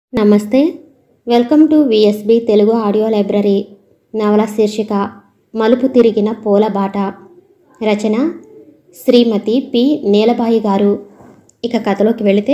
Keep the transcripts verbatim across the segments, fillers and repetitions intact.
నమస్తే welcome to VSB Telugu audio library. నవల శీర్షిక మలుపు తిరిగిన పూలబాట. రచన శ్రీమతి పి నీలబాయి గారు. ఇక కథలోకి వెళితే,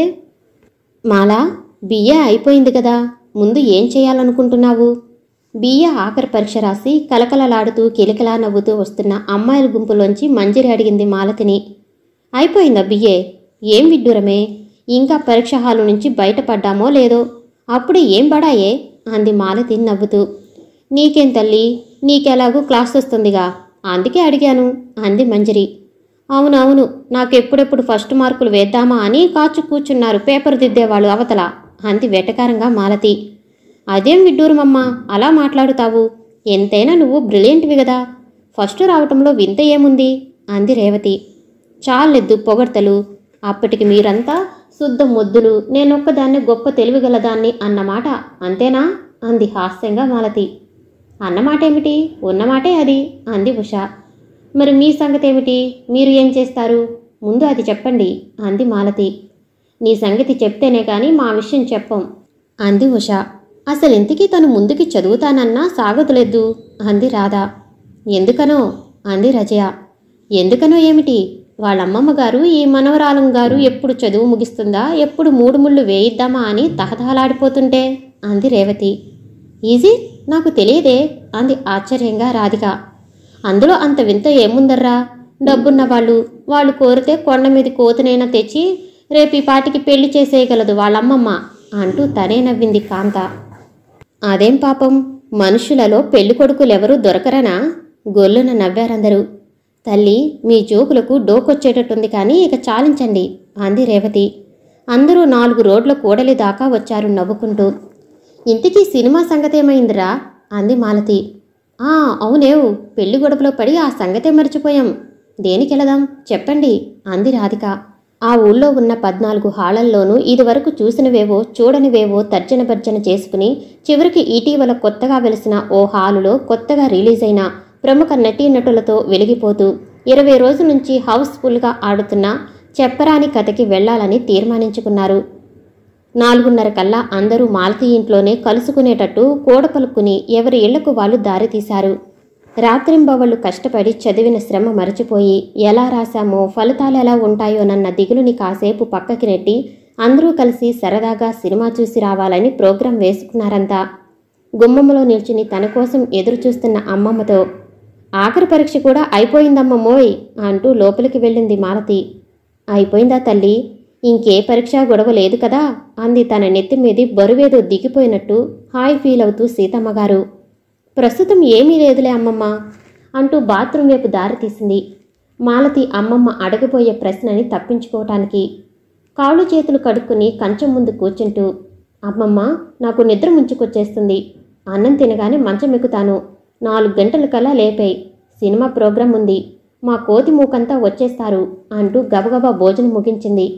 మాలా, బిఏ అయిపోయింది కదా, ముందు ఏం చేయాలనుకుంటున్నావు? బిఏ ఆఖరి పరీక్ష రాసి కలకలలాడుతూ కిలకిలా నవ్వుతూ వస్తున్న అమ్మాయిల గుంపులోంచి మంజరి అడిగింది మాలతిని. అయిపోయిందా బిఏ? ఏం విడ్డూరమే, ఇంకా పరీక్ష హాలు నుంచి బయటపడ్డామో లేదో, అప్పుడు ఏం బడాయే అంది మాలతి నవ్వుతూ. నీకేం తల్లి, నీకెలాగూ క్లాస్ వస్తుందిగా, అందుకే అడిగాను అంది మంజరి. అవునవును, నాకెప్పుడెప్పుడు ఫస్ట్ మార్కులు వేద్దామా అని కాచు కూర్చున్నారు పేపర్ దిద్దేవాళ్ళు అవతల అంది వెటకారంగా మాలతి. అదేం విడ్డూరమమ్మా అలా మాట్లాడుతావు, ఎంతైనా నువ్వు బ్రిలియంట్వి కదా, ఫస్ట్ రావటంలో వింత ఏముంది అంది రేవతి. చాలెద్దు పొగడ్తలు, అప్పటికి మీరంతా శుద్ధ మొద్దులు, నేనొక్కదాన్ని గొప్ప తెలివిగలదాన్ని అన్నమాట, అంతేనా అంది హాస్యంగా మాలతి. అన్నమాటేమిటి, ఉన్నమాటే అది అంది ఉష. మరి మీ సంగతేమిటి, మీరు ఏం చేస్తారు, ముందు అది చెప్పండి అంది మాలతి. నీ సంగతి చెప్తేనే కానీ మా విషయం చెప్పం అంది ఉష. అసలింతకీ తను ముందుకి చదువుతానన్నా సాగదులేదు అంది రాధ. ఎందుకనో అంది రజయ. ఎందుకనో ఏమిటి, వాళ్ళమ్మమ్మ గారు ఈ మనవరాలం గారు ఎప్పుడు చదువు ముగిస్తుందా, ఎప్పుడు మూడు ముళ్ళు వేయిద్దామా అని తహతహలాడిపోతుంటే అంది రేవతి. ఈజీ, నాకు తెలియదే అంది ఆశ్చర్యంగా రాధిక. అందులో అంత వింత ఏముందర్రా, డబ్బున్న వాళ్ళు వాళ్ళు కోరితే కొండ మీద కోతనైనా తెచ్చి రేపు ఈ పాటికి పెళ్లి చేసేయగలదు వాళ్ళమ్మమ్మ అంటూ తనే నవ్వింది కాంత. అదేం పాపం, మనుషులలో పెళ్లి కొడుకులెవరూ దొరకరనా? గొల్లున నవ్వారందరూ. తల్లి, మీ జోకులకు డోకొచ్చేటట్టుంది కానీ ఇక చాలించండి అంది రేవతి. అందరూ నాలుగు రోడ్ల కూడలి దాకా వచ్చారు నవ్వుకుంటూ. ఇంతకీ సినిమా సంగతేమైందిరా అంది మాలతి. ఆ అవునేవు, పెళ్లి గొడవలో పడి ఆ సంగతే మర్చిపోయాం, దేనికెళదాం చెప్పండి అంది రాధిక. ఆ ఊళ్ళో ఉన్న పద్నాలుగు హాళల్లోనూ ఇదివరకు చూసినవేవో చూడనివేవో తర్జన భర్జన చేసుకుని చివరికి ఇటీవల కొత్తగా వెలిసిన ఓ హాలులో కొత్తగా రిలీజ్ అయిన ప్రముఖ నటీనటులతో వెలిగిపోతూ ఇరవై రోజుల నుంచి హౌస్ఫుల్గా ఆడుతున్న చెప్పరాని కథకి వెళ్లాలని తీర్మానించుకున్నారు. నాలుగున్నర కల్లా అందరూ మాలతి ఇంట్లోనే కలుసుకునేటట్టు కూడపలుక్కుని ఎవరి ఇళ్లకు వాళ్ళు దారితీశారు. రాత్రింబవళ్ళు కష్టపడి చదివిన శ్రమ మరచిపోయి ఎలా రాశామో ఫలితాలు ఎలా ఉంటాయోనన్న దిగులుని కాసేపు పక్కకి నెట్టి అందరూ కలిసి సరదాగా సినిమా చూసి రావాలని ప్రోగ్రాం వేసుకున్నారంతా. గుమ్మమ్మలో నిల్చుని తన కోసం ఎదురు చూస్తున్న అమ్మమ్మతో, ఆఖరి పరీక్ష కూడా అయిపోయిందమ్మమ్మోయ్ అంటూ లోపలికి వెళ్ళింది మాలతి. అయిపోయిందా తల్లి, ఇంకే పరీక్ష గొడవ లేదు కదా అంది తన నెత్తి మీది బరువేదో దిగిపోయినట్టు హాయ్ ఫీల్ అవుతూ సీతమ్మగారు. ప్రస్తుతం ఏమీ లేదులే అమ్మమ్మ అంటూ బాత్రూం వైపు దారి తీసింది మాలతి. అమ్మమ్మ అడగబోయే ప్రశ్నని తప్పించుకోవటానికి కాళ్ళు చేతులు కడుక్కుని కంచం ముందు కూర్చుంటూ, అమ్మమ్మ నాకు నిద్ర ముంచుకొచ్చేస్తుంది, అన్నం తినగానే మంచం ఎక్కుతాను, నాలుగు గంటల కల్లా లేపాయి, సినిమా ప్రోగ్రాం ఉంది, మా కోతి మూకంతా వచ్చేస్తారు అంటూ గబగబా భోజనం ముగించింది.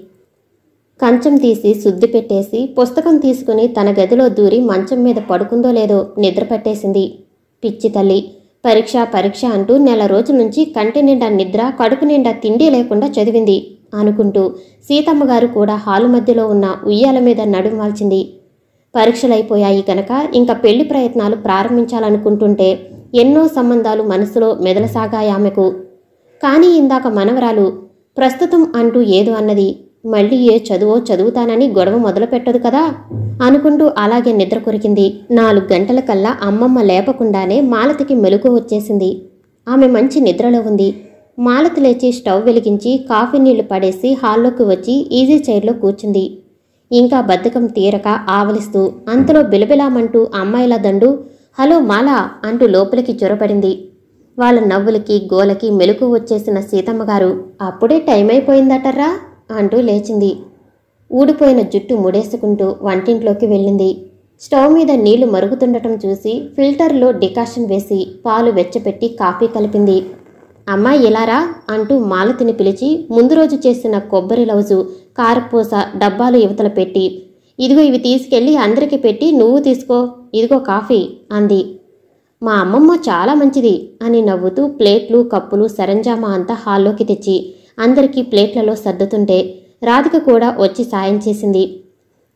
కంచం తీసి శుద్ధి పెట్టేసి పుస్తకం తీసుకుని తన గదిలో దూరి మంచం మీద పడుకుందో లేదో నిద్ర పట్టేసింది. పిచ్చి తల్లి, పరీక్ష పరీక్ష అంటూ నెల రోజుల నుంచి కంటి నిండా నిద్ర కడుపు నిండా తిండి లేకుండా చదివింది అనుకుంటూ సీతమ్మగారు కూడా హాలు మధ్యలో ఉన్న ఉయ్యాల మీద నడుం వాల్చింది. పరీక్షలైపోయాయి కనుక ఇంకా పెళ్లి ప్రయత్నాలు ప్రారంభించాలనుకుంటుంటే ఎన్నో సంబంధాలు మనసులో మెదలసాగాయి ఆమెకు. కానీ ఇందాక మనవరాలు ప్రస్తుతం అంటూ ఏదో అన్నది, మళ్ళీ ఏ చదువో చదువుతానని గొడవ మొదలు పెట్టదు కదా అనుకుంటూ అలాగే నిద్ర కొరికింది. నాలుగు గంటల కల్లా అమ్మమ్మ లేపకుండానే మాలతికి మెలకువ వచ్చేసింది. ఆమె మంచి నిద్రలో ఉంది. మాలతి లేచి స్టవ్ వెలిగించి కాఫీ నీళ్లు పడేసి హాల్లోకి వచ్చి ఈజీ చైర్లో కూర్చుంది. ఇంకా బద్ధకం తీరక ఆవలిస్తూ అంతలో బిలబిలామంటూ అమ్మాయిల దండు హలో మాలా అంటూ లోపలికి చొరపడింది. వాళ్ళ నవ్వులకి గోలకి మెలకువ వచ్చేసిన సీతమ్మగారు అప్పుడే టైం అయిపోయిందటర్రా అంటూ లేచింది. ఊడిపోయిన జుట్టు ముడేసుకుంటూ వంటింట్లోకి వెళ్ళింది. స్టవ్ మీద నీళ్లు మరుగుతుండటం చూసి ఫిల్టర్లో డికాషన్ వేసి పాలు వెచ్చపెట్టి కాఫీ కలిపింది. అమ్మాయి ఇలారా అంటూ మాలతిని పిలిచి ముందు రోజు చేసిన కొబ్బరి లౌజు కారపూస డబ్బాలు యువతల పెట్టి, ఇదిగో ఇవి తీసుకెళ్ళి అందరికీ పెట్టి నువ్వు తీసుకో, ఇదిగో కాఫీ అంది. మా అమ్మమ్మ చాలా మంచిది అని నవ్వుతూ ప్లేట్లు కప్పులు సరంజామా అంతా హాల్లోకి తెచ్చి అందరికీ ప్లేట్లలో సర్దుతుంటే రాధిక కూడా వచ్చి సాయం చేసింది.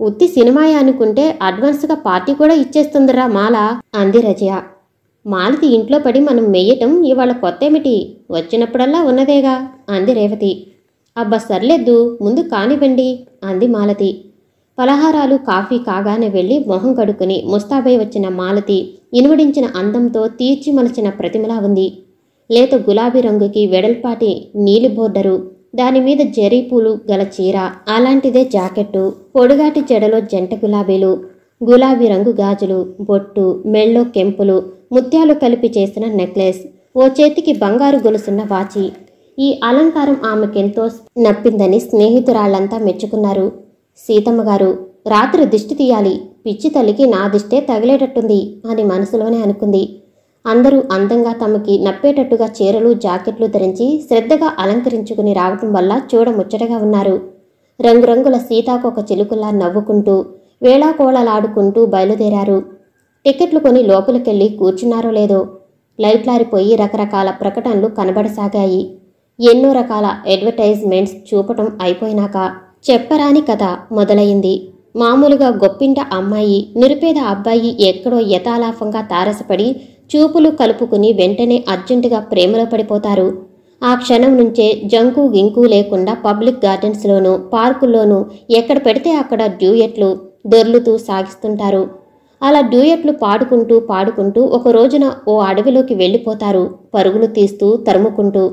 ఉత్తి సినిమాయే అనుకుంటే అడ్వాన్స్గా పార్టీ కూడా ఇచ్చేస్తుందిరా మాల అంది రజయ. మాలతి ఇంట్లో పడి మనం మెయ్యటం ఇవాళ కొత్తేమిటి, వచ్చినప్పుడల్లా ఉన్నదేగా అంది రేవతి. అబ్బా సర్లేదు, ముందు కానివ్వండి అంది మాలతి. పలహారాలు కాఫీ కాగానే వెళ్ళి మొహం కడుక్కుని ముస్తాబై వచ్చిన మాలతి ఇనుమడించిన అందంతో తీర్చిమలచిన ప్రతిమలా ఉంది. లేత గులాబీ రంగుకి వెడల్పాటి నీలి బోర్డరు, దానిమీద జరీ పూలు గల చీర, అలాంటిదే జాకెట్టు, పొడుగాటి జడలో జంట గులాబీలు, గులాబీ రంగు గాజులు, బొట్టు, మెళ్ళో కెంపులు, ముత్యాలు కలిపి చేసిన నెక్లెస్, ఓ చేతికి బంగారు గొలుసున్న వాచి. ఈ అలంకారం ఆమెకెంతో నప్పిందని స్నేహితురాళ్లంతా మెచ్చుకున్నారు. సీతమ్మగారు, రాత్రి దిష్టి తీయాలి, పిచ్చి తల్లికి నా దిష్టే తగిలేటట్టుంది అని మనసులోనే అనుకుంది. అందరూ అందంగా తమకి నప్పేటట్టుగా చీరలు జాకెట్లు ధరించి శ్రద్ధగా అలంకరించుకుని రావటం వల్ల చూడముచ్చటగా ఉన్నారు. రంగురంగుల సీతాకొక చిలుకల్లా నవ్వుకుంటూ వేళాకోళలాడుకుంటూ బయలుదేరారు. టికెట్లు కొని లోపలికెళ్ళి కూర్చున్నారో లేదో, లైట్లారిపోయి రకరకాల ప్రకటనలు కనబడసాగాయి. ఎన్నో రకాల అడ్వర్టైజ్మెంట్స్ చూపటం అయిపోయినాక చెప్పరాని కథ మొదలయింది. మామూలుగా గొప్పింట అమ్మాయి నిరుపేద అబ్బాయి ఎక్కడో యథాలాపంగా తారసపడి చూపులు కలుపుకుని వెంటనే అర్జెంటుగా ప్రేమలో పడిపోతారు. ఆ క్షణం నుంచే జంకు గింకు లేకుండా పబ్లిక్ గార్డెన్స్లోనూ పార్కుల్లోనూ ఎక్కడ పెడితే అక్కడ డ్యూయెట్లు దొర్లుతూ సాగిస్తుంటారు. అలా డ్యూయెట్లు పాడుకుంటూ పాడుకుంటూ ఒక రోజున ఓ అడవిలోకి వెళ్ళిపోతారు, పరుగులు తీస్తూ తరుముకుంటూ.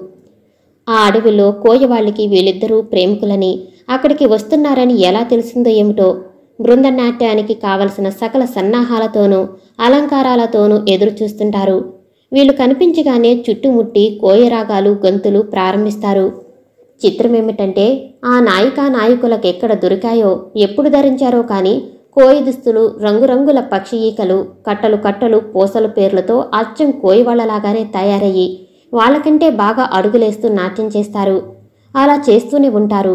ఆ అడవిలో కోయవాళ్ళకి వీళ్ళిద్దరూ ప్రేమికులని, అక్కడికి వస్తున్నారని ఎలా తెలిసిందో ఏమిటో, బృందనాట్యానికి కావలసిన సకల సన్నాహాలతోనూ అలంకారాలతోనూ ఎదురు చూస్తుంటారు. వీళ్ళు కనిపించగానే చుట్టుముట్టి కోయరాగాలు గొంతులు ప్రారంభిస్తారు. చిత్రమేమిటంటే ఆ నాయికా నాయకులకెక్కడ దొరికాయో ఎప్పుడు ధరించారో కానీ కోయి దుస్తులు, రంగురంగుల పక్షి ఈకలు, కట్టలు కట్టలు పూసల పేర్లతో అచ్చం కోయివాళ్లలాగానే తయారయ్యి వాళ్ళకంటే బాగా అడుగులేస్తూ నాట్యం చేస్తారు. అలా చేస్తూనే ఉంటారు.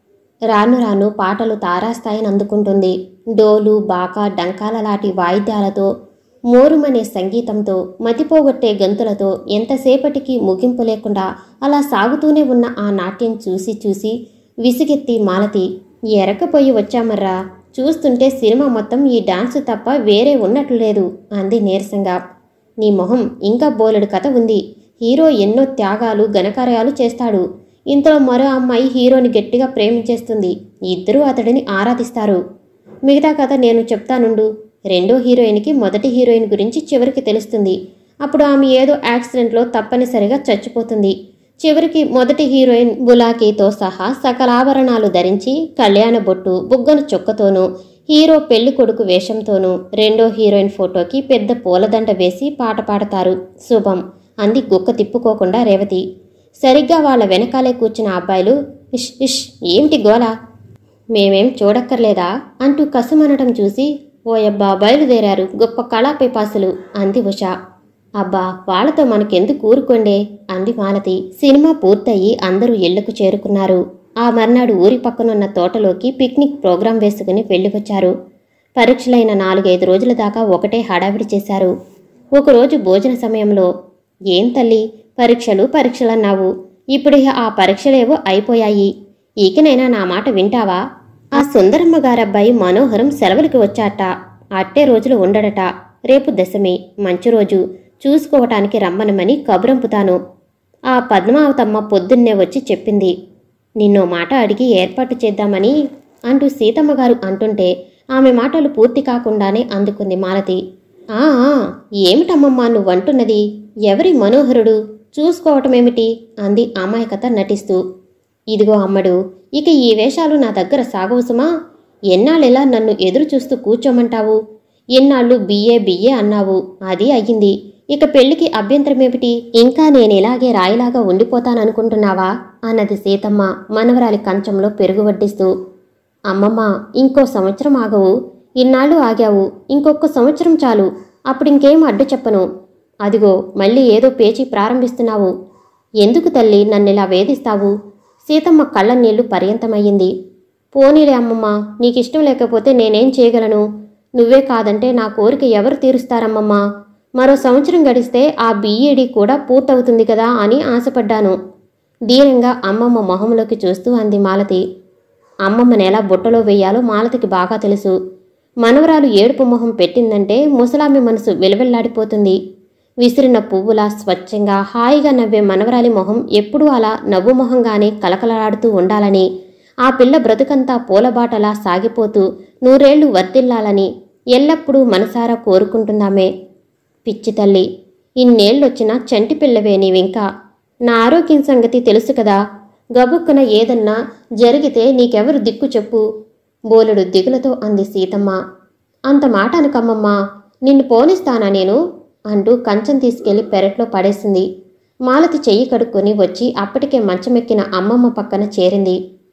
రాను రాను పాటలు తారాస్థాయిని అందుకుంటుంది. డోలు బాకా డంకాల లాంటి వాయిద్యాలతో, మోరుమనే సంగీతంతో, మతిపోగొట్టే గంతులతో ఎంతసేపటికి ముగింపు లేకుండా అలా సాగుతూనే ఉన్న ఆ నాట్యం చూసి చూసి విసిగెత్తి మాలతి, ఎరకపోయి వచ్చామర్రా, చూస్తుంటే సినిమా మొత్తం ఈ డాన్సు తప్ప వేరే ఉన్నట్లు లేదు అంది నీరసంగా. నీ మొహం, ఇంకా బోలెడు కథ ఉంది. హీరో ఎన్నో త్యాగాలు ఘనకార్యాలు చేస్తాడు. ఇంతలో మరో అమ్మాయి హీరోని గట్టిగా ప్రేమించేస్తుంది. ఇద్దరూ అతడిని ఆరాధిస్తారు. మిగతా కథ నేను చెప్తానుండు. రెండో హీరోయిన్కి మొదటి హీరోయిన్ గురించి చివరికి తెలుస్తుంది. అప్పుడు ఆమె ఏదో యాక్సిడెంట్లో తప్పనిసరిగా చచ్చిపోతుంది. చివరికి మొదటి హీరోయిన్ బులాకీతో సహా సకలాభరణాలు ధరించి కళ్యాణ బొట్టు బుగ్గన చొక్కతోనూ హీరో పెళ్లి కొడుకు వేషంతోనూ రెండో హీరోయిన్ ఫోటోకి పెద్ద పూలదండ వేసి పాట పాడతారు. శుభం అంది గుక్క తిప్పుకోకుండా రేవతి. సరిగ్గా వాళ్ళ వెనకాలే కూర్చున్న అబ్బాయిలు, ఇష్ ఇష్ ఏమిటి గోలా, మేమేం చూడక్కర్లేదా అంటూ కసుమనటం చూసి, ఓయబ్బా బయలుదేరారు గొప్ప కళాపిపాసులు అంది ఉష. అబ్బా వాళ్లతో మనకెందుకు ఊరుకోండే అంది మాలతి. సినిమా పూర్తయి అందరూ ఇళ్లకు చేరుకున్నారు. ఆ మర్నాడు ఊరి పక్కనున్న తోటలోకి పిక్నిక్ ప్రోగ్రాం వేసుకుని వెళ్ళివచ్చారు. పరీక్షలైన నాలుగైదు రోజుల దాకా ఒకటే హడావిడి చేశారు. ఒకరోజు భోజన సమయంలో, ఏం తల్లి, పరీక్షలు పరీక్షలన్నావు, ఇప్పుడు ఆ పరీక్షలేవో అయిపోయాయి, ఈకనైనా నా మాట వింటావా? ఆ సుందరమ్మ గారబ్బాయి మనోహరం సెలవులకి వచ్చాట, అట్టే రోజులు ఉండడట. రేపు దశమి, మంచి రోజు, చూసుకోవటానికి రమ్మనమని కబురంపుతాను. ఆ పద్మావతమ్మ పొద్దున్నే వచ్చి చెప్పింది. నిన్నో మాట అడిగి ఏర్పాటు చేద్దామని అంటూ సీతమ్మగారు అంటుంటే ఆమె మాటలు పూర్తి కాకుండానే అందుకుంది మాలతి. ఆ ఏమిటమ్మమ్మా నువ్వంటున్నది? ఎవరి మనోహరుడు? చూసుకోవటమేమిటి అంది అమాయకత నటిస్తూ. ఇదిగో అమ్మడు, ఇక ఈ వేషాలు నా దగ్గర సాగవసుమా? ఎన్నాళ్ళెలా నన్ను ఎదురు చూస్తూ కూర్చోమంటావు? ఎన్నాళ్ళు బియ్యే బియ్యే అన్నావు, అది అయ్యింది. ఇక పెళ్లికి అభ్యంతరమేమిటి? ఇంకా నేనిలాగే రాయిలాగా ఉండిపోతాననుకుంటున్నావా అన్నది సీతమ్మ మనవరాలి కంచంలో పెరుగు వడ్డిస్తూ. అమ్మమ్మ, ఇంకో సంవత్సరం ఆగవు. ఇన్నాళ్ళు ఆగావు, ఇంకొక సంవత్సరం చాలు, అప్పుడింకేం అడ్డు చెప్పను. అదిగో మళ్ళీ ఏదో పేచి ప్రారంభిస్తున్నావు. ఎందుకు తల్లి నన్నిలా వేధిస్తావు? సీతమ్మ కళ్ళ నీళ్లు పర్యంతమయ్యింది. పోనీలే అమ్మమ్మ, నీకిష్టం లేకపోతే నేనేం చేయగలను? నువ్వే కాదంటే నా కోరిక ఎవరు తీరుస్తారమ్మమ్మా? మరో సంవత్సరం గడిస్తే ఆ బీఈడీ కూడా పూర్తవుతుంది కదా అని ఆశపడ్డాను. దీనంగా అమ్మమ్మ మొహంలోకి చూస్తూ అంది మాలతి. అమ్మమ్మని ఎలా బుట్టలో వేయాలో మాలతికి బాగా తెలుసు. మనవరాలు ఏడుపు మొహం పెట్టిందంటే ముసలామె మనసు వెలువెల్లాడిపోతుంది. విసిరిన పువ్వులా స్వచ్ఛంగా హాయిగా నవ్వే మనవరాలి మొహం ఎప్పుడూ అలా నవ్వు మొహంగానే కలకలలాడుతూ ఉండాలని, ఆ పిల్ల బ్రతుకంతా పూలబాటలా సాగిపోతూ నూరేళ్లు వర్తిల్లాలని ఎల్లప్పుడూ మనసారా కోరుకుంటుందామే. పిచ్చి తల్లి, ఇన్నేళ్ళొచ్చినా చంటి పిల్లవే నీవింకా. నా ఆరోగ్యం సంగతి తెలుసు కదా. గబుక్కున ఏదన్నా జరిగితే నీకెవరు దిక్కు చెప్పు? బోలెడు దిగులతో అంది సీతమ్మ. అంత మాట అనకమ్మమ్మా, నిన్ను పోనిస్తానా నేను అంటూ కంచం తీసుకెళ్లి పెరట్లో పడేసింది. మాలతి చెయ్యి కడుక్కొని వచ్చి అప్పటికే మంచమెక్కిన అమ్మమ్మ పక్కన చేరింది.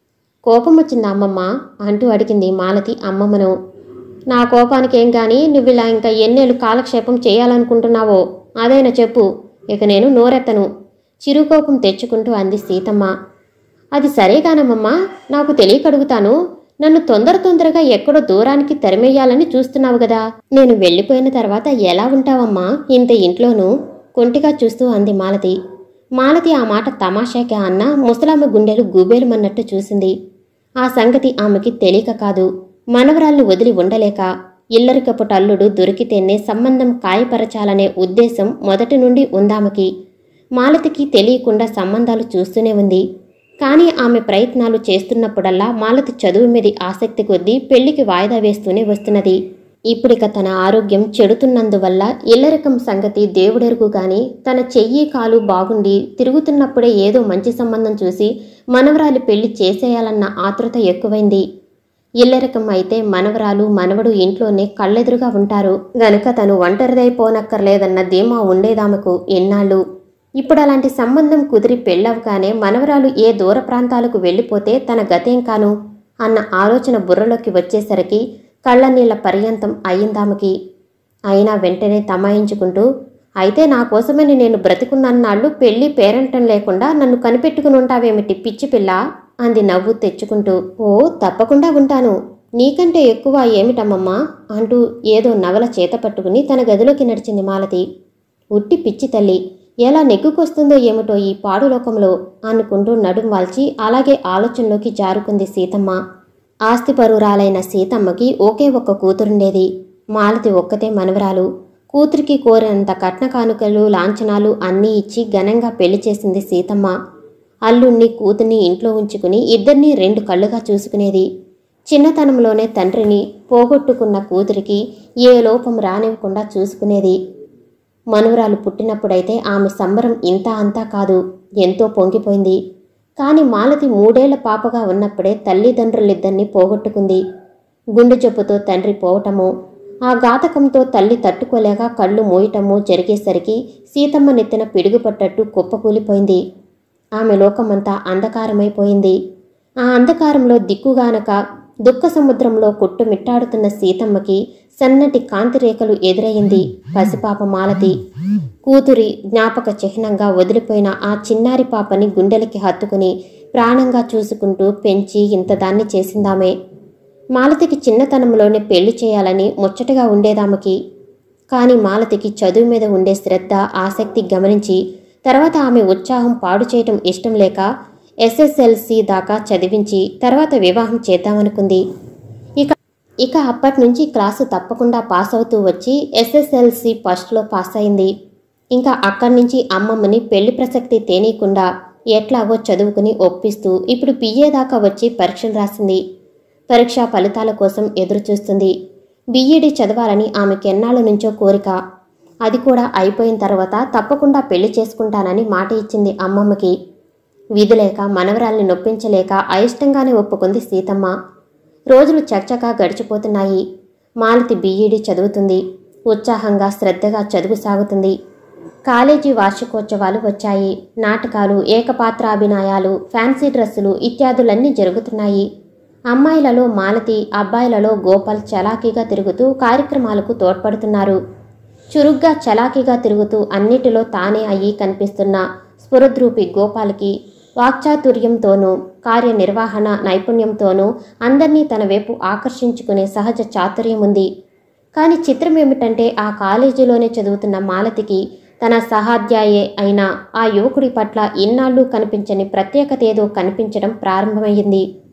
కోపం వచ్చిందా అమ్మమ్మ అంటూ అడిగింది మాలతి అమ్మమ్మను. నా కోపానికేం గాని నువ్విలా ఇంకా ఎన్నేళ్ళు కాలక్షేపం చేయాలనుకుంటున్నావో అదైనా చెప్పు, ఇక నేను నోరెత్తను చిరుకోపం తెచ్చుకుంటూ అంది సీతమ్మ. అది సరేగానమ్మమ్మా, నాకు తెలియకడుగుతాను. నన్ను తొందర తొందరగా ఎక్కడో దూరానికి తరిమేయాలని చూస్తున్నావు గదా. నేను వెళ్ళిపోయిన తర్వాత ఎలా ఉంటావమ్మా ఇంత ఇంట్లోనూ? కొంటిగా చూస్తూ అంది మాలతి. మాలతి ఆ మాట తమాషాగా అన్న ముసలామె గుండెలు గూబేలుమన్నట్టు చూసింది. ఆ సంగతి ఆమెకి తెలియక కాదు, మనవరాల్ని వదిలి ఉండలేక ఇల్లరికపు టల్లుడు దొరికితేనే సంబంధం కాయపరచాలనే ఉద్దేశం మొదటి నుండి ఉందామెకి. మాలతికి తెలియకుండా సంబంధాలు చూస్తూనే ఉంది. కానీ ఆమె ప్రయత్నాలు చేస్తున్నప్పుడల్లా మాలతి చదువు మీద ఆసక్తి కొద్దీ పెళ్లికి వాయిదా వేస్తూనే వస్తున్నది. ఇప్పుడిక తన ఆరోగ్యం చెడుతున్నందువల్ల ఇల్లరికం సంగతి దేవుడెరుగు గాని తన చెయ్యి కాలు బాగుండి తిరుగుతున్నప్పుడే ఏదో మంచి సంబంధం చూసి మనవరాలి పెళ్లి చేసేయాలన్న ఆతృత ఎక్కువైంది. ఇల్లరికం అయితే మనవరాలు మనవడు ఇంట్లోనే కళ్ళెదురుగా ఉంటారు గనుక తను ఒంటరిదైపోనక్కర్లేదన్న ధీమా ఉండేదామెకు ఎన్నాళ్ళు. ఇప్పుడు అలాంటి సంబంధం కుదిరి పెళ్ళవగానే మనవరాలు ఏ దూర ప్రాంతాలకు వెళ్ళిపోతే తన గతేం కాను అన్న ఆలోచన బుర్రలోకి వచ్చేసరికి కళ్ళనీళ్ల పర్యంతం అయ్యిందామెకి. అయినా వెంటనే తమాయించుకుంటూ, అయితే నా కోసమని నేను బ్రతికున్నన్నాళ్ళు పెళ్లి పేరంటం లేకుండా నన్ను కనిపెట్టుకుని ఉంటావేమిటి పిచ్చి పిల్ల అంది నవ్వు తెచ్చుకుంటూ. ఓ తప్పకుండా ఉంటాను, నీకంటే ఎక్కువ ఏమిటమ్మమ్మా అంటూ ఏదో నవల చేత పట్టుకుని తన గదిలోకి నడిచింది మాలతి. ఉట్టి పిచ్చి తల్లి, ఎలా నెగ్గుకొస్తుందో ఏమిటో ఈ పాడులోకంలో అనుకుంటూ నడుం వాల్చి అలాగే ఆలోచనలోకి జారుకుంది సీతమ్మ. ఆస్తిపరురాలైన సీతమ్మకి ఒకే ఒక్క కూతురుండేది. మాలతి ఒక్కతే మనవరాలు. కూతురికి కోరినంత కట్న కానుకలు లాంఛనాలు అన్నీ ఇచ్చి ఘనంగా పెళ్లి చేసింది సీతమ్మ. అల్లుణ్ణి కూతుర్ని ఇంట్లో ఉంచుకుని ఇద్దరినీ రెండు కళ్ళుగా చూసుకునేది. చిన్నతనంలోనే తండ్రిని పోగొట్టుకున్న కూతురికి ఏ లోపం రానివ్వకుండా చూసుకునేది. మనవరాలు పుట్టినప్పుడైతే ఆమె సంబరం ఇంత అంతా కాదు, ఎంతో పొంగిపోయింది. కాని మాలతి మూడేళ్ల పాపగా ఉన్నప్పుడే తల్లిదండ్రులిద్దరినీ పోగొట్టుకుంది. గుండె జబ్బుతో తండ్రి పోవటము, ఆ ఘాతకంతో తల్లి తట్టుకోలేక కళ్ళు మూయటము జరిగేసరికి సీతమ్మ నెత్తిన పిడుగుపట్టట్టు కుప్పకూలిపోయింది. ఆమె లోకమంతా అంధకారమైపోయింది. ఆ అంధకారంలో దిక్కుగానక దుఃఖ సముద్రంలో కొట్టుమిట్టాడుతున్న సీతమ్మకి సన్నటి కాంతిరేఖలు ఎదురయ్యింది పసిపాప మాలతి. కూతురి జ్ఞాపక చిహ్నంగా వదిలిపోయిన ఆ చిన్నారి పాపని గుండెలకి హత్తుకుని ప్రాణంగా చూసుకుంటూ పెంచి ఇంతదాన్ని చేసిందామే. మాలతికి చిన్నతనంలోనే పెళ్లి చేయాలని ముచ్చటగా ఉండేదామెకి. కానీ మాలతికి చదువు మీద ఉండే శ్రద్ధ ఆసక్తి గమనించి తర్వాత ఆమె ఉత్సాహం పాడు చేయటం ఇష్టం లేక ఎస్ఎస్ఎల్సి దాకా చదివించి తర్వాత వివాహం చేద్దామనుకుంది. ఇక ఇక అప్పటినుంచి క్లాసు తప్పకుండా పాస్ అవుతూ వచ్చి ఎస్ఎస్ఎల్సి ఫస్ట్లో పాస్ అయింది. ఇంకా అక్కడి నుంచి అమ్మమ్మని పెళ్లి ప్రసక్తి తేనీయకుండా ఎట్లాగో చదువుకుని ఒప్పిస్తూ ఇప్పుడు బిఏ దాకా వచ్చి పరీక్షలు రాసింది. పరీక్షా ఫలితాల కోసం ఎదురుచూస్తుంది. బిఈడి చదవాలని ఆమెకెన్నాళ్ళ నుంచో కోరిక. అది కూడా అయిపోయిన తర్వాత తప్పకుండా పెళ్లి చేసుకుంటానని మాట ఇచ్చింది అమ్మమ్మకి. విధిలేక మనవరాల్ని నొప్పించలేక అయిష్టంగానే ఒప్పుకుంది సీతమ్మ. రోజులు చకచకా గడిచిపోతున్నాయి. మాలతి బిఈడి చదువుతుంది. ఉత్సాహంగా శ్రద్ధగా చదువు సాగుతుంది. కాలేజీ వార్షికోత్సవాలు వచ్చాయి. నాటకాలు, ఏకపాత్రాభినయాలు, ఫ్యాన్సీ డ్రెస్సులు ఇత్యాదులన్నీ జరుగుతున్నాయి. అమ్మాయిలలో మాలతి, అబ్బాయిలలో గోపాల్ చలాకీగా తిరుగుతూ కార్యక్రమాలకు తోడ్పడుతున్నారు. చురుగ్గా చలాకీగా తిరుగుతూ అన్నిటిలో తానే అయ్యి కనిపిస్తున్న స్ఫురద్రూపి గోపాల్కి వాక్చాతుర్యంతోనూ కార్యనిర్వహణ నైపుణ్యంతోనూ అందర్నీ తన వైపు ఆకర్షించుకునే సహజ చాతుర్యం ఉంది. కానీ చిత్రం ఏమిటంటే ఆ కాలేజీలోనే చదువుతున్న మాలతికి తన సహాధ్యాయే అయిన ఆ యువకుడి పట్ల ఇన్నాళ్ళు కనిపించని ప్రత్యేకత ఏదో కనిపించడం ప్రారంభమయ్యింది.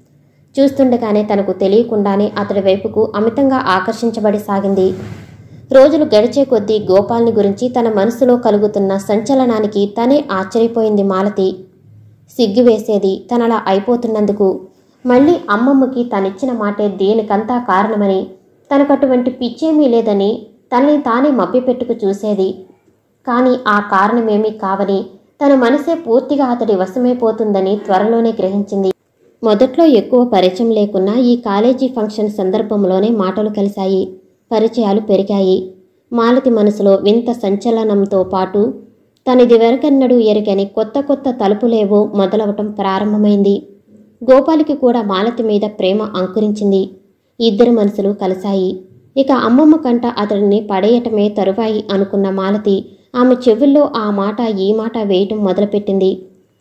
చూస్తుండగానే తనకు తెలియకుండానే అతడి వైపుకు అమితంగా ఆకర్షించబడి సాగింది. రోజులు గడిచే కొద్దీ గోపాల్ని గురించి తన మనసులో కలుగుతున్న సంచలనానికి తనే ఆశ్చర్యపోయింది మాలతి. సిగ్గు వేసేది తనలా అయిపోతున్నందుకు. మళ్ళీ అమ్మమ్మకి తనిచ్చిన మాటే దేనికంతా కారణమని, తనకటువంటి పిచ్చేమీ లేదని తనని తానే మభ్యపెట్టుకు చూసేది. కానీ ఆ కారణమేమీ కావని, తన మనసే పూర్తిగా అతడి వశమైపోతుందని త్వరలోనే గ్రహించింది. మొదట్లో ఎక్కువ పరిచయం లేకున్నా ఈ కాలేజీ ఫంక్షన్ సందర్భంలోనే మాటలు కలిశాయి, పరిచయాలు పెరిగాయి. మాలతి మనసులో వింత సంచలనంతో పాటు తనిది వరకెన్నడూ ఎరుగని కొత్త కొత్త తలుపులేవో మొదలవటం ప్రారంభమైంది. గోపాల్కి కూడా మాలతి మీద ప్రేమ అంకురించింది. ఇద్దరు మనసులు కలిశాయి. ఇక అమ్మమ్మ కంట అతడిని పడేయటమే తరువాయి అనుకున్న మాలతి ఆమె చెవుల్లో ఆ మాట ఈ మాట వేయటం మొదలుపెట్టింది.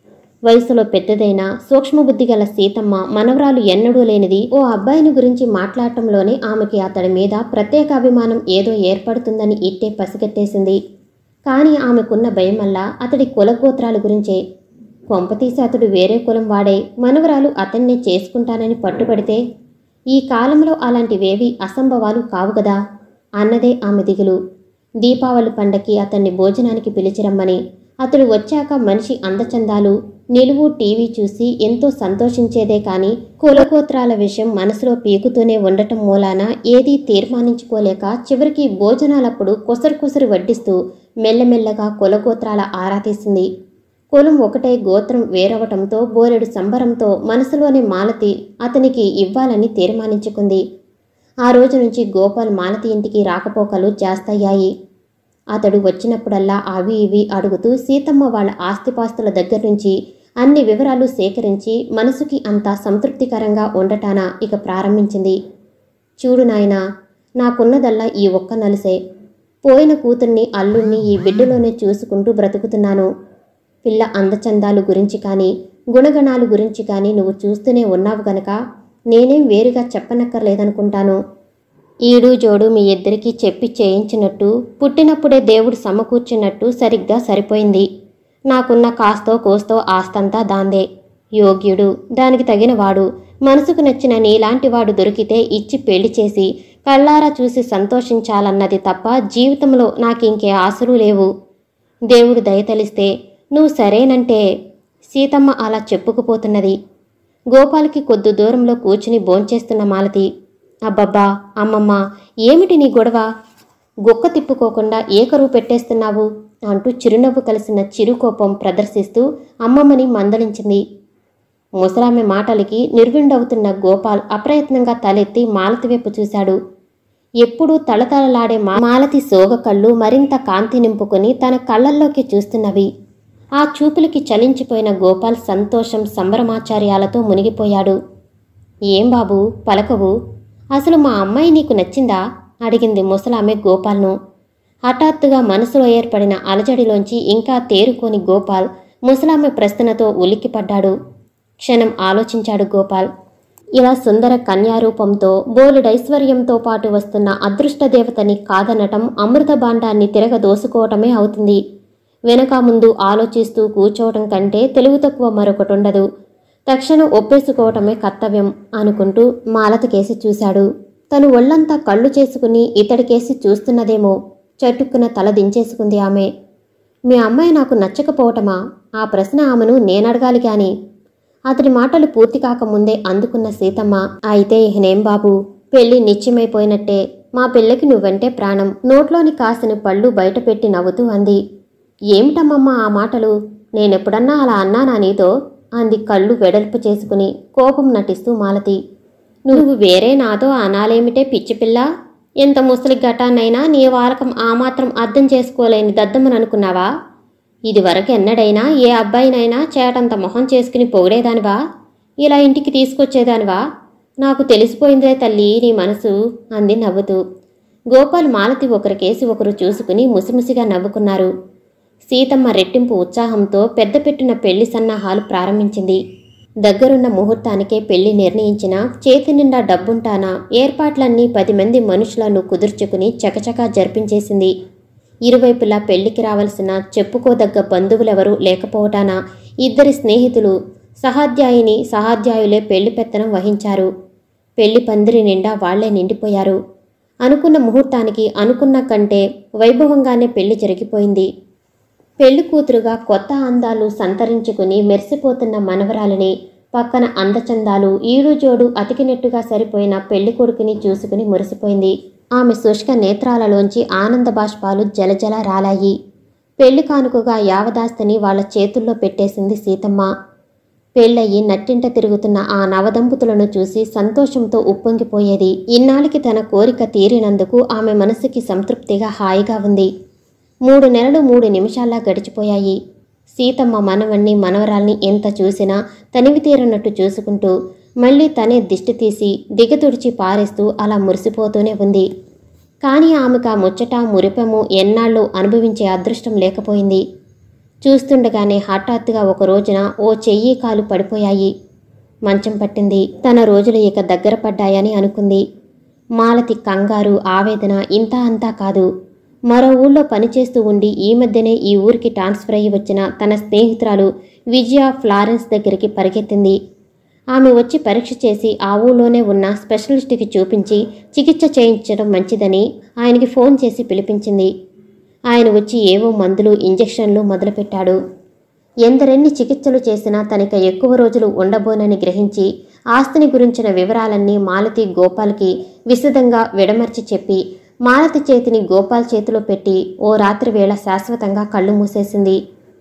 వయసులో పెద్దదైన సూక్ష్మబుద్ధి గల సీతమ్మ మనవరాలు ఎన్నడూ లేనిది ఓ అబ్బాయిని గురించి మాట్లాడటంలోనే ఆమెకి అతడి మీద ప్రత్యేక అభిమానం ఏదో ఏర్పడుతుందని ఇట్టే పసిగట్టేసింది. కానీ ఆమెకున్న భయం వల్ల అతడి కులగోత్రాల గురించే. కొంపతీసి అతడు వేరే కులం వాడే మనవరాలు అతన్నే చేసుకుంటానని పట్టుబడితే ఈ కాలంలో అలాంటివేవీ అసంభవాలు కావు గదా అన్నదే ఆమె దిగులు. దీపావళి పండక్కి అతన్ని భోజనానికి పిలిచిరమ్మని, అతడు వచ్చాక మనిషి అందచందాలు, నిలువు టీవీ చూసి ఎంతో సంతోషించేదే కాని కులగోత్రాల విషయం మనసులో పీకుతూనే ఉండటం మూలాన ఏదీ తీర్మానించుకోలేక చివరికి భోజనాలప్పుడు కొసరు కొసరు వడ్డిస్తూ మెల్లమెల్లగా కులగోత్రాల ఆరా తీసింది. కులం ఒకటే, గోత్రం వేరవటంతో బోలెడు సంబరంతో మనసులోని మాలతి అతనికి ఇవ్వాలని తీర్మానించుకుంది. ఆ రోజు నుంచి గోపాల్ మాలతి ఇంటికి రాకపోకలు జాస్తయ్యాయి. అతడు వచ్చినప్పుడల్లా అవి ఇవి అడుగుతూ సీతమ్మ వాళ్ళ ఆస్తిపాస్తుల దగ్గర నుంచి అన్ని వివరాలు సేకరించి మనసుకి అంతా సంతృప్తికరంగా ఉండటాన ఇక ప్రారంభించింది. చూడు నాయనా, నాకున్నదల్లా ఈ ఒక్క నలుసే. పోయిన కూతుర్ని అల్లుణ్ణి ఈ బిడ్డలోనే చూసుకుంటూ బ్రతుకుతున్నాను. పిల్ల అందచందాలు గురించి కానీ గుణగణాలు గురించి కానీ నువ్వు చూస్తూనే ఉన్నావు గనక నేనేం వేరుగా చెప్పనక్కర్లేదనుకుంటాను. ఈడు జోడు మీ ఇద్దరికీ చెప్పి చేయించినట్టు, పుట్టినప్పుడే దేవుడు సమకూర్చినట్టు సరిగ్గా సరిపోయింది. నాకున్న కాస్తో కోస్తో ఆస్తంతా దాందే. యోగ్యుడు, దానికి తగినవాడు, మనసుకు నచ్చిన నీలాంటివాడు దొరికితే ఇచ్చి పెళ్లి చేసి కళ్ళారా చూసి సంతోషించాలన్నది తప్ప జీవితంలో నాకింకే ఆశలు లేవు. దేవుడు దయతలిస్తే నువ్వు సరేనంటే. సీతమ్మ అలా చెప్పుకుపోతున్నది. గోపాల్కి కొద్ది దూరంలో కూర్చుని భోంచేస్తున్న మాలతి, అబ్బబ్బా అమ్మమ్మ, ఏమిటి నీ గొడవ? గుక్క తిప్పుకోకుండా ఏకరువు పెట్టేస్తున్నావు అంటూ చిరునవ్వు కలిసిన చిరుకోపం ప్రదర్శిస్తూ అమ్మమ్మని మందలించింది. ముసలామె మాటలకి నిర్విండవుతున్న గోపాల్ అప్రయత్నంగా తలెత్తి మాలతి వైపు చూశాడు. ఎప్పుడూ తళతళలాడే మాలతి సోగ కళ్ళు మరింత కాంతి నింపుకొని తన కళ్ళల్లోకి చూస్తున్నవి. ఆ చూపులకి చలించిపోయిన గోపాల్ సంతోషం సంబరమాచార్యాలతో మునిగిపోయాడు. ఏం బాబూ పలకవు? అసలు మా అమ్మాయి నీకు నచ్చిందా? అడిగింది ముసలామె గోపాల్ను. హఠాత్తుగా మనసులో ఏర్పడిన అలజడిలోంచి ఇంకా తేరుకోని గోపాల్ ముసలామె ప్రశ్నతో ఉలిక్కిపడ్డాడు. క్షణం ఆలోచించాడు గోపాల్. ఇలా సుందర కన్యారూపంతో బోలెడైశ్వర్యంతో పాటు వస్తున్న అదృష్టదేవతని కాదనటం అమృత భాండాన్ని తిరగదోసుకోవటమే అవుతుంది. వెనక ముందు ఆలోచిస్తూ కూర్చోవటం కంటే తెలివి తక్కువ మరొకటుండదు. తక్షణం ఒప్పేసుకోవటమే కర్తవ్యం అనుకుంటూ మాలతికేసి చూశాడు. తను ఒళ్లంతా కళ్ళు చేసుకుని ఇతడికేసి చూస్తున్నదేమో. చటుక్కున తల దించేసుకుంది ఆమె. మీ అమ్మాయి నాకు నచ్చకపోవటమా? ఆ ప్రశ్న ఆమెను నేనడగాలి గాని. అతడి మాటలు పూర్తి కాకముందే అందుకున్న సీతమ్మ, అయితే ఇహనేం బాబు, పెళ్లి నిశ్చయమైపోయినట్టే. మా పిల్లకి నువ్వంటే ప్రాణం. నోట్లోని కాసిన పళ్ళు బయటపెట్టి నవ్వుతూ అంది. ఏమిటమ్మమ్మా ఆ మాటలు? నేనెప్పుడన్నా అలా అన్నానా నీతో? అంది కళ్ళు వెడల్పు చేసుకుని కోపం నటిస్తూ మాలతి. నువ్వు వేరే నాతో అనాలేమిటే పిచ్చిపిల్ల? ఎంత ముసలి ఘటాన్నైనా నీ వాలకం ఆ మాత్రం అర్థం చేసుకోలేని దద్దమ్మననుకున్నావా? ఇది వరకు ఎన్నడైనా ఏ అబ్బాయినైనా చేటంత మొహం చేసుకుని పొగిడేదానివా? ఇలా ఇంటికి తీసుకొచ్చేదానివా? నాకు తెలిసిపోయిందిలే తల్లి నీ మనసు అంది నవ్వుతూ. గోపాల్ మాలతి ఒకరికేసి ఒకరు చూసుకుని ముసిముసిగా నవ్వుకున్నారు. సీతమ్మ రెట్టింపు ఉత్సాహంతో పెద్ద పెట్టిన పెళ్లి సన్నాహాలు ప్రారంభించింది. దగ్గరున్న ముహూర్తానికే పెళ్లి నిర్ణయించిన చేతి నిండా డబ్బుంటానా ఏర్పాట్లన్నీ పది మంది మనుషులను కుదుర్చుకుని చకచకా జరిపించేసింది. ఇరువైపులా పెళ్లికి రావలసిన చెప్పుకోదగ్గ బంధువులెవరూ లేకపోవటాన ఇద్దరి స్నేహితులు సహాధ్యాయుని సహాధ్యాయులే పెళ్లి పెత్తనం వహించారు. పెళ్లి పందిరి నిండా వాళ్లే నిండిపోయారు. అనుకున్న ముహూర్తానికి అనుకున్న కంటే వైభవంగానే పెళ్లి జరిగిపోయింది. పెళ్లి కూతురుగా కొత్త అందాలు సంతరించుకుని మెరిసిపోతున్న మనవరాలిని, పక్కన అందచందాలు ఈడుజోడు అతికినట్టుగా సరిపోయిన పెళ్లి కొడుకుని చూసుకుని మురిసిపోయింది. ఆమె శుష్క నేత్రాలలోంచి ఆనంద బాష్పాలు జలజల రాలాయి. పెళ్లి కానుకగా యావదాస్తిని వాళ్ల చేతుల్లో పెట్టేసింది సీతమ్మ. పెళ్ళయి నట్టింట తిరుగుతున్న ఆ నవదంపతులను చూసి సంతోషంతో ఉప్పొంగిపోయేది. ఇన్నాళ్ళకి తన కోరిక తీరినందుకు ఆమె మనసుకి సంతృప్తిగా హాయిగా ఉంది. మూడు నెలలు మూడు నిమిషాల్లా గడిచిపోయాయి. సీతమ్మ మనవణ్ణి మనవరాల్ని ఎంత చూసినా తనివి తీరనట్టు చూసుకుంటూ మళ్ళీ తనే దిష్టి తీసి దిగతుడిచి పారేస్తూ అలా మురిసిపోతూనే ఉంది. కానీ ఆమెకు ఆ ముచ్చట మురిపెము ఎన్నాళ్ళు అనుభవించే అదృష్టం లేకపోయింది. చూస్తుండగానే హఠాత్తుగా ఒక రోజున ఓ చెయ్యి కాలు పడిపోయాయి. మంచం పట్టింది. తన రోజులు ఇక దగ్గర పడ్డాయని అనుకుంది. మాలతి కంగారు, ఆవేదన ఇంతా అంతా కాదు. మరో ఊళ్ళో పనిచేస్తూ ఉండి ఈ మధ్యనే ఈ ఊరికి ట్రాన్స్ఫర్ అయ్యి వచ్చిన తన స్నేహితురాలు విజయ ఫ్లారెన్స్ దగ్గరికి పరిగెత్తింది. ఆమె వచ్చి పరీక్ష చేసి ఆ ఊళ్ళోనే ఉన్న స్పెషలిస్ట్కి చూపించి చికిత్స చేయించడం మంచిదని ఆయనకి ఫోన్ చేసి పిలిపించింది. ఆయన వచ్చి ఏవో మందులు ఇంజెక్షన్లు మొదలుపెట్టాడు. ఎందరెన్ని చికిత్సలు చేసినా తనక ఎక్కువ రోజులు ఉండబోనని గ్రహించి ఆస్తిని గురించిన వివరాలన్నీ మాలతి గోపాల్కి విశదంగా విడమర్చి చెప్పి మాలతి చేతిని గోపాల్ చేతిలో పెట్టి ఓ రాత్రి వేళ శాశ్వతంగా కళ్ళు మూసేసింది.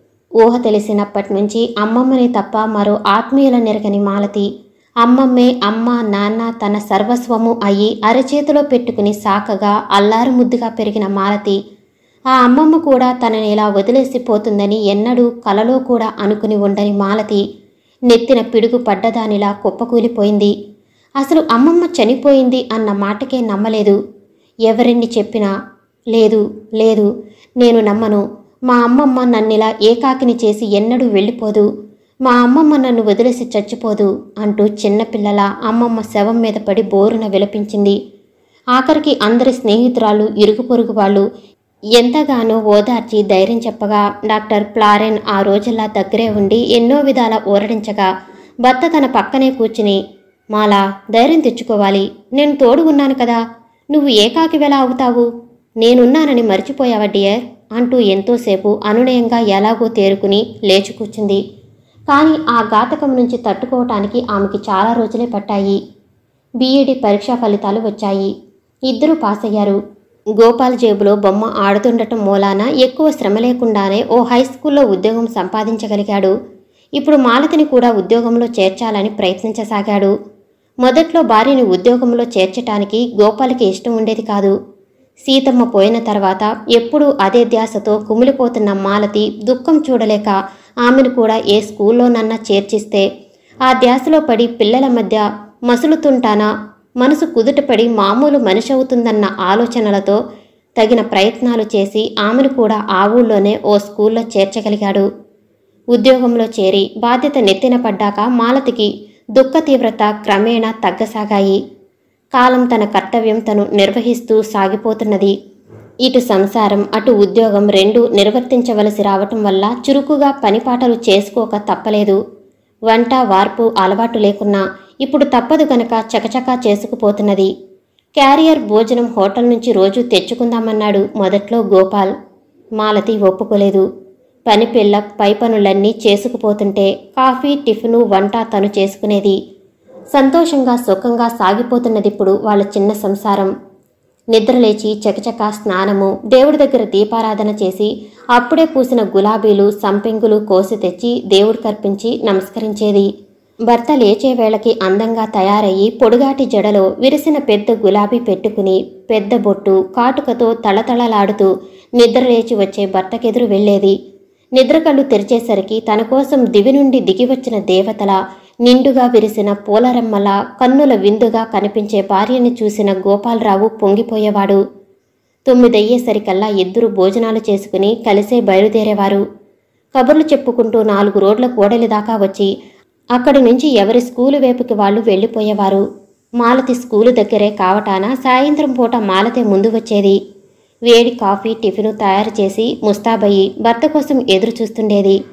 ఊహ తెలిసినప్పటి నుంచి అమ్మమ్మని తప్ప మరో ఆత్మీయుల నెరగని మాలతి అమ్మమ్మే అమ్మ నాన్న తన సర్వస్వము అయ్యి అరచేతిలో పెట్టుకుని సాకగా అల్లారు ముద్దుగా పెరిగిన మాలతి ఆ అమ్మమ్మ కూడా తనని ఇలా వదిలేసిపోతుందని ఎన్నడూ కలలో కూడా అనుకుని ఉండని మాలతి నెత్తిన పిడుగు పడ్డదానిలా కుప్పకూలిపోయింది. అసలు అమ్మమ్మ చనిపోయింది అన్న మాటకే నమ్మలేదు. ఎవరిని చెప్పినా లేదు లేదు నేను నమ్మను, మా అమ్మమ్మ నన్నిలా ఏకాకిని చేసి ఎన్నడూ వెళ్ళిపోదు, మా అమ్మమ్మ నన్ను వదిలేసి చచ్చిపోదు అంటూ చిన్నపిల్లల అమ్మమ్మ శవం మీద పడి బోరున విలపించింది. ఆఖరికి అందరి స్నేహితురాలు ఇరుగు పొరుగు వాళ్ళు ఎంతగానో ఓదార్చి ధైర్యం చెప్పగా డాక్టర్ ప్లారెన్ ఆ రోజుల్లా దగ్గరే ఉండి ఎన్నో విధాల ఊరడించగా భర్త తన పక్కనే కూర్చుని, మాలా ధైర్యం తెచ్చుకోవాలి, నేను తోడు ఉన్నాను కదా, నువ్వు ఏకాకి వెలా అవుతావు, నేనున్నానని మర్చిపోయావా డియర్ అంటూ ఎంతోసేపు అనునయంగా ఎలాగో తేరుకుని లేచి కూర్చుంది. కానీ ఆ ఘాతకం నుంచి తట్టుకోవటానికి ఆమెకి చాలా రోజులే పట్టాయి. బీఈడీ పరీక్షా ఫలితాలు వచ్చాయి. ఇద్దరూ పాస్ అయ్యారు. గోపాల్ జేబులో బొమ్మ ఆడుతుండటం మూలాన ఎక్కువ శ్రమ లేకుండానే ఓ హై స్కూల్లో ఉద్యోగం సంపాదించగలిగాడు. ఇప్పుడు మాలతిని కూడా ఉద్యోగంలో చేర్చాలని ప్రయత్నించసాగాడు. మొదట్లో భార్యని ఉద్యోగంలో చేర్చటానికి గోపాల్కి ఇష్టం ఉండేది కాదు. సీతమ్మ పోయిన తర్వాత ఎప్పుడూ అదే ధ్యాసతో కుమిలిపోతున్న మాలతి దుఃఖం చూడలేక ఆమెను కూడా ఏ స్కూల్లోనన్నా చేర్చిస్తే ఆ ధ్యాసలో పడి పిల్లల మధ్య మసులుతుంటానా మనసు కుదుటపడి మామూలు మనిషి అవుతుందన్న ఆలోచనలతో తగిన ప్రయత్నాలు చేసి ఆమెను కూడా ఆ ఊళ్ళోనే ఓ స్కూల్లో చేర్చగలిగాడు. ఉద్యోగంలో చేరి బాధ్యత నెత్తిన పడ్డాక మాలతికి దుఃఖ తీవ్రత క్రమేణా తగ్గసాగాయి. కాలం తన కర్తవ్యం తను నిర్వహిస్తూ సాగిపోతున్నది. ఇటు సంసారం అటు ఉద్యోగం రెండూ నిర్వర్తించవలసి రావటం వల్ల చురుకుగా పనిపాటలు చేసుకోక తప్పలేదు. వంట వార్పు అలవాటు లేకున్నా ఇప్పుడు తప్పదు గనక చకచకా చేసుకుపోతున్నది. క్యారియర్ భోజనం హోటల్ నుంచి రోజూ తెచ్చుకుందామన్నాడు మొదట్లో గోపాల్. మాలతి ఒప్పుకోలేదు. పని పిల్ల పై పనులన్నీ చేసుకుపోతుంటే కాఫీ టిఫిను వంట తను చేసుకునేది. సంతోషంగా సుఖంగా సాగిపోతున్నదిప్పుడు వాళ్ళ చిన్న సంసారం. నిద్రలేచి చకచకా స్నానము, దేవుడి దగ్గర దీపారాధన చేసి అప్పుడే పూసిన గులాబీలు సంపెంగులు కోసి తెచ్చి దేవుడికర్పించి నమస్కరించేది. భర్త లేచే వేళకి అందంగా తయారయ్యి పొడుగాటి జడలో విరిసిన పెద్ద గులాబీ పెట్టుకుని పెద్ద బొట్టు కాటుకతో తళతళలాడుతూ నిద్రలేచి వచ్చే భర్తకెదురు వెళ్లేది. నిద్రకళ్ళు తెరిచేసరికి తన కోసం దివి నుండి దిగివచ్చిన దేవతల నిండుగా విరిసిన పూలరెమ్మలా కన్నుల విందుగా కనిపించే భార్యని చూసిన గోపాలరావు పొంగిపోయేవాడు. తొమ్మిదయ్యేసరికల్లా ఇద్దరు భోజనాలు చేసుకుని కలిసే బయలుదేరేవారు. కబుర్లు చెప్పుకుంటూ నాలుగు రోడ్ల కూడలి దాకా వచ్చి అక్కడి నుంచి ఎవరి స్కూలు వైపుకి వాళ్ళు వెళ్ళిపోయేవారు. మాలతి స్కూలు దగ్గరే కావటాన సాయంత్రం పూట మాలతే ముందు వచ్చేది. వేడి కాఫీ టిఫిను తయారు చేసి ముస్తాబయ్యి భర్త కోసం ఎదురు చూస్తుండేది.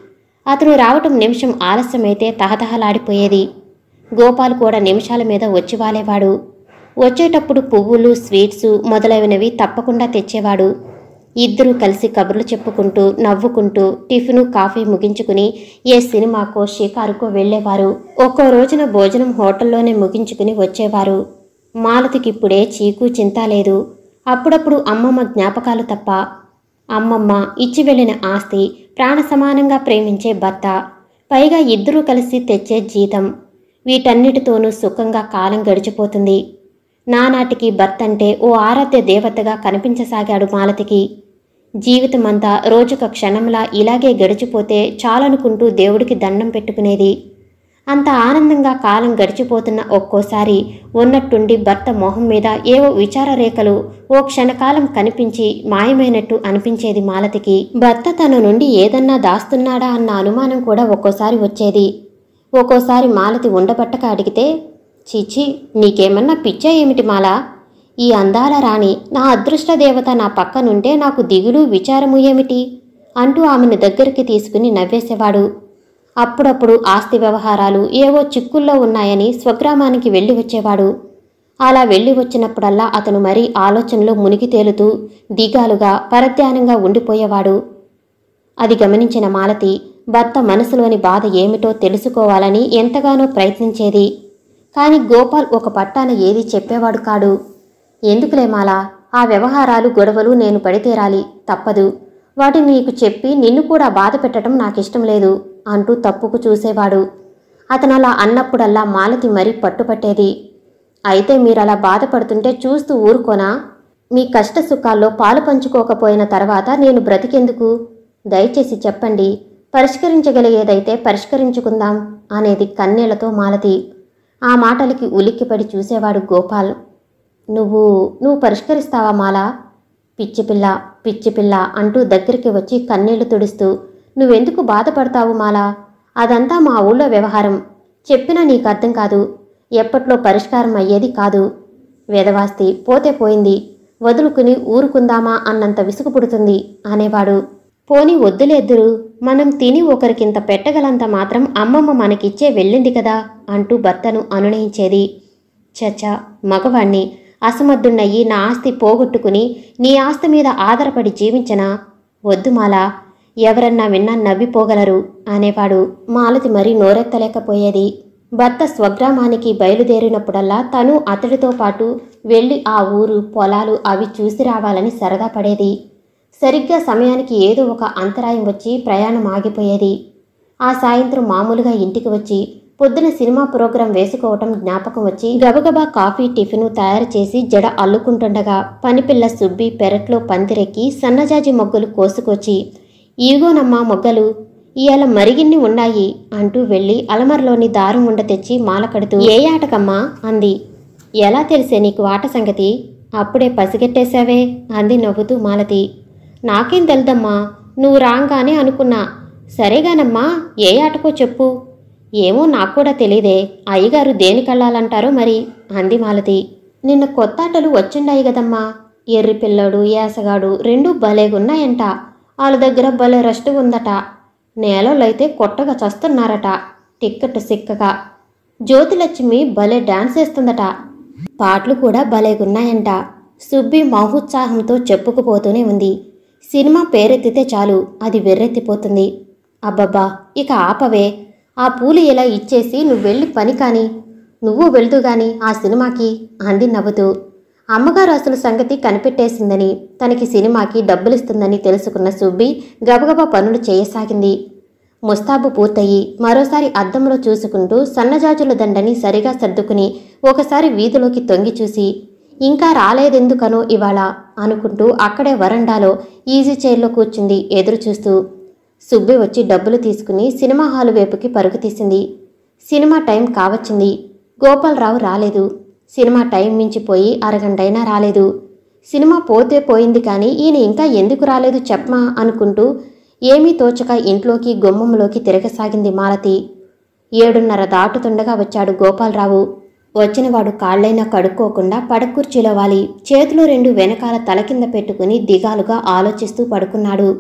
అతను రావటం నిమిషం ఆలస్యమైతే తహతహలాడిపోయేది. గోపాల్ కూడా నిమిషాల మీద వచ్చి వాలేవాడు. వచ్చేటప్పుడు పువ్వులు, స్వీట్సు మొదలైనవి తప్పకుండా తెచ్చేవాడు. ఇద్దరూ కలిసి కబుర్లు చెప్పుకుంటూ నవ్వుకుంటూ టిఫిను, కాఫీ ముగించుకుని ఏ సినిమాకో షికారుకో వెళ్లేవారు. ఒక్కో రోజున భోజనం హోటల్లోనే ముగించుకుని వచ్చేవారు. మాలతికిప్పుడే చీకు చింత లేదు. అప్పుడప్పుడు అమ్మమ్మ జ్ఞాపకాలు తప్ప. అమ్మమ్మ ఇచ్చి వెళ్లిన ఆస్తి, ప్రాణ సమానంగా ప్రేమించే భర్త, పైగా ఇద్దరూ కలిసి తెచ్చే జీతం, వీటన్నిటితోనూ సుఖంగా కాలం గడిచిపోతుంది. నానాటికి భర్తంటే ఓ ఆరాధ్య దేవతగా కనిపించసాగాడు మాలతికి. జీవితమంతా రోజుక క్షణంలా ఇలాగే గడిచిపోతే చాలనుకుంటూ దేవుడికి దండం పెట్టుకునేది. అంత ఆనందంగా కాలం గడిచిపోతున్న ఒక్కోసారి ఉన్నట్టుండి భర్త మొహం మీద ఏవో విచార రేఖలు ఓ క్షణకాలం కనిపించి మాయమైనట్టు అనిపించేది మాలతికి. భర్త తన నుండి ఏదన్నా దాస్తున్నాడా అన్న అనుమానం కూడా ఒక్కోసారి వచ్చేది. ఒక్కోసారి మాలతి ఉండబట్టక అడిగితే, చీచి, నీకేమన్నా పిచ్చా ఏమిటి మాలా? ఈ అందాల రాణి, నా అదృష్ట దేవత నా పక్కనుంటే నాకు దిగులు విచారము ఏమిటి అంటూ ఆమెను దగ్గరికి తీసుకుని నవ్వేసేవాడు. అప్పుడప్పుడు ఆస్తి వ్యవహారాలు ఏవో చిక్కుల్లో ఉన్నాయని స్వగ్రామానికి వెళ్ళి వచ్చేవాడు. అలా వెళ్ళి వచ్చినప్పుడల్లా అతను మరీ ఆలోచనలో మునిగి తేలుతూ దిగాలుగా పరధ్యానంగా ఉండిపోయేవాడు. అది గమనించిన మాలతి భర్త మనసులోని బాధ ఏమిటో తెలుసుకోవాలని ఎంతగానో ప్రయత్నించేది. కాని గోపాల్ ఒక పట్టాన ఏదీ చెప్పేవాడు కాడు. ఎందుకులే మాలా, ఆ వ్యవహారాలు గొడవలు నేను పడితేరాలి, తప్పదు. వాటిని నీకు చెప్పి నిన్ను కూడా బాధ పెట్టడం నాకిష్టం లేదు అంటూ తప్పుకు చూసేవాడు. అతనలా అన్నప్పుడల్లా మాలతి మరీ పట్టుపట్టేది. అయితే మీరలా బాధపడుతుంటే చూస్తూ ఊరుకోనా? మీ కష్ట సుఖాల్లో పాలు పంచుకోకపోయిన తర్వాత నేను బ్రతికెందుకు? దయచేసి చెప్పండి, పరిష్కరించగలిగేదైతే పరిష్కరించుకుందాం అనేది కన్నీళ్లతో మాలతి. ఆ మాటలకి ఉలిక్కిపడి చూసేవాడు గోపాల్. నువ్వు నువ్వు పరిష్కరిస్తావా మాలా? పిచ్చిపిల్ల పిచ్చిపిల్ల అంటూ దగ్గరికి వచ్చి కన్నీళ్లు తుడుస్తూ, నువ్వెందుకు బాధపడతావు మాలా? అదంతా మా ఊళ్ళో వ్యవహారం. చెప్పినా నీకు అర్థం కాదు. ఎప్పట్లో పరిష్కారం అయ్యేది కాదు. వేదవాస్తి పోతే పోయింది, వదులుకుని ఊరుకుందామా అన్నంత విసుగు పుడుతుంది అనేవాడు. పోనీ వద్దులేద్దురు, మనం తిని ఒకరికింత పెట్టగలంత మాత్రం అమ్మమ్మ మనకిచ్చే వెళ్ళింది కదా అంటూ భర్తను అనునయించేది. చచ్చా, మగవాణ్ణి అసమర్థున్నయ్యి నా ఆస్తి పోగొట్టుకుని నీ ఆస్తి మీద ఆధారపడి జీవించనా? వద్దు మాలా, ఎవరన్నా విన్నా నవ్విపోగలరు అనేవాడు. మాలతి మరీ నోరెత్తలేకపోయేది. భర్త స్వగ్రామానికి బయలుదేరినప్పుడల్లా తను అతడితో పాటు వెళ్ళి ఆ ఊరు, పొలాలు అవి చూసి రావాలని సరదా పడేది. సరిగ్గా సమయానికి ఏదో ఒక అంతరాయం వచ్చి ప్రయాణం ఆగిపోయేది. ఆ సాయంత్రం మామూలుగా ఇంటికి వచ్చి పొద్దున సినిమా ప్రోగ్రాం వేసుకోవటం జ్ఞాపకం వచ్చి గబగబా కాఫీ, టిఫిను తయారు చేసి జడ అల్లుకుంటుండగా పనిపిల్ల సుబ్బి పెరట్లో పందిరెక్కి సన్నజాజి మొగ్గలు కోసుకొచ్చి, ఈగోనమ్మా మొగ్గలు, ఇయాల మరిగిన్ని ఉన్నాయి అంటూ వెళ్ళి అలమరలోని దారం ఉండ తెచ్చి మాల కడుతూ, ఏ ఆటకమ్మా అంది. ఎలా తెలిసే నీకు ఆట సంగతి? అప్పుడే పసిగట్టేశావే అంది నవ్వుతూ మాలతి. నాకేం తెల్దమ్మా, నువ్వు రాంగానే అనుకున్నా. సరేగానమ్మా, ఏ ఆటకో చెప్పు. ఏమో నాకు కూడా తెలీదే, అయ్యగారు దేనికెళ్ళాలంటారో మరి అంది మాలతి. నిన్న కొత్త ఆటలు వచ్చిండాయి గదమ్మా. ఎర్రి పిల్లడు, ఏసగాడు రెండూ భలేగున్నాయంట. వాళ్ళ దగ్గర భలే రష్టు ఉందట. నేలలైతే కొట్టగా చస్తున్నారట టిక్కెట్ సిక్కగా. జ్యోతిలక్ష్మి భలే డాన్స్ వేస్తుందట. పాటలు కూడా భలేగున్నాయంట. సుబ్బి మహోత్సాహంతో చెప్పుకుపోతూనే ఉంది. సినిమా పేరెత్తితే చాలు అది వెర్రెత్తిపోతుంది. అబ్బబ్బా, ఇక ఆపవే. ఆ పూలు ఇలా ఇచ్చేసి నువ్వెళ్ళి పని కాని, నువ్వు వెళ్తూగాని ఆ సినిమాకి అంది నవ్వుతూ. అమ్మగారు అసలు సంగతి కనిపెట్టేసిందని, తనకి సినిమాకి డబ్బులిస్తుందని తెలుసుకున్న సుబ్బి గబగబా పనులు చేయసాగింది. ముస్తాబు పూర్తయి మరోసారి అద్దంలో చూసుకుంటూ సన్నజాజుల దండని సరిగా సర్దుకుని ఒకసారి వీధిలోకి తొంగి చూసి, ఇంకా రాలేదెందుకనో ఇవాళ అనుకుంటూ అక్కడే వరండాలో ఈజీ చైర్లో కూర్చుంది ఎదురు చూస్తూ. సుబ్బి వచ్చి డబ్బులు తీసుకుని సినిమా హాలు వైపుకి పరుగు తీసింది. Cinema time కావచ్చింది. గోపాలరావు రాలేదు. సినిమా టైం మించిపోయి అరగంటైనా రాలేదు. సినిమా పోతే పోయింది కానీ ఈయన ఇంకా ఎందుకు రాలేదు చెప్పమా అనుకుంటూ ఏమీ తోచక ఇంట్లోకి గుమ్మంలోకి తిరగసాగింది మాలతి. ఏడున్నర దాటుతుండగా వచ్చాడు గోపాలరావు. వచ్చినవాడు కాళ్లైనా కడుక్కోకుండా పడకుర్చీలో వాలి చేతులు రెండు వెనకాల తల కింద పెట్టుకుని దిగాలుగా ఆలోచిస్తూ పడుకున్నాడు.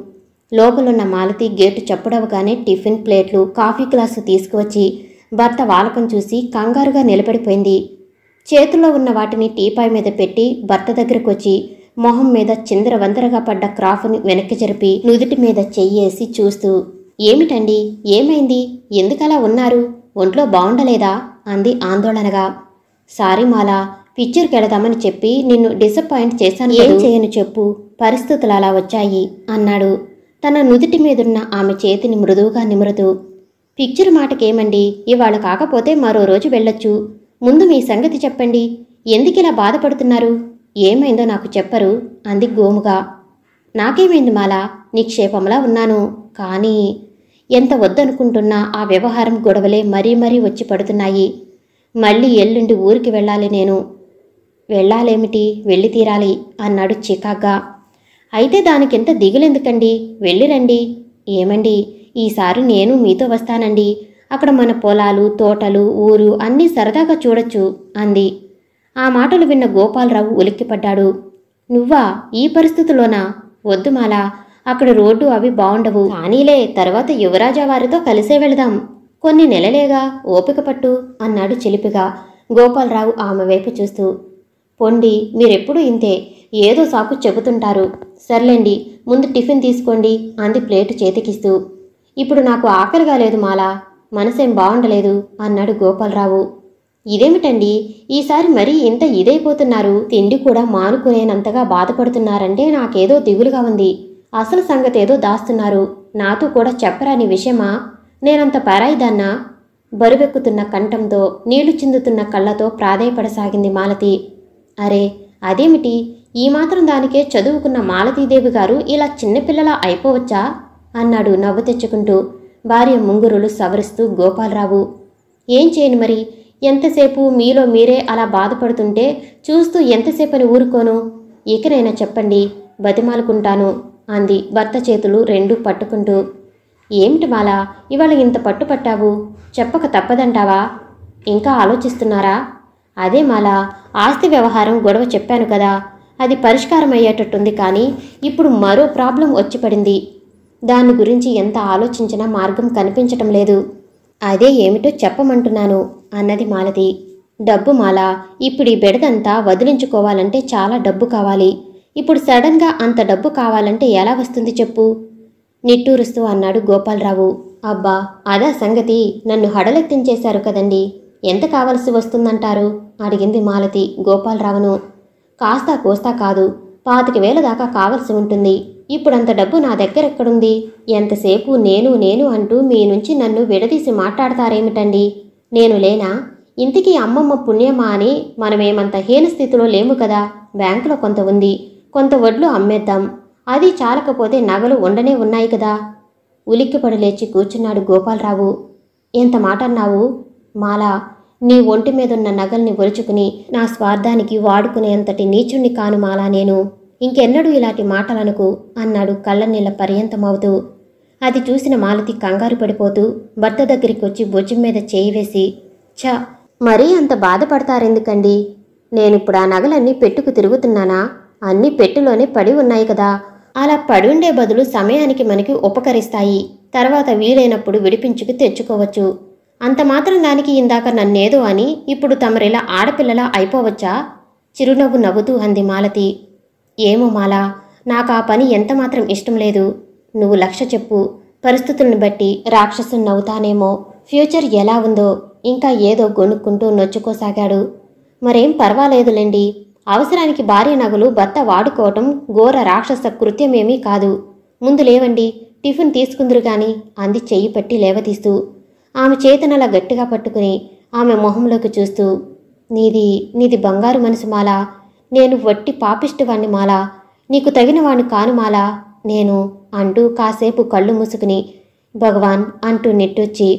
లోపలున్న మాలతి గేటు చప్పుడవగానే టిఫిన్ ప్లేట్లు కాఫీ గ్లాసు తీసుకువచ్చి భర్త వాలకం చూసి కంగారుగా నిలబడిపోయింది. చేతుల్లో ఉన్న వాటిని టీపాయ్ మీద పెట్టి భర్త దగ్గరకు వచ్చి మొహం మీద చిందరవందరగా పడ్డ క్రాఫ్ని వెనక్కి జరిపి నుదుటి మీద చెయ్యేసి చూస్తూ, ఏమిటండి, ఏమైంది, ఎందుకలా ఉన్నారు, ఒంట్లో బాగుండలేదా అంది ఆందోళనగా. సారీ మాలా, పిక్చర్కి వెళదామని చెప్పి నిన్ను డిసప్పాయింట్ చేశాను. ఏం చేయను చెప్పు, పరిస్థితులు అలా వచ్చాయి అన్నాడు తన నుదుటి మీదున్న ఆమె చేతిని మృదువుగా నిమురుతూ. పిక్చర్ మాటకేమండి, ఇవాళ కాకపోతే మరో రోజు వెళ్ళొచ్చు. ముందు మీ సంగతి చెప్పండి, ఎందుకిలా బాధపడుతున్నారు, ఏమైందో నాకు చెప్పరు అంది గోముగా. నాకేమైంది మాలా, నిక్షేపంలా ఉన్నాను. కానీ ఎంత వద్దనుకుంటున్నా ఆ వ్యవహారం గొడవలే మరీ మరీ వచ్చి పడుతున్నాయి. మళ్ళీ ఎల్లుండి ఊరికి వెళ్ళాలి నేను. వెళ్ళాలేమిటి, వెళ్ళి తీరాలి అన్నాడు చికాగ్గా. అయితే దానికెంత దిగులెందుకండి, వెళ్ళిరండి. ఏమండి, ఈసారి నేను మీతో వస్తానండి. అక్కడ మన పొలాలు, తోటలు, ఊరు అన్నీ సరదాగా చూడొచ్చు అంది. ఆ మాటలు విన్న గోపాలరావు ఉలిక్కిపడ్డాడు. నువ్వా, ఈ పరిస్థితుల్లోనా? వద్దు మాలా, అక్కడ రోడ్డు అవి బావుండవు. కానీలే, తర్వాత యువరాజా వారితో కలిసే వెళదాం. కొన్ని నెలలేగా, ఓపిక పట్టు అన్నాడు చిలిపిగా గోపాలరావు ఆమె వైపు చూస్తూ. పొండి, మీరెప్పుడూ ఇంతే, ఏదో సాకు చెబుతుంటారు. సర్లేండి, ముందు టిఫిన్ తీసుకోండి అంది ప్లేటు చేతికిస్తూ. ఇప్పుడు నాకు ఆకలిగా లేదు మాలా, మనసేం బాగుండలేదు అన్నాడు గోపాలరావు. ఇదేమిటండి, ఈసారి మరీ ఇంత ఇదైపోతున్నారు, తిండి కూడా మానుకునేనంతగా బాధపడుతున్నారంటే నాకేదో దిగులుగా ఉంది. అసలు సంగతేదో దాస్తున్నారు, నాతో కూడా చెప్పరాని విషయమా? నేనంత పరాయిదాన్నా? బరువెక్కుతున్న కంఠంతో నీళ్లు చిందుతున్న కళ్ళతో ప్రాధేయపడసాగింది మాలతి. అరే అదేమిటి, ఈ మాత్రం దానికే చదువుకున్న మాలతీదేవి గారు ఇలా చిన్నపిల్లలా అయిపోవచ్చా అన్నాడు నవ్వు తెచ్చుకుంటూ భార్య ముంగురులు సవరిస్తూ గోపాలరావు. ఏం చేయను మరి, ఎంతసేపు మీలో మీరే అలా బాధపడుతుంటే చూస్తూ ఎంతసేపని ఊరుకోను? ఇకనైనా చెప్పండి, బతిమాలుకుంటాను అంది భర్త చేతులు రెండూ పట్టుకుంటూ. ఏమిటి మాలా, ఇవాళ ఇంత పట్టుపట్టావు, చెప్పక తప్పదంటావా? ఇంకా ఆలోచిస్తున్నారా? అదే మాలా, ఆస్తి వ్యవహారం గొడవ చెప్పాను కదా, అది పరిష్కారం అయ్యేటట్టుంది. కానీ ఇప్పుడు మరో ప్రాబ్లం వచ్చి పడింది. దాని గురించి ఎంత ఆలోచించినా మార్గం కనిపించటం లేదు. అదే ఏమిటో చెప్పమంటున్నాను అన్నది మాలతి. డబ్బు మాలా, ఇప్పుడు ఈ బెడదంతా వదిలించుకోవాలంటే చాలా డబ్బు కావాలి. ఇప్పుడు సడన్గా అంత డబ్బు కావాలంటే ఎలా వస్తుంది చెప్పు? నిట్టూరుస్తూ అన్నాడు గోపాలరావు. అబ్బా, అదా సంగతి, నన్ను హడలెత్తించేశారు కదండి. ఎంత కావలసి వస్తుందంటారు అడిగింది మాలతి గోపాలరావును. కాస్తా కోస్తా కాదు, పాతిక వేల దాకా కావలసి ఉంటుంది. ఇప్పుడంత డబ్బు నా దగ్గరెక్కడుంది? ఎంతసేపు నేను నేను అంటూ మీ నుంచి నన్ను విడదీసి మాట్లాడతారేమిటండి? నేను లేనా? ఇంటికి అమ్మమ్మ పుణ్యమా అని మనమేమంత హీనస్థితిలో లేము కదా. బ్యాంకులో కొంత ఉంది, కొంత వడ్లు అమ్మేద్దాం. అది చాలకపోతే నగలు ఉండనే ఉన్నాయి కదా. ఉలిక్కిపడి లేచి కూర్చున్నాడు గోపాలరావు. ఎంత మాట అన్నావు మాలా, నీ ఒంటి మీదున్న నగల్ని ఒలుచుకుని నా స్వార్థానికి వాడుకునేంతటి నీచుణ్ణి కాను మాలా నేను. ఇంకెన్నడూ ఇలాంటి మాటలనుకు అన్నాడు కళ్ళనీళ్ల పర్యంతమవుతూ. అది చూసిన మాలతి కంగారు పడిపోతూ భర్త దగ్గరికి వచ్చి భుజం మీద చేయి వేసి, ఛ, మరీ అంత బాధపడతారెందుకండి? నేనిప్పుడు ఆ నగలన్నీ పెట్టుకు తిరుగుతున్నానా? అన్నీ పెట్టెలోనే పడి ఉన్నాయి కదా. అలా పడి ఉండే బదులు సమయానికి మనకి ఉపకరిస్తాయి. తర్వాత వీలైనప్పుడు విడిపించుకు తెచ్చుకోవచ్చు. అంత మాత్రం దానికి ఇందాక నన్నేదో అని ఇప్పుడు తమరిలా ఆడపిల్లలా అయిపోవచ్చా? చిరునవ్వు నవ్వుతూ అంది మాలతి. ఏమో మాలా, నాకు ఆ పని ఎంతమాత్రం ఇష్టం లేదు. నువ్వు లక్ష్య చెప్పు, పరిస్థితులను బట్టి రాక్షసున్నవుతానేమో. ఫ్యూచర్ ఎలా ఉందో ఇంకా ఏదో గొనుక్కుంటూ నొచ్చుకోసాగాడు. మరేం పర్వాలేదులేండి, అవసరానికి భార్య నగలు భర్త వాడుకోవటం ఘోర రాక్షస కృత్యమేమీ కాదు. ముందు లేవండి, టిఫిన్ తీసుకుందురు గాని అంది చెయ్యి పట్టి లేవతీస్తూ. ఆమె చేతనలా గట్టిగా పట్టుకుని ఆమె మొహంలోకి చూస్తూ, నీది నీది బంగారు మనసు మాలా, నేను వట్టి పాపిష్టివాణ్ణి మాలా, నీకు తగిన వాణ్ణి కాను మాలా నేను అంటూ కాసేపు కళ్ళు మూసుకుని భగవాన్ అంటూ నిట్టొచ్చి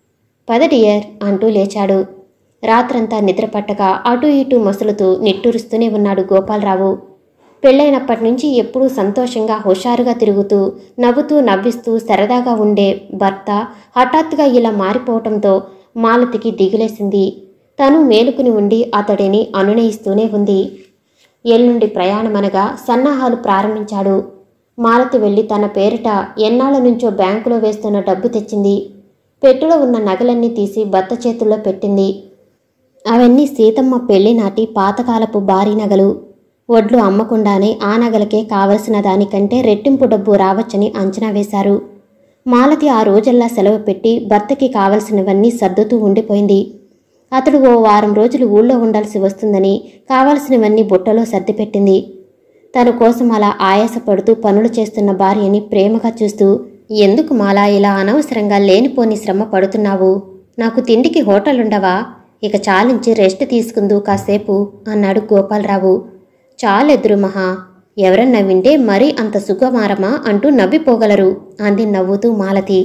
పద డియర్ అంటూ లేచాడు. రాత్రంతా నిద్రపట్టక అటూ ఇటూ మసులుతూ నిట్టూరుస్తూనే ఉన్నాడు గోపాలరావు. పెళ్ళైనప్పటి నుంచి ఎప్పుడూ సంతోషంగా హుషారుగా తిరుగుతూ నవ్వుతూ నవ్విస్తూ సరదాగా ఉండే భర్త హఠాత్తుగా ఇలా మారిపోవటంతో మాలతికి దిగులేసింది. తను మేలుకుని ఉండి అతడిని అనునయిస్తూనే ఉంది. ఎల్లుండి ప్రయాణమనగా సన్నాహాలు ప్రారంభించాడు. మాలతి వెళ్ళి తన పేరిట ఎన్నాళ్ళ నుంచో బ్యాంకులో వేస్తున్న డబ్బు తెచ్చింది. పెట్టెలో ఉన్న నగలన్నీ తీసి భర్త చేతుల్లో పెట్టింది. అవన్నీ సీతమ్మ పెళ్లి నాటి పాతకాలపు భారీ నగలు. వడ్లు అమ్మకుండానే ఆ నగలకే కావలసిన దానికంటే రెట్టింపు డబ్బు రావచ్చని అంచనా వేశారు. మాలతి ఆ రోజల్లా సెలవు పెట్టి భర్తకి కావలసినవన్నీ సర్దుతూ ఉండిపోయింది. అతడు ఓ వారం రోజులు ఊళ్ళో ఉండాల్సి వస్తుందని కావలసినవన్నీ బుట్టలో సర్దిపెట్టింది. తన కోసం అలా ఆయాసపడుతూ పనులు చేస్తున్న భార్యని ప్రేమగా చూస్తూ, ఎందుకు మాలా ఇలా అనవసరంగా లేనిపోని శ్రమ పడుతున్నావు? నాకు తిండికి హోటలుండవా? ఇక చాలించి రెస్ట్ తీసుకుందు కాసేపు అన్నాడు గోపాలరావు. చాలెదురు మహా, ఎవరన్నా వింటే మరీ అంత సుఖమారమా అంటూ నవ్విపోగలరు అంది నవ్వుతూ మాలతి.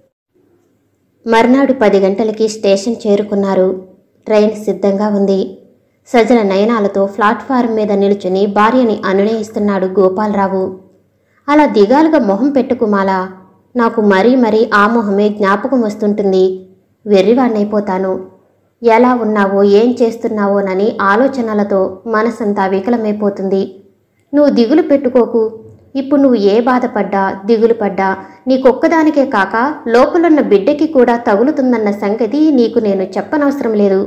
మర్నాడు పది గంటలకి స్టేషన్ చేరుకున్నారు. ట్రైన్ సిద్ధంగా ఉంది. సజల నయనాలతో ప్లాట్ఫారం మీద నిలుచుని భార్యని అనునయిస్తున్నాడు గోపాలరావు. అలా దిగాలుగా మొహం పెట్టుకు మాలా, నాకు మరీ మరీ ఆ మొహమే జ్ఞాపకం వస్తుంటుంది. వెర్రివాణ్ణైపోతాను. ఎలా ఉన్నావో ఏం చేస్తున్నావోనని ఆలోచనలతో మనసంతా వికలమైపోతుంది. నువ్వు దిగులు పెట్టుకోకు. ఇప్పుడు నువ్వు ఏ బాధపడ్డా దిగులు పడ్డా నీకొక్కదానికే కాక లోపలున్న బిడ్డకి కూడా తగులుతుందన్న సంగతి నీకు నేను చెప్పనవసరం లేదు.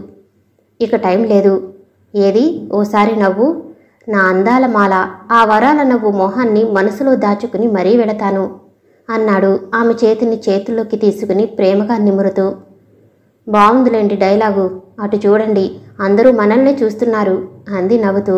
ఇక టైం లేదు. ఏది ఓసారి నవ్వు. నా అందాల మాల, ఆ వరాల నవ్వు మొహాన్ని మనసులో దాచుకుని మరీ వెళతాను అన్నాడు ఆమె చేతిని చేతుల్లోకి తీసుకుని ప్రేమగా నిమురుతూ. బావుందిలేండి డైలాగు. అటు చూడండి, అందరూ మనల్నే చూస్తున్నారు అంది నవ్వుతూ.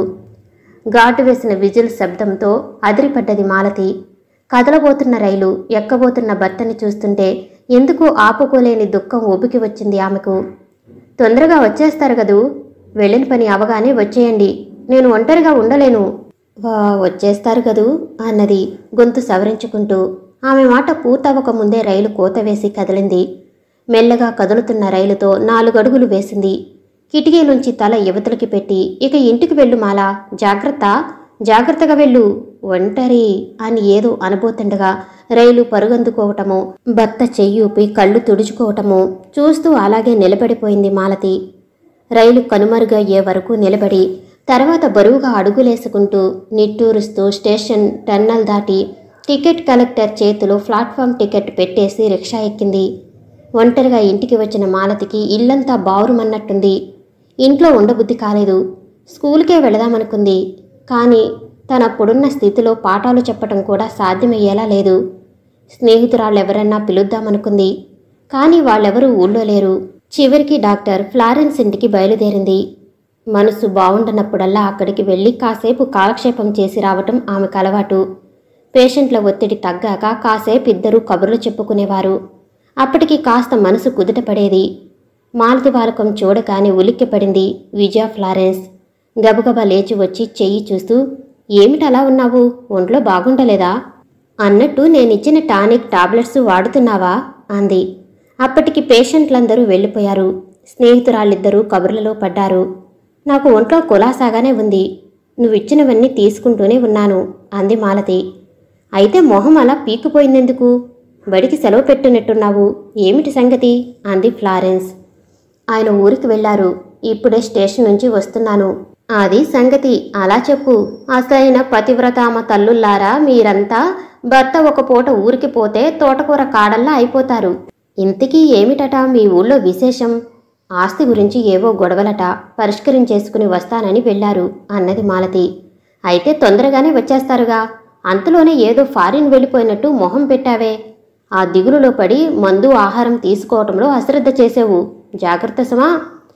ఘాటు వేసిన విజిల్ శబ్దంతో అదిరిపడ్డది మాలతి. కదలబోతున్న రైలు ఎక్కబోతున్న భర్తని చూస్తుంటే ఎందుకో ఆపుకోలేని దుఃఖం ఉబికి వచ్చింది ఆమెకు. తొందరగా వచ్చేస్తారు కదూ, వెళ్ళిన పని అవగానే వచ్చేయండి, నేను ఒంటరిగా ఉండలేను. వా వచ్చేస్తారు కదూ అన్నది గొంతు సవరించుకుంటూ. ఆమె మాట పూర్తవక ముందే రైలు కోతవేసి కదిలింది. మెల్లగా కదులుతున్న రైలుతో నాలుగడుగులు వేసింది. కిటికీ నుంచి తల యువతలకి పెట్టి, ఇక ఇంటికి వెళ్ళు మాలా, జాగ్రత్త, జాగ్రత్తగా వెళ్ళు, ఒంటరి అని ఏదో అనబోతుండగా రైలు పరుగందుకోవటమో భర్త చెయ్యూపి కళ్ళు తుడుచుకోవటమో చూస్తూ అలాగే నిలబడిపోయింది మాలతి. రైలు కనుమరుగయ్యే వరకు నిలబడి తర్వాత బరువుగా అడుగులేసుకుంటూ నిట్టూరుస్తూ స్టేషన్ టన్నల్ దాటి టికెట్ కలెక్టర్ చేతిలో ప్లాట్ఫామ్ టికెట్ పెట్టేసి రిక్షా ఎక్కింది. ఒంటరిగా ఇంటికి వచ్చిన మాలతికి ఇల్లంతా బావురుమన్నట్టుంది. ఇంట్లో ఉండబుద్ధి కాలేదు. స్కూల్కే వెళదామనుకుంది. కానీ తనప్పుడున్న స్థితిలో పాఠాలు చెప్పటం కూడా సాధ్యమయ్యేలా లేదు. స్నేహితురాళ్ళెవరన్నా పిలుద్దామనుకుంది. కానీ వాళ్ళెవరూ ఊళ్ళో లేరు. చివరికి డాక్టర్ ఫ్లారెన్స్ ఇంటికి బయలుదేరింది. మనసు బావుండనప్పుడల్లా అక్కడికి వెళ్ళి కాసేపు కాలక్షేపం చేసి రావటం ఆమెకు అలవాటు. పేషెంట్ల ఒత్తిడి తగ్గాక కాసేపు ఇద్దరూ కబుర్లు చెప్పుకునేవారు. అప్పటికి కాస్త మనసు కుదుటపడేది. మాలతి బాలకం చూడగానే ఉలిక్కిపడింది విజయ ఫ్లారెన్స్. గబగబా లేచి వచ్చి చెయ్యి చూస్తూ, ఏమిటలా ఉన్నావు? ఒంట్లో బాగుండలేదా అన్నట్టు నేనిచ్చిన టానిక్ టాబ్లెట్స్ వాడుతున్నావా అంది. అప్పటికి పేషెంట్లందరూ వెళ్ళిపోయారు. స్నేహితురాళ్ళిద్దరూ కబుర్లలో పడ్డారు. నాకు ఒంట్లో కులాసాగానే ఉంది. నువ్విచ్చినవన్నీ తీసుకుంటూనే ఉన్నాను అంది మాలతి. అయితే మొహం అలా పీకిపోయిందెందుకు? బడికి సెలవు పెట్టినట్టున్నావు, ఏమిటి సంగతి అంది ఫ్లారెన్స్. ఆయన ఊరికి వెళ్లారు. ఇప్పుడే స్టేషన్ నుంచి వస్తున్నాను. అది సంగతి, అలా చెప్పు. అసలైన పతివ్రతామ తల్లుల్లారా మీరంతా. భర్త ఒక పూట ఊరికి పోతే తోటకూర కాడల్లా అయిపోతారు. ఇంతకీ ఏమిటట మీ ఊళ్ళో విశేషం? ఆస్తి గురించి ఏవో గొడవలట, పరిష్కరించేసుకుని వస్తానని వెళ్లారు అన్నది మాలతి. అయితే తొందరగానే వచ్చేస్తారుగా. అంతలోనే ఏదో ఫారిన్ వెళ్ళిపోయినట్టు మొహం పెట్టావే. ఆ దిగులులో పడి మందు ఆహారం తీసుకోవటంలో అశ్రద్ధ చేసేవు. జాగ్రత్త సుమా.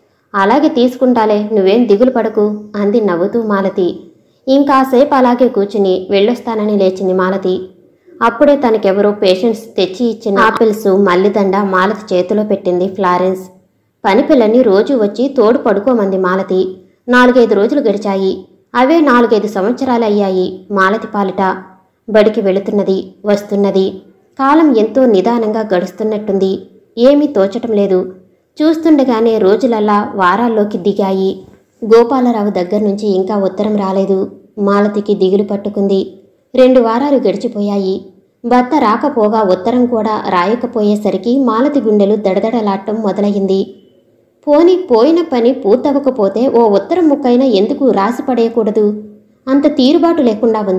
అలాగే తీసుకుంటాలే, నువ్వేం దిగులు పడకు అంది నవ్వుతూ మాలతి. ఇంకాసేపు అలాగే కూర్చుని వెళ్ళొస్తానని లేచింది మాలతి. అప్పుడే తనకెవరో పేషెంట్స్ తెచ్చి ఇచ్చిన ఆపిల్స్ మల్లిదండ మాలతి చేతిలో పెట్టింది ఫ్లారెన్స్. పని పిల్లని రోజు వచ్చి తోడు పడుకోమంది మాలతి. నాలుగైదు రోజులు గడిచాయి. అవే నాలుగైదు సంవత్సరాలయ్యాయి మాలతి పాలిట. బడికి వెళుతున్నది, వస్తున్నది. కాలం ఎంతో నిదానంగా గడుస్తున్నట్టుంది. ఏమీ తోచటం లేదు. చూస్తుండగానే రోజులల్లా వారాల్లోకి దిగాయి. గోపాలరావు దగ్గర నుంచి ఇంకా ఉత్తరం రాలేదు. మాలతికి దిగులు పట్టుకుంది. రెండు వారాలు గడిచిపోయాయి. భర్త రాకపోగా ఉత్తరం కూడా రాయకపోయేసరికి మాలతి గుండెలు దడదడలాడటం మొదలయ్యింది. పోని పోయిన పని పూర్తవకపోతే ఓ ఉత్తరం ముక్కైనా ఎందుకు రాసి పడేయకూడదు? అంత తీరుబాటు లేకుండా ఉందా?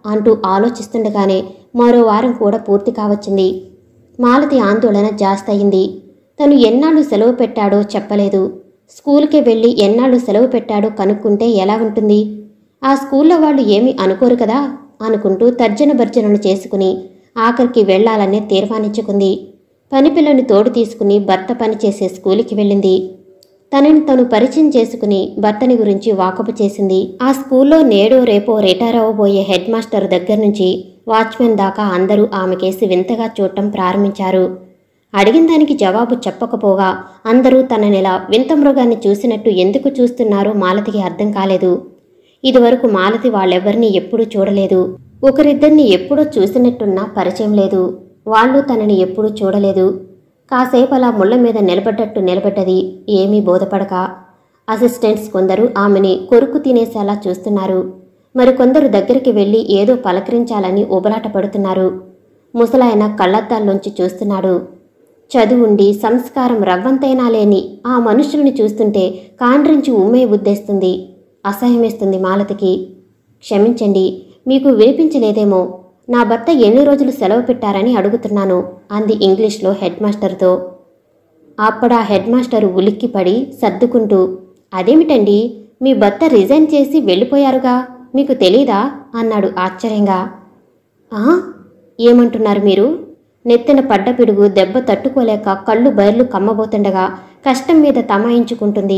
అంటూ ఆలోచిస్తుండగానే మరో వారం కూడా పూర్తి కావచ్చింది. మాలతి ఆందోళన జాస్తయింది. తను ఎన్నాళ్ళు సెలవు పెట్టాడో చెప్పలేదు. స్కూల్కి వెళ్ళి ఎన్నాళ్ళు సెలవు పెట్టాడో కనుక్కుంటే ఎలా ఉంటుంది? ఆ స్కూల్లో వాళ్ళు ఏమీ అనుకోరు కదా అనుకుంటూ తర్జన భర్జనలు చేసుకుని ఆఖరికి వెళ్లాలనే తీర్మానించుకుంది. పనిపిల్లని తోడు తీసుకుని భర్త పనిచేసే స్కూలుకి వెళ్ళింది. తనని తను పరిచయం చేసుకుని భర్తని గురించి వాకపు చేసింది. ఆ స్కూల్లో నేడో రేపో రిటైర్ అవ్వబోయే హెడ్ మాస్టర్ దగ్గర నుంచి వాచ్మెన్ దాకా అందరూ ఆమెకేసి వింతగా చూడటం ప్రారంభించారు. అడిగిన దానికి జవాబు చెప్పకపోగా అందరూ తననిలా వింత మృగాన్ని చూసినట్టు ఎందుకు చూస్తున్నారో మాలతికి అర్థం కాలేదు. ఇదివరకు మాలతి వాళ్ళెవ్వరినీ ఎప్పుడూ చూడలేదు. ఒకరిద్దరిని ఎప్పుడో చూసినట్టున్నా పరిచయం లేదు. వాళ్ళు తనని ఎప్పుడూ చూడలేదు. కాసేపు అలా ముళ్ల మీద నిలబడ్డట్టు నిలబడ్డది, ఏమీ బోధపడక. అసిస్టెంట్స్ కొందరు ఆమెని కొరుకు తినేసేలా చూస్తున్నారు. మరికొందరు దగ్గరికి వెళ్లి ఏదో పలకరించాలని ఉబలాట పడుతున్నారు. ముసలాయన కళ్లద్దాల్లోంచి చూస్తున్నాడు. చదువుండి సంస్కారం రవ్వంతైనా లేని ఆ మనుషుల్ని చూస్తుంటే కాండ్రించి ఉమ్మే ఉద్దేస్తుంది. అసహ్యమేస్తుంది మాలతికి. క్షమించండి, మీకు వినిపించలేదేమో. నా భర్త ఎన్ని రోజులు సెలవు పెట్టారని అడుగుతున్నాను అంది ఇంగ్లీష్లో హెడ్ మాస్టర్తో. అప్పుడా హెడ్ మాస్టరు ఉలిక్కిపడి సర్దుకుంటూ, అదేమిటండి, మీ భర్త రిజైన్ చేసి వెళ్ళిపోయారుగా, మీకు తెలీదా అన్నాడు ఆశ్చర్యంగా. ఆ ఏమంటున్నారు మీరు? నెత్తిన పడ్డ పిడుగు దెబ్బ తట్టుకోలేక కళ్ళు బయర్లు కమ్మబోతుండగా కష్టం మీద తమాయించుకుంటుంది.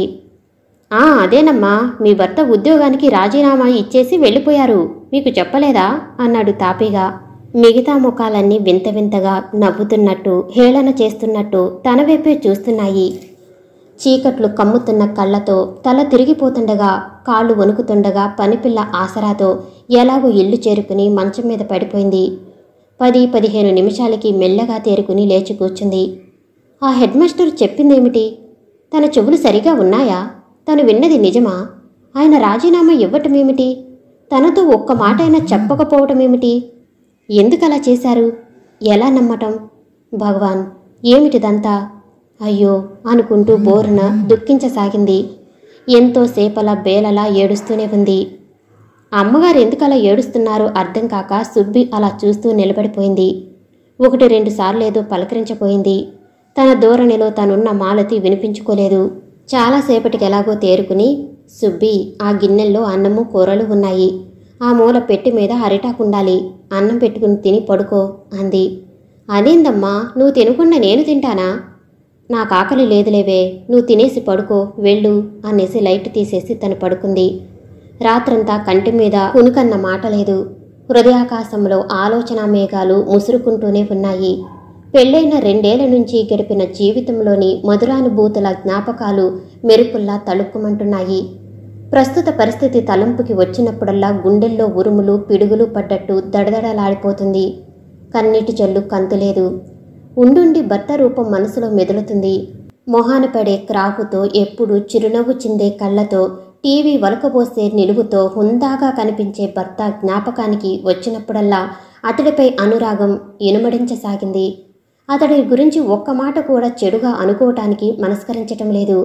ఆ అదేనమ్మా, మీ భర్త ఉద్యోగానికి రాజీనామా ఇచ్చేసి వెళ్ళిపోయారు, మీకు చెప్పలేదా అన్నాడు తాపీగా. మిగతా ముఖాలన్నీ వింత వింతగా నవ్వుతున్నట్టు హేళన చేస్తున్నట్టు తన వైపే చూస్తున్నాయి. చీకట్లు కమ్ముతున్న కళ్ళతో తల తిరిగిపోతుండగా కాళ్ళు వణుకుతుండగా పనిపిల్ల ఆసరాతో ఎలాగో ఇల్లు చేరుకుని మంచం మీద పడిపోయింది. పది పదిహేను నిమిషాలకి మెల్లగా తేరుకుని లేచి కూర్చుంది. ఆ హెడ్ మాస్టర్ చెప్పిందేమిటి? తన చెవులు సరిగా ఉన్నాయా? తను విన్నది నిజమా? ఆయన రాజీనామా ఇవ్వటమేమిటి? తనతో ఒక్క మాటైనా చెప్పకపోవటమేమిటి? ఎందుకలా చేశారు? ఎలా నమ్మటం? భగవాన్, ఏమిటిదంతా? అయ్యో అనుకుంటూ బోరున దుఃఖించసాగింది. ఎంతో సేపలా బేలలా ఏడుస్తూనే ఉంది. అమ్మగారు ఎందుకలా ఏడుస్తున్నారో అర్థం కాక సుబ్బి అలా చూస్తూ నిలబడిపోయింది. ఒకటి రెండు సార్లేదో పలకరించపోయింది. తన ధోరణిలో తనున్న మాలతి వినిపించుకోలేదు. చాలాసేపటికి ఎలాగో తేరుకుని, సుబ్బి, ఆ గిన్నెల్లో అన్నము కూరలు ఉన్నాయి. ఆ మూల పెట్టి మీద అరిటాకుండాలి, అన్నం పెట్టుకుని తిని పడుకో అంది. అదేందమ్మా, నువ్వు తినకుండా నేను తింటానా? నాకు ఆకలి లేదులేవే, నువ్వు తినేసి పడుకో వెళ్ళు అనేసి లైట్ తీసేసి తను పడుకుంది. రాత్రంతా కంటి మీద కునుకన్న మాట లేదు. హృదయాకాశంలో ఆలోచనా మేఘాలు ముసురుకుంటూనే ఉన్నాయి. పెళ్ళైన రెండేళ్ల నుంచి గడిపిన జీవితంలోని మధురానుభూతుల జ్ఞాపకాలు మెరుపుల్లా తళుక్కుమంటున్నాయి. ప్రస్తుత పరిస్థితి తలంపుకి వచ్చినప్పుడల్లా గుండెల్లో ఉరుములు పిడుగులు పడ్డట్టు దడదడలాడిపోతుంది. కన్నీటి జల్లు కంతులేదు. ఉండుండి భర్త రూపం మనసులో మెదులుతుంది. మొహాన పడే క్రాపుతో ఎప్పుడు చిరునవ్వు చిందే కళ్ళతో టీవీ వలకబోసే నిలువుతో హుందాగా కనిపించే భర్త జ్ఞాపకానికి వచ్చినప్పుడల్లా అతడిపై అనురాగం ఇనుమడించసాగింది. అతడి గురించి ఒక్క మాట కూడా చెడుగా అనుకోవటానికి మనస్కరించటం లేదు.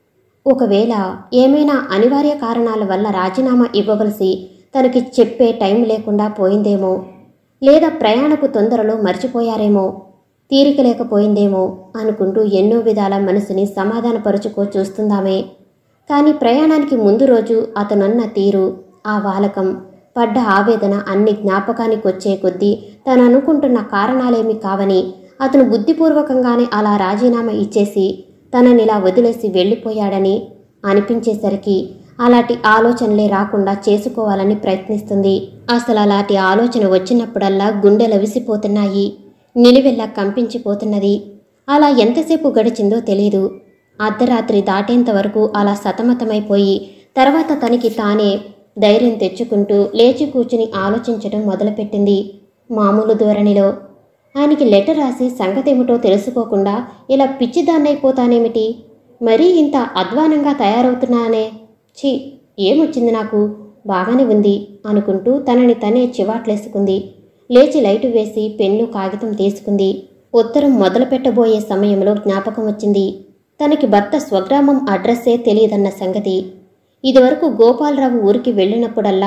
ఒకవేళ ఏమైనా అనివార్య కారణాల వల్ల రాజీనామా ఇవ్వవలసి తనకి చెప్పే టైం లేకుండా పోయిందేమో, లేదా ప్రయాణపు తొందరలో మర్చిపోయారేమో, తీరిక లేకపోయిందేమో అనుకుంటూ ఎన్నో విధాల మనసుని సమాధానపరుచుకో చూస్తుందామే. కానీ ప్రయాణానికి ముందు రోజు అతనన్న తీరు, ఆ వాలకం, పడ్డ ఆవేదన అన్ని జ్ఞాపకానికొచ్చే కొద్దీ తను అనుకుంటున్న కారణాలేమీ కావని, అతను బుద్ధిపూర్వకంగానే అలా రాజీనామా ఇచ్చేసి తననిలా వదిలేసి వెళ్ళిపోయాడని అనిపించేసరికి అలాంటి ఆలోచనలే రాకుండా చేసుకోవాలని ప్రయత్నిస్తుంది. అసలు అలాంటి ఆలోచన వచ్చినప్పుడల్లా గుండెలవిసిపోతున్నాయి. నిలువెల్లా కంపించిపోతున్నది. అలా ఎంతసేపు గడిచిందో తెలియదు. అర్ధరాత్రి దాటేంత వరకు అలా సతమతమైపోయి తర్వాత తనకి తానే ధైర్యం తెచ్చుకుంటూ లేచి కూర్చుని ఆలోచించడం మొదలుపెట్టింది మామూలు ధోరణిలో. ఆయనకి లెటర్ రాసి సంగతేమిటో తెలుసుకోకుండా ఇలా పిచ్చిదాన్నైపోతానేమిటి? మరీ ఇంత అధ్వానంగా తయారవుతున్నానే. ఛీ, ఏమొచ్చింది నాకు, బాగానే ఉంది అనుకుంటూ తనని తనే చివాట్లేసుకుంది. లేచి లైటు వేసి పెన్ను కాగితం తీసుకుంది. ఉత్తరం మొదలు పెట్టబోయే సమయంలో జ్ఞాపకం వచ్చింది. తనకి భర్త స్వగ్రామం అడ్రస్సే తెలియదన్న సంగతి. ఇదివరకు గోపాలరావు ఊరికి వెళ్ళినప్పుడల్లా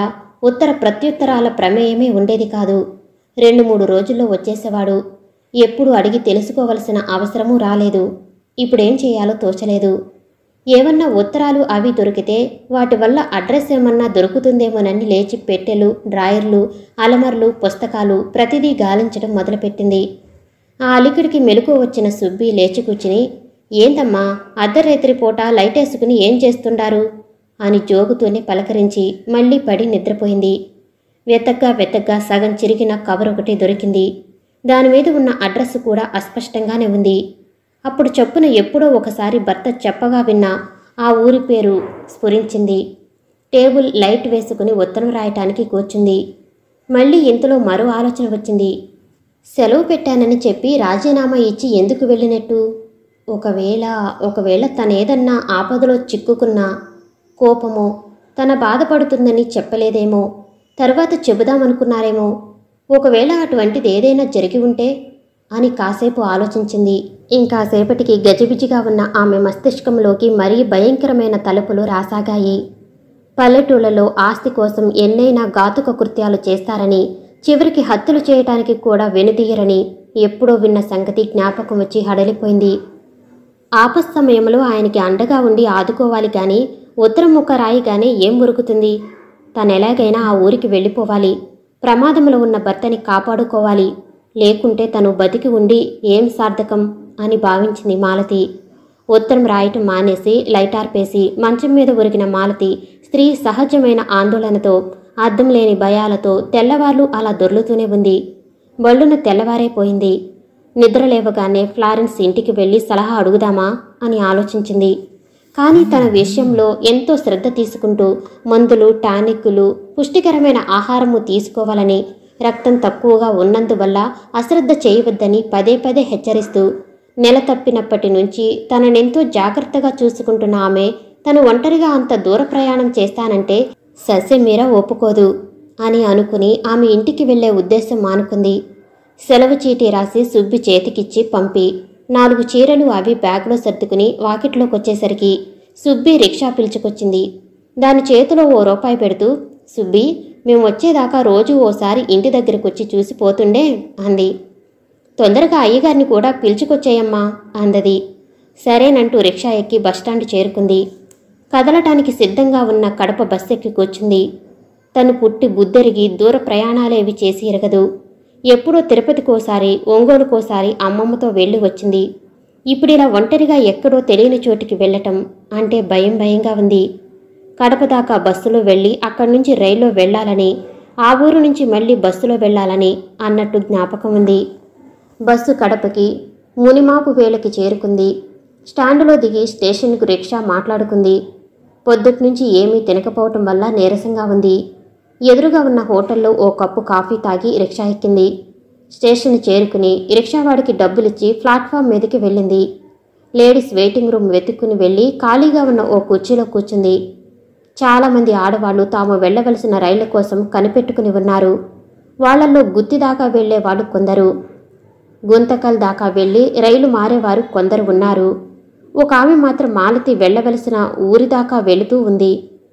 ఉత్తర ప్రత్యుత్తరాల ప్రమేయమే ఉండేది కాదు. రెండు మూడు రోజుల్లో వచ్చేసేవాడు. ఎప్పుడు అడిగి తెలుసుకోవలసిన అవసరమూ రాలేదు. ఇప్పుడేం చేయాలో తోచలేదు. ఏమన్నా ఉత్తరాలు అవి దొరికితే వాటి వల్ల అడ్రస్ ఏమన్నా దొరుకుతుందేమోనని లేచి పెట్టెలు, డ్రాయర్లు, అలమర్లు, పుస్తకాలు ప్రతిదీ గాలించడం మొదలుపెట్టింది. ఆ అలికిడికి మెలకు వచ్చిన సుబ్బి లేచి కూర్చుని, ఏందమ్మా అర్ధరేత్రి పూట లైటేసుకుని ఏం చేస్తుండారు అని జోగుతూనే పలకరించి మళ్లీ పడి నిద్రపోయింది. వెతగ్గా వెతగ్గా సగం చిరిగిన కవర్ ఒకటి దొరికింది. దానిమీద ఉన్న అడ్రస్ కూడా అస్పష్టంగానే ఉంది. అప్పుడు చప్పున ఎప్పుడో ఒకసారి భర్త చెప్పగా విన్న ఆ ఊరి పేరు స్ఫురించింది. టేబుల్ లైట్ వేసుకుని ఉత్తరం రాయటానికి కూర్చుంది. మళ్ళీ ఇంతలో మరో ఆలోచన వచ్చింది. సెలవు పెట్టానని చెప్పి రాజీనామా ఇచ్చి ఎందుకు వెళ్ళినట్టు? ఒకవేళ ఒకవేళ తనేదన్నా ఆపదలో చిక్కుకున్నా కోపమో, తన బాధపడుతుందని చెప్పలేదేమో, తర్వాత చెబుదామనుకున్నారేమో. ఒకవేళ అటువంటిది ఏదైనా జరిగి ఉంటే అని కాసేపు ఆలోచించింది. ఇంకాసేపటికి గజిబిజిగా ఉన్న ఆమె మస్తిష్కంలోకి మరీ భయంకరమైన తలుపులు రాసాగాయి. పల్లెటూళ్ళలో ఆస్తి కోసం ఎన్నైనా ఘాతుక కృత్యాలు చేస్తారని, చివరికి హత్యలు చేయటానికి కూడా వెనుదీయరని ఎప్పుడో విన్న సంగతి జ్ఞాపకం వచ్చి హడలిపోయింది. ఆపస్ సమయంలో ఆయనకి అండగా ఉండి ఆదుకోవాలి కానీ ఉత్తరం ముక్క రాయిగానే ఏం ఉరుకుతుంది? తనెలాగైనా ఆ ఊరికి వెళ్ళిపోవాలి. ప్రమాదంలో ఉన్న భర్తని కాపాడుకోవాలి. లేకుంటే తను బతికి ఉండి ఏం సార్థకం అని భావించింది మాలతి. ఉత్తరం రాయటం మానేసి లైటార్పేసి మంచం మీద ఉరిగిన మాలతి స్త్రీ సహజమైన ఆందోళనతో, అర్థం లేని భయాలతో తెల్లవార్లు అలా దొర్లుతూనే ఉంది. బళ్ళున తెల్లవారైపోయింది. నిద్రలేవగానే ఫ్లారెన్స్ ఇంటికి వెళ్ళి సలహా అడుగుదామా అని ఆలోచించింది. కానీ తన విషయంలో ఎంతో శ్రద్ధ తీసుకుంటూ మందులు, టానిక్కులు, పుష్టికరమైన ఆహారము తీసుకోవాలని, రక్తం తక్కువగా ఉన్నందువల్ల అశ్రద్ధ చేయవద్దని పదే పదే హెచ్చరిస్తూ, నెల తప్పినప్పటి నుంచి తననెంతో జాగ్రత్తగా చూసుకుంటున్న ఆమె తను ఒంటరిగా అంత దూర ప్రయాణం చేస్తానంటే సస్యమీర ఒప్పుకోదు అని అనుకుని ఆమె ఇంటికి వెళ్లే ఉద్దేశం మానుకుంది. సెలవు చీటీ రాసి సుబ్బి చేతికిచ్చి పంపి నాలుగు చీరలు అవి బ్యాగ్లో సర్దుకుని వాకిట్లోకి వచ్చేసరికి సుబ్బి రిక్షా పిలుచుకొచ్చింది. దాని చేతిలో ఓ రూపాయి పెడుతూ, సుబ్బి, మేము వచ్చేదాకా రోజు ఓసారి ఇంటి దగ్గరకు వచ్చి చూసిపోతుండే అంది. తొందరగా అయ్యగారిని కూడా పిలుచుకొచ్చేయమ్మా అందది. సరేనంటూ రిక్షా ఎక్కి బస్టాండ్ చేరుకుంది. కదలటానికి సిద్ధంగా ఉన్న కడప బస్ ఎక్కి కూర్చుంది. తను పుట్టి బుద్ధెరిగి దూర ప్రయాణాలేవి చేసి ఎరగదు. ఎప్పుడో తిరుపతికోసారి, ఒంగోలుకోసారి అమ్మమ్మతో వెళ్ళి వచ్చింది. ఇప్పుడిలా ఒంటరిగా ఎక్కడో తెలియని చోటికి వెళ్ళటం అంటే భయం భయంగా ఉంది. కడప దాకా బస్సులో వెళ్ళి అక్కడి నుంచి రైల్లో వెళ్లాలని, ఆ ఊరు నుంచి మళ్లీ బస్సులో వెళ్లాలని అన్నట్టు జ్ఞాపకం ఉంది. బస్సు కడపకి మునిమాపు వేళకి చేరుకుంది. స్టాండులో దిగి స్టేషన్కు రిక్షా మాట్లాడుకుంది. పొద్దుట్నుంచి ఏమీ తినకపోవటం వల్ల నీరసంగా ఉంది. ఎదురుగా ఉన్న హోటల్లో ఓ కప్పు కాఫీ తాగి రిక్షా ఎక్కింది. స్టేషన్ చేరుకుని రిక్షావాడికి డబ్బులిచ్చి ప్లాట్ఫామ్ మీదకి వెళ్ళింది. లేడీస్ వెయిటింగ్ రూమ్ వెతుక్కుని వెళ్ళి ఖాళీగా ఉన్న ఓ కుర్చీలో కూర్చుంది. చాలామంది ఆడవాళ్లు తాము వెళ్లవలసిన రైళ్ల కోసం కనిపెట్టుకుని ఉన్నారు. వాళ్లల్లో గుత్తి దాకా వెళ్లేవాడు కొందరు, గుంతకల్ దాకా వెళ్లి రైలు మారేవారు కొందరు ఉన్నారు. ఒక ఆమె మాత్రం మాలతి వెళ్లవలసిన ఊరి దాకా వెళుతూ ఉంది.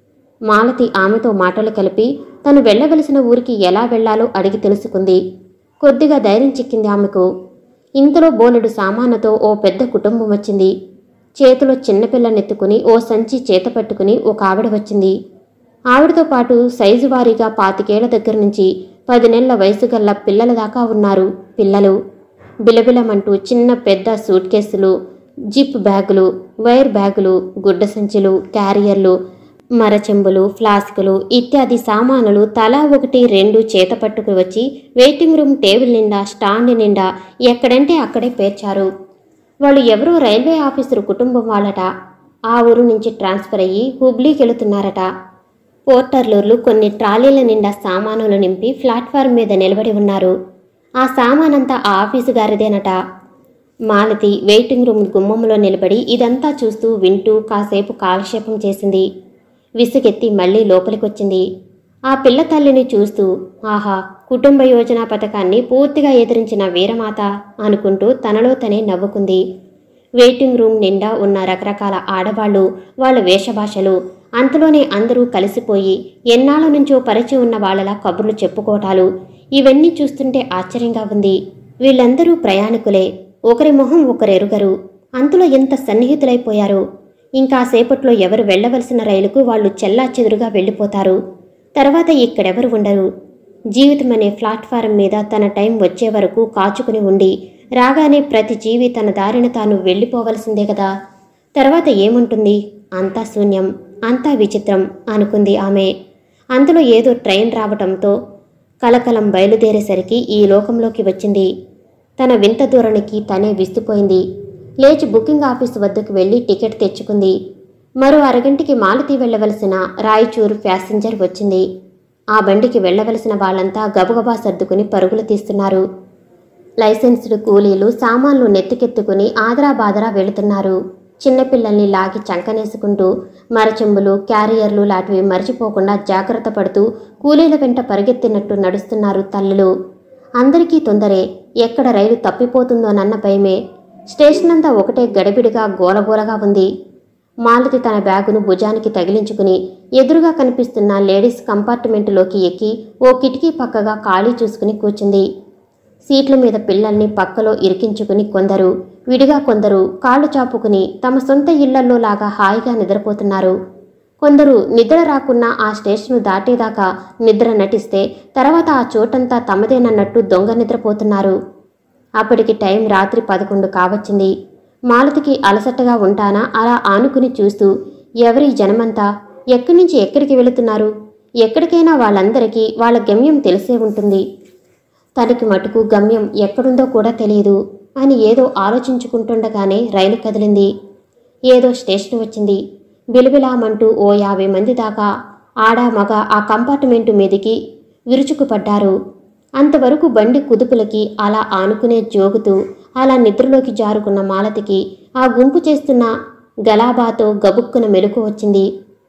మాలతి ఆమెతో మాటలు కలిపి తను వెళ్లవలసిన ఊరికి ఎలా వెళ్లాలో అడిగి తెలుసుకుంది. కొద్దిగా ధైర్యం చిక్కింది ఆమెకు. ఇంతలో బోలెడు సామానుతో ఓ పెద్ద కుటుంబం వచ్చింది. చేతిలో చిన్నపిల్లనెత్తుకుని ఓ సంచి చేత పట్టుకుని ఒక ఆవిడ వచ్చింది. ఆవిడతో పాటు సైజు వారీగా పాతికేళ్ల దగ్గర నుంచి పది నెలల వయసు గల్ల పిల్లల దాకా ఉన్నారు. పిల్లలు బిలబిలమంటూ చిన్న పెద్ద సూట్ కేసులు, జిప్ బ్యాగులు, వైర్ బ్యాగులు, గుడ్డ సంచులు, క్యారియర్లు, మరచెంబులు, ఫ్లాస్కులు ఇత్యాది సామానులు తలా ఒకటి రెండు చేత పట్టుకు వచ్చి వెయిటింగ్ రూమ్ టేబుల్ నిండా, స్టాండ్ నిండా ఎక్కడంటే అక్కడే పేర్చారు. వాళ్ళు ఎవరో రైల్వే ఆఫీసరు కుటుంబం వాళ్ళట. ఆ ఊరు నుంచి ట్రాన్స్ఫర్ అయ్యి హుబ్లీకి వెళుతున్నారట. పోర్టర్లూర్లు కొన్ని ట్రాలీల నిండా సామానులు నింపి ప్లాట్ఫారం మీద నిలబడి ఉన్నారు. ఆ సామానంతా ఆ ఆఫీసు గారిదేనట. మాలతి వెయిటింగ్ రూమ్ గుమ్మంలో నిలబడి ఇదంతా చూస్తూ వింటూ కాసేపు కాలక్షేపం చేసింది. విసుగెత్తి మళ్లీ లోపలికొచ్చింది. ఆ పిల్ల తల్లిని చూస్తూ, ఆహా, కుటుంబ యోజనా పథకాన్ని పూర్తిగా ఎదిరించిన వీరమాత అనుకుంటూ తనలో తనే నవ్వుకుంది. వెయిటింగ్ రూమ్ నిండా ఉన్న రకరకాల ఆడవాళ్లు, వాళ్ళ వేషభాషలు, అంతలోనే అందరూ కలిసిపోయి ఎన్నాళ్ళ నుంచో పరిచయం ఉన్న వాళ్ళలా కబుర్లు చెప్పుకోవటాలు ఇవన్నీ చూస్తుంటే ఆశ్చర్యంగా ఉంది. వీళ్ళందరూ ప్రయాణికులే, ఒకరి మొహం ఒకరెరుగరు. అంతలో ఎంత సన్నిహితులైపోయారు. ఇంకాసేపట్లో ఎవరు వెళ్లవలసిన రైలుకు వాళ్ళు చెల్లా చెదురుగా వెళ్ళిపోతారు. తర్వాత ఇక్కడెవరు ఉండరు. జీవితమనే ప్లాట్ఫారం మీద తన టైం వచ్చే వరకు కాచుకుని ఉండి రాగానే ప్రతి జీవి తన దారిన తాను వెళ్ళిపోవలసిందే కదా. తర్వాత ఏముంటుంది? అంతా శూన్యం, అంతా విచిత్రం అనుకుంది ఆమె. అందులో ఏదో ట్రైన్ రావటంతో కలకలం బయలుదేరేసరికి ఈ లోకంలోకి వచ్చింది. తన వింత ధోరణికి తనే విస్తుపోయింది. లేచి బుకింగ్ ఆఫీసు వద్దకు వెళ్లి టికెట్ తెచ్చుకుంది. మరో అరగంటికి మాలతి వెళ్లవలసిన రాయచూరు ప్యాసింజర్ వచ్చింది. ఆ బండికి వెళ్లవలసిన వాళ్ళంతా గబగబా సర్దుకుని పరుగులు తీస్తున్నారు. లైసెన్స్డ్ కూలీలు సామాన్లు నెత్తికెత్తుకుని ఆదరాబాదరా వెళుతున్నారు. చిన్నపిల్లల్ని లాగి చంకనేసుకుంటూ మరచెంబులు, క్యారియర్లు లాంటివి మరిచిపోకుండా జాగ్రత్త పడుతూ కూలీల వెంట పరిగెత్తినట్టు నడుస్తున్నారు తల్లులు. అందరికీ తొందరే, ఎక్కడ రైలు తప్పిపోతుందోనన్న భయమే. స్టేషన్ అంతా ఒకటే గడిబిడిగా గోలగోలగా ఉంది. మాలతి తన బ్యాగును భుజానికి తగిలించుకుని ఎదురుగా కనిపిస్తున్న లేడీస్ కంపార్ట్మెంటులోకి ఎక్కి ఓ కిటికీ పక్కగా ఖాళీ చూసుకుని కూర్చుంది. సీట్ల మీద పిల్లల్ని పక్కలో ఇరికించుకుని కొందరు, విడిగా కొందరు కాళ్ళు చాపుకుని తమ సొంత ఇళ్లల్లో లాగా హాయిగా నిద్రపోతున్నారు. కొందరు నిద్ర రాకున్నా ఆ స్టేషను దాటేదాకా నిద్ర నటిస్తే తర్వాత ఆ చోటంతా తమదేనన్నట్టు దొంగ నిద్రపోతున్నారు. అప్పటికి టైం రాత్రి పదకొండు కావచ్చింది. మాలతికి అలసటగా ఉంటానా అలా ఆనుకుని చూస్తూ ఎవరి జనమంతా ఎక్కడి నుంచి ఎక్కడికి వెళుతున్నారు? ఎక్కడికైనా వాళ్ళందరికీ వాళ్ళ గమ్యం తెలిసే ఉంటుంది. తనకి మటుకు గమ్యం ఎక్కడుందో కూడా తెలియదు అని ఏదో ఆలోచించుకుంటుండగానే రైలు కదిలింది. ఏదో స్టేషన్ వచ్చింది. బిలబిలామంటూ ఓ యాభై మంది దాకా ఆడా మగ ఆ కంపార్ట్మెంటు మీదికి విరుచుకుపడ్డారు. అంతవరకు బండి కుదుపులకి అలా ఆనుకునే జోగుతూ అలా నిద్రలోకి జారుకున్న మాలతికి ఆ గుంపు చేస్తున్న గలాబాతో గబుక్కున మెలకు వచ్చింది.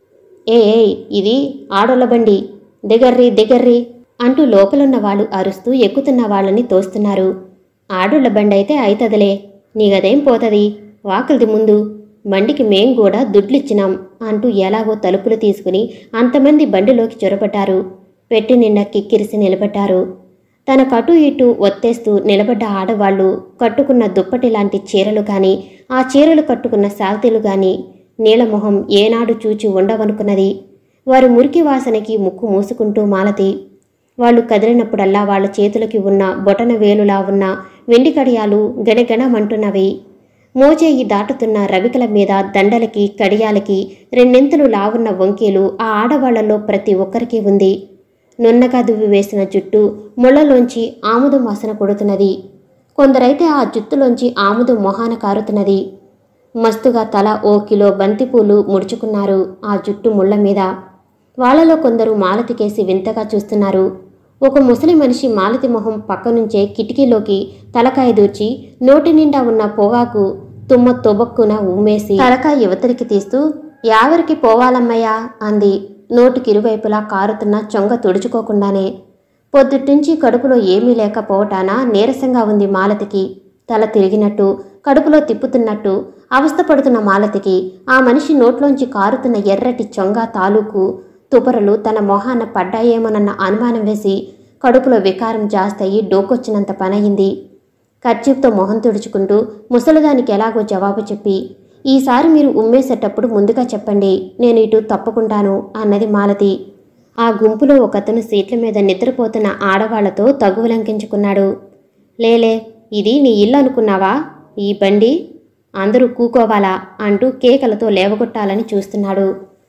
ఏ ఏయ్ ఇది ఆడోళ్ళ బండి, దిగర్రి దిగర్రి అంటూ లోపలున్న వాళ్ళు అరుస్తూ ఎక్కుతున్న వాళ్ళని తోస్తున్నారు. ఆడోళ్ళ బండి అయితే అయితదిలే, నీ గదేం పోతది, వాకలిది ముందు, బండికి మేం కూడా దుడ్లిచ్చినాం అంటూ ఎలాగో తలుపులు తీసుకుని అంతమంది బండిలోకి చొరబడ్డారు. పెట్టి నిండా కిక్కిరిసి నిలబడ్డారు. తన కటు ఇటు ఒత్తేస్తూ నిలబడ్డ ఆడవాళ్లు కట్టుకున్న దుప్పటి లాంటి చీరలు గాని, ఆ చీరలు కట్టుకున్న సాల్తీలు గాని నీలమొహం ఏనాడు చూచి ఉండవనుకున్నది. వారి మురికి వాసనకి ముక్కు మూసుకుంటూ మాలతి. వాళ్ళు కదిలినప్పుడల్లా వాళ్ల చేతులకి ఉన్న బొటన వేలులా ఉన్న వెండి కడియాలు గణగణమంటున్నవి. మోచేయి దాటుతున్న రవికల మీద దండలకి కడియాలకి రెండింతలు లావున్న వంకీలు ఆ ఆడవాళ్లలో ప్రతి ఒక్కరికి ఉంది. నున్నగా దువ్వి వేసిన జుట్టు ముళ్లలోంచి ఆముదం వాసన కొడుతున్నది. కొందరైతే ఆ జుట్టులోంచి ఆముదం మొహాన కారుతున్నది. మస్తుగా తల ఓ కిలో బంతిపూలు ముడుచుకున్నారు ఆ జుట్టు ముళ్ల మీద. వాళ్లలో కొందరు మాలతికేసి వింతగా చూస్తున్నారు. ఒక ముసలి మనిషి మాలతి మొహం పక్కనుంచే కిటికీలోకి తలకాయ దూర్చి నోటి నిండా ఉన్న పొగాకు తుమ్మ తొబక్కున ఉమ్మేసి తలకాయ యువతలికి తీస్తూ యావరికి పోవాలమ్మయ్యా అంది. నోటికిరువైపులా కారుతున్న చొంగ తుడుచుకోకుండానే. పొద్దుటించి కడుపులో ఏమీ లేకపోవటాన నీరసంగా ఉంది మాలతికి. తల తిరిగినట్టు, కడుపులో తిప్పుతున్నట్టు అవస్థపడుతున్న మాలతికి ఆ మనిషి నోట్లోంచి కారుతున్న ఎర్రటి చొంగ తాలూకు తుపరలు తన మొహాన పడ్డాయేమోనన్న అనుమానం వేసి కడుపులో వికారం జాస్తయి డోకొచ్చినంత పనయింది. కర్చీప్తో మొహం తుడుచుకుంటూ ముసలిదానికి ఎలాగో జవాబు చెప్పి, ఈసారి మీరు ఉమ్మేసేటప్పుడు ముందుగా చెప్పండి, నేను ఇటు తప్పుకుంటాను అన్నది మాలతి. ఆ గుంపులో ఒకతను సీట్ల మీద నిద్రపోతున్న ఆడవాళ్లతో తగువలంకించుకున్నాడు. లేలే, ఇది నీ ఇల్లు అనుకున్నావా? ఈ బండి అందరూ కూకోవాలా అంటూ కేకలతో లేవగొట్టాలని చూస్తున్నాడు.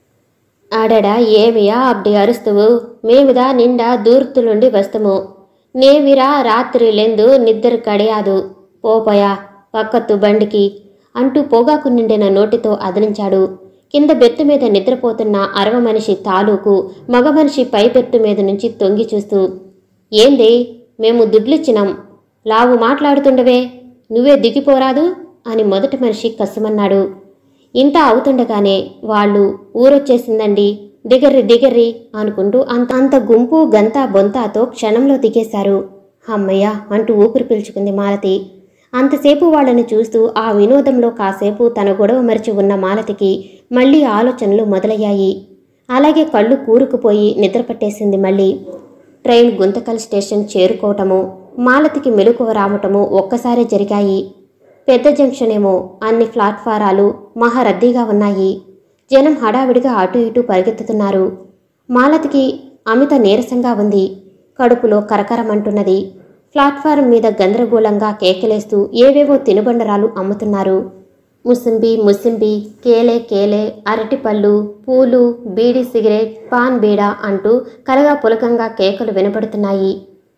ఆడడా ఏమియా అబ్డి అరుస్తువు, మేమిదా నిండా దూర్తులుండి వస్తము, నేవిరా రాత్రి లెందు నిద్దరు కడియాదు, పోపోయా పక్కత్తు బండికి అంటూ పొగాకు నిండిన నోటితో అదిలించాడు. కింద బెత్తు మీద నిద్రపోతున్న అరవ మనిషి తాలూకు మగ మనిషి పై బెత్తు మీద నుంచి తొంగి చూస్తూ, ఏంది మేము దుడ్లిచ్చినాం, లావు మాట్లాడుతుండవే, నువ్వే దిగిపోరాదు అని మొదటి మనిషి కసుమన్నాడు. ఇంత అవుతుండగానే వాళ్ళు ఊరొచ్చేసిందండి, దిగర్రి దిగర్రి అనుకుంటూ అంత అంత గుంపు గంతా బొంతాతో క్షణంలో దిగేశారు. అమ్మయ్య అంటూ ఊపిరి పీల్చుకుంది మాలతి. అంతసేపు వాళ్ళని చూస్తూ ఆ వినోదంలో కాసేపు తన గొడవ మరిచి ఉన్న మాలతికి మళ్ళీ ఆలోచనలు మొదలయ్యాయి. అలాగే కళ్ళు కూరుకుపోయి నిద్రపట్టేసింది మళ్ళీ. ట్రైన్ గుంతకల్ స్టేషన్ చేరుకోవటము, మాలతికి మెలకువ రావటము ఒక్కసారే జరిగాయి. పెద్ద జంక్షన్ ఏమో, అన్ని ప్లాట్ఫారాలు మహారద్దీగా ఉన్నాయి. జనం హడావిడిగా అటు ఇటు పరిగెత్తుతున్నారు. మాలతికి అమిత నీరసంగా ఉంది. కడుపులో కరకరమంటున్నది. ప్లాట్ఫారం మీద గందరగోళంగా కేకలేస్తూ ఏవేవో తినుబండరాలు అమ్ముతున్నారు. ముసింబి ముసింబి, కేలే కేలే, అరటిపళ్ళు, పూలు, బీడి సిగరెట్, పాన్ బీడా అంటూ కలగా పులకంగా కేకలు వినపడుతున్నాయి.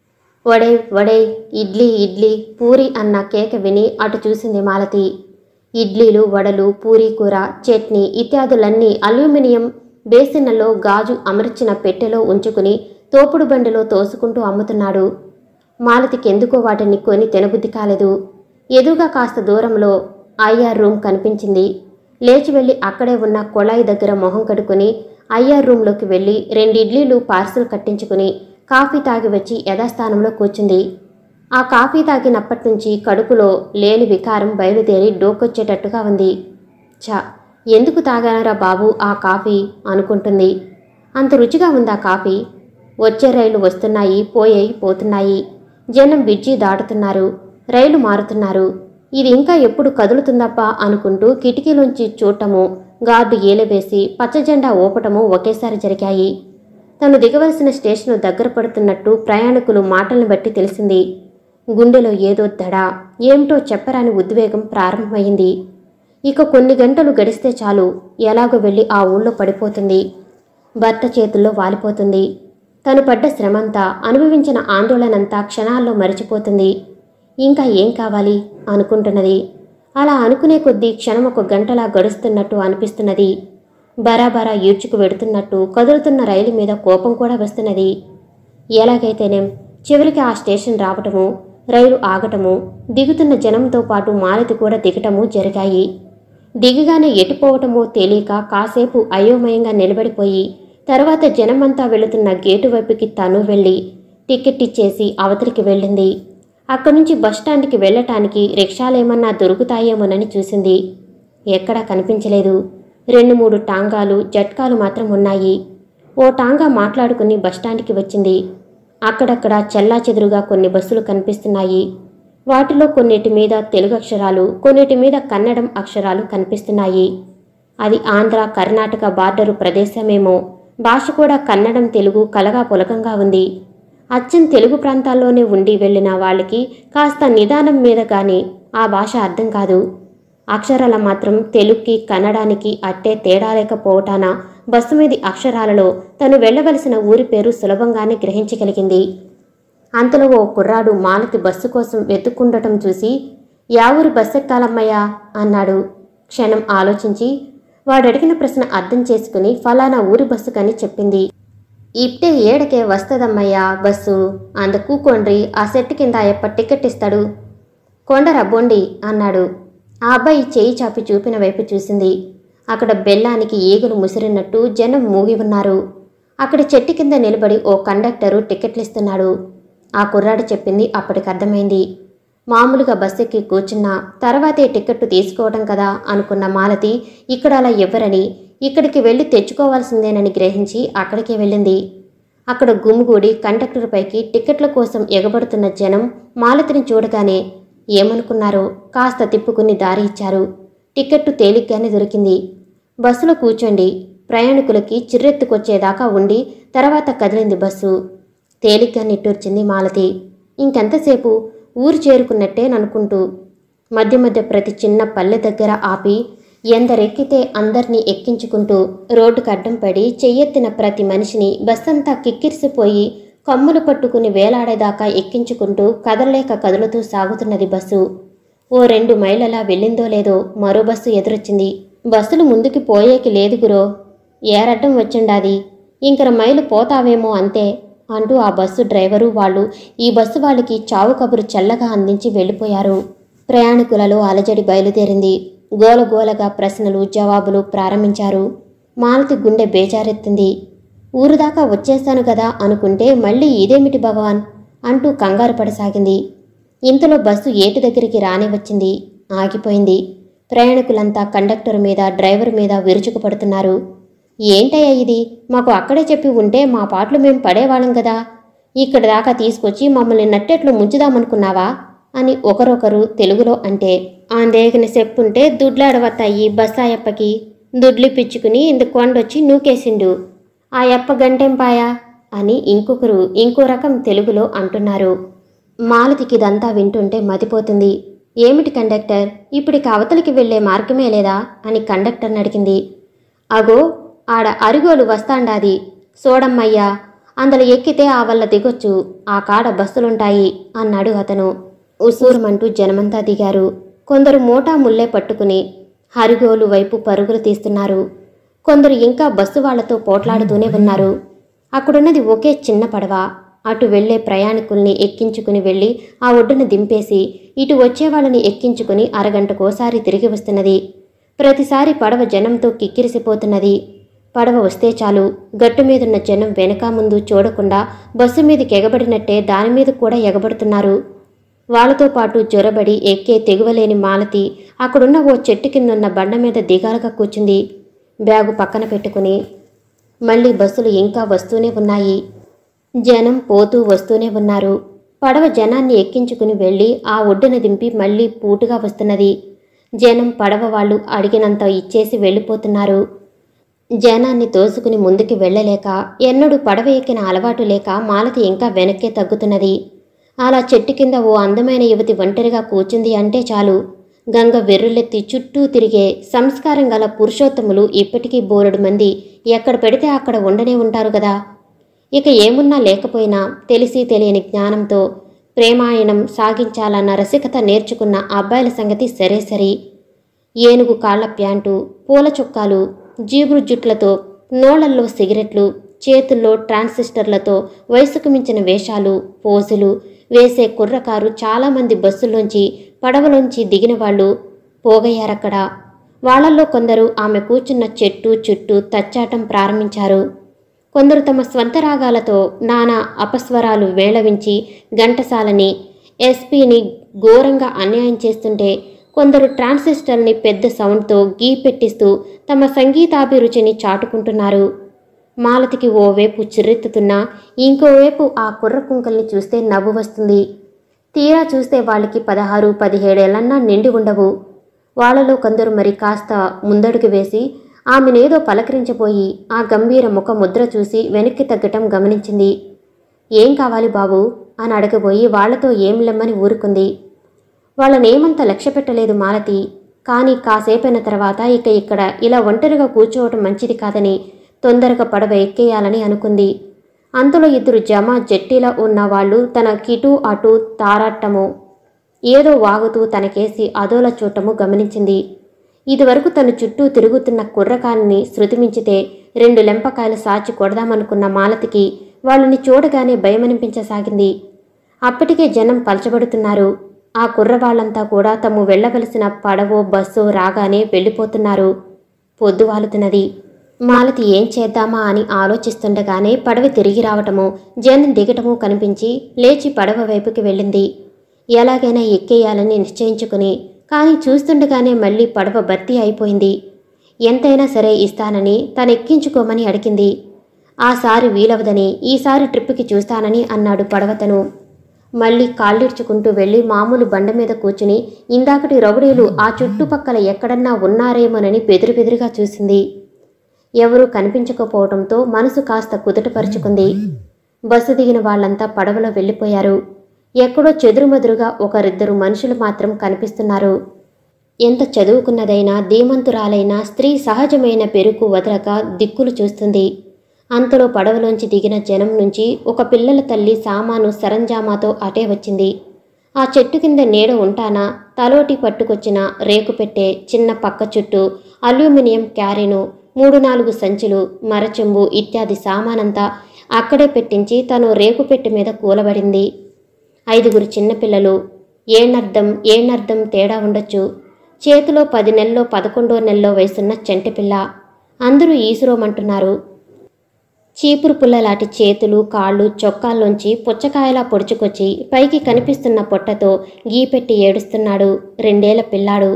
వడే వడే, ఇడ్లీ ఇడ్లీ, పూరి అన్న కేక విని అటు చూసింది మాలతి. ఇడ్లీలు, వడలు, పూరీ కూర, చట్నీ ఇత్యాదులన్నీ అల్యూమినియం బేసిన్లలో గాజు అమర్చిన పెట్టెలో ఉంచుకుని తోపుడు బండిలో తోసుకుంటూ అమ్ముతున్నాడు. మాలతికెందుకో వాటిని కొని తినబుద్ధి కాలేదు. ఎదురుగా కాస్త దూరంలో ఐఆర్ రూమ్ కనిపించింది. లేచి వెళ్ళి అక్కడే ఉన్న కొళాయి దగ్గర మొహం కడుక్కుని ఐఆర్ రూమ్లోకి వెళ్ళి రెండు ఇడ్లీలు పార్సల్ కట్టించుకుని కాఫీ తాగి వచ్చి యథాస్థానంలో కూర్చుంది. ఆ కాఫీ తాగినప్పటి నుంచి కడుపులో లేని వికారం బయలుదేరి డోకొచ్చేటట్టుగా ఉంది. ఛ, ఎందుకు తాగానరా బాబు ఆ కాఫీ అనుకుంటుంది. అంత రుచిగా ఉందా కాఫీ? వచ్చే రైలు వస్తున్నాయి, పోయాయి, పోతున్నాయి. జనం బిడ్జి దాటుతున్నారు, రైలు మారుతున్నారు. ఇది ఇంకా ఎప్పుడు కదులుతుందబ్బా అనుకుంటూ కిటికీలోంచి చూడటము, గార్డు ఏలవేసి పచ్చజెండా ఊపటము ఒకేసారి జరిగాయి. తను దిగవలసిన స్టేషను దగ్గర పడుతున్నట్టు ప్రయాణికులు మాటల్ని బట్టి తెలిసింది. గుండెలో ఏదో దడ, ఏమిటో చెప్పరాని ఉద్వేగం ప్రారంభమైంది. ఇక కొన్ని గంటలు గడిస్తే చాలు, ఎలాగో వెళ్ళి ఆ ఊళ్ళో పడిపోతుంది. భర్త చేతుల్లో వాలిపోతుంది. తను పడ్డ శ్రమంతా, అనుభవించిన ఆందోళనంతా క్షణాల్లో మరిచిపోతుంది. ఇంకా ఏం కావాలి అనుకుంటున్నది. అలా అనుకునే కొద్దీ క్షణం ఒక గంటలా గడుస్తున్నట్టు అనిపిస్తున్నది. బరాబరా ఈడ్చుకు వెడుతున్నట్టు కదులుతున్న రైలు మీద కోపం కూడా వస్తున్నది. ఎలాగైతేనేం చివరికి ఆ స్టేషన్ రావటము, రైలు ఆగటము, దిగుతున్న జనంతో పాటు మాలతి కూడా దిగటము జరిగాయి. దిగగానే ఎటుపోవటమో తెలియక కాసేపు అయోమయంగా నిలబడిపోయి తర్వాత జనమంతా వెళుతున్న గేటు వైపుకి తను వెళ్ళి టికెట్ ఇచ్చేసి అవతలికి వెళ్ళింది. అక్కడి నుంచి బస్టాండ్కి వెళ్ళటానికి రిక్షాలేమన్నా దొరుకుతాయేమోనని చూసింది. ఎక్కడా కనిపించలేదు. రెండు మూడు టాంగాలు, జట్కాలు మాత్రం ఉన్నాయి. ఓ టాంగా మాట్లాడుకుని బస్టాండ్కి వచ్చింది. అక్కడక్కడ చెల్లాచెదురుగా కొన్ని బస్సులు కనిపిస్తున్నాయి. వాటిలో కొన్నిటి మీద తెలుగు అక్షరాలు, కొన్నిటి మీద కన్నడం అక్షరాలు కనిపిస్తున్నాయి. అది ఆంధ్ర కర్ణాటక బార్డరు ప్రదేశమేమో. భాష కూడా కన్నడం తెలుగు కలగా పులకంగా ఉంది. అచ్చం తెలుగు ప్రాంతాల్లోనే ఉండి వెళ్ళిన వాళ్ళకి కాస్త నిదానం మీద కానీ ఆ భాష అర్థం కాదు. అక్షరాల మాత్రం తెలుగుకి కన్నడానికి అట్టే తేడా లేకపోవటాన బస్సు మీది అక్షరాలలో తను వెళ్ళవలసిన ఊరి పేరు సులభంగానే గ్రహించగలిగింది. అంతలో ఓ కుర్రాడు మాలతి బస్సు కోసం వెతుక్కుండటం చూసి, యా ఊరి బస్సు ఎక్కాలమ్మయ్యా అన్నాడు. క్షణం ఆలోచించి వాడడిగిన ప్రశ్న అర్థం చేసుకుని ఫలానా ఊరి బస్సు కని చెప్పింది. ఇట్టే ఏడకే వస్తదమ్మయ్యా బస్సు, అంద కూకోండ్రి, ఆ సెట్టు కింద ఎప్ప టికెట్ ఇస్తాడు. కొండరబ్బోండి అన్నాడు. ఆ అబ్బాయి చేయి చాపి చూపిన వైపు చూసింది. అక్కడ బెల్లానికి ఈగలు ముసిరినట్టు జనం మూగి ఉన్నారు. అక్కడ చెట్టు కింద నిలబడి ఓ కండక్టరు టికెట్లిస్తున్నాడు. ఆ కుర్రాడు చెప్పింది అప్పటికర్థమైంది. మామూలుగా బస్సు ఎక్కి కూర్చున్నా తర్వాతే టికెట్టు తీసుకోవడం కదా అనుకున్న మాలతి ఇక్కడ అలా ఇవ్వరని, ఇక్కడికి వెళ్ళి తెచ్చుకోవాల్సిందేనని గ్రహించి అక్కడికే వెళ్ళింది. అక్కడ గుమ్ముగూడి కండక్టర్ పైకి టికెట్ల కోసం ఎగబడుతున్న జనం మాలతిని చూడగానే ఏమనుకున్నారో కాస్త తిప్పుకుని దారి ఇచ్చారు. టికెట్టు తేలిగ్గానే దొరికింది. బస్సులో కూర్చోండి, ప్రయాణికులకి చిర్రెత్తుకొచ్చేదాకా ఉండి తర్వాత కదిలింది బస్సు. తేలిగ్గా నిట్టూర్చింది మాలతి. ఇంకెంతసేపు, ఊరు చేరుకున్నట్టేననుకుంటూ మధ్య మధ్య ప్రతి చిన్న పల్లె దగ్గర ఆపి ఎందరెక్కితే అందర్నీ ఎక్కించుకుంటూ రోడ్డుకు అడ్డం పడి చెయ్యెత్తిన ప్రతి మనిషిని బస్సంతా కిక్కిరిసిపోయి కమ్ములు పట్టుకుని వేలాడేదాకా ఎక్కించుకుంటూ కదలలేక కదులుతూ సాగుతున్నది బస్సు. ఓ రెండు మైళ్ళలా వెళ్ళిందో లేదో మరో బస్సు ఎదురొచ్చింది. బస్సులు ముందుకి పోయేకి లేదు గురో, ఏరడ్డం వచ్చిండాది, ఇంకర మైలు పోతావేమో అంతే అంటూ ఆ బస్సు డ్రైవరు వాళ్ళు ఈ బస్సు వాళ్ళకి చావు కబురు చల్లగా అందించి వెళ్ళిపోయారు. ప్రయాణికులలో అలజడి బయలుదేరింది. గోలగోలగా ప్రశ్నలు జవాబులు ప్రారంభించారు. మాలతి గుండె బేజారెత్తింది. ఊరుదాకా వచ్చేస్తాను కదా అనుకుంటే మళ్ళీ ఇదేమిటి భగవాన్ అంటూ కంగారు పడసాగింది. ఇంతలో బస్సు ఏటి దగ్గరికి రానే వచ్చింది. ఆగిపోయింది. ప్రయాణికులంతా కండక్టర్ మీద డ్రైవర్ మీద విరుచుకుపడుతున్నారు. ఏంటయ్యా ఇది? మాకు అక్కడే చెప్పి ఉంటే మా పాటలు మేము పడేవాళ్ళం కదా. ఇక్కడ దాకా తీసుకొచ్చి మమ్మల్ని నట్టెట్లు ముంచుదామనుకున్నావా అని ఒకరొకరు తెలుగులో అంటే, ఆందేగిన చెప్పుంటే దుడ్లాడవత్తాయి బస్సాయప్పకి, దుడ్లు పిచ్చుకుని ఇందు కొండొచ్చి నూకేసిండు, ఆ యప్ప గంటెంపాయా అని ఇంకొకరు ఇంకో రకం తెలుగులో అంటున్నారు. మాలతికి ఇదంతా వింటుంటే మతిపోతుంది. ఏమిటి కండక్టర్, ఇప్పటికి అవతలికి వెళ్లే మార్గమే లేదా అని కండక్టర్ని అడిగింది. అగో ఆడ అరుగోలు వస్తాండాది సోడమ్మయ్యా, అందులో ఎక్కితే ఆ వల్ల దిగొచ్చు, ఆ కాడ బస్సులుంటాయి అన్నాడు అతను. ఉసూరుమంటూ జనమంతా దిగారు. కొందరు మోటా ముల్లే పట్టుకుని హరిగోలు వైపు పరుగులు తీస్తున్నారు. కొందరు ఇంకా బస్సు వాళ్లతో పోట్లాడుతూనే ఉన్నారు. అక్కడున్నది ఒకే చిన్న పడవ. అటు వెళ్లే ప్రయాణికుల్ని ఎక్కించుకుని వెళ్ళి ఆ ఒడ్డున దింపేసి ఇటు వచ్చేవాళ్ళని ఎక్కించుకుని అరగంటకోసారి తిరిగి వస్తున్నది. ప్రతిసారి పడవ జనంతో కిక్కిరిసిపోతున్నది. పడవ వస్తే చాలు గట్టు మీదున్న జనం వెనక ముందు చూడకుండా బస్సు మీదకి ఎగబడినట్టే దానిమీద కూడా ఎగబడుతున్నారు. వాళ్లతో పాటు జొరబడి ఎక్కే తెగువలేని మాలతి అక్కడున్న ఓ చెట్టు కిందున్న బండ మీద దిగాలుగా కూర్చుంది. బ్యాగు పక్కన పెట్టుకుని. మళ్లీ బస్సులు ఇంకా వస్తూనే ఉన్నాయి. జనం పోతూ వస్తూనే ఉన్నారు. పడవ జనాన్ని ఎక్కించుకుని వెళ్ళి ఆ ఒడ్డున దింపి మళ్లీ పూటుగా వస్తున్నది. జనం పడవ వాళ్ళు అడిగినంత ఇచ్చేసి వెళ్ళిపోతున్నారు. జనాన్ని తోసుకుని ముందుకి వెళ్లలేక, ఎన్నడూ పడవ ఎక్కిన అలవాటు లేక మాలతి ఇంకా వెనక్కే తగ్గుతున్నది. అలా చెట్టు కింద ఓ అందమైన యువతి ఒంటరిగా కూర్చుంది అంటే చాలు గంగ వెర్రులెత్తి చుట్టూ తిరిగే సంస్కారం గల పురుషోత్తములు ఇప్పటికీ బోలెడు మంది ఎక్కడ పెడితే అక్కడ ఉండనే ఉంటారు కదా. ఇక ఏమున్నా లేకపోయినా తెలిసి తెలియని జ్ఞానంతో ప్రేమాయణం సాగించాలన్న రసికత నేర్చుకున్న అబ్బాయిల సంగతి సరే సరి. ఏనుగు కాళ్ల ప్యాంటు, పూల చొక్కాలు, జీబురు జుట్లతో, నోళ్లల్లో సిగరెట్లు, చేతుల్లో ట్రాన్సిస్టర్లతో వయసుకు మించిన వేషాలు, పోజులు వేసే కుర్రకారు చాలామంది బస్సుల్లోంచి పడవలోంచి దిగిన వాళ్ళు పోగయ్యారక్కడ. వాళ్లల్లో కొందరు ఆమె కూర్చున్న చెట్టు చుట్టూ తచ్చాటం ప్రారంభించారు. కొందరు తమ స్వంత రాగాలతో నానా అపస్వరాలు వేళవించి ఘంటసాలని, ఎస్పీని ఘోరంగా అన్యాయం చేస్తుంటే, కొందరు ట్రాన్సిస్టర్ని పెద్ద సౌండ్తో గీ పెట్టిస్తూ తమ సంగీతాభిరుచిని చాటుకుంటున్నారు. మాలతికి ఓవైపు చిర్రెత్తుతున్నా ఇంకోవైపు ఆ కుర్ర కుంకల్ని చూస్తే నవ్వు వస్తుంది. తీరా చూస్తే వాళ్ళకి పదహారు పదిహేడేళ్లన్నా నిండి ఉండవు. వాళ్లలో కొందరు మరి కాస్త ముందడుగు వేసి ఆమెనేదో పలకరించబోయి ఆ గంభీర ముఖ ముద్ర చూసి వెనక్కి తగ్గటం గమనించింది. ఏం కావాలి బాబు అని అడగబోయి వాళ్లతో ఏం లెమ్మని ఊరుకుంది. వాళ్ళనేమంత లక్ష్య పెట్టలేదు మాలతి. కానీ కాసేపైన తర్వాత ఇక ఇక్కడ ఇలా ఒంటరిగా కూర్చోవటం మంచిది కాదని తొందరగా పడవ ఎక్కేయాలని అనుకుంది. అంతలో ఇద్దరు జమా జట్టీలా ఉన్న వాళ్ళు తన కిటూ అటూ తారాట్టము, ఏదో వాగుతూ తనకేసి అదోలా చూడటము గమనించింది. ఇదివరకు తన చుట్టూ తిరుగుతున్న కుర్రకాన్ని శృతిమించితే రెండు లెంపకాయలు సాచి కొడదామనుకున్న మాలతికి వాళ్ళని చూడగానే భయమనిపించసాగింది. అప్పటికే జనం పలచబడుతున్నారు. ఆ కుర్రవాళ్లంతా కూడా తాము వెళ్లవలసిన పడవో బస్సో రాగానే వెళ్ళిపోతున్నారు. పొద్దువాలుతున్నది. మాలతి ఏం చేద్దామా అని ఆలోచిస్తుండగానే పడవ తిరిగి రావటము, జనం దిగటము కనిపించి లేచి పడవ వైపుకి వెళ్ళింది. ఎలాగైనా ఎక్కేయాలని నిశ్చయించుకుని, కానీ చూస్తుండగానే మళ్లీ పడవ భర్తీ అయిపోయింది. ఎంతైనా సరే ఇస్తానని తనెక్కించుకోమని అడిగింది. ఆసారి వీలవదని ఈసారి ట్రిప్పుకి చూస్తానని అన్నాడు పడవతను. మళ్లీ కాళ్ళిడ్చుకుంటూ వెళ్లి మామూలు బండ మీద కూర్చుని ఇందాకటి రౌడీలు ఆ చుట్టుపక్కల ఎక్కడన్నా ఉన్నారేమోనని బెదురు బెదురుగా చూసింది. ఎవరూ కనిపించకపోవడంతో మనసు కాస్త కుదుటపరుచుకుంది. బస్సు దిగిన వాళ్లంతా పడవలో వెళ్ళిపోయారు. ఎక్కడో చెదురుమదురుగా ఒకరిద్దరు మనుషులు మాత్రం కనిపిస్తున్నారు. ఎంత చదువుకున్నదైనా ధీమంతురాలైన స్త్రీ సహజమైన పెరుకు వదలక దిక్కులు చూస్తుంది. అంతలో పడవలోంచి దిగిన జనం నుంచి ఒక పిల్లల తల్లి సామాను సరంజామాతో అటే వచ్చింది. ఆ చెట్టు కింద నీడ ఉంటానా తలోటి పట్టుకొచ్చిన రేకు పెట్టే చిన్న పక్క చుట్టూ అల్యూమినియం క్యారీను, మూడు నాలుగు సంచులు, మరచెంబు ఇత్యాది సామానంతా అక్కడే పెట్టించి తను రేకు పెట్టి మీద కూలబడింది. ఐదుగురు చిన్నపిల్లలు. ఏనర్థం ఏనర్థం తేడా ఉండొచ్చు. చేతిలో పది నెలలో పదకొండో నెలలో వయసున్న చెంటిపిల్ల. అందరూ ఈసురోమంటున్నారు. చీపురు పుల్లలాంటి చేతులు కాళ్ళు చొక్కాల్లోంచి పుచ్చకాయలా పొడుచుకొచ్చి పైకి కనిపిస్తున్న పొట్టతో గీపెట్టి ఏడుస్తున్నాడు రెండేళ్ల పిల్లాడు.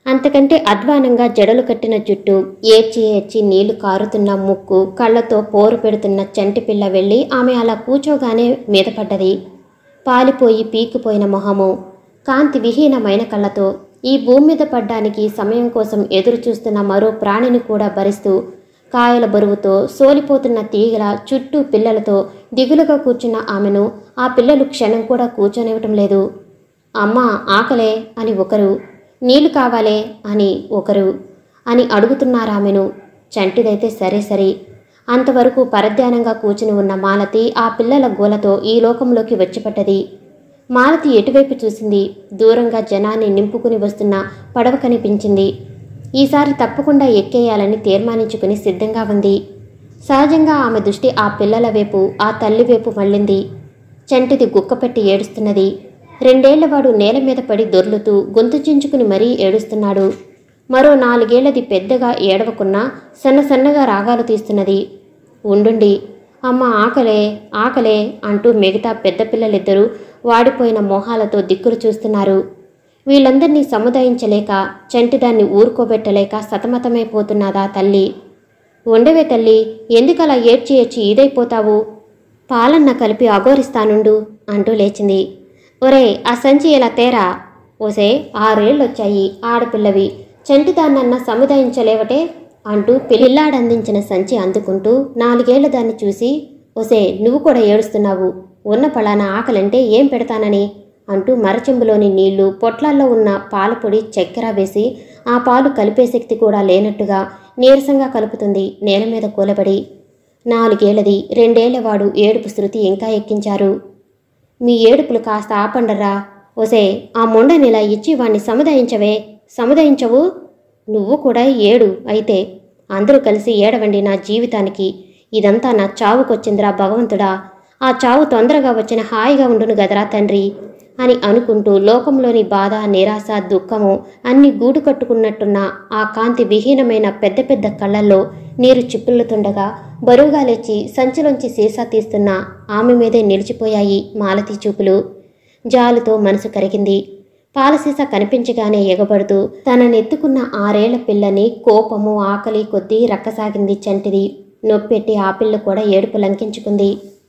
అంతకంటే అధ్వానంగా జడలు కట్టిన జుట్టు, ఏడ్చి ఏడ్చి నీళ్లు కారుతున్న ముక్కు, కళ్ళతో పోరు పెడుతున్న చంటి పిల్ల వెళ్ళి ఆమె అలా కూచోగానే మీదపడ్డది. పాలిపోయి పీకిపోయిన మొహము, కాంతి విహీనమైన కళ్ళతో ఈ భూమి మీద పడ్డానికి సమయం కోసం ఎదురు చూస్తున్న మరో ప్రాణిని కూడా భరిస్తూ కాయల బరువుతో సోలిపోతున్న తీగల చుట్టూ పిల్లలతో దిగులుగా కూర్చున్న ఆమెను ఆ పిల్లలు క్షణం కూడా కూర్చొనివ్వటం లేదు. అమ్మా ఆకలే అని ఒకరు, నీళ్లు కావాలే అని ఒకరు అని అడుగుతున్నారామెను. చంటిదైతే సరే సరి. అంతవరకు పరధ్యానంగా కూర్చుని ఉన్న మాలతి ఆ పిల్లల గోలతో ఈ లోకంలోకి వచ్చిపట్టది. మాలతి ఎటువైపు చూసింది. దూరంగా జనాన్ని నింపుకుని వస్తున్న పడవ కనిపించింది. ఈసారి తప్పకుండా ఎక్కేయాలని తీర్మానించుకుని సిద్ధంగా ఉంది. సహజంగా ఆమె దృష్టి ఆ పిల్లల వైపు, ఆ తల్లి వైపు మళ్ళింది. చంటిది గుక్కపెట్టి ఏడుస్తున్నది. రెండేళ్లవాడు నేల మీద పడి దొర్లుతూ గొంతు చించుకుని మరీ ఏడుస్తున్నాడు. మరో నాలుగేళ్లది పెద్దగా ఏడవకున్నా సన్న సన్నగా రాగాలు తీస్తున్నది. ఉండుండి, అమ్మ ఆకలే ఆకలే అంటూ మిగతా పెద్ద పిల్లలిద్దరూ వాడిపోయిన మొహాలతో దిక్కులు చూస్తున్నారు. వీళ్ళందరినీ సముదాయించలేక, చంటిదాన్ని ఊరుకోబెట్టలేక సతమతమైపోతున్నదా తల్లి. ఉండవే తల్లి, ఎందుకలా ఏడ్చి ఏడ్చి ఇదైపోతావు? పాలన్న కలిపి అఘోరిస్తానుండు అంటూ లేచింది. ఒరే ఆ సంచి ఇలా తేరా. ఓసే ఆరేళ్ళొచ్చాయి, ఆడపిల్లవి, చంటిదాన్నన్నా సముదాయించలేవటే అంటూ పిల్లాడందించిన సంచి అందుకుంటూ నాలుగేళ్ల దాన్ని చూసి, ఒసే నువ్వు కూడా ఏడుస్తున్నావు, ఉన్న పలానా ఆకలంటే ఏం పెడతానని అంటూ మరచెంబులోని నీళ్లు, పొట్లాల్లో ఉన్న పాలపొడి, చక్కెర వేసి ఆ పాలు కలిపే శక్తి కూడా లేనట్టుగా నీరసంగా కలుపుతుంది నేల మీద కూలబడి. నాలుగేళ్లది, రెండేళ్లవాడు ఏడుపు శృతి ఇంకా ఎక్కించారు. మీ ఏడుపులు కాస్త ఆపండరా. ఒసే ఆ మొండనిలా ఇచ్చి వాణ్ణి సముదాయించవే. సముదాయించవు? నువ్వు కూడా ఏడు అయితే. అందరూ కలిసి ఏడవండి నా జీవితానికి. ఇదంతా నా చావుకొచ్చిందిరా భగవంతుడా. ఆ చావు తొందరగా వచ్చిన హాయిగా ఉండును గదరా తండ్రి అని అనుకుంటూ లోకంలోని బాధ, నిరాశ, దుఃఖము అన్ని గూడు కట్టుకున్నట్టున్న ఆ కాంతి విహీనమైన పెద్ద పెద్ద కళ్ళల్లో నీరు చిప్పులుతుండగా బరువుగా లేచి సంచిలోంచి సీసా తీస్తున్న ఆమె మీదే నిలిచిపోయాయి మాలతి చూపులు. జాలుతో మనసు కరిగింది. పాలసీసా కనిపించగానే ఎగబడుతూ తననెత్తుకున్న ఆరేళ్ల పిల్లని కోపము, ఆకలి కొద్దీ రక్కసాగింది చంటిది. నొప్పెట్టి ఆ పిల్ల కూడా ఏడుపు లంకించుకుంది.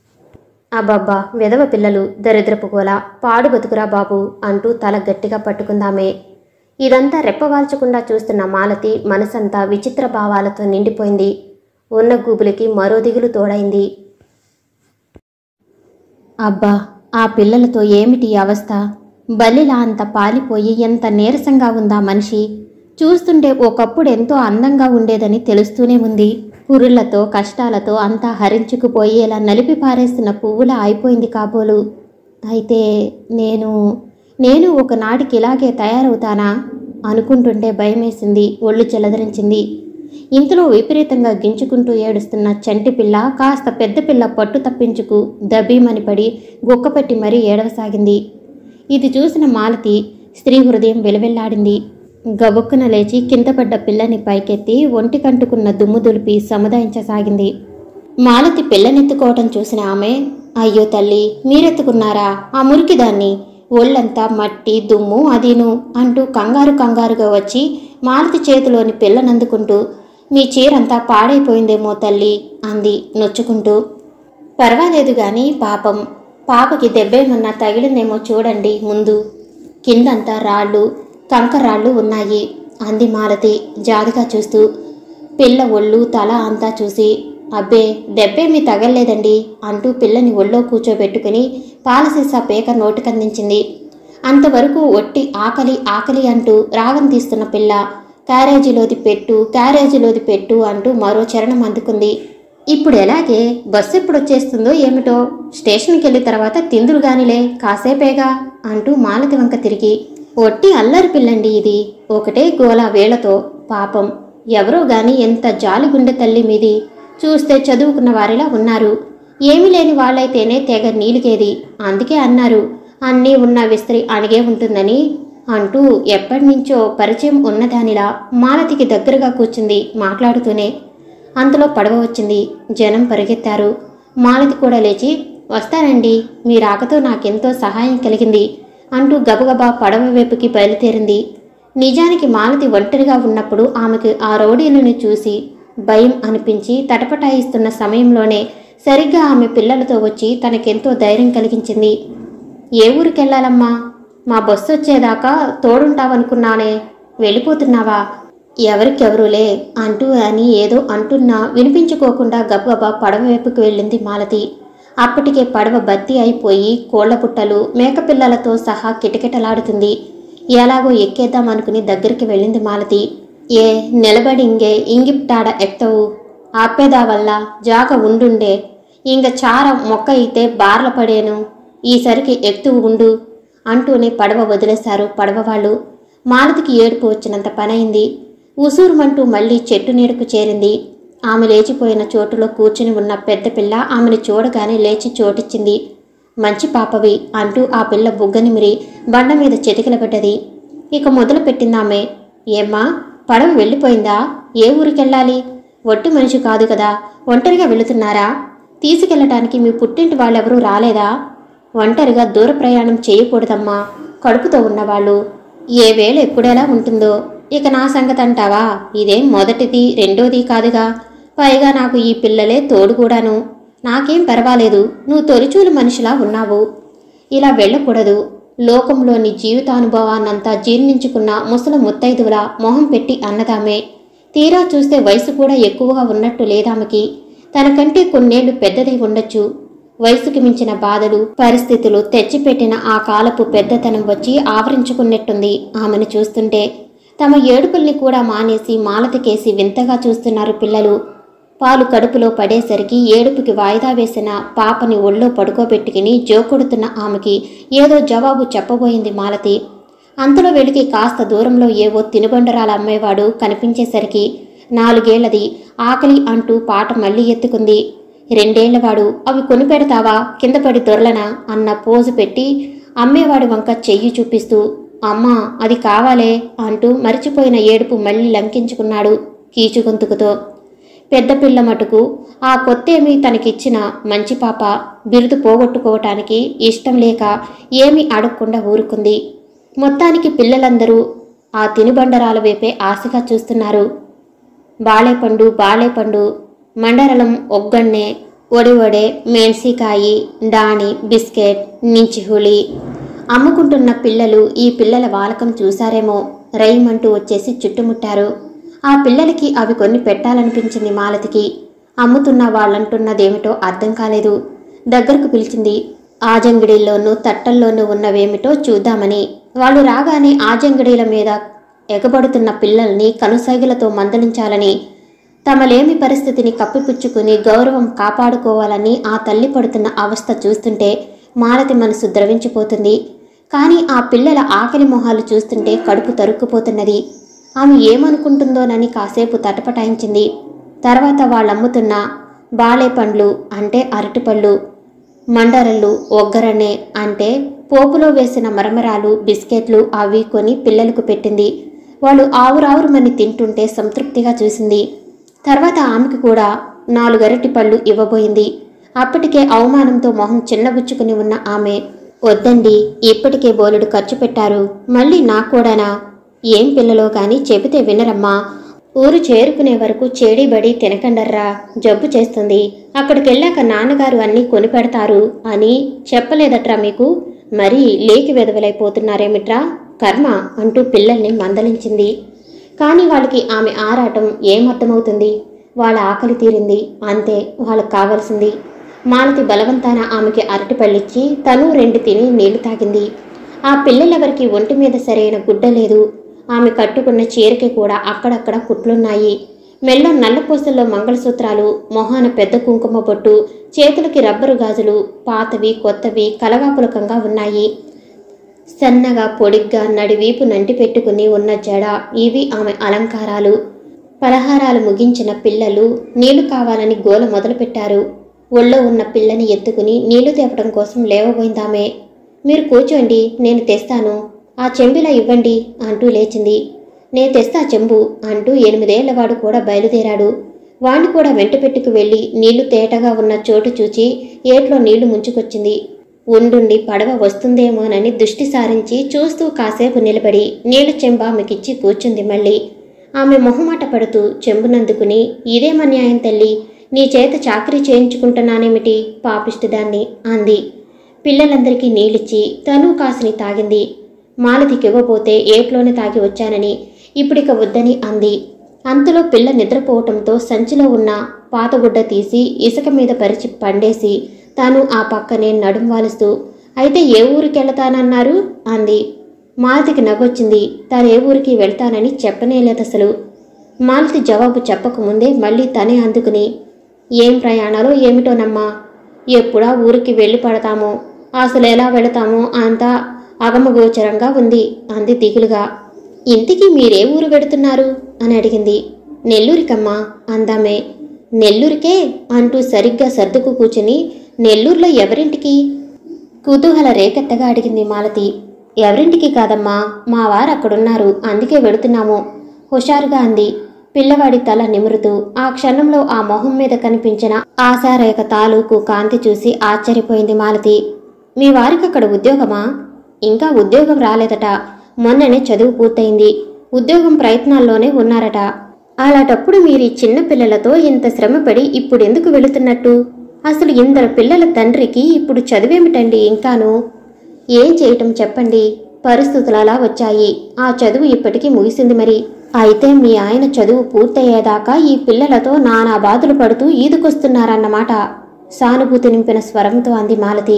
అబ్బబ్బా విధవ పిల్లలు, దరిద్రపు గోల, పాడు బతుకురా బాబు అంటూ తల గట్టిగా పట్టుకుందామే. ఇదంతా రెప్పవాల్చకుండా చూస్తున్న మాలతి మనసంతా విచిత్ర భావాలతో నిండిపోయింది. ఉన్న గూబులకి మరో దిగులు తోడైంది. అబ్బా ఆ పిల్లలతో ఏమిటి అవస్థ? బల్లిలా అంత పాలిపోయి ఎంత నీరసంగా ఉందా మనిషి. చూస్తుంటే ఒకప్పుడు ఎంతో అందంగా ఉండేదని తెలుస్తూనే ఉంది. పురుళ్లతో కష్టాలతో అంతా హరించుకుపోయి ఇలా నలిపి పారేస్తున్న పువ్వులా అయిపోయింది కాబోలు. అయితే నేను నేను ఒకనాటికి ఇలాగే తయారవుతానా అనుకుంటుంటే భయమేసింది, ఒళ్ళు చెలదరించింది. ఇంతలో విపరీతంగా గించుకుంటూ ఏడుస్తున్న చంటి పిల్ల కాస్త పెద్ద పిల్ల పట్టు తప్పించుకు దబీమని పడి గుక్కపెట్టి మరీ ఏడవసాగింది. ఇది చూసిన మాలతి స్త్రీ హృదయం వెలవెల్లాడింది. గబుక్కున లేచి కిందపడ్డ పిల్లని పైకెత్తి ఒంటి కంటుకున్న దుమ్ము దులిపి సముదాయించసాగింది. మాలతి పిల్లనెత్తుకోవటం చూసిన ఆమె, అయ్యో తల్లి మీరెత్తుకున్నారా ఆ మురికిదాన్ని, ఒళ్ళంతా మట్టి దుమ్ము అదీను అంటూ కంగారు కంగారుగా వచ్చి మాలతి చేతిలోని పిల్లనందుకుంటూ, మీ చీరంతా పాడైపోయిందేమో తల్లి అంది నొచ్చుకుంటూ. పర్వాలేదు గాని పాపం, పాపకి దెబ్బేమన్నా తగిలిందేమో చూడండి ముందు, కిందంతా రాళ్ళు కంకరాళ్ళు ఉన్నాయి అంది మాలతి జాలిగా చూస్తూ. పిల్ల ఒళ్ళు తల అంతా చూసి, అబ్బే దెబ్బేమీ తగల్లేదండి అంటూ పిల్లని ఒళ్ళో కూర్చోబెట్టుకుని పాలసీసా పేక నోటికందించింది. అంతవరకు ఒట్టి ఆకలి ఆకలి అంటూ రాగం తీస్తున్న పిల్ల క్యారేజీలోది పెట్టు క్యారేజీలోది పెట్టు అంటూ మరో చరణం అందుకుంది. ఇప్పుడు ఎలాగే బస్సు ఎప్పుడు వచ్చేస్తుందో ఏమిటో, స్టేషన్కి వెళ్ళిన తర్వాత తిందురుగానిలే కాసేపేగా అంటూ మాలతి వంక తిరిగి, ఒట్టి అల్లరి పిల్లండి ఇది, ఒకటే గోల వేళతో, పాపం ఎవరో గాని ఎంత జాలిగుండె తల్లి మీది, చూస్తే చదువుకున్న వారిలా ఉన్నారు, ఏమీ లేని వాళ్ళైతేనే తెగ నీలిగేది, అందుకే అన్నారు అన్నీ ఉన్న విస్త్రీ అణిగే ఉంటుందని అంటూ ఎప్పటినుంచో పరిచయం ఉన్నదానిలా మాలతికి దగ్గరగా కూర్చుంది మాట్లాడుతూనే. అంతలో పడవ వచ్చింది. జనం పరిగెత్తారు. మాలతి కూడా లేచి, వస్తానండి, మీ రాకతో నాకెంతో సహాయం కలిగింది అంటూ గబగబా పడవ వైపుకి బయలుదేరింది. నిజానికి మాలతి ఒంటరిగా ఉన్నప్పుడు ఆమెకు ఆ రౌడీలను చూసి భయం అనిపించి తటపటాయిస్తున్న సమయంలోనే సరిగ్గా ఆమె పిల్లలతో వచ్చి తనకెంతో ధైర్యం కలిగించింది. ఏ ఊరికెళ్ళాలమ్మా? మా బస్సు వచ్చేదాకా తోడుంటావనుకున్నానే, వెళ్ళిపోతున్నావా? ఎవరికెవరులే అంటూ అని ఏదో అంటున్నా వినిపించుకోకుండా గబగబా పడవ వైపుకు వెళ్ళింది మాలతి. అప్పటికే పడవ బత్తి అయిపోయి కోళ్లపుట్టలు మేకపిల్లలతో సహా కిటకిటలాడుతుంది. ఎలాగో ఎక్కేద్దామనుకుని దగ్గరికి వెళ్ళింది మాలతి. ఏ నిలబడి ఇంగే ఇంగిప్టాడ ఎక్తవు, ఆపేదా వల్ల జాగ ఉండుండే, ఇంగ చార మొక్క అయితే బార్ల పడేను, ఈసరికి ఎక్కువ ఉండు అంటూనే పడవ వదిలేశారు పడవవాళ్ళు. మాలతికి ఏడుపు వచ్చినంత పనైంది. ఉసూరుమంటూ మళ్లీ చెట్టు నీడకు చేరింది. ఆమె లేచిపోయిన చోటులో కూర్చుని ఉన్న పెద్ద పిల్ల ఆమెను చూడగానే లేచి చోటిచ్చింది. మంచి పాపవి అంటూ ఆ పిల్ల బుగ్గనిమిరి బండ మీద చెతికిలబడ్డది. ఇక మొదలు పెట్టిందామె. ఏమ్మా, పడవ వెళ్ళిపోయిందా? ఏ ఊరికెళ్ళాలి? ఒట్టి మనిషి కాదు కదా, ఒంటరిగా వెళుతున్నారా? తీసుకెళ్లటానికి మీ పుట్టింటి వాళ్ళెవరూ రాలేదా? ఒంటరిగా దూర ప్రయాణం చేయకూడదమ్మా, కడుపుతో ఉన్నవాళ్ళు. ఏ వేళ ఎప్పుడెలా ఉంటుందో. ఇక నా సంగతి అంటావా? ఇదేం మొదటిది రెండోది కాదుగా. పైగా నాకు ఈ పిల్లలే తోడు కూడాను. నాకేం పర్వాలేదు, నువ్వు తొలిచూలు మనిషిలా ఉన్నావు. ఇలా వెళ్ళకూడదు. లోకంలోని జీవితానుభవాన్నంతా జీర్ణించుకున్న ముసల ముత్తైదువులా మొహం పెట్టి అన్నదామే. తీరా చూస్తే వయసు కూడా ఎక్కువగా ఉన్నట్టు లేదామెకి. తనకంటే కొన్నేళ్లు పెద్దదై ఉండొచ్చు. వయసుకి మించిన బాధలు పరిస్థితులు తెచ్చిపెట్టిన ఆ కాలపు పెద్దతనం వచ్చి ఆవరించుకున్నట్టుంది ఆమెను చూస్తుంటే. తమ ఏడుపుల్ని కూడా మానేసి మాలతికేసి వింతగా చూస్తున్నారు పిల్లలు. పాలు కడుపులో పడేసరికి ఏడుపుకి వాయిదా వేసిన పాపని ఒళ్ళో పడుకోబెట్టుకుని జోకొడుతున్న ఆమెకి ఏదో జవాబు చెప్పబోయింది మాలతి. అంతలో వెలికి కాస్త దూరంలో ఏవో తినుబండరాలు అమ్మేవాడు కనిపించేసరికి నాలుగేళ్లది ఆకలి అంటూ పాట మళ్లీ ఎత్తుకుంది. రెండేళ్లవాడు అవి కొనిపెడతావా, కింద పడి దొరలనా అన్న పోజు పెట్టి అమ్మేవాడి వంక చెయ్యి చూపిస్తూ అమ్మా అది కావాలే అంటూ మరిచిపోయిన ఏడుపు మళ్లీ లంకించుకున్నాడు కీచుగొంతుకుతో. పెద్ద పిల్ల మటుకు ఆ కొత్తేమీ తనకిచ్చిన మంచి పాప బిరుదు పోగొట్టుకోవటానికి ఇష్టం లేక ఏమీ అడగకుండా ఊరుకుంది. మొత్తానికి పిల్లలందరూ ఆ తినుబండరాల వైపే ఆశగా చూస్తున్నారు. బాళేపండు బాళేపండు, మండరలం ఒగ్గన్నె, ఒడివడే, మేన్సీకాయి, డాణి, బిస్కెట్, మించిహుళి అమ్ముకుంటున్న పిల్లలు ఈ పిల్లల వాలకం చూశారేమో రైమంటూ వచ్చేసి చుట్టుముట్టారు. ఆ పిల్లలకి అవి కొన్ని పెట్టాలనిపించింది మాలతికి. అమ్ముతున్న వాళ్ళంటున్నదేమిటో అర్థం కాలేదు. దగ్గరకు పిలిచింది. ఆజంగిడీల్లోనూ తట్టల్లోనూ ఉన్నవేమిటో చూద్దామని. వాళ్ళు రాగానే ఆజంగిడీల మీద ఎగబడుతున్న పిల్లల్ని కనుసైగులతో మందలించాలని, తమలేమి పరిస్థితిని కప్పిపుచ్చుకుని గౌరవం కాపాడుకోవాలని ఆ తల్లి పడుతున్న అవస్థ చూస్తుంటే మాలతి మనసు ద్రవించిపోతుంది. కానీ ఆ పిల్లల ఆకలి మొహాలు చూస్తుంటే కడుపు తరుక్కుపోతున్నది. ఆమె ఏమనుకుంటుందోనని కాసేపు తటపటాయించింది. తర్వాత వాళ్ళమ్ముతున్న బాళేపండ్లు అంటే అరటిపళ్ళు, మండరళ్ళు, ఒగ్గరనే అంటే పోపులో వేసిన మరమరాలు, బిస్కెట్లు అవి కొని పిల్లలకు పెట్టింది. వాళ్ళు ఆవురావురుమని తింటుంటే సంతృప్తిగా చూసింది. తర్వాత ఆమెకు కూడా నాలుగరటి పళ్ళు ఇవ్వబోయింది. అప్పటికే అవమానంతో మొహం చిన్నబుచ్చుకుని ఉన్న ఆమె, వద్దండి, ఇప్పటికే బోలెడు ఖర్చు పెట్టారు, మళ్ళీ నాకూడానా? ఏం పిల్లలో గాని చెబితే వినరమ్మా. ఊరు చేరుకునే వరకు చేడిబడి తినకండర్రా, జబ్బు చేస్తుంది. అక్కడికెళ్ళాక నాన్నగారు అన్నీ కొనిపెడతారు అని చెప్పలేదట్రా మీకు? మరీ లేకి వెదవలైపోతున్నారేమిట్రా, కర్మ అంటూ పిల్లల్ని మందలించింది. కానీ వాళ్ళకి ఆమె ఆరాటం ఏమర్థమవుతుంది? వాళ్ళ ఆకలి తీరింది, అంతే వాళ్ళకు కావలసింది. మాలతి బలవంతాన ఆమెకి అరటి పళ్ళిచ్చి తను రెండు తిని నీళ్లు తాగింది. ఆ పిల్లలెవరికి ఒంటి మీద సరైన గుడ్డ లేదు. ఆమె కట్టుకున్న చీరకి కూడా అక్కడక్కడ కుట్లున్నాయి. మెల్లో నల్లపూసల్లో మంగళసూత్రాలు, మొహాన పెద్ద కుంకుమ బొట్టు, చేతులకి రబ్బరు గాజులు పాతవి కొత్తవి కలగాపులకంగా ఉన్నాయి. సన్నగా పొడిగ్గా నడివీపు నంటి పెట్టుకుని ఉన్న జడ, ఇవి ఆమె అలంకారాలు. పలహారాలు ముగించిన పిల్లలు నీళ్లు కావాలని గోల మొదలుపెట్టారు. ఒళ్ళో ఉన్న పిల్లని ఎత్తుకుని నీళ్లు తేపటం కోసం లేవబోయిందామే. మీరు కూర్చోండి, నేను తెస్తాను, ఆ చెంబిలా ఇవ్వండి అంటూ లేచింది. నే తెస్తా చెంబు అంటూ ఎనిమిదేళ్లవాడు కూడా బయలుదేరాడు. వాణ్ణి కూడా వెంట పెట్టుకు వెళ్ళి నీళ్లు తేటగా ఉన్న చోటు చూచి ఏట్లో నీళ్లు ముంచుకొచ్చింది. ఉండుండి పడవ వస్తుందేమోనని దృష్టి సారించి చూస్తూ కాసేపు నిలబడి నీళ్ల చెంబు ఆమెకిచ్చి కూర్చుంది. మళ్ళీ ఆమె మొహమాట పడుతూ చెంబునందుకుని, ఇదేమన్యాయం తల్లి, నీ చేత చాకరీ చేయించుకుంటున్నానేమిటి పాపిష్టిదాన్ని అంది. పిల్లలందరికీ నీళ్ళిచ్చి తను కాసిని తాగింది. మాలతికి ఇవ్వబోతే ఏట్లోనే తాగి వచ్చానని ఇప్పుడిక వద్దని అంది. అంతలో పిల్ల నిద్రపోవటంతో సంచిలో ఉన్న పాతగుడ్డ తీసి ఇసుక మీద పరిచి పండేసి తాను ఆ పక్కనే నడుం వాలుస్తూ, అయితే ఏ ఊరికి వెళతానన్నారు అంది. మాలతికి నవ్వొచ్చింది. తాను ఏ ఊరికి వెళ్తానని చెప్పనేలేదసలు. మాలతి జవాబు చెప్పకముందే మళ్ళీ తనే అందుకుని, ఏం ప్రయాణాలో ఏమిటోనమ్మా, ఎప్పుడా ఊరికి వెళ్ళి పడతామో, అసలు ఎలా వెళతామో అంతా అగమగోచరంగా ఉంది అంది దిగులుగా. ఇంటికి మీరే ఊరు వెడుతున్నారు అని అడిగింది. నెల్లూరికమ్మా అందామే. నెల్లూరికే అంటూ సరిగ్గా సర్దుకు కూర్చుని, నెల్లూరులో ఎవరింటికి కుతూహల రేకెత్తగా అడిగింది మాలతి. ఎవరింటికి కాదమ్మా, మా వారు అక్కడున్నారు, అందుకే వెడుతున్నాము హుషారుగా అంది పిల్లవాడి తల నిమురుతూ. ఆ క్షణంలో ఆ మొహం మీద కనిపించిన ఆశారేఖ తాలూకు కాంతి చూసి ఆశ్చర్యపోయింది మాలతి. మీ వారికి అక్కడ ఉద్యోగమా? ఇంకా ఉద్యోగం రాలేదట, మొన్ననే చదువు పూర్తయింది, ఉద్యోగం ప్రయత్నాల్లోనే ఉన్నారట. అలాంటప్పుడు మీరు చిన్న పిల్లలతో ఇంత శ్రమపడి ఇప్పుడెందుకు వెళుతున్నట్టు? అసలు ఇందరు పిల్లల తండ్రికి ఇప్పుడు చదివేమిటండి ఇంకాను? ఏం చేయటం చెప్పండి, పరిస్థితులు అలా వచ్చాయి. ఆ చదువు ఇప్పటికీ ముగిసింది మరి. అయితే మీ ఆయన చదువు పూర్తయ్యేదాకా ఈ పిల్లలతో నానా బాధలు పడుతూ ఈదుకొస్తున్నారన్నమాట సానుభూతి నింపిన స్వరంతో అంది మాలతి.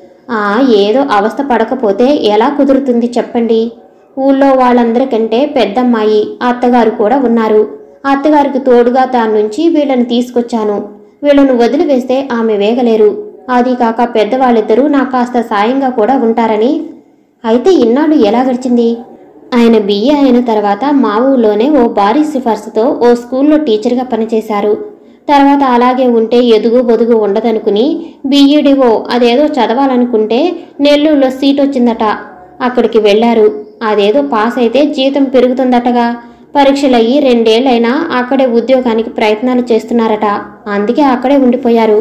ఆ ఏదో అవస్థ పడకపోతే ఎలా కుదురుతుంది చెప్పండి. ఊళ్ళో వాళ్ళందరికంటే పెద్దమ్మాయి అత్తగారు కూడా ఉన్నారు. అత్తగారికి తోడుగా దాని నుంచి వీళ్ళని తీసుకొచ్చాను. వీళ్ళను వదిలివేస్తే ఆమె వేగలేరు. అది కాక పెద్దవాళ్ళిద్దరూ నాకు కాస్త సాయంగా కూడా ఉంటారని. అయితే ఇన్నాళ్ళు ఎలా గడిచింది? ఆయన బిఏ అయిన తర్వాత మా ఊళ్ళోనే ఓ భారీ సిఫార్సుతో ఓ స్కూల్లో టీచర్గా పనిచేశారు. తర్వాత అలాగే ఉంటే ఎదుగు బొదుగు ఉండదనుకుని బిఈడిఓ అదేదో చదవాలనుకుంటే నెల్లూరులో సీట్ వచ్చిందట. అక్కడికి వెళ్లారు. అదేదో పాస్ అయితే జీతం పెరుగుతుందటగా. పరీక్షలయ్యి రెండేళ్లైనా అక్కడే ఉద్యోగానికి ప్రయత్నాలు చేస్తున్నారట. అందుకే అక్కడే ఉండిపోయారు.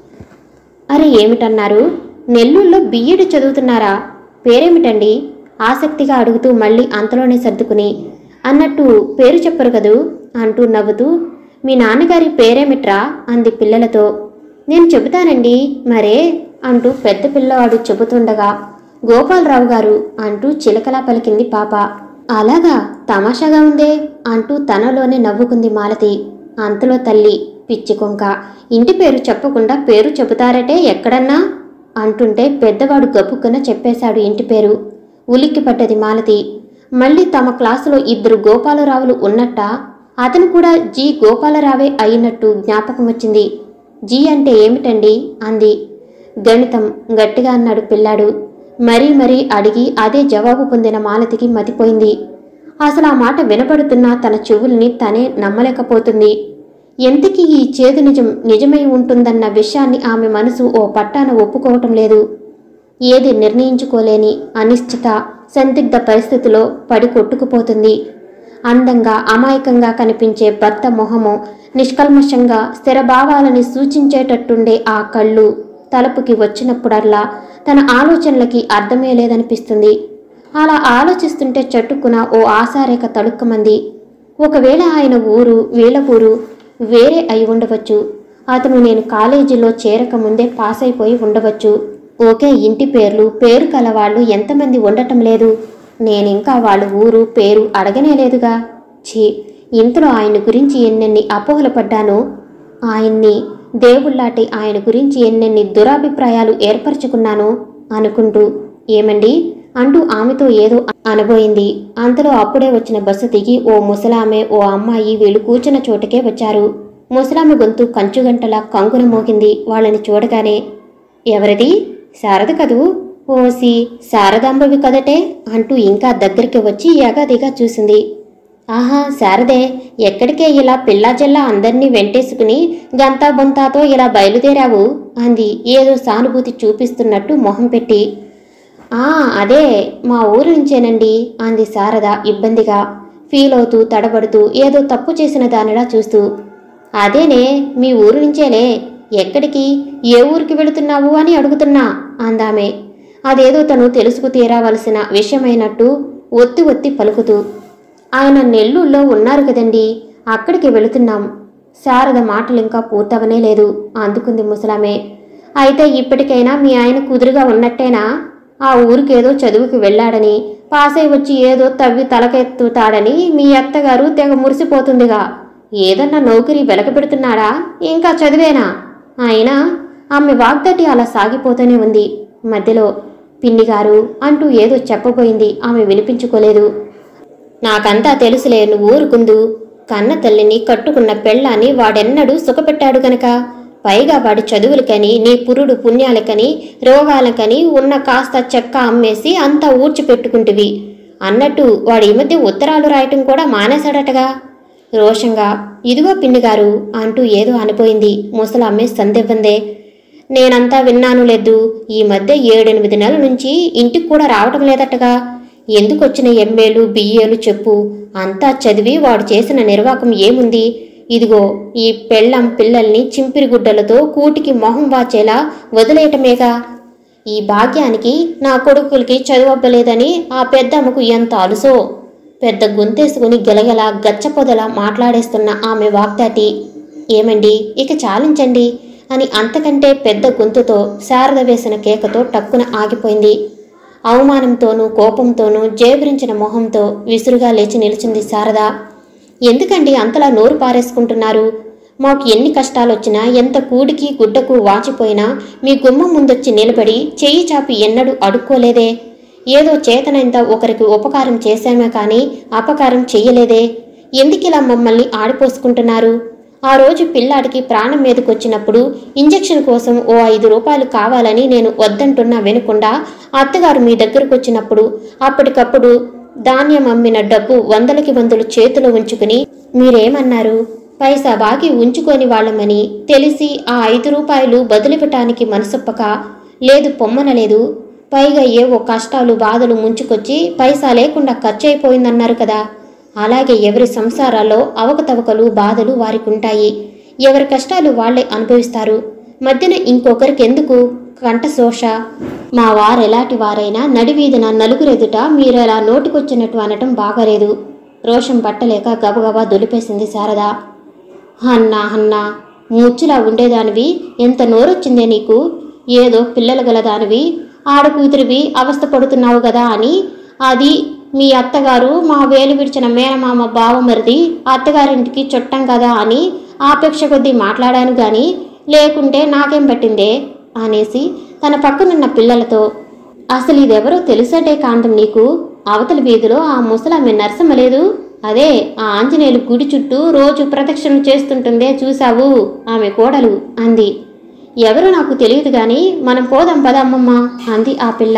అరే ఏమిటన్నారు? నెల్లూరులో బిఈడి చదువుతున్నారా? పేరేమిటండి ఆసక్తిగా అడుగుతూ మళ్ళీ అంతలోనే సర్దుకుని, అన్నట్టు పేరు చెప్పరు కదూ అంటూ నవ్వుతూ, మీ నాన్నగారి పేరేమిట్రా అంది పిల్లలతో. నేను చెబుతానండి మరే అంటూ పెద్ద పిల్లవాడు చెబుతుండగా, గోపాలరావు గారు అంటూ చిలకలా పలికింది పాప. అలాగా, తమాషాగా ఉందే అంటూ తనలోనే నవ్వుకుంది మాలతి. అంతలో తల్లి, పిచ్చి కొంక, ఇంటి పేరు చెప్పకుండా పేరు చెబుతారటే ఎక్కడన్నా అంటుంటే పెద్దవాడు గబుక్కున చెప్పేశాడు ఇంటి పేరు. ఉలిక్కి పట్టది మాలతి. మళ్ళీ తమ క్లాసులో ఇద్దరు గోపాలరావులు ఉన్నట్ట, అతను కూడా జీ గోపాలరావే అయినట్టు జ్ఞాపకం వచ్చింది. జీ అంటే ఏమిటండి అంది. గణితం గట్టిగా అన్నాడు పిల్లాడు. మరీ మరీ అడిగి అదే జవాబు పొందిన మాలతికి మతిపోయింది. అసలు ఆ మాట వినపడుతున్నా తన చెవుల్ని తనే నమ్మలేకపోతుంది. ఎంతకీ ఈ చేదు నిజం నిజమై ఉంటుందన్న విషయాన్ని ఆమె మనసు ఓ పట్టాన ఒప్పుకోవటం లేదు. ఏది నిర్ణయించుకోలేని అనిశ్చిత సందిగ్ధ పరిస్థితిలో పడి కొట్టుకుపోతుంది. అందంగా అమాయకంగా కనిపించే భర్త మొహము, నిష్కల్మషంగా స్థిరభావాలని సూచించేటట్టుండే ఆ కళ్ళు తలుపుకి వచ్చినప్పుడల్లా తన ఆలోచనలకి అర్థమే లేదనిపిస్తుంది. అలా ఆలోచిస్తుంటే చట్టుకున ఓ ఆశారేఖ తడుక్కమంది. ఒకవేళ ఆయన ఊరు వీళ్ళ ఊరు వేరే అయి ఉండవచ్చు. అతను నేను కాలేజీలో చేరకముందే పాస్ అయిపోయి ఉండవచ్చు. ఓకే, ఇంటి పేర్లు పేరు కలవాళ్ళు ఎంతమంది ఉండటం లేదు. నేనింకా వాళ్ళ ఊరు పేరు అడగనే లేదుగా. ఛీ, ఇంతలో ఆయన గురించి ఎన్నెన్ని అపోహలు పడ్డానో. ఆయన్ని దేవుళ్లాటి ఆయన గురించి ఎన్నెన్ని దురాభిప్రాయాలు ఏర్పరచుకున్నానో అనుకుంటూ, ఏమండి అంటూ ఆమెతో ఏదో అనబోయింది. అంతలో అప్పుడే వచ్చిన బస్సు దిగి ఓ ముసలామె ఓ అమ్మాయి వీళ్ళు కూర్చున్న చోటుకే వచ్చారు. ముసలామె గొంతు కంచుగంటలా కంగున మోగింది వాళ్ళని చూడగానే. ఎవరిది? శారద కదూ? ఓసి శారదాంబవి కదటే అంటూ ఇంకా దగ్గరికి వచ్చి ఎగాదిగా చూసింది. ఆహా, శారదే, ఎక్కడికే ఇలా పిల్లాజల్లా అందర్నీ వెంటేసుకుని గంతా బొంతాతో ఇలా బయలుదేరావు అంది ఏదో సానుభూతి చూపిస్తున్నట్టు మొహం పెట్టి. ఆ అదే మా ఊరు నుంచేనండి అంది శారద ఇబ్బందిగా ఫీల్ అవుతూ తడబడుతూ ఏదో తప్పు చేసిన దానిలా చూస్తూ. అదేనే, మీ ఊరు నుంచేలే. ఎక్కడికి, ఏ ఊరికి వెళుతున్నావు అని అడుగుతున్నా అందామే అదేదో తను తెలుసుకు తీరావలసిన విషయమైనట్టు ఒత్తి ఒత్తి పలుకుతూ. ఆయన నెల్లూరులో ఉన్నారు కదండి, అక్కడికి వెళుతున్నాం. శారద మాటలు ఇంకా పూర్తవనే లేదు. అందుకుంది ముసలామే. అయితే ఇప్పటికైనా మీ ఆయన కుదురుగా ఉన్నట్టేనా? ఆ ఊరికేదో చదువుకి వెళ్ళాడని, పాసై వచ్చి ఏదో తవ్వి తలకెత్తుతాడని మీ అత్తగారు తెగ మురిసిపోతుందిగా. ఏదన్నా నౌకరీ వెలకబెడుతున్నాడా? ఇంకా చదివేనా? అయినా ఆమె వాగ్దటి అలా సాగిపోతూనే ఉంది. మధ్యలో పిన్నిగారు అంటూ ఏదో చెప్పబోయింది. ఆమె వినిపించుకోలేదు. నాకంతా తెలుసులే, నువ్వు ఊరుకుందు. కన్న తల్లిని కట్టుకున్న పెళ్ళాన్ని వాడెన్నడూ సుఖపెట్టాడు గనక, పైగా వాడి చదువులకని నీ పురుడు పుణ్యాలకని రోగాలకని ఉన్న కాస్త చెక్క అమ్మేసి అంతా ఊడ్చిపెట్టుకుంటువి అన్నట్టు వాడి ఈ మధ్య ఉత్తరాలు రాయటం కూడా మానేశాడటగా. రోషంగా ఇదిగో పిన్నిగారు అంటూ ఏదో అనిపోయింది. ముసలామ్మే సందివ్వందే. నేనంతా విన్నాను లేదు, ఈ మధ్య ఏడెనిమిది నెలల నుంచి ఇంటికి కూడా రావటం లేదటగా. ఎందుకొచ్చిన ఎంఏలు బిఏలు చెప్పు, అంతా చదివి వాడు చేసిన నిర్వాకం ఏముంది? ఇదిగో ఈ పెళ్ళం పిల్లల్ని చింపిరి గుడ్డలతో కూటికి మొహం వాచేలా వదిలేయటమేగా. ఈ భాగ్యానికి నా కొడుకులకి చదువబ్బలేదని ఆ పెద్దమ్మకు ఎంత అలుసో. పెద్ద గొంతేసుకుని గెలగల గచ్చపొదలా మాట్లాడేస్తున్న ఆమె వాగ్దాటి. ఏమండి, ఇక చాలించండి అని అంతకంటే పెద్ద గొంతుతో శారద వేసిన కేకతో టక్కున ఆగిపోయింది. అవమానంతోనూ కోపంతోనూ జేబురించిన మొహంతో విసురుగా లేచి నిలిచింది శారద. ఎందుకండి అంతలా నోరు పారేసుకుంటున్నారు? మాకు ఎన్ని కష్టాలొచ్చినా, ఎంత కూడికి గుడ్డకు వాచిపోయినా మీ గుమ్మం ముందొచ్చి నిలబడి చెయ్యి చాపి ఎన్నడూ అడుక్కోలేదే. ఏదో చేతనంత ఒకరికి ఉపకారం చేశామే కానీ అపకారం చెయ్యలేదే. ఎందుకిలా మమ్మల్ని ఆడిపోసుకుంటున్నారు? ఆ రోజు పిల్లాడికి ప్రాణం మీదకొచ్చినప్పుడు ఇంజెక్షన్ కోసం ఓ ఐదు రూపాయలు కావాలని నేను వద్దంటున్నా వినకుండా అత్తగారు మీ దగ్గరకు వచ్చినప్పుడు అప్పటికప్పుడు ధాన్యం అమ్మిన డబ్బు వందలకి వందలు చేతిలో ఉంచుకుని మీరేమన్నారు? పైసా బాగి ఉంచుకొని వాళ్ళమని తెలిసి ఆ ఐదు రూపాయలు బదులిపటానికి మనసొప్పక లేదు పొమ్మనలేదు. పైగా ఏవో కష్టాలు బాధలు ముంచుకొచ్చి పైసా లేకుండా ఖర్చు అయిపోయిందన్నారు కదా. అలాగే ఎవరి సంసారాల్లో అవకతవకలు బాధలు వారికి ఉంటాయి. ఎవరి కష్టాలు వాళ్లే అనుభవిస్తారు. మధ్యన ఇంకొకరికెందుకు కంఠశోష? మా వారెలాంటి వారైనా నడివీధిన నలుగురెదుట మీరెలా నోటికొచ్చినట్టు అనటం బాగాలేదు. రోషం పట్టలేక గబగబా దొలిపేసింది శారద. అన్నా అన్నా ముచ్చులా ఉండేదానివి ఎంత నోరొచ్చిందే నీకు? ఏదో పిల్లలు గలదానివి, ఆడకూతురివి అవస్థ పడుతున్నావు గదా అని. అది మీ అత్తగారు మా వేలు విడిచిన మేనమామ బావమరిది అత్తగారింటికి చుట్టం కదా అని ఆపేక్ష కొద్దీ మాట్లాడాను గాని లేకుంటే నాకేం పట్టిందే అనేసి తన పక్కనున్న పిల్లలతో, అసలు ఇదెవరో తెలుసటే కాంతం నీకు? అవతల వీధిలో ఆ ముసలామె నరసమ్మ లేదు, అదే ఆ ఆంజనేయులు గుడి చుట్టూ రోజు ప్రదక్షిణలు చేస్తుంటుందే చూశావు, ఆమె కోడలు అంది. ఎవరో నాకు తెలియదు గాని మనం పోదాం పదమ్మమ్మ అంది ఆ పిల్ల.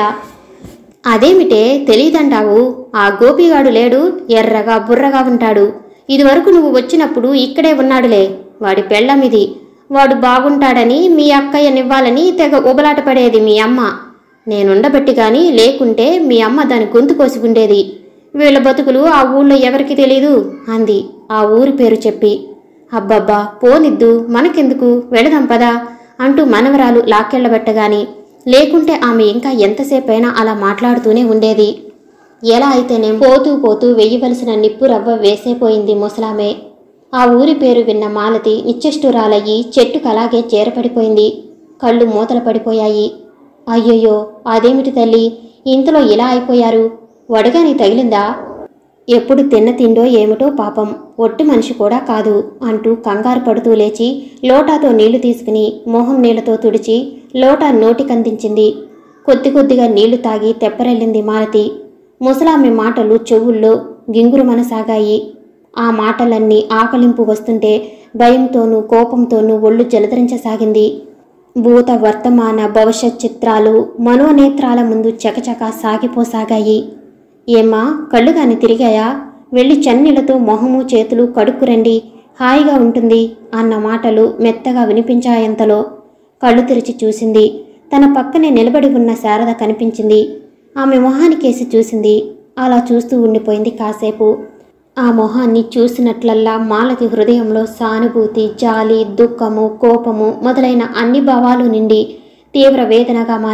అదేమిటే తెలియదంటావు? ఆ గోపిగాడు లేడు, ఎర్రగా బుర్రగా ఉంటాడు. ఇదివరకు నువ్వు వచ్చినప్పుడు ఇక్కడే ఉన్నాడులే. వాడి పెళ్ళమిది. వాడు బాగుంటాడని మీ అక్కయ్యనివ్వాలని తెగ ఉబలాట పడేది మీ అమ్మ. నేనుండబట్టి గాని లేకుంటే మీ అమ్మ దాని గొంతు కోసి ఉండేది. వీళ్ళ బతుకులు ఆ ఊళ్ళో ఎవరికి తెలీదు అంది ఆ ఊరి పేరు చెప్పి. అబ్బబ్బా పోనిద్దు, మనకెందుకు, వెళదాం పదా అంటూ మనవరాలు లాక్కెళ్లబెట్టగాని లేకుంటే ఆమె ఇంకా ఎంతసేపైనా అలా మాట్లాడుతూనే ఉండేది. ఎలా అయితేనేం పోతూ పోతూ వెయ్యవలసిన నిప్పు రవ్వ వేసేపోయింది ముసలామే. ఆ ఊరి పేరు విన్న మాలతి నిశ్చేష్టురాలయ్యి చెట్టుకలాగే చేరపడిపోయింది. కళ్ళు మూతలు పడిపోయాయి. అయ్యయ్యో అదేమిటి తల్లి, ఇంతలో ఇలా అయిపోయారు? వడగాని తగిలిందా? ఎప్పుడు తిన్న తిండో ఏమిటో పాపం, ఒట్టి మనిషి కూడా కాదు అంటూ కంగారు పడుతూ లేచి లోటాతో నీళ్లు తీసుకుని మొహం నీళ్లతో తుడిచి లోటా నోటికందించింది. కొద్ది కొద్దిగా నీళ్లు తాగి తెప్పరెళ్ళింది మాలతి. ముసలామె మాటలు చెవుల్లో గింగురుమనసాగాయి. ఆ మాటలన్నీ ఆకలింపు వస్తుంటే భయంతోనూ కోపంతోనూ ఒళ్ళు జలధరించసాగింది. భూత వర్తమాన భవిష్యత్ చిత్రాలు మనోనేత్రాల ముందు చకచకా సాగిపోసాగాయి. ఏమ్మా కళ్ళుగాని తిరిగాయా? వెళ్ళి చన్నీళ్లతో మొహము చేతులు కడుక్కురండి, హాయిగా ఉంటుంది అన్న మాటలు మెత్తగా వినిపించాయంతలో కళ్ళు తెరిచి చూసింది. తన పక్కనే నిలబడి ఉన్న శారద కనిపించింది. ఆమె మొహానికేసి చూసింది. అలా చూస్తూ ఉండిపోయింది కాసేపు. ఆ మొహాన్ని చూసినట్లల్లా మాలతి హృదయంలో సానుభూతి, జాలి, దుఃఖము, కోపము మొదలైన అన్ని భావాలు నిండి తీవ్ర వేదనగా మారి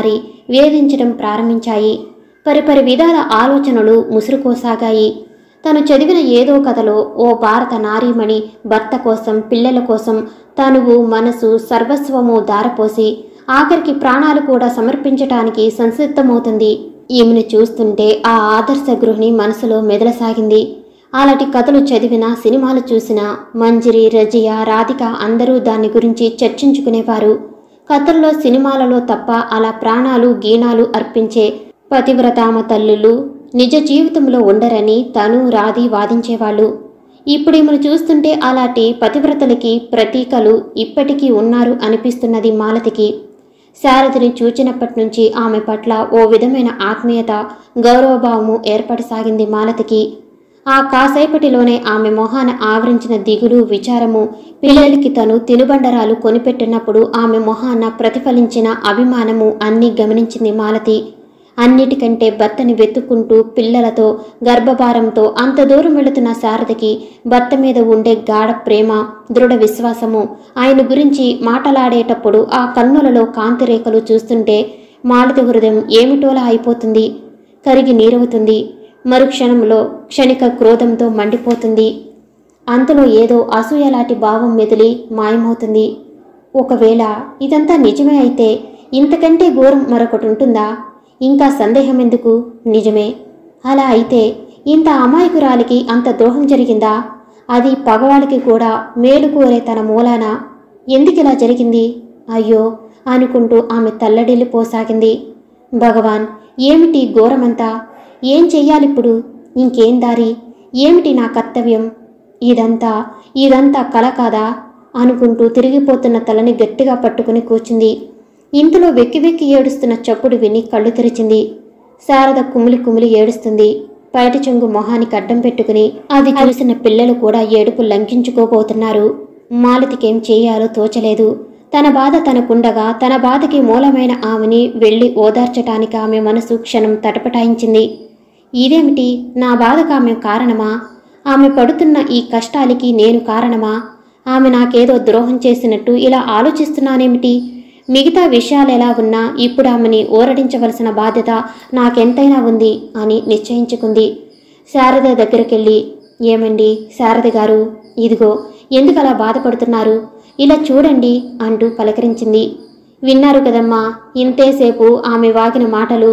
వేధించడం ప్రారంభించాయి. పరిపరి విధాల ఆలోచనలు ముసురుకోసాగాయి. తను చదివిన ఏదో కథలో ఓ భారత నారీమణి భర్త కోసం, పిల్లల కోసం తనువు, మనసు, సర్వస్వము దారపోసి ఆఖరికి ప్రాణాలు కూడా సమర్పించటానికి సంసిద్ధమవుతుంది. ఈమెను చూస్తుంటే ఆ ఆదర్శ గృహిణి మనసులో మెదలసాగింది. అలాంటి కథలు చదివినా, సినిమాలు చూసినా మంజిరి, రజియా, రాధిక అందరూ దాని గురించి చర్చించుకునేవారు. కథల్లో, సినిమాలలో తప్ప అలా ప్రాణాలు, గీణాలు అర్పించే పతివ్రతామ తల్లులు నిజ జీవితంలో ఉండరని తను, రాధి వాదించేవాళ్ళు. ఇప్పుడు ఈమెను చూస్తుంటే అలాంటి పతివ్రతలకి ప్రతీకలు ఇప్పటికీ ఉన్నారు అనిపిస్తున్నది మాలతికి. శారదని చూచినప్పటి నుంచి ఆమె పట్ల ఓ విధమైన ఆత్మీయత, గౌరవభావము ఏర్పడసాగింది మాలతికి. ఆ కాసేపటిలోనే ఆమె మొహాన ఆవరించిన దిగులు, విచారము, పిల్లలకి తను తినుబండరాలు కొనిపెట్టినప్పుడు ఆమె మొహాన ప్రతిఫలించిన అభిమానము అన్నీ గమనించింది మాలతి. అన్నిటికంటే భర్తని వెతుక్కుంటూ పిల్లలతో, గర్భభారంతో అంత దూరం వెళుతున్న శారదకి భర్త మీద ఉండే గాఢ ప్రేమ, దృఢ విశ్వాసము, ఆయన గురించి మాటలాడేటప్పుడు ఆ కన్నులలో కాంతిరేఖలు చూస్తుంటే మాలతి హృదయం ఏమిటోలా అయిపోతుంది, కరిగి నీరవుతుంది. మరుక్షణంలో క్షణిక క్రోధంతో మండిపోతుంది. అంతలో ఏదో అసూయలాంటి భావం మెదిలి మాయమవుతుంది. ఒకవేళ ఇదంతా నిజమే అయితే ఇంతకంటే ఘోరం మరొకటి ఉంటుందా? ఇంకా సందేహం ఎందుకు? నిజమే. అలా అయితే ఇంత అమాయకురాలికి అంత ద్రోహం జరిగిందా? అది పగవాడికి కూడా మేలు కోరే తన మూలాన ఎందుకిలా జరిగింది? అయ్యో అనుకుంటూ ఆమె తల్లడిల్లిపోసాగింది. భగవాన్, ఏమిటి ఘోరమంతా? ఏం చెయ్యాలిప్పుడు? ఇంకేం దారి? ఏమిటి నా కర్తవ్యం? ఇదంతా ఇదంతా కల కాదా అనుకుంటూ తిరిగిపోతున్న తలని గట్టిగా పట్టుకుని కూర్చుంది. ఇంతలో వెక్కి వెక్కి ఏడుస్తున్న చప్పుడు విని కళ్ళు తెరిచింది. శారద కుమిలి కుమిలి ఏడుస్తుంది. పైట చెంగు మొహానికి అడ్డం పెట్టుకుని అది చూసిన పిల్లలు కూడా ఏడుపు లంకించుకోబోతున్నారు. మాలతికేం చేయాలో తోచలేదు. తన బాధ తనకుండగా తన బాధకి మూలమైన ఆమెని వెళ్లి ఓదార్చటానికి ఆమె మనసు క్షణం తటపటాయించింది. ఇదేమిటి? నా బాధకు ఆమె కారణమా? ఆమె పడుతున్న ఈ కష్టాలకి నేను కారణమా? ఆమె నాకేదో ద్రోహం చేసినట్టు ఇలా ఆలోచిస్తున్నానేమిటి? మిగతా విషయాలు ఎలా ఉన్నా ఇప్పుడు ఆమెని ఓరడించవలసిన బాధ్యత నాకెంతైనా ఉంది అని నిశ్చయించుకుంది. శారద దగ్గరికెళ్ళి, ఏమండి శారద గారు, ఇదిగో ఎందుకలా బాధపడుతున్నారు? ఇలా చూడండి అంటూ పలకరించింది. విన్నారు కదమ్మా ఇంతేసేపు ఆమె వాగిన మాటలు.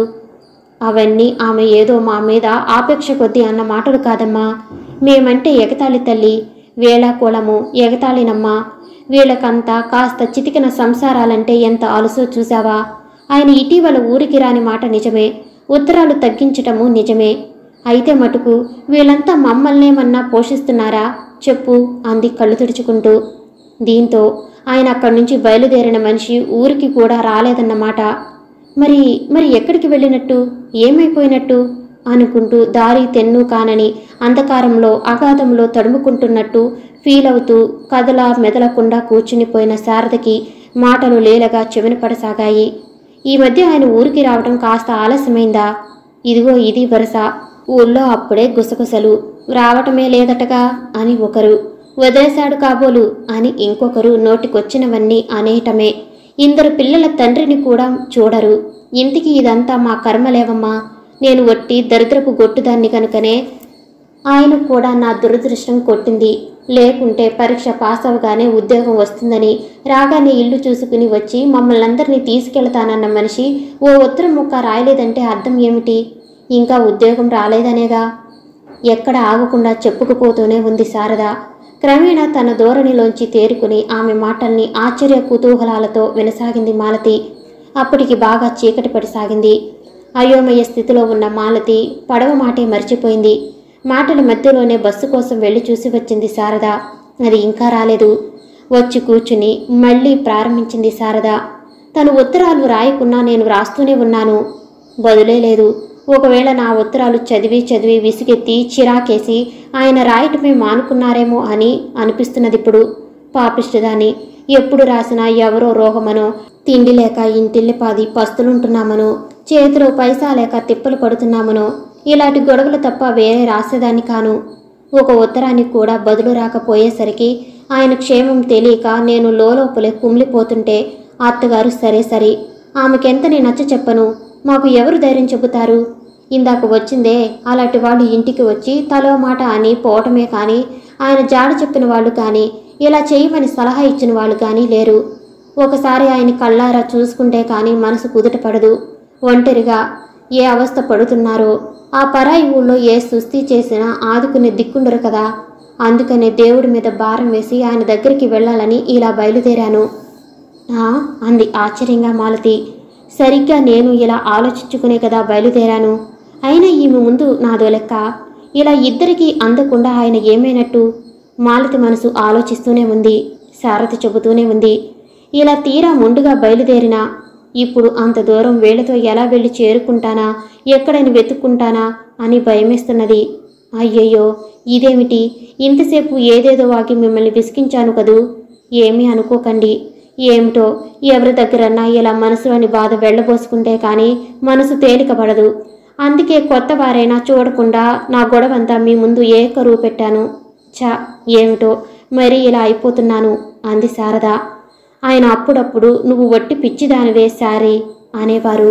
అవన్నీ ఆమె ఏదో మా మీద ఆపేక్ష కొద్దీ అన్న మాటలు కాదమ్మా. మేమంటే ఎగతాళి తల్లి, వేళాకోళము ఎగతాళినమ్మా. వీళ్ళకంతా కాస్త చితికిన సంసారాలంటే ఎంత అలుసో చూసావా? ఆయన ఇటీవల ఊరికి రాని మాట నిజమే, ఉత్తరాలు తగ్గించటము నిజమే. అయితే మటుకు వీళ్ళంతా మమ్మల్నేమన్నా పోషిస్తున్నారా చెప్పు అంది కళ్ళు తుడుచుకుంటూ. దీంతో ఆయన అక్కడి నుంచి బయలుదేరిన మనిషి ఊరికి కూడా రాలేదన్నమాట. మరి మరి ఎక్కడికి వెళ్ళినట్టు, ఏమైపోయినట్టు అనుకుంటూ దారి తెన్ను కానని అంధకారంలో అగాధంలో తడుముకుంటున్నట్టు ఫీల్ అవుతూ కదలా మెదలకుండా కూర్చునిపోయిన శారదకి మాటలు లేలగా చెవిన పడసాగాయి. ఈ మధ్య ఆయన ఊరికి రావడం కాస్త ఆలస్యమైందా? ఇదిగో ఇది వరస. ఊళ్ళో అప్పుడే గుసగుసలు. రావటమే లేదటగా అని ఒకరు, వదిలేశాడు కాబోలు అని ఇంకొకరు నోటికొచ్చినవన్నీ అనేయటమే. ఇందరు పిల్లల తండ్రిని కూడా చూడరు. ఇంటికి ఇదంతా మా కర్మలేవమ్మా. నేను వట్టి దరిద్రపు గొట్టుదాన్ని కనుకనే ఆయన కూడా నా దురదృష్టం కొట్టింది. లేకుంటే పరీక్ష పాస్ అవగానే ఉద్యోగం వస్తుందని రాగానే ఇల్లు చూసుకుని వచ్చి మమ్మల్ని అందరినీ తీసుకెళ్తానన్న మనిషి ఓ ఉత్తరం ముక్క రాయలేదంటే అర్థం ఏమిటి? ఇంకా ఉద్యోగం రాలేదనేగా. ఎక్కడ ఆగకుండా చెప్పుకుపోతూనే ఉంది శారద. క్రమేణా తన ధోరణిలోంచి తేరుకుని ఆమె మాటల్ని ఆశ్చర్య కుతూహలాలతో వినసాగింది మాలతి. అప్పటికి బాగా చీకటి పడిసాగింది. అయోమయ స్థితిలో ఉన్న మాలతి పడవ మాటే మర్చిపోయింది. మాటల మధ్యలోనే బస్సు కోసం వెళ్ళి చూసి వచ్చింది శారద. అది ఇంకా రాలేదు. వచ్చి కూర్చుని మళ్ళీ ప్రారంభించింది శారద. తను ఉత్తరాలు రాయకున్నా నేను రాస్తూనే ఉన్నాను, బదులే లేదు. ఒకవేళ నా ఉత్తరాలు చదివి చదివి విసిగెత్తి చిరాకేసి ఆయన రాయటమే మానుకున్నారేమో అని అనిపిస్తున్నదిప్పుడు. పాపిష్టదాన్ని. ఎప్పుడు రాసినా ఎవరో రోగమనో, తిండి లేక ఇంటిల్లిపాది పస్తులుంటున్నామనో, చేతిలో పైసా లేక తిప్పలు పడుతున్నామనో ఇలాంటి గొడవలు తప్ప వేరే రాసేదాన్ని కాను. ఒక ఉత్తరానికి కూడా బదులు రాకపోయేసరికి ఆయన క్షేమం తెలియక నేను లోలోపలే కుమిలిపోతుంటే అత్తగారు సరే సరే ఆమెకెంత నేను నచ్చ చెప్పను, మాకు ఎవరు ధైర్యం చెబుతారు? ఇందాక వచ్చిందే అలాంటి వాళ్ళు ఇంటికి వచ్చి తలో మాట అని పోవటమే కానీ ఆయన జాడ చెప్పిన వాళ్ళు కానీ ఇలా చేయమని సలహా ఇచ్చిన వాళ్ళు కానీ లేరు. ఒకసారి ఆయన కళ్ళారా చూసుకుంటే కానీ మనసు కుదుట పడదు. ఒంటరిగా ఏ అవస్థ పడుతున్నారో ఆ పరాయి ఊళ్ళో ఏ సుస్థి చేసినా ఆదుకునే దిక్కుండరు కదా. అందుకనే దేవుడి మీద భారం వేసి ఆయన దగ్గరికి వెళ్ళాలని ఇలా బయలుదేరాను అంది ఆశ్చర్యంగా మాలతి. సరిగ్గా నేను ఇలా ఆలోచించుకునే కదా బయలుదేరాను. అయినా ఈమె ముందు నాదో లెక్క. ఇలా ఇద్దరికీ అందకుండా ఆయన ఏమైనట్టు? మాలతి మనసు ఆలోచిస్తూనే ఉంది. శారద చెబుతూనే ఉంది. ఇలా తీరా ముందుగా బయలుదేరినా ఇప్పుడు అంత దూరం వీళ్లతో ఎలా వెళ్ళి చేరుకుంటానా, ఎక్కడని వెతుక్కుంటానా అని భయమేస్తున్నది. అయ్యయ్యో ఇదేమిటి, ఇంతసేపు ఏదేదో వాకి మిమ్మల్ని విసిగించాను కదూ. ఏమీ అనుకోకండి. ఏమిటో ఎవరి దగ్గరన్నా ఇలా మనసు అని బాధ వెళ్ళబోసుకుంటే కానీ మనసు తేలిక పడదు. అందుకే కొత్త వారైనా చూడకుండా నా గొడవంతా మీ ముందు ఏ కరువు పెట్టాను. చా ఏమిటో మరీ ఇలా అయిపోతున్నాను అంది శారద. ఆయన అప్పుడప్పుడు నువ్వు వట్టి పిచ్చిదానివే శారీ అనేవారు.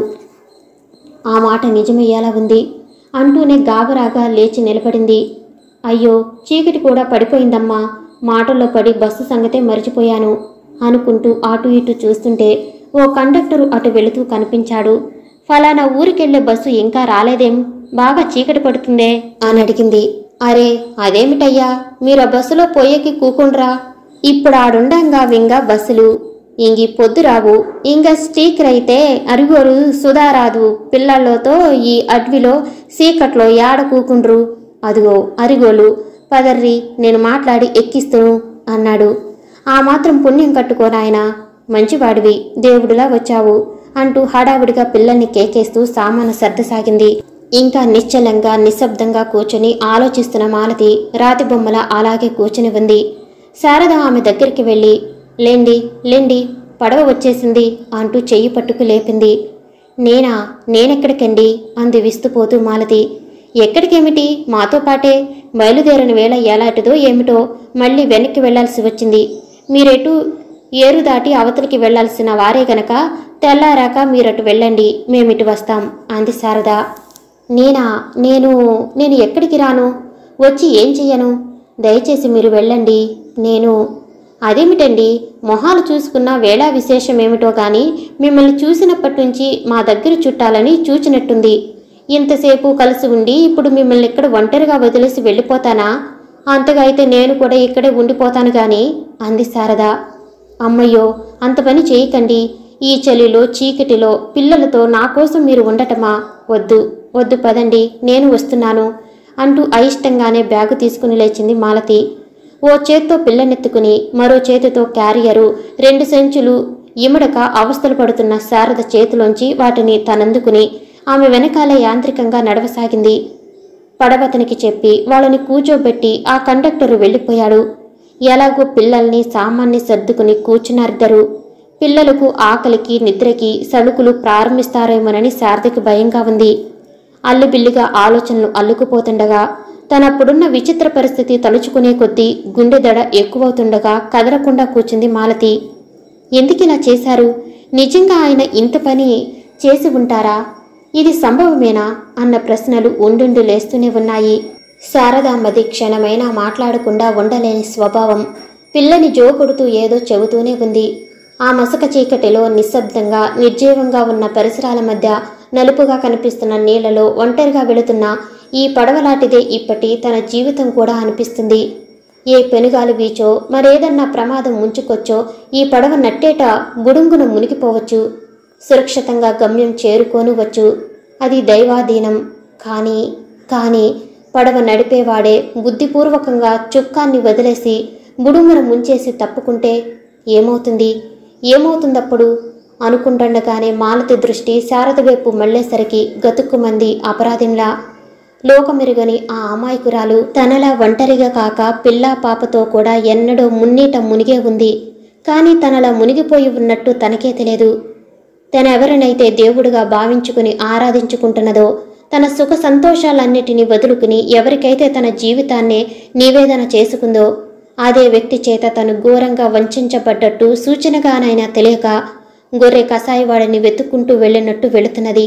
ఆ మాట నిజమయ్యేలా ఉంది అంటూనే గాబరాగా లేచి నిలబడింది. అయ్యో చీకటి కూడా పడిపోయిందమ్మా, మాటల్లో పడి బస్సు సంగతే మర్చిపోయాను అనుకుంటూ అటు ఇటు చూస్తుంటే ఓ కండక్టరు అటు వెళుతూ కనిపించాడు. ఫలానా ఊరికెళ్లే బస్సు ఇంకా రాలేదేం, బాగా చీకటి పడుతుందే అని అడిగింది. అరే అదేమిటయ్యా, మీరు ఆ బస్సులో పోయేకి కూకుండ్రా, ఇప్పుడు ఆడుండంగా వింగా బస్సులు ఇంగి పొద్దు రావు. ఇంక స్టీకర్ అయితే అరిగోరు సుధారాదు పిల్లలతో ఈ అడవిలో సీకట్లో యాడ కూకుండ్రు. అదిగో అరిగోలు పదర్రి, నేను మాట్లాడి ఎక్కిస్తును అన్నాడు. ఆ మాత్రం పుణ్యం కట్టుకోనాయనా, మంచివాడివి, దేవుడిలా వచ్చావు అంటూ హడావుడిగా పిల్లల్ని కేకేస్తూ సామాను సర్దసాగింది. ఇంకా నిశ్చలంగా నిశ్శబ్దంగా కూర్చుని ఆలోచిస్తున్న మాలతి రాతి బొమ్మల అలాగే కూర్చుని ఉంది. శారద ఆమె దగ్గరికి వెళ్ళి లేండి లేండి పడవ వచ్చేసింది అంటూ చెయ్యి పట్టుకు లేపింది. నేనా నేనెక్కడికండి అంది విస్తుపోతూ మాలతి. ఎక్కడికేమిటి, మాతో పాటే. బయలుదేరిన వేళ ఎలాంటిదో ఏమిటో మళ్ళీ వెనక్కి వెళ్లాల్సి వచ్చింది. మీరెటు ఏరు దాటి అవతలికి వెళ్లాల్సిన వారే గనక తెల్లారాక మీరటు వెళ్ళండి, మేమిటు వస్తాం అంది శారద. నేనా నేను నేను ఎక్కడికి రాను, వచ్చి ఏం చెయ్యను, దయచేసి మీరు వెళ్ళండి. నేను అదేమిటండి, మొహాలు చూసుకున్న వేళా విశేషమేమిటో గాని మిమ్మల్ని చూసినప్పటి నుంచి మా దగ్గర చుట్టాలని చూచినట్టుంది. ఇంతసేపు కలిసి ఉండి ఇప్పుడు మిమ్మల్ని ఇక్కడ ఒంటరిగా వదిలేసి వెళ్ళిపోతానా? అంతగా అయితే నేను కూడా ఇక్కడే ఉండిపోతాను గాని అంది శారద. అమ్మయ్యో అంత పని చేయకండి, ఈ చలిలో చీకటిలో పిల్లలతో నా కోసం మీరు ఉండటమా? వద్దు వద్దు పదండి, నేను వస్తున్నాను అంటూ అయిష్టంగానే బ్యాగు తీసుకుని లేచింది మాలతి. ఓ చేత్తో పిల్లనెత్తుకుని మరో చేతితో క్యారియరు రెండు సంచులు ఇమడక అవస్థలు పడుతున్న శారద చేతిలోంచి వాటిని తనందుకుని ఆమె వెనకాల యాంత్రికంగా నడవసాగింది. పడవతనికి చెప్పి వాళ్ళని కూర్చోబెట్టి ఆ కండక్టరు వెళ్ళిపోయాడు. ఎలాగో పిల్లల్ని సామాన్ని సర్దుకుని కూర్చున్నారిద్దరు. పిల్లలకు ఆకలికి నిద్రకి సణుకులు ప్రారంభిస్తారేమోనని శారదకి భయంగా ఉంది. అల్లుబిల్లిగా ఆలోచనలు అల్లుకుపోతుండగా తనప్పుడున్న విచిత్ర పరిస్థితి తలుచుకునే కొద్దీ గుండె దడ ఎక్కువవుతుండగా కదలకుండా కూర్చుంది మాలతి. ఎందుకిలా చేశారు? నిజంగా ఆయన ఇంత పని చేసి ఉంటారా? ఇది సంభవమేనా అన్న ప్రశ్నలు ఉండుండి లేస్తూనే ఉన్నాయి. శారదాంబది క్షణమైనా మాట్లాడకుండా ఉండలేని స్వభావం. పిల్లని జోకొడుతూ ఏదో చెబుతూనే ఉంది. ఆ మసక చీకటిలో నిశ్శబ్దంగా నిర్జీవంగా ఉన్న పరిసరాల మధ్య నలుపుగా కనిపిస్తున్న నీళ్లలో ఒంటరిగా వెళుతున్న ఈ పడవలాంటిదే ఇప్పటి తన జీవితం కూడా అనిపిస్తుంది. ఏ పెనుగాలు వీచో మరేదన్నా ప్రమాదం ముంచుకొచ్చో ఈ పడవ నట్టేట గుడుంగున మునిగిపోవచ్చు, సురక్షితంగా గమ్యం చేరుకోనువచ్చు. అది దైవాధీనం. కానీ కానీ పడవ నడిపేవాడే బుద్ధిపూర్వకంగా చుక్కాన్ని వదిలేసి బుడుమున ముంచేసి తప్పుకుంటే ఏమవుతుంది ఏమవుతుందప్పుడు అనుకుంటుండగానే మాలతి దృష్టి శారద వైపు మళ్లేసరికి గతుక్కుమంది అపరాధింలా. లోకమెరుగని ఆ అమాయకురాలు తనలా ఒంటరిగా కాక పిల్లా పాపతో కూడా ఎన్నడో మున్నీట మునిగే ఉంది. కానీ తనలా మునిగిపోయి ఉన్నట్టు తనకే తెలియదు. తనెవరినైతే దేవుడుగా భావించుకుని ఆరాధించుకుంటున్నదో, తన సుఖ సంతోషాలన్నిటినీ వదులుకుని ఎవరికైతే తన జీవితాన్నే నివేదన చేసుకుందో అదే వ్యక్తి చేత తను ఘోరంగా వంచబడ్డట్టు సూచనగానైనా తెలియక గొర్రె కసాయివాడిని వెతుక్కుంటూ వెళ్ళినట్టు వెళుతున్నది.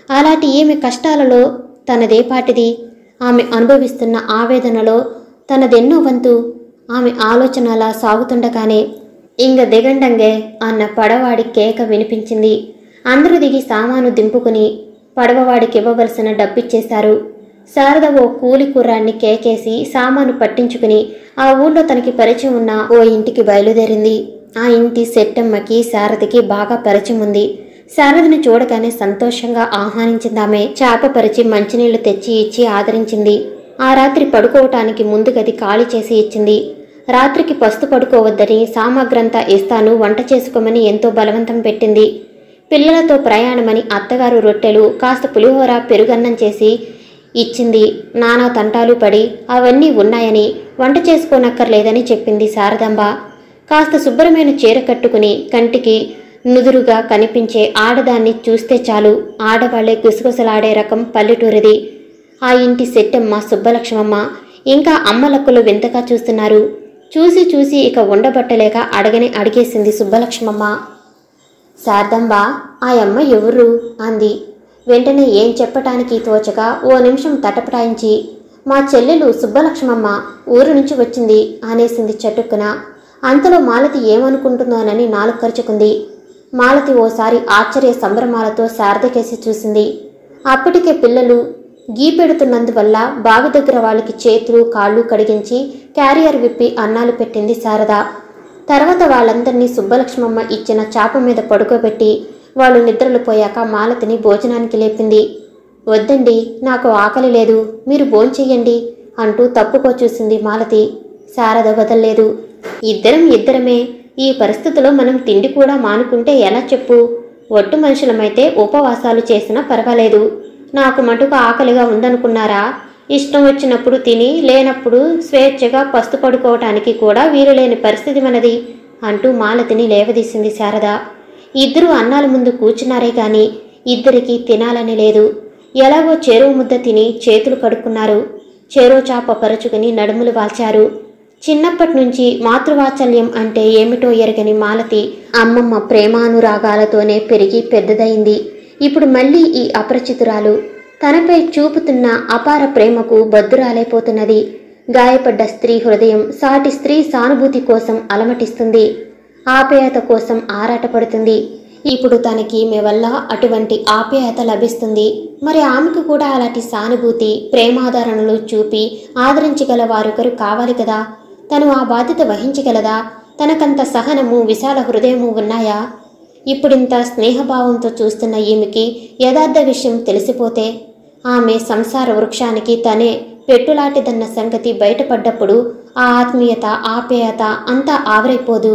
అలాంటి ఈమె కష్టాలలో తనదేపాటిది. ఆమె అనుభవిస్తున్న ఆవేదనలో తనదెన్నో వంతు. ఆమె ఆలోచన అలా సాగుతుండగానే ఇంగ దిగండంగే అన్న పడవాడి కేక వినిపించింది. అందరూ దిగి సామాను దింపుకుని పడవవాడికి ఇవ్వవలసిన డబ్బిచ్చేశారు. శారద ఓ కూలి కుర్రాన్ని కేకేసి సామాను పట్టించుకుని ఆ ఊళ్ళో తనకి పరిచయం ఉన్న ఓ ఇంటికి బయలుదేరింది. ఆ ఇంటి సెట్టమ్మకి శారదకి బాగా పరిచయం ఉంది. శారదని చూడగానే సంతోషంగా ఆహ్వానించిందామె. చేప పరిచి మంచినీళ్లు తెచ్చి ఇచ్చి ఆదరించింది. ఆ రాత్రి పడుకోవటానికి ముందు గది ఖాళీ చేసి ఇచ్చింది. రాత్రికి పస్తు పడుకోవద్దని, సామాగ్రంతా ఇస్తాను వంట చేసుకోమని ఎంతో బలవంతం పెట్టింది. పిల్లలతో ప్రయాణమని అత్తగారు రొట్టెలు కాస్త పులిహోర పెరుగన్నం చేసి ఇచ్చింది. నానా తంటాలు పడి అవన్నీ ఉన్నాయని వంట చేసుకోనక్కర్లేదని చెప్పింది శారదాంబ. కాస్త శుభ్రమైన చీర కట్టుకుని కంటికి నుదురుగా కనిపించే ఆడదాన్ని చూస్తే చాలు ఆడవాళ్లే గుసగుసలాడే రకం పల్లెటూరిది. ఆ ఇంటి సెట్టమ్మ సుబ్బలక్ష్మమ్మ ఇంకా అమ్మలక్కలు వింతగా చూస్తున్నారు. చూసి చూసి ఇక ఉండబట్టలేక అడగని అడిగేసింది సుబ్బలక్ష్మమ్మ. శారదాంబ, ఆ అమ్మ ఎవరు అంది. వెంటనే ఏం చెప్పటానికి తోచగా ఓ నిమిషం తటపటాయించి, మా చెల్లెలు సుబ్బలక్ష్మమ్మ ఊరు నుంచి వచ్చింది అనేసింది చటుక్కున. అంతలో మాలతి ఏమనుకుంటుందోనని నాలుగు ఖర్చుకుంది. మాలతి ఓసారి ఆశ్చర్య సంభ్రమాలతో శారదకేసి చూసింది. అప్పటికే పిల్లలు గీపెడుతున్నందువల్ల బావి దగ్గర వాళ్ళకి చేతులు కాళ్ళు కడిగించి క్యారియర్ విప్పి అన్నాలు పెట్టింది శారద. తర్వాత వాళ్ళందరినీ సుబ్బలక్ష్మమ్మ ఇచ్చిన చాప మీద పడుకోబెట్టి వాళ్ళు నిద్రలు పోయాక మాలతిని భోజనానికి లేపింది. వద్దండి, నాకు ఆకలి లేదు, మీరు భోంచెయ్యండి అంటూ తప్పుకో చూసింది మాలతి. శారద వదల్లేదు. ఇద్దరం ఇద్దరమే, ఈ పరిస్థితిలో మనం తిండి కూడా మానుకుంటే ఎలా చెప్పు? ఒట్టు మనుషులమైతే ఉపవాసాలు చేసినా పర్వాలేదు. నాకు మటుకు ఆకలిగా ఉందనుకున్నారా? ఇష్టం వచ్చినప్పుడు తిని లేనప్పుడు స్వేచ్ఛగా పస్తు పడుకోవటానికి కూడా వీలులేని పరిస్థితి మనది అంటూ మాలతిని లేవదీసింది శారద. ఇద్దరూ అన్నాల ముందు కూర్చున్నారే గాని ఇద్దరికీ తినాలని లేదు. ఎలాగో చెరువు ముద్ద తిని చేతులు కడుక్కున్నారు. చెరో చాప పరుచుకుని నడుములు వాల్చారు. చిన్నప్పటి నుంచి మాతృవాత్సల్యం అంటే ఏమిటో ఎరగని మాలతి అమ్మమ్మ ప్రేమానురాగాలతోనే పెరిగి పెద్దదైంది. ఇప్పుడు మళ్ళీ ఈ అపరిచితురాలు తనపై చూపుతున్న అపార ప్రేమకు బద్దురాలైపోతున్నది. గాయపడ్డ స్త్రీ హృదయం సాటి స్త్రీ సానుభూతి కోసం అలమటిస్తుంది, ఆప్యాయత కోసం ఆరాటపడుతుంది. ఇప్పుడు తనకి ఈమె వల్ల అటువంటి ఆప్యాయత లభిస్తుంది. మరి ఆమెకు కూడా అలాంటి సానుభూతి ప్రేమాదరణలు చూపి ఆదరించగల వారొకరు కావాలి కదా. తను ఆ బాధ్యత వహించగలదా? తనకంత సహనము విశాల హృదయము ఉన్నాయా? ఇప్పుడింత స్నేహభావంతో చూస్తున్న ఈమెకి యథార్థ విషయం తెలిసిపోతే ఆమె సంసార వృక్షానికి తనే పెట్టులాంటిదన్న సంగతి బయటపడ్డప్పుడు ఆ ఆత్మీయత ఆప్యాయత అంతా ఆవిరైపోదు.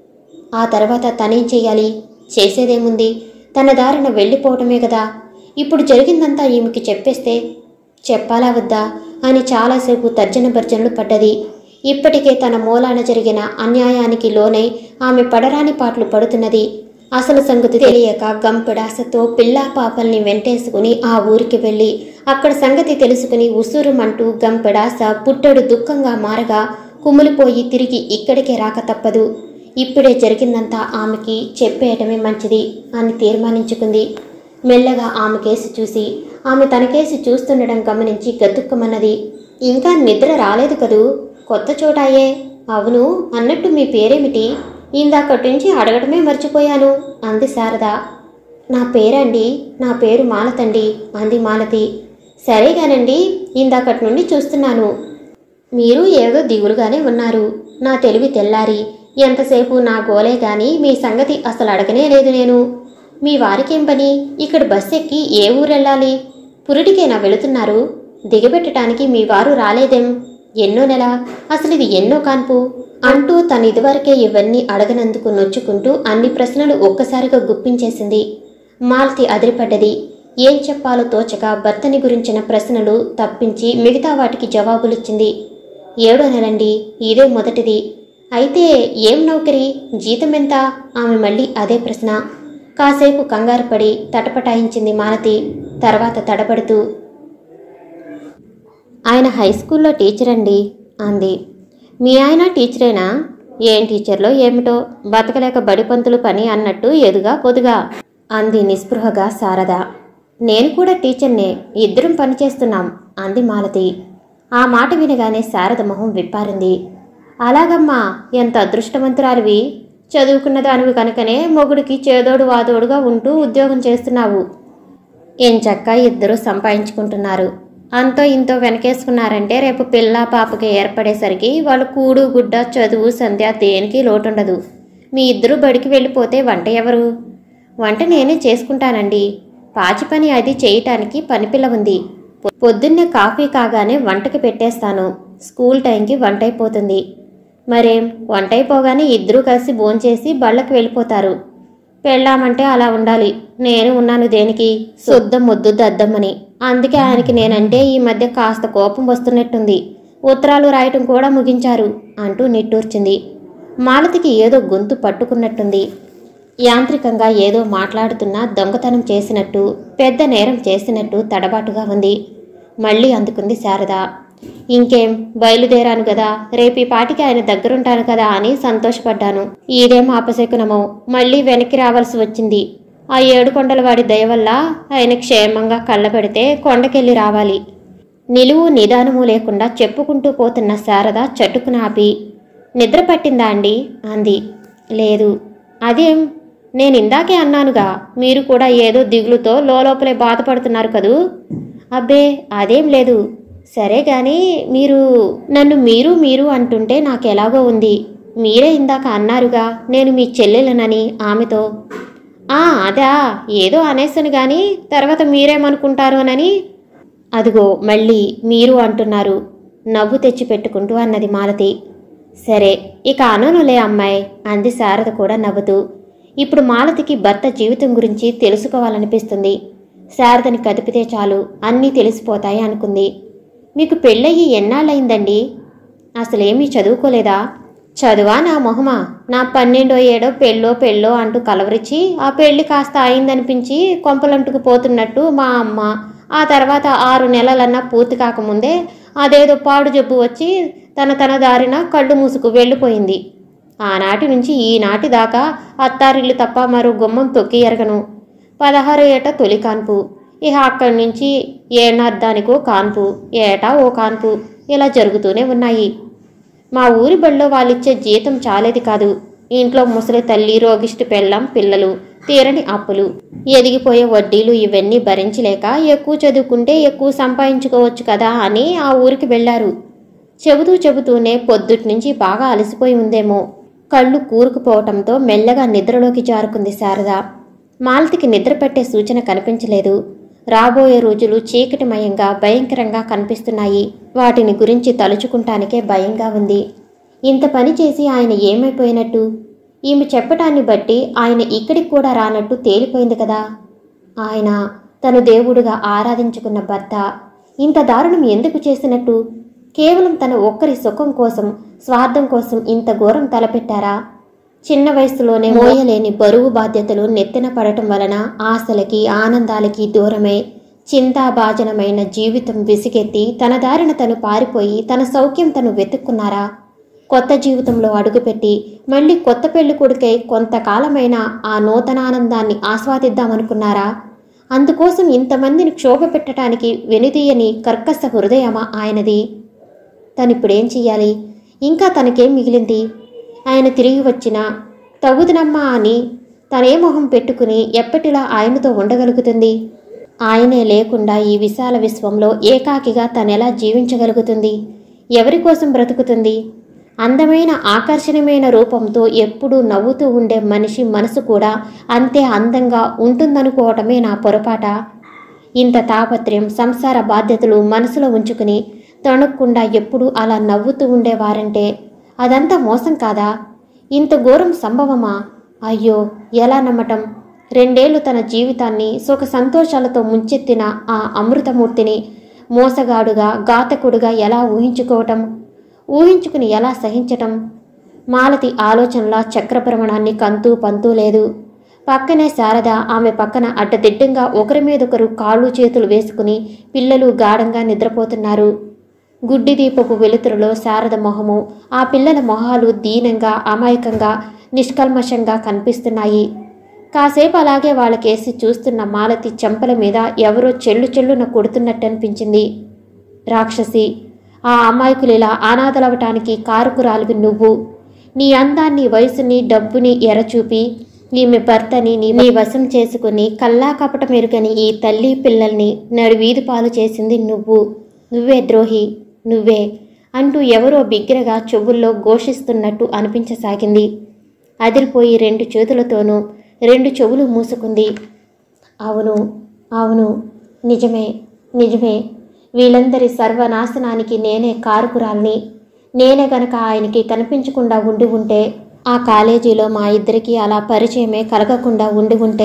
ఆ తర్వాత తనేం చెయ్యాలి? చేసేదేముంది? తన దారిన వెళ్ళిపోవటమే కదా. ఇప్పుడు జరిగిందంతా ఈమెకి చెప్పేస్తే చెప్పాలా వద్దా అని చాలాసేపు తర్జన భర్జనలు పడ్డది. ఇప్పటికే తన మూలాన జరిగిన అన్యాయానికి లోనై ఆమె పడరాని పాటలు పడుతున్నది. అసలు సంగతి తెలియక గంపెడాసతో పిల్లా పాపల్ని వెంటేసుకుని ఆ ఊరికి వెళ్ళి అక్కడ సంగతి తెలుసుకుని ఉసూరుమంటూ గంపెడాస పుట్టెడు దుఃఖంగా మారగా కుమిలిపోయి తిరిగి ఇక్కడికే రాక తప్పదు. ఇప్పుడే జరిగిందంతా ఆమెకి చెప్పేయటమే మంచిది అని తీర్మానించుకుంది. మెల్లగా ఆమె కేసి చూసి ఆమె తన కేసి చూస్తుండడం గమనించి గతుక్కమన్నది. ఇంకా నిద్ర రాలేదు కదూ? కొత్త చోటాయే. అవును, అన్నట్టు మీ పేరేమిటి? ఇందాకటి నుంచి అడగడమే మర్చిపోయాను అంది శారద. నా పేరండి, నా పేరు మాలతండి అంది మాలతి. సరేగానండి, ఇందాకటి నుండి చూస్తున్నాను. మీరు ఏదో దిగులుగానే ఉన్నారు. నా తెలివి తెల్లారి ఎంతసేపు నా గోలే గాని మీ సంగతి అసలు అడగనే లేదు నేను. మీ వారికేం పని? ఇక్కడ బస్ ఎక్కి ఏ ఊరెళ్ళాలి? పురిటికేనా వెళుతున్నారు? దిగబెట్టడానికి మీ వారు రాలేదేం? ఎన్నో నెల, అసలు ఇది ఎన్నో కాన్పు అంటూ తను ఇదివరకే ఇవన్నీ అడగనందుకు నొచ్చుకుంటూ అన్ని ప్రశ్నలు ఒక్కసారిగా గుప్పించేసింది. మాలతి అదిరిపడ్డది. ఏం చెప్పాలో తోచక భర్తని గురించిన ప్రశ్నలు తప్పించి మిగతా వాటికి జవాబులిచ్చింది. ఏడో నెలండి, ఇదే మొదటిది. అయితే ఏం నౌకరీ? జీతం ఎంత? ఆమె మళ్ళీ అదే ప్రశ్న. కాసేపు కంగారు పడి తటపటాయించింది మాలతి. తర్వాత తడబడుతూ, ఆయన హై స్కూల్లో టీచర్ అండి అంది. మీ ఆయన టీచరేనా? ఏం టీచర్లో ఏమిటో, బతకలేక బడిపంతులు పని అన్నట్టు ఎదుగా పొదుగా అంది నిస్పృహగా శారద. నేను కూడా టీచర్నే, ఇద్దరం పనిచేస్తున్నాం అంది మాలతి. ఆ మాట వినగానే శారద మొహం విప్పారింది. అలాగమ్మా, ఎంత అదృష్టవంతురాలివి. చదువుకున్న దానివి కనుకనే మొగుడికి చేదోడు వాదోడుగా ఉంటూ ఉద్యోగం చేస్తున్నావు. ఎంచక్క ఇద్దరు సంపాదించుకుంటున్నారు. అంతో ఇంతో వెనకేసుకున్నారంటే రేపు పిల్ల పాపకి ఏర్పడేసరికి వాళ్ళు కూడు గుడ్డ చదువు సంధ్య దేనికి లోటుండదు. మీ ఇద్దరు బడికి వెళ్ళిపోతే వంట ఎవరు? వంట నేనే చేసుకుంటానండి. పాచి పని అది చేయటానికి పనిపిల్ల ఉంది. పొద్దున్నే కాఫీ కాగానే వంటకి పెట్టేస్తాను. స్కూల్ టైంకి వంట అయిపోతుంది. మరేం, వంట అయిపోగానే ఇద్దరూ కలిసి భోంచేసి బళ్ళకి వెళ్ళిపోతారు. పెళ్ళామంటే అలా ఉండాలి. నేను ఉన్నాను దేనికి? శుద్ధం ముద్దు దద్దమ్మని. అందుకే ఆయనకి నేనంటే ఈ మధ్య కాస్త కోపం వస్తున్నట్టుంది. ఉత్తరాలు రాయటం కూడా ముగించారు అంటూ నిట్టూర్చింది. మాలతికి ఏదో గొంతు పట్టుకున్నట్టుంది. యాంత్రికంగా ఏదో మాట్లాడుతున్నా దొంగతనం చేసినట్టు, పెద్ద నేరం చేసినట్టు తడబాటుగా ఉంది. మళ్ళీ అందుకుంది శారద. ఇంకేం, బయలుదేరాను కదా, రేపీ పాటికి ఆయన దగ్గరుంటాను కదా అని సంతోషపడ్డాను. ఇదేం అపశకునమో మళ్ళీ వెనక్కి రావాల్సి వచ్చింది. ఆ ఏడు కొండల వాడి దయ వల్ల ఆయన క్షేమంగా కళ్ళపెడితే కొండకెళ్ళి రావాలి. నిలువు నిదానము లేకుండా చెప్పుకుంటూ పోతున్న శారద చటుకున ఆపి, నిద్ర పట్టిందా అండి అంది. లేదు. అదేం, నేను ఇందాకే అన్నానుగా, మీరు కూడా ఏదో దిగులుతో లోపలే బాధపడుతున్నారు కదూ. అబ్బే అదేం లేదు. సరే గాని మీరు నన్ను మీరు మీరు అంటుంటే నాకెలాగో ఉంది. మీరే ఇందాక అన్నారుగా నేను మీ చెల్లెలనని ఆమెతో. ఆ అదా, ఏదో అనేసాను గాని తర్వాత మీరేమనుకుంటారోనని. అదిగో మళ్ళీ మీరు అంటున్నారు నవ్వు తెచ్చిపెట్టుకుంటూ అన్నది మాలతి. సరే ఇక అననులే అమ్మాయి అంది శారద కూడా నవ్వుతూ. ఇప్పుడు మాలతికి భర్త జీవితం గురించి తెలుసుకోవాలనిపిస్తుంది. శారదని కదిపితే చాలు అన్నీ తెలిసిపోతాయి అనుకుంది. మీకు పెళ్ళయ్యి ఎన్నాళ్ళయిందండి? అసలేమీ చదువుకోలేదా? చదువా నా మొహమా, నా పన్నెండో ఏడో పెళ్ళో పెళ్ళో అంటూ కలవరిచి ఆ పెళ్లి కాస్త అయిందనిపించి కొంపలంటుకు పోతున్నట్టు మా అమ్మ ఆ తర్వాత ఆరు నెలలన్నా పూర్తి కాకముందే అదేదో పాడు జబ్బు వచ్చి తన తన దారిన కళ్ళు మూసుకు వెళ్ళిపోయింది. ఆనాటి నుంచి ఈనాటి దాకా అత్తారిల్లు తప్ప మరో గుమ్మం తొక్కి ఎరగను. పదహారు ఏట తొలి కాన్పు, ఇక అక్కడి నుంచి ఏనార్దానికో కాన్పు, ఏటా ఓ కాన్పు, ఇలా జరుగుతూనే ఉన్నాయి. మా ఊరి బడిలో వాళ్ళిచ్చే జీతం చాలేది కాదు. ఇంట్లో ముసలి తల్లి, రోగిష్టి పెళ్ళం, పిల్లలు, తీరని అప్పులు, ఎదిగిపోయే వడ్డీలు ఇవన్నీ భరించలేక ఎక్కువ చదువుకుంటే ఎక్కువ సంపాదించుకోవచ్చు కదా అని ఆ ఊరికి వెళ్లారు. చెబుతూ చెబుతూనే పొద్దుటి నుంచి బాగా అలసిపోయి ఉందేమో. కళ్ళు కూరుకుపోవటంతో మెల్లగా నిద్రలోకి జారుకుంది శారద. మాలతికి నిద్ర పట్టే సూచన కనిపించలేదు. రాబోయే రోజులు చీకటిమయంగా భయంకరంగా కనిపిస్తున్నాయి. వాటిని గురించి తలుచుకుంటానికే భయంగా ఉంది. ఇంత పని చేసి ఆయన ఏమైపోయినట్టు? ఈమె చెప్పటాన్ని బట్టి ఆయన ఇక్కడికి కూడా రానట్టు తేలిపోయింది కదా. ఆయన తను దేవుడుగా ఆరాధించుకున్న భర్త ఇంత దారుణం ఎందుకు చేసినట్టు? కేవలం తన ఒక్కరి సుఖం కోసం, స్వార్థం కోసం ఇంత ఘోరం తలపెట్టారా? చిన్న వయసులోనే మోయలేని బరువు బాధ్యతలు నెత్తిన పడటం వలన ఆశలకి ఆనందాలకి దూరమై చింతాభాజనమైన జీవితం విసిగెత్తి తన దారిన తను పారిపోయి తన సౌఖ్యం తను వెతుక్కున్నారా? కొత్త జీవితంలో అడుగుపెట్టి మళ్ళీ కొత్త పెళ్లి కొడుకై కొంతకాలమైన ఆ నూతనానందాన్ని ఆస్వాదిద్దామనుకున్నారా? అందుకోసం ఇంతమందిని క్షోభ పెట్టడానికి వెనుదీయని కర్కశ హృదయమా ఆయనది? తనిప్పుడేం చెయ్యాలి? ఇంకా తనకేం మిగిలింది? ఆయన తిరిగి వచ్చినా తగుదునమ్మా అని తనే మొహం పెట్టుకుని ఎప్పటిలా ఆయనతో ఉండగలుగుతుంది? ఆయనే లేకుండా ఈ విశాల విశ్వంలో ఏకాకిగా తనెలా జీవించగలుగుతుంది? ఎవరి కోసం బ్రతుకుతుంది? అందమైన ఆకర్షణీయమైన రూపంతో ఎప్పుడూ నవ్వుతూ ఉండే మనిషి మనసు కూడా అంతే అందంగా ఉంటుందనుకోవటమే నా పొరపాట. ఇంత తాపత్రయం, సంసార బాధ్యతలు మనసులో ఉంచుకుని తణుక్కుండా ఎప్పుడూ అలా నవ్వుతూ ఉండేవారంటే అదంతా మోసం కాదా? ఇంత ఘోరం సంభవమా? అయ్యో, ఎలా నమ్మటం? రెండేళ్లు తన జీవితాన్ని సుఖ సంతోషాలతో ముంచెత్తిన ఆ అమృతమూర్తిని మోసగాడుగా, ఘాతకుడుగా ఎలా ఊహించుకోవటం? ఊహించుకుని ఎలా సహించటం? మాలతి ఆలోచనల చక్రభ్రమణాన్ని కంతూ పంతూ లేదు. పక్కనే శారద ఆమె పక్కన అడ్డదిడ్డంగా ఒకరి మీదొకరు కాళ్ళు చేతులు వేసుకుని పిల్లలు గాఢంగా నిద్రపోతున్నారు. గుడ్డి దీపపు వెలుతురులో శారద మొహము, ఆ పిల్లల మొహాలు దీనంగా, అమాయకంగా, నిష్కల్మషంగా కనిపిస్తున్నాయి. కాసేపు అలాగే వాళ్ళకేసి చూస్తున్న మాలతి చెంపల మీద ఎవరో చెల్లు చెల్లున కొడుతున్నట్టు అనిపించింది. రాక్షసి, ఆ అమాయకులిలా అనాథలవటానికి కారుకురాలివి నువ్వు. నీ అందాన్ని, వయసుని, డబ్బుని ఎరచూపి ఈమె భర్తని నీ వశం చేసుకుని కల్లా కపట మెరుగని ఈ తల్లి పిల్లల్ని నడివీధి పాలు చేసింది నువ్వు. నువ్వే ద్రోహి, నువ్వే అంటూ ఎవరో బిగ్గరగా చెవుల్లో ఘోషిస్తున్నట్టు అనిపించసాగింది. అదిరిపోయి రెండు చేతులతోనూ రెండు చెవులు మూసుకుంది. అవును, అవును, నిజమే, నిజమే. వీళ్ళందరి సర్వనాశనానికి నేనే కారుకురాల్ని. నేనే గనక ఆయనకి కనిపించకుండా ఉండి ఉంటే, ఆ కాలేజీలో మా ఇద్దరికీ అలా పరిచయమే కలగకుండా ఉండి ఉంటే,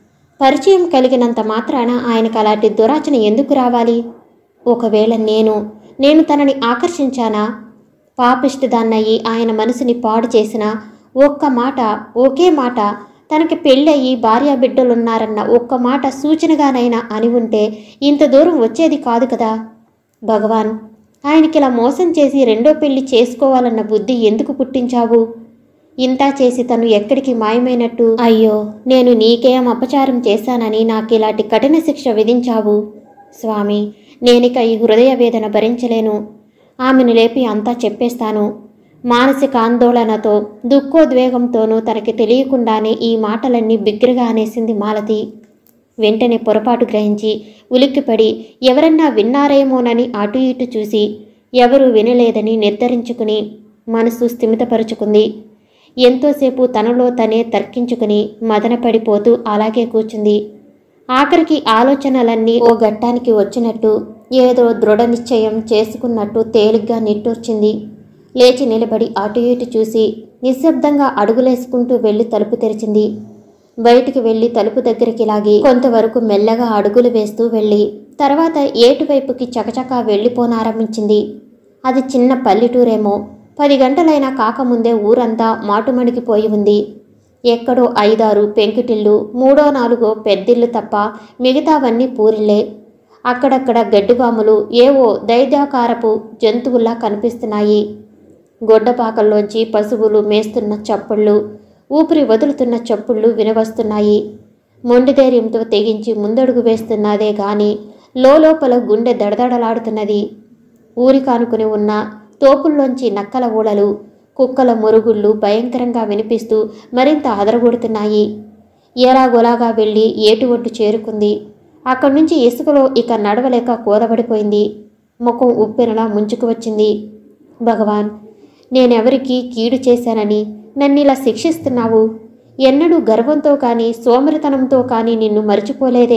పరిచయం కలిగినంత మాత్రాన ఆయనకు అలాంటి దురాచన ఎందుకు రావాలి? ఒకవేళ నేను నేను తనని ఆకర్షించానా? పాపిష్టిదాన్నయ్యి ఆయన మనసుని పాడు చేసిన ఒక్క మాట, ఒకే మాట, తనకి పెళ్ళయి భార్యా బిడ్డలున్నారన్న ఒక్క మాట సూచనగానైనా అని ఉంటే ఇంత దూరం వచ్చేది కాదు కదా. భగవాన్, ఆయనకి ఇలా మోసం చేసి రెండో పెళ్లి చేసుకోవాలన్న బుద్ధి ఎందుకు పుట్టించావు? ఇంతా చేసి తను ఎక్కడికి మాయమైనట్టు? అయ్యో, నేను నీకేం అపచారం చేశానని నాకు ఇలాంటి కఠిన శిక్ష విధించావు? స్వామి, నేనిక ఈ హృదయ వేదన భరించలేను. ఆమెను లేపి అంతా చెప్పేస్తాను. మానసిక ఆందోళనతో, దుఃఖోద్వేగంతోనూ తనకి తెలియకుండానే ఈ మాటలన్నీ బిగ్గరగా అనేసింది మాలతి. వెంటనే పొరపాటు గ్రహించి ఉలిక్కిపడి ఎవరన్నా విన్నారేమోనని అటు ఇటు చూసి ఎవరూ వినలేదని నిర్ధారించుకుని మనసు స్థిమితపరుచుకుంది. ఎంతోసేపు తనలో తనే తర్కించుకుని మదనపడిపోతూ అలాగే కూర్చుంది. ఆఖరికి ఆలోచనలన్నీ ఓ ఘట్టానికి వచ్చినట్టు, ఏదో దృఢ నిశ్చయం చేసుకున్నట్టు తేలిగ్గా నిట్టూర్చింది. లేచి నిలబడి అటు ఇటు చూసి నిశ్శబ్దంగా అడుగులేసుకుంటూ వెళ్ళి తలుపు తెరిచింది. బయటికి వెళ్ళి తలుపు దగ్గరికి లాగి కొంతవరకు మెల్లగా అడుగులు వేస్తూ వెళ్ళి తర్వాత ఏటువైపుకి చకచకా వెళ్ళిపోనారంభించింది. అది చిన్న పల్లెటూరేమో. పది గంటలైనా కాకముందే ఊరంతా మాటుమణికిపోయి ఉంది. ఎక్కడో ఐదారు పెంకుటిల్లు, మూడో నాలుగో పెద్దిళ్ళు తప్ప మిగతావన్నీ పూరిళ్లే. అక్కడక్కడ గడ్డిపాములు ఏవో దైత్యాకారపు జంతువుల్లా కనిపిస్తున్నాయి. గొడ్డపాకల్లోంచి పశువులు మేస్తున్న చప్పుళ్ళు, ఊపిరి వదులుతున్న చప్పుళ్ళు వినవస్తున్నాయి. మొండిధైర్యంతో తెగించి ముందడుగు వేస్తున్నదే గాని లోపల గుండె దడదడలాడుతున్నది. ఊరి కానుకుని ఉన్న తోపుల్లోంచి నక్కల ఊళలు, కుక్కల మురుగుళ్ళు భయంకరంగా వినిపిస్తూ మరింత అదరగొడుతున్నాయి. ఏలాగోలాగా వెళ్ళి ఏటు ఒడ్డు చేరుకుంది. అక్కడి నుంచి ఇసుకలో ఇక నడవలేక కూదబడిపోయింది. ముఖం ఉప్పెనలా ముంచుకు వచ్చింది. భగవాన్, నేనెవరికి కీడు చేశానని నన్నిలా శిక్షిస్తున్నావు? ఎన్నడూ గర్వంతో కానీ సోమరితనంతో కానీ నిన్ను మర్చిపోలేదే.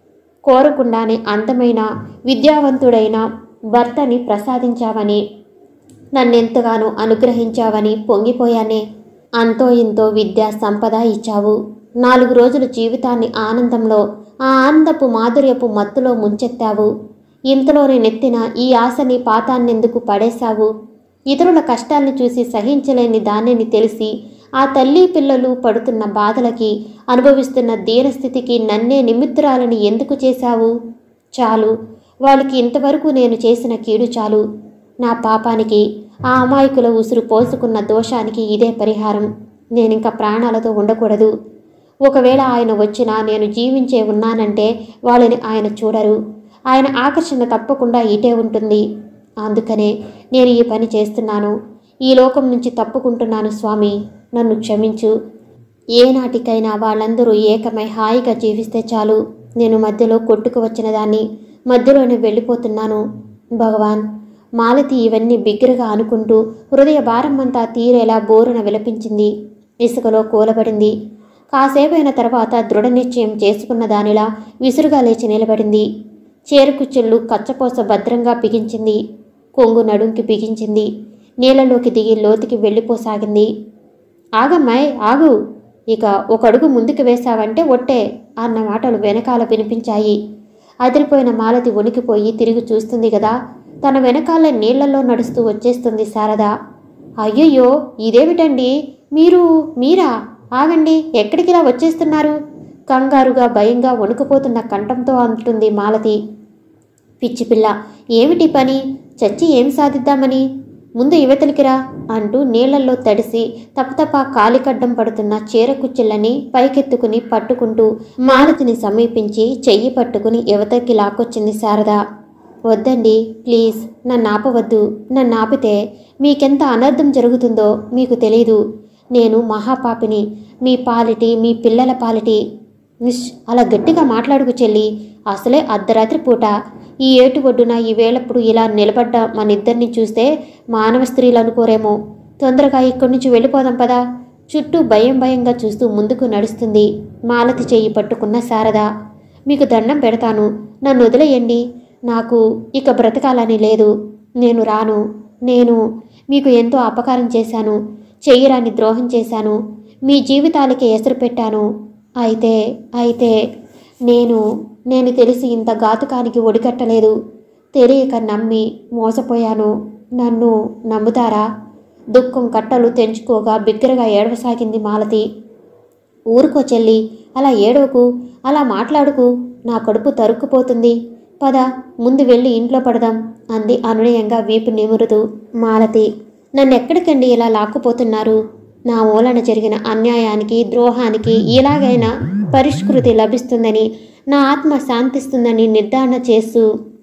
కోరకుండానే అందమైన విద్యావంతుడైన భర్తని ప్రసాదించావని, నన్నెంతగానో అనుగ్రహించావని పొంగిపోయానే. అంతో ఇంతో విద్యా సంపద ఇచ్చావు. నాలుగు రోజుల జీవితాన్ని ఆనందంలో, ఆ ఆనందపు మాధుర్యపు మత్తులో ముంచెత్తావు. ఇంతలోనే నెత్తిన ఈ ఆశని పాతాన్నెందుకు పడేశావు? ఇతరుల కష్టాల్ని చూసి సహించలేని దానిని తెలిసి ఆ తల్లి పిల్లలు పడుతున్న బాధలకి, అనుభవిస్తున్న దీనస్థితికి నన్నే నిమిత్తురాలని ఎందుకు చేశావు? చాలు, వాళ్ళకి ఇంతవరకు నేను చేసిన కీడు చాలు. నా పాపానికి, ఆ అమాయకుల ఉసురు పోసుకున్న దోషానికి ఇదే పరిహారం. నేనింక ప్రాణాలతో ఉండకూడదు. ఒకవేళ ఆయన వచ్చినా నేను జీవించే ఉన్నానంటే వాళ్ళని ఆయన చూడరు. ఆయన ఆకర్షణ తప్పకుండా ఇటే ఉంటుంది. అందుకనే నేను ఈ పని చేస్తున్నాను. ఈ లోకం నుంచి తప్పుకుంటున్నాను స్వామి, నన్ను క్షమించు. ఏనాటికైనా వాళ్ళందరూ ఏకమై హాయిగా జీవిస్తే చాలు. నేను మధ్యలో కొట్టుకు వచ్చిన దాన్ని మధ్యలోనే వెళ్ళిపోతున్నాను. భగవాన్. మాలతి ఇవన్నీ బిగ్గరగా అనుకుంటూ హృదయ భారమంతా తీరేలా బోరున విలపించింది. ఇసుకలో కూలబడింది. కాసేపైన తర్వాత దృఢ నిశ్చయం చేసుకున్న దానిలా విసురుగా లేచి నిలబడింది. చేరుకుచ్చుళ్ళు కచ్చపోస భద్రంగా బిగించింది. కొంగు నడుంకి బిగించింది. నీళ్ళలోకి దిగి లోతుకి వెళ్ళిపోసాగింది. ఆగమ్మాయ్, ఆగు. ఇక ఒక అడుగు ముందుకు వేశావంటే ఒట్టే అన్న మాటలు వెనకాల వినిపించాయి. అదిరిపోయిన మాలతి వణికిపోయి తిరిగి చూస్తుంది కదా. తన వెనకాల నీళ్లలో నడుస్తూ వచ్చేస్తుంది శారద. అయ్యయ్యో, ఇదేమిటండి? మీరు మీరా? ఆగండి, ఎక్కడికిలా వచ్చేస్తున్నారు? కంగారుగా భయంగా వణుకుపోతున్న కంఠంతో అంటుంది మాలతి. పిచ్చిపిల్ల, ఏమిటి పని? చచ్చి ఏం సాధిద్దామని? ముందు యువతలికిరా అంటూ నీళ్లల్లో తడిసి తపతపా కాలికడ్డం పడుతున్న చీర కుచ్చెళ్ళని పైకెత్తుకుని పట్టుకుంటూ మాలతిని సమీపించి చెయ్యి పట్టుకుని యువతకి లాక్కొచ్చింది శారద. వద్దండి, ప్లీజ్, నన్ను ఆపవద్దు. నన్ను ఆపితే మీకెంత అనర్థం జరుగుతుందో మీకు తెలీదు. నేను మహాపాపిని, మీ పాలిటి, మీ పిల్లల పాలిటి. మిస్, అలా గట్టిగా మాట్లాడుకు చెల్లి. అసలే అర్ధరాత్రి పూట ఈ ఏటు ఒడ్డున ఈ వేళప్పుడు ఇలా నిలబడ్డ మన ఇద్దరిని చూస్తే మానవ స్త్రీలు అనుకోరేమో. తొందరగా ఇక్కడి నుంచి వెళ్ళిపోదాం పదా. చుట్టూ భయం భయంగా చూస్తూ ముందుకు నడుస్తుంది మాలతి చెయ్యి పట్టుకున్న శారద. మీకు దండం పెడతాను, నన్ను వదిలేయండి. నాకు ఇక బ్రతకాలని లేదు. నేను రాను. నేను మీకు ఎంతో అపకారం చేశాను, చెయ్యరాని ద్రోహం చేశాను, మీ జీవితాలకి ఎసరు పెట్టాను. అయితే అయితే నేను నేను తెలిసి ఇంత ఘాతుకానికి ఒడికట్టలేదు. తెలియక నమ్మి మోసపోయాను. నన్ను నమ్ముతారా? దుఃఖం కట్టలు తెంచుకోగా బిగ్గరగా ఏడవసాగింది మాలతి. ఊరుకో చెల్లి, అలా ఏడవకు, అలా మాట్లాడుకు. నా కడుపు తరుక్కుపోతుంది. పద, ముందు వెళ్ళి ఇంట్లో పడదాం అంది అనునయంగా వీపు నిమురుతూ. మాలతి, నన్నెక్కడికండి ఇలా లాక్కుపోతున్నారు? నా మూలన జరిగిన అన్యాయానికి, ద్రోహానికి ఇలాగైనా పరిష్కృతి లభిస్తుందని, నా ఆత్మ శాంతిస్తుందని నిర్ధారణ చేస్తూ.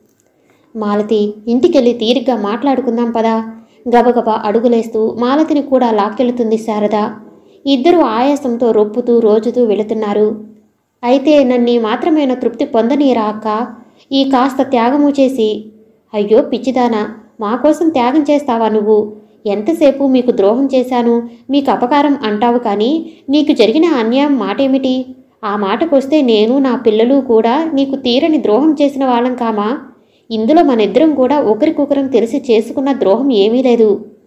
మాలతి, ఇంటికెళ్ళి తీరిగ్గా మాట్లాడుకుందాం పదా. గబగబా అడుగులేస్తూ మాలతిని కూడా లాక్కెళుతుంది శారద. ఇద్దరూ ఆయాసంతో రొప్పుతూ రోజుతూ వెళుతున్నారు. అయితే నన్ను మాత్రమేనా తృప్తి పొందనీరా అక్క? ఈ కాస్త త్యాగము చేసి. అయ్యో పిచ్చిదానా, మా కోసం త్యాగం చేస్తావా నువ్వు? ఎంతసేపు మీకు ద్రోహం చేశాను, మీకు అపకారం అంటావు, కానీ నీకు జరిగిన అన్యాయం మాటేమిటి? ఆ మాటకొస్తే నేను నా పిల్లలు కూడా నీకు తీరని ద్రోహం చేసిన వాళ్ళం కామా? ఇందులో మనిద్దరం కూడా ఒకరికొకరం తెలిసి చేసుకున్న ద్రోహం ఏమీ లేదు.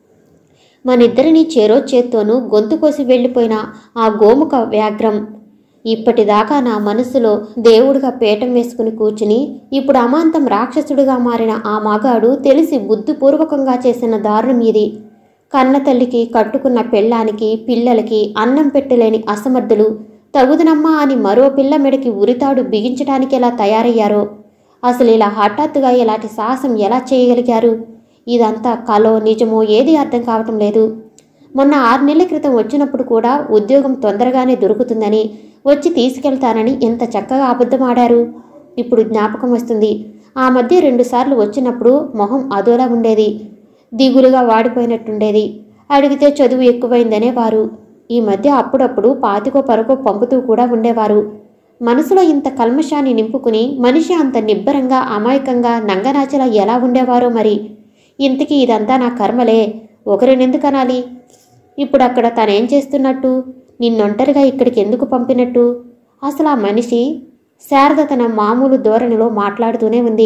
మనిద్దరిని చేరో చేత్తోనూ గొంతు కోసి వెళ్ళిపోయిన ఆ గోముఖ వ్యాఘ్రం ఇప్పటిదాకా నా మనసులో దేవుడిగా పీఠం వేసుకుని కూర్చుని ఇప్పుడు అమాంతం రాక్షసుడిగా మారిన ఆ మగాడు తెలిసి బుద్ధిపూర్వకంగా చేసిన దారుణం ఇది. కన్న తల్లికి, కట్టుకున్న పెళ్ళానికి, పిల్లలకి అన్నం పెట్టలేని అసమర్థులు తగుదనమ్మా అని మరో పిల్ల మెడకి ఉరితాడు బిగించడానికి ఎలా తయారయ్యారో, అసలు ఇలా హఠాత్తుగా ఇలాంటి సాహసం ఎలా చేయగలిగారు? ఇదంతా కలో నిజమో ఏది అర్థం కావటం లేదు. మొన్న ఆరు నెలల క్రితం వచ్చినప్పుడు కూడా ఉద్యోగం తొందరగానే దొరుకుతుందని, వచ్చి తీసుకెళ్తానని ఎంత చక్కగా అబద్ధమాడారు. ఇప్పుడు జ్ఞాపకం వస్తుంది. ఆ మధ్య రెండుసార్లు వచ్చినప్పుడు మొహం అదోలా ఉండేది, దిగులుగా వాడిపోయినట్టుండేది. అడిగితే చదువు ఎక్కువైందనేవారు. ఈ మధ్య అప్పుడప్పుడు పాతికో పరకో పంపుతూ కూడా ఉండేవారు. మనసులో ఇంత కల్మషాన్ని నింపుకుని మనిషి అంత నిబ్బరంగా, అమాయకంగా, నంగనాచలా ఎలా ఉండేవారో మరి. ఇంతకీ ఇదంతా నా కర్మలే, ఒకరినెందుకనాలి? ఇప్పుడు అక్కడ తనేం చేస్తున్నట్టు? నిన్నొంటరిగా ఇక్కడికి ఎందుకు పంపినట్టు? అసలు ఆ మనిషి? శారద తన మామూలు ధోరణిలో మాట్లాడుతూనే ఉంది.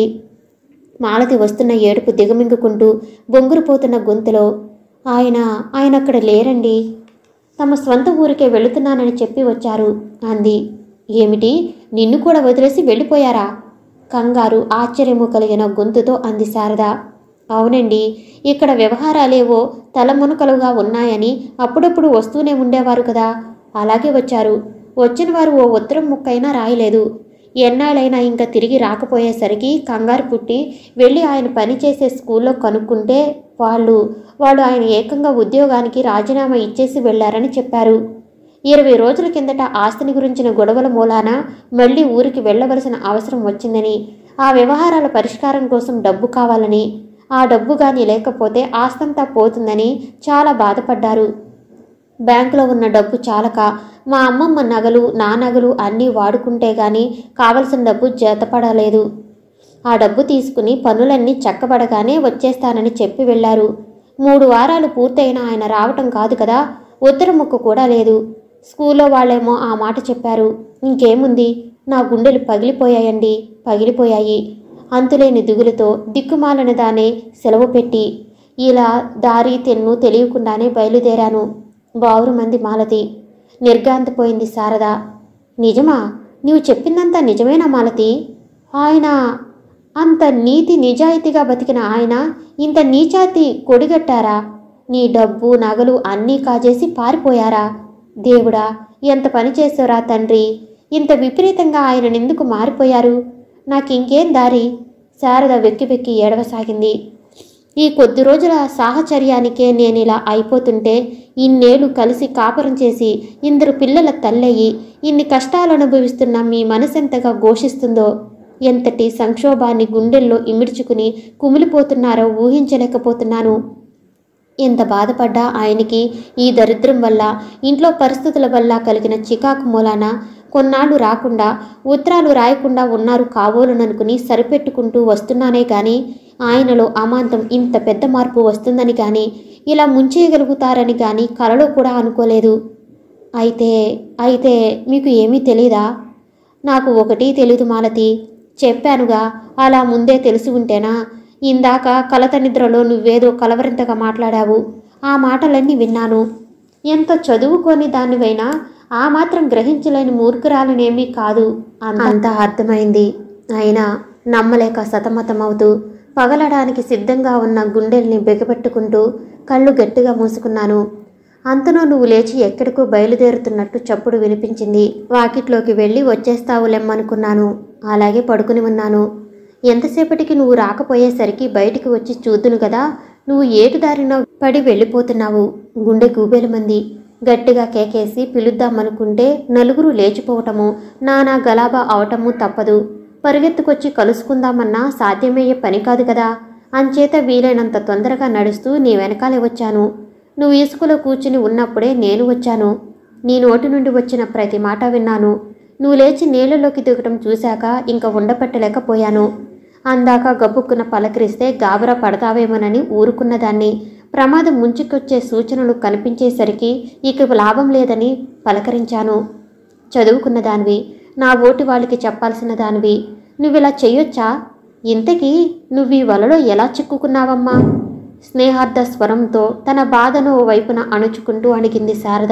మాలతి వస్తున్న ఏడుపు దిగమింగుకుంటూ బొంగురుపోతున్న గొంతులో, ఆయన ఆయన అక్కడ లేరండి, తమ స్వంత ఊరికే వెళుతున్నానని చెప్పి వచ్చారు అంది. ఏమిటి, నిన్ను కూడా వదిలేసి వెళ్ళిపోయారా? కంగారు, ఆశ్చర్యము కలిగిన గొంతుతో అంది శారద. అవునండి, ఇక్కడ వ్యవహారాలేవో తలమునకలుగా ఉన్నాయని అప్పుడప్పుడు వస్తూనే ఉండేవారు కదా, అలాగే వచ్చారు. వచ్చిన వారు ఓ ఉత్తరం ముక్కైనా రాయలేదు. ఎన్నాళ్ళైనా ఇంకా తిరిగి రాకపోయేసరికి కంగారు పుట్టి వెళ్ళి ఆయన పనిచేసే స్కూల్లో కనుక్కుంటే వాళ్ళు వాళ్ళు ఆయన ఏకంగా ఉద్యోగానికి రాజీనామా ఇచ్చేసి వెళ్లారని చెప్పారు. ఇరవై రోజుల కిందట ఆస్తిని గురించిన గొడవల మూలాన మళ్లీ ఊరికి వెళ్లవలసిన అవసరం వచ్చిందని, ఆ వ్యవహారాల పరిష్కారం కోసం డబ్బు కావాలని, ఆ డబ్బు కానీ లేకపోతే ఆస్తంతా పోతుందని చాలా బాధపడ్డారు. బ్యాంకులో ఉన్న డబ్బు చాలక మా అమ్మమ్మ నగలు, నా నగలు అన్నీ వాడుకుంటే గాని కావలసిన డబ్బు జతపడలేదు. ఆ డబ్బు తీసుకుని పనులన్నీ చక్కబడగానే వచ్చేస్తానని చెప్పి వెళ్లారు. మూడు వారాలు పూర్తయినా ఆయన రావటం కాదు కదా, ఉత్తర ముక్క కూడా లేదు. స్కూల్లో వాళ్ళేమో ఆ మాట చెప్పారు. ఇంకేముంది, నా గుండెలు పగిలిపోయాయండి, పగిలిపోయాయి. అంతులేని దిగులుతో దిక్కుమాలని దానే సెలవు పెట్టి ఇలా దారి తెన్ను తెలియకుండానే బయలుదేరాను. బావురు మంది మాలతి. నిర్గాంతపోయింది శారద. నిజమా? నీవు చెప్పిందంతా నిజమేనా మాలతి? ఆయన అంత నీతి నిజాయితీగా బతికిన ఆయన ఇంత నీచాతి కొడిగట్టారా? నీ డబ్బు, నగలు అన్నీ కాజేసి పారిపోయారా? దేవుడా, ఎంత పని చేశారా తండ్రి! ఇంత విపరీతంగా ఆయన ఎందుకు మారిపోయారు? నాకింకేం దారి? శారద వెక్కి వెక్కి ఏడవసాగింది. ఈ కొద్ది రోజుల సాహచర్యానికే నేను ఇలా అయిపోతుంటే ఇన్నేళ్లు కలిసి కాపురం చేసి ఇందరు పిల్లల తల్లయ్యి ఇన్ని కష్టాలు అనుభవిస్తున్న మీ మనసెంతగా ఘోషిస్తుందో, ఎంతటి సంక్షోభాన్ని గుండెల్లో ఇమిడ్చుకుని కుమిలిపోతున్నారో ఊహించలేకపోతున్నాను. ఎంత బాధపడ్డా ఆయనకి ఈ దరిద్రం వల్ల, ఇంట్లో పరిస్థితుల వల్ల కలిగిన చికాకు మూలాన కొన్నాళ్ళు రాకుండా, ఉత్తరాలు రాయకుండా ఉన్నారు కాబోలుననుకుని సరిపెట్టుకుంటూ వస్తున్నానే కానీ ఆయనలో అమాంతం ఇంత పెద్ద మార్పు వస్తుందని కానీ, ఇలా ముంచేయగలుగుతారని కానీ కలలో కూడా అనుకోలేదు. అయితే అయితే మీకు ఏమీ తెలీదా? నాకు ఒకటి తెలీదు మాలతి. చెప్పానుగా, అలా ముందే తెలిసి ఉంటేనా ఇందాక కలత నిద్రలో నువ్వేదో కలవరింతగా మాట్లాడావు. ఆ మాటలన్నీ విన్నాను. ఎంత చదువుకొని దానివైనా ఆ మాత్రం గ్రహించలేని మూర్ఖురాలనేమీ కాదు. అంతా అర్థమైంది. అయినా నమ్మలేక సతమతమవుతూ పగలడానికి సిద్ధంగా ఉన్న గుండెల్ని బిగపెట్టుకుంటూ కళ్ళు గట్టిగా మూసుకున్నాను. అంతలో నువ్వు లేచి ఎక్కడికో బయలుదేరుతున్నట్టు చప్పుడు వినిపించింది. వాకిట్లోకి వెళ్ళి వచ్చేస్తావులెమ్మనుకున్నాను. అలాగే పడుకుని ఉన్నాను. ఎంతసేపటికి నువ్వు రాకపోయేసరికి బయటికి వచ్చి చూద్దును కదా, నువ్వు ఏటు దారిన పడి వెళ్ళిపోతున్నావు. గుండె గూబెలమంది. గట్టిగా కేకేసి పిలుద్దామనుకుంటే నలుగురు లేచిపోవటము, నానా గలాబా అవటము తప్పదు. పరిగెత్తుకొచ్చి కలుసుకుందామన్నా సాధ్యమయ్యే పని కాదు కదా. అంచేత వీలైనంత తొందరగా నడుస్తూ నీ వెనకాలే వచ్చాను. నువ్వు ఇసుకలో కూర్చుని ఉన్నప్పుడే నేను వచ్చాను. నీ నోటి నుండి వచ్చిన ప్రతి మాట విన్నాను. నువ్వు లేచి నీళ్లలోకి దిగటం చూశాక ఇంకా ఉండపెట్టలేకపోయాను. అందాక గబుక్కున పలకరిస్తే గాబరా పడతావేమోనని ఊరుకున్నదాన్ని. ప్రమాదం ముంచుకొచ్చే సూచనలు కనిపించేసరికి ఇక లాభం లేదని పలకరించాను. చదువుకున్న దానివి, నా ఓటి వాళ్ళకి చెప్పాల్సిన దానివి, నువ్విలా చెయ్యొచ్చా? ఇంతకీ నువ్వు ఈ వలలో ఎలా చిక్కుకున్నావమ్మా? స్నేహార్థ స్వరంతో తన బాధను వైపున అణుచుకుంటూ అడిగింది శారద.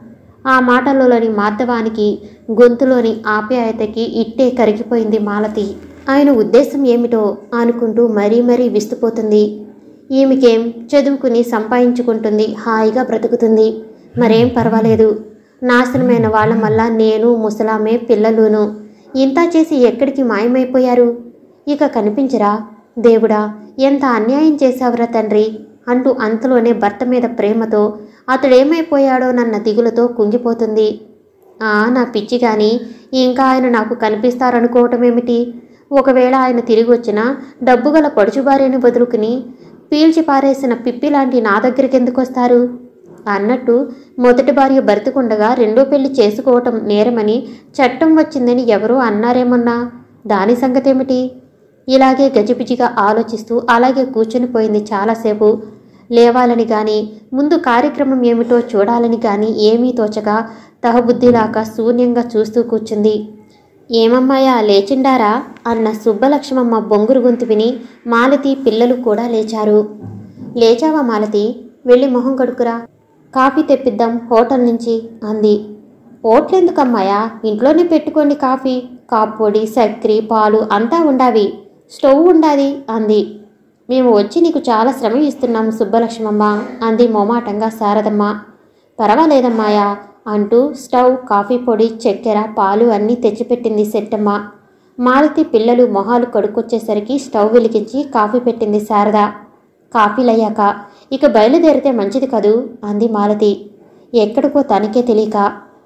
ఆ మాటలలోని మార్దవానికి, గొంతులోని ఆప్యాయతకి ఇట్టే కరిగిపోయింది మాలతి. ఆయన ఉద్దేశం ఏమిటో అనుకుంటూ మరీ మరీ విస్తుపోతుంది. ఈమెకేం, చదువుకుని సంపాదించుకుంటుంది, హాయిగా బ్రతుకుతుంది, మరేం పర్వాలేదు. నాశనమైన వాళ్ళ వల్ల నేను, ముసలామే, పిల్లలును ఇంత చేసి ఎక్కడికి మాయమైపోయారు? ఇక కనిపించరా? దేవుడా, ఎంత అన్యాయం చేశావురా తండ్రి అంటూ అంతలోనే భర్త మీద ప్రేమతో అతడేమైపోయాడోనన్న దిగులతో కుంగిపోతుంది. ఆ నా పిచ్చి కానీ, ఇంకా ఆయన నాకు కనిపిస్తారనుకోవటమేమిటి? ఒకవేళ ఆయన తిరిగి వచ్చినా డబ్బుగల పడుచుబారేని వదులుకుని పీల్చి పారేసిన పిప్పి లాంటి నా దగ్గరికి ఎందుకు వస్తారు? అన్నట్టు మొదటి భార్య బ్రతికుండగా రెండో పెళ్లి చేసుకోవటం నేరమని చట్టం వచ్చిందని ఎవరో అన్నారేమన్నా, దాని సంగతేమిటి? ఇలాగే గజిబిజిగా ఆలోచిస్తూ అలాగే కూర్చుని పోయింది చాలాసేపు. లేవాలని కానీ, ముందు కార్యక్రమం ఏమిటో చూడాలని కానీ ఏమీ తోచగా తహబుద్ధిలాగా శూన్యంగా చూస్తూ కూర్చుంది. ఏమమ్మాయా, లేచిండారా అన్న సుబ్బలక్ష్మమ్మ బొంగురు గొంతు విని మాలతి, పిల్లలు కూడా లేచారు. లేచావా మాలతి? వెళ్ళి మొహం కడుకురా, కాఫీ తెప్పిద్దాం హోటల్ నుంచి అంది. హోటలెందుకమ్మాయా, ఇంట్లోనే పెట్టుకోండి కాఫీ. కాప్పొడి, చక్కెర, పాలు అంతా ఉండావి, స్టవ్ ఉండాది అంది. మేము వచ్చి నీకు చాలా శ్రమ ఇస్తున్నాం సుబ్బలక్ష్మమ్మ అంది మొమాటంగా శారదమ్మ. పర్వాలేదమ్మాయా అంటూ స్టవ్, కాఫీ పొడి, చక్కెర, పాలు అన్నీ తెచ్చిపెట్టింది సెట్టమ్మ. మాలతి పిల్లలు మొహాలు కడుక్కొచ్చేసరికి స్టవ్ వెలిగించి కాఫీ పెట్టింది శారద. కాఫీలయ్యాక ఇక బయలుదేరితే మంచిది కదూ అంది మాలతి ఎక్కడికో తనకే తెలియక.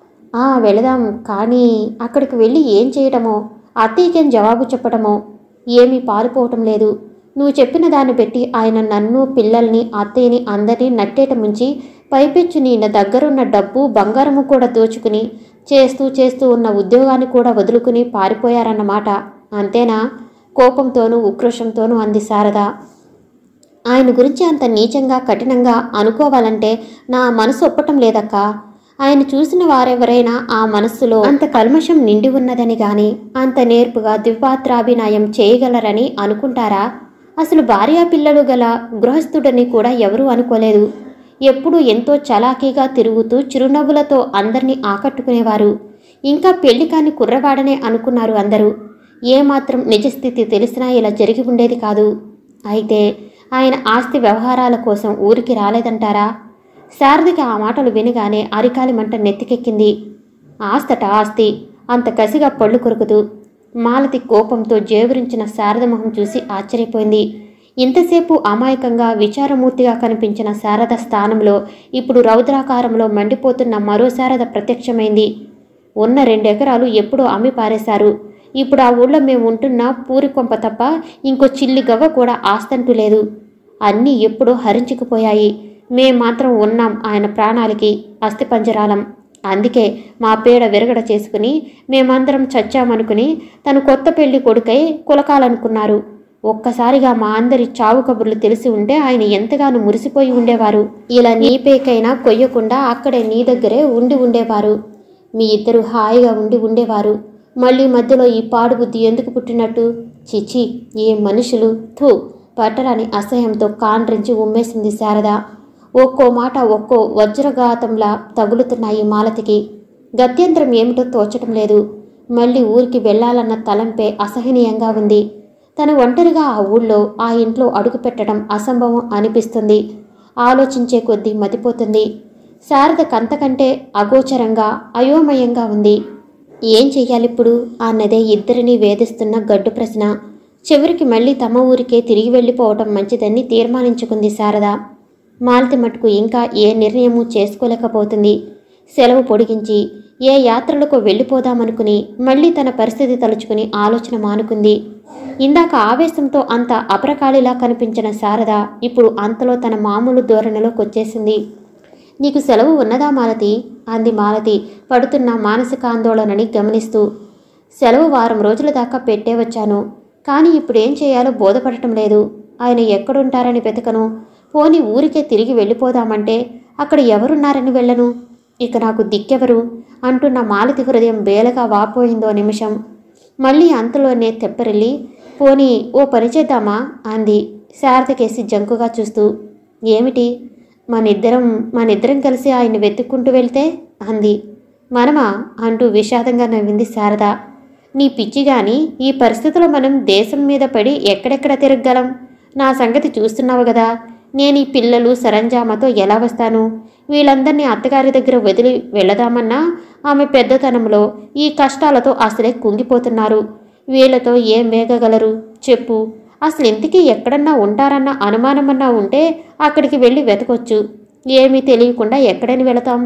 ఆ వెళదాం, కానీ అక్కడికి వెళ్ళి ఏం చేయటమో, అత్తయ్యకేం జవాబు చెప్పటమో ఏమీ పాలుపోవటం లేదు. నువ్వు చెప్పిన దాన్ని పెట్టి ఆయన నన్ను, పిల్లల్ని, అత్తయ్యని అందరినీ నట్టేట ముంచి పైపెచ్చు నీ దగ్గరున్న డబ్బు, బంగారము కూడా దోచుకుని చేస్తూ చేస్తూ ఉన్న ఉద్యోగాన్ని కూడా వదులుకుని పారిపోయారన్నమాట, అంతేనా? కోపంతోనూ ఉక్రోషంతోనూ అంది శారద. ఆయన గురించి అంత నీచంగా, కఠినంగా అనుకోవాలంటే నా మనసు ఒప్పటం లేదక్క. ఆయన చూసిన వారెవరైనా ఆ మనస్సులో అంత కల్మషం నిండి ఉన్నదని గాని, అంత నేర్పుగా ద్విపాత్రాభినయం చేయగలరని అనుకుంటారా? అసలు భార్యా పిల్లలు గల గృహస్థుడని కూడా ఎవరూ అనుకోలేదు. ఎప్పుడూ ఎంతో చలాకీగా తిరుగుతూ చిరునవ్వులతో అందరినీ ఆకట్టుకునేవారు. ఇంకా పెళ్లి కాని కుర్రవాడనే అనుకున్నారు అందరూ. ఏమాత్రం నిజస్థితి తెలిసినా ఇలా జరిగి ఉండేది కాదు. అయితే ఆయన ఆస్తి వ్యవహారాల కోసం ఊరికి రాలేదంటారా? శారదకి ఆ మాటలు వినగానే అరికాలి మంట నెత్తికెక్కింది. ఆస్తట ఆస్తి అంత కసిగా పళ్ళు కొరుకుతూ మాలతి కోపంతో జేవురించిన శారద మొహం చూసి ఆశ్చర్యపోయింది. ఇంతసేపు అమాయకంగా విచారమూర్తిగా కనిపించిన శారద స్థానంలో ఇప్పుడు రౌద్రాకారంలో మండిపోతున్న మరో శారద ప్రత్యక్షమైంది. ఉన్న రెండెకరాలు ఎప్పుడో అమ్మి పారేశారు. ఇప్పుడు ఆ ఊళ్ళో మేము ఉంటున్న పూరికొంప తప్ప ఇంకో చిల్లి గవ్వ కూడా ఆస్తంటూ లేదు. అన్నీ ఎప్పుడో హరించుకుపోయాయి. మేం మాత్రం ఉన్నాం ఆయన ప్రాణాలకి అస్థిపంజరాలం. అందుకే మా పేడ విరగడ చేసుకుని మేమందరం చచ్చామనుకుని తను కొత్త పెళ్లి కొడుకై కులకాలనుకున్నారు. ఒక్కసారిగా మా అందరి చావు కబుర్లు తెలిసి ఉంటే ఆయన ఎంతగానో మురిసిపోయి ఉండేవారు. ఇలా నీ పేకైనా కొయ్యకుండా అక్కడే నీ దగ్గరే ఉండి ఉండేవారు. మీ ఇద్దరు హాయిగా ఉండి ఉండేవారు. మళ్ళీ మధ్యలో ఈ పాడు బుద్ధి ఎందుకు పుట్టినట్టు? చిచి, ఏ మనుషులు! థూ! పట్టరాని అసహ్యంతో కాండ్రించి ఉమ్మేసింది శారద. ఒక్కో మాట ఒక్కో వజ్రఘాతంలా తగులుతున్నాయి మాలతికి. గత్యంతరం ఏమిటో తోచటం లేదు. మళ్ళీ ఊరికి వెళ్లాలన్న తలంపే అసహనీయంగా ఉంది. తను ఒంటరిగా ఆ ఊళ్ళో ఆ ఇంట్లో అడుగు పెట్టడం అసంభవం అనిపిస్తుంది. ఆలోచించే కొద్దీ మతిపోతుంది. శారద కంతకంటే అగోచరంగా అయోమయంగా ఉంది. ఏం చెయ్యాలిప్పుడు అన్నదే ఇద్దరినీ వేధిస్తున్న గడ్డు ప్రశ్న. చివరికి మళ్ళీ తమ ఊరికే తిరిగి వెళ్ళిపోవటం మంచిదని తీర్మానించుకుంది శారద. మాలతి మటుకు ఇంకా ఏ నిర్ణయమూ చేసుకోలేకపోతుంది. సెలవు పొడిగించి ఏ యాత్రలకు వెళ్ళిపోదామనుకుని మళ్ళీ తన పరిస్థితి తలుచుకుని ఆలోచన మానుకుంది. ఇందాక ఆవేశంతో అంత అపరకాళిలా కనిపించిన శారద ఇప్పుడు అంతలో తన మామూలు ధోరణిలోకొచ్చేసింది. నీకు సెలవు ఉన్నదా మాలతి? అంది మాలతి పడుతున్న మానసిక ఆందోళనని గమనిస్తూ. సెలవు వారం రోజుల దాకా పెట్టే వచ్చాను. కానీ ఇప్పుడేం చేయాలో బోధపడటం లేదు. ఆయన ఎక్కడుంటారని వెతకను. పోని ఊరికే తిరిగి వెళ్ళిపోదామంటే అక్కడ ఎవరున్నారని వెళ్ళను. ఇక నాకు దిక్కెవరు అంటున్న మాలతి హృదయం బేలగా వాపోయిందో నిమిషం. మళ్ళీ అంతలోనే తెప్పరిల్లి పోనీ ఓ పని చేద్దామా అంది శారదకేసి జంకుగా చూస్తూ. ఏమిటి? మనిద్దరం మనిద్దరం కలిసి ఆయన్ని వెతుక్కుంటూ వెళ్తే అంది. మనమా అంటూ విషాదంగా నవ్వింది శారద. నీ పిచ్చి గాని ఈ పరిస్థితిలో మనం దేశం మీద పడి ఎక్కడెక్కడ తిరగగలం? నా సంగతి చూస్తున్నావు కదా. నేను ఈ పిల్లలు సరంజామాతో ఎలా వస్తాను? వీళ్ళందరినీ అత్తగారి దగ్గర వదిలి వెళ్ళదామన్నా ఆమె పెద్దతనంలో ఈ కష్టాలతో అసలే కుంగిపోతున్నారు. వీళ్లతో ఏం వేగగలరు చెప్పు? అసలు ఇంతకీ ఎక్కడన్నా ఉంటారన్న అనుమానమన్నా ఉంటే అక్కడికి వెళ్ళి వెతకొచ్చు. ఏమీ తెలియకుండా ఎక్కడని వెళతాం?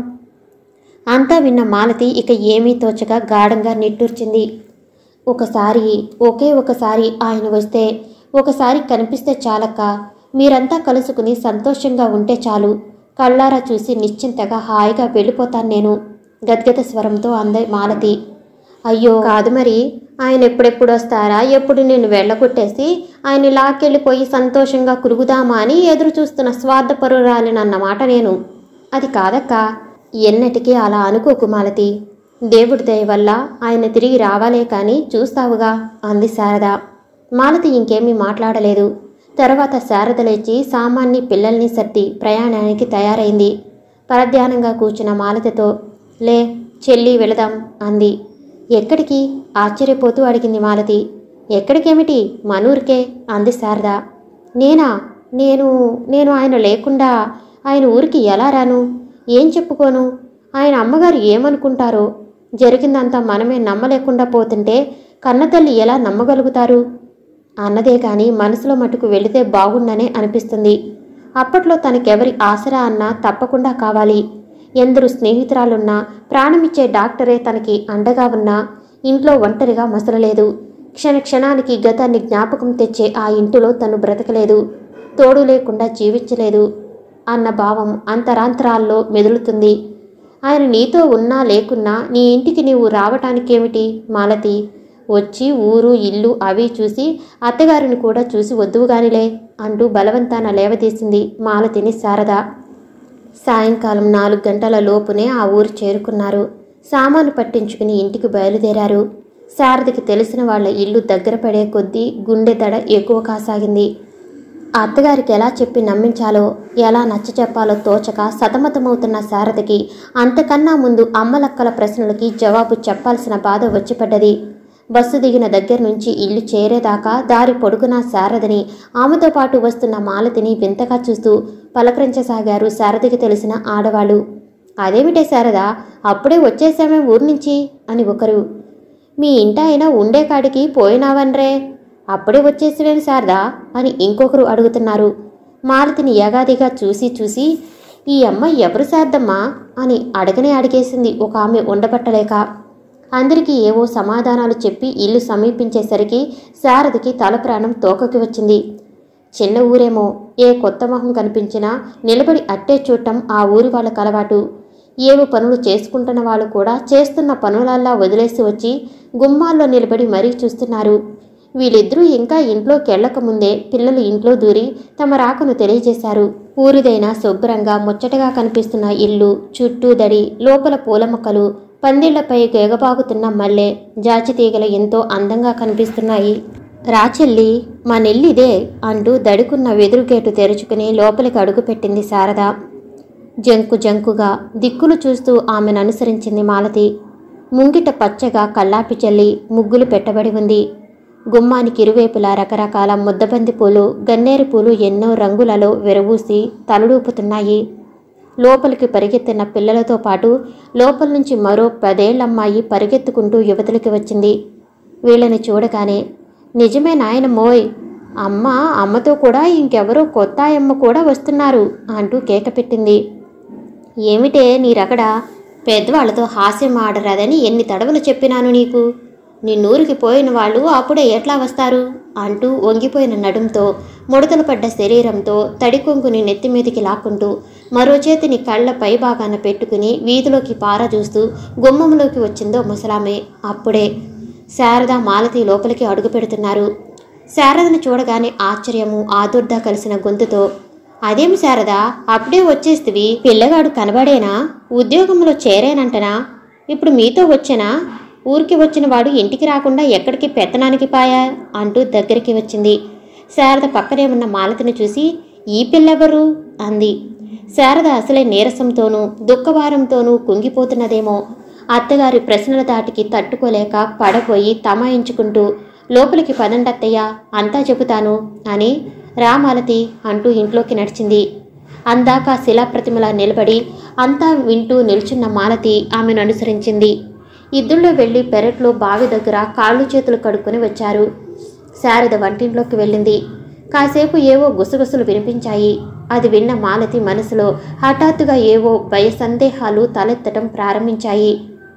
అంతా విన్న మాలతి ఇక ఏమీ తోచక గాఢంగా నిట్టూర్చింది. ఒకసారి ఒకే ఒకసారి ఆయన వస్తే, ఒకసారి కనిపిస్తే చాలక్క. మీరంతా కలుసుకుని సంతోషంగా ఉంటే చాలు. కళ్ళారా చూసి నిశ్చింతగా హాయిగా వెళ్ళిపోతాను నేను గద్గద స్వరంతో అంది మాలతి. అయ్యో కాదు మరి. ఆయన ఎప్పుడెప్పుడు వస్తారా, ఎప్పుడు నేను వెళ్ళగొట్టేసి ఆయన లాక్కెళ్ళిపోయి సంతోషంగా కురుగుదామా అని ఎదురు చూస్తున్న స్వార్థపరురాలినన్నమాట నేను. అది కాదక్క. ఎన్నటికీ అలా అనుకోకు మాలతి. దేవుడి దయ వల్ల ఆయన తిరిగి రావాలే కానీ చూస్తావుగా అంది శారద. మాలతి ఇంకేమీ మాట్లాడలేదు. తర్వాత శారద లేచి సామాన్ని పిల్లల్ని సర్ది ప్రయాణానికి తయారైంది. పరధ్యానంగా కూర్చున్న మాలతితో లే చెల్లి వెళదాం అంది. ఎక్కడికి? ఆశ్చర్యపోతూ అడిగింది మాలతి. ఎక్కడికేమిటి, మనూరికే అంది శారద. నేనా? నేను నేను ఆయన లేకుండా ఆయన ఊరికి ఎలా రాను? ఏం చెప్పుకోను? ఆయన అమ్మగారు ఏమనుకుంటారో? జరిగిందంతా మనమే నమ్మలేకుండా పోతుంటే కన్నతల్లి ఎలా నమ్మగలుగుతారు అన్నదే కానీ మనసులో మటుకు వెళితే బాగుండనే అనిపిస్తుంది. అప్పట్లో తనకెవరి ఆసరా అన్నా తప్పకుండా కావాలి. ఎందరు స్నేహితురాలున్నా, ప్రాణమిచ్చే డాక్టరే తనకి అండగా ఉన్నా ఇంట్లో ఒంటరిగా మసలలేదు. క్షణ క్షణానికి గతాన్ని జ్ఞాపకం తెచ్చే ఆ ఇంటిలో తను బ్రతకలేదు. తోడు లేకుండా జీవించలేదు అన్న భావం అంతరాంతరాల్లో మెదులుతుంది. ఆయన నీతో ఉన్నా లేకున్నా నీ ఇంటికి నీవు రావటానికేమిటి మాలతి? వచ్చి ఊరు ఇల్లు అవి చూసి అత్తగారిని కూడా చూసి వద్దువుగానిలే అంటూ బలవంతాన లేవదీసింది మాలతిని శారద. సాయంకాలం నాలుగు గంటల లోపునే ఆ ఊరు చేరుకున్నారు. సామాను పట్టించుకుని ఇంటికి బయలుదేరారు. శారదకి తెలిసిన వాళ్ల ఇల్లు దగ్గర పడే కొద్దీ గుండె దడ ఎక్కువ కాసాగింది. ఆ అత్తగారికి ఎలా చెప్పి నమ్మించాలో, ఎలా నచ్చ చెప్పాలో తోచక సతమతమవుతున్న శారదకి అంతకన్నా ముందు అమ్మలక్కల ప్రశ్నలకి జవాబు చెప్పాల్సిన బాధ వచ్చిపడ్డది. బస్సు దిగిన దగ్గర నుంచి ఇల్లు చేరేదాకా దారి పొడుగున శారదని, ఆమెతో పాటు వస్తున్న మాలతిని వింతగా చూస్తూ పలకరించసాగారు శారదకి తెలిసిన ఆడవాళ్ళు. అదేమిటే శారద, అప్పుడే వచ్చేసామే ఊరి నుంచి అని ఒకరు. మీ ఇంట అయినా ఉండే కాడికి పోయినావన్రే అప్పుడే వచ్చేసివేం శారదా అని ఇంకొకరు అడుగుతున్నారు. మాలతిని యగాదిగా చూసి చూసి ఈ అమ్మాయి ఎవరు శారదమ్మా అని అడగనే అడిగేసింది ఒక ఆమె ఉండబట్టలేక. అందరికీ ఏవో సమాధానాలు చెప్పి ఇల్లు సమీపించేసరికి శారదకి తల ప్రాణం తోకకి వచ్చింది. చిన్న ఊరేమో, ఏ కొత్త మొహం కనిపించినా నిలబడి అట్టే చూడటం ఆ ఊరి వాళ్ళకు అలవాటు. ఏవో పనులు చేసుకుంటున్న వాళ్ళు కూడా చేస్తున్న పనులల్లా వదిలేసి వచ్చి గుమ్మాల్లో నిలబడి మరీ చూస్తున్నారు. వీళ్ళిద్దరూ ఇంకా ఇంట్లోకి వెళ్ళకముందే పిల్లలు ఇంట్లో దూరి తమ రాకను తెలియజేశారు. ఊరిదైనా శుభ్రంగా ముచ్చటగా కనిపిస్తున్న ఇల్లు, చుట్టూ దడి, లోపల పూల మొక్కలు, పందిళ్లపై గెగబాగుతున్న మల్లె, జాజితీగలు ఎంతో అందంగా కనిపిస్తున్నాయి. రాచెల్లి, మా నెల్లిదే అంటూ దడుకున్న వెదురు గేటు తెరుచుకుని లోపలికి అడుగుపెట్టింది శారద. జంకు జంకుగా దిక్కులు చూస్తూ ఆమెను అనుసరించింది మాలతి. ముంగిట పచ్చగా కల్లాపి చల్లి ముగ్గులు పెట్టబడి ఉంది. గుమ్మానికి ఇరువైపులా రకరకాల ముద్దబంతి పూలు, గన్నేరు పూలు ఎన్నో రంగులలో విరవూసి తలడూపుతున్నాయి. లోపలికి పరిగెత్తిన పిల్లలతో పాటు లోపల నుంచి మరో పదేళ్లమ్మాయి పరిగెత్తుకుంటూ యువతలకి వచ్చింది. వీళ్ళని చూడగానే, నిజమే నాయనమ్మోయ్, అమ్మ అమ్మతో కూడా ఇంకెవరో కొత్త అమ్మ కూడా వస్తున్నారు అంటూ కేక పెట్టింది. ఏమిటే నీ రగడ? పెద్దవాళ్లతో హాస్యం ఆడరాదని ఎన్ని తడవలు చెప్పినాను నీకు. నిన్నూరికి పోయిన వాళ్ళు అప్పుడే ఎట్లా వస్తారు అంటూ వంగిపోయిన నడుంతో, ముడతలు పడ్డ శరీరంతో తడి కొంగుని నెత్తిమీదికి లాక్కుంటూ మరో చేతిని కళ్ళ పైభాగాన పెట్టుకుని వీధిలోకి పారజూస్తూ గుమ్మంలోకి వచ్చిందో ముసలామే. అప్పుడే శారద, మాలతి లోపలికి అడుగు పెడుతున్నారు. శారదను చూడగానే ఆశ్చర్యము, ఆదుర్ద కలిసిన గొంతుతో, అదేమి శారదా, అప్పుడే వచ్చేస్తివి? పిల్లగాడు కనబడేనా? ఉద్యోగంలో చేరేనంటనా? ఇప్పుడు మీతో వచ్చేనా? ఊరికి వచ్చిన వాడు ఇంటికి రాకుండా ఎక్కడికి పెత్తనానికి పాయా అంటూ దగ్గరికి వచ్చింది. శారద పక్కనే ఉన్న మాలతిని చూసి, ఈ పిల్లెవరు అంది. శారద అసలే నీరసంతోనూ దుఃఖభారంతోనూ కుంగిపోతున్నదేమో. అత్తగారి ప్రశ్నల దాటికి తట్టుకోలేక పడపోయి తమాయించుకుంటూ, లోపలికి పదండత్తయ్య, అంతా చెబుతాను అని రామాలతి అంటూ ఇంట్లోకి నడిచింది. అందాక శిలాప్రతిమలా నిలబడి అంతా వింటూ నిల్చున్న మాలతి ఆమెను అనుసరించింది. ఇద్దరిలో వెళ్ళి పెరట్లో బావి దగ్గర కాళ్ళు చేతులు కడుక్కొని వచ్చారు. శారద వంటింట్లోకి వెళ్ళింది. కాసేపు ఏవో గుసగుసలు వినిపించాయి. అది విన్న మాలతి మనసులో హఠాత్తుగా ఏవో భయ సందేహాలు తలెత్తటం ప్రారంభించాయి.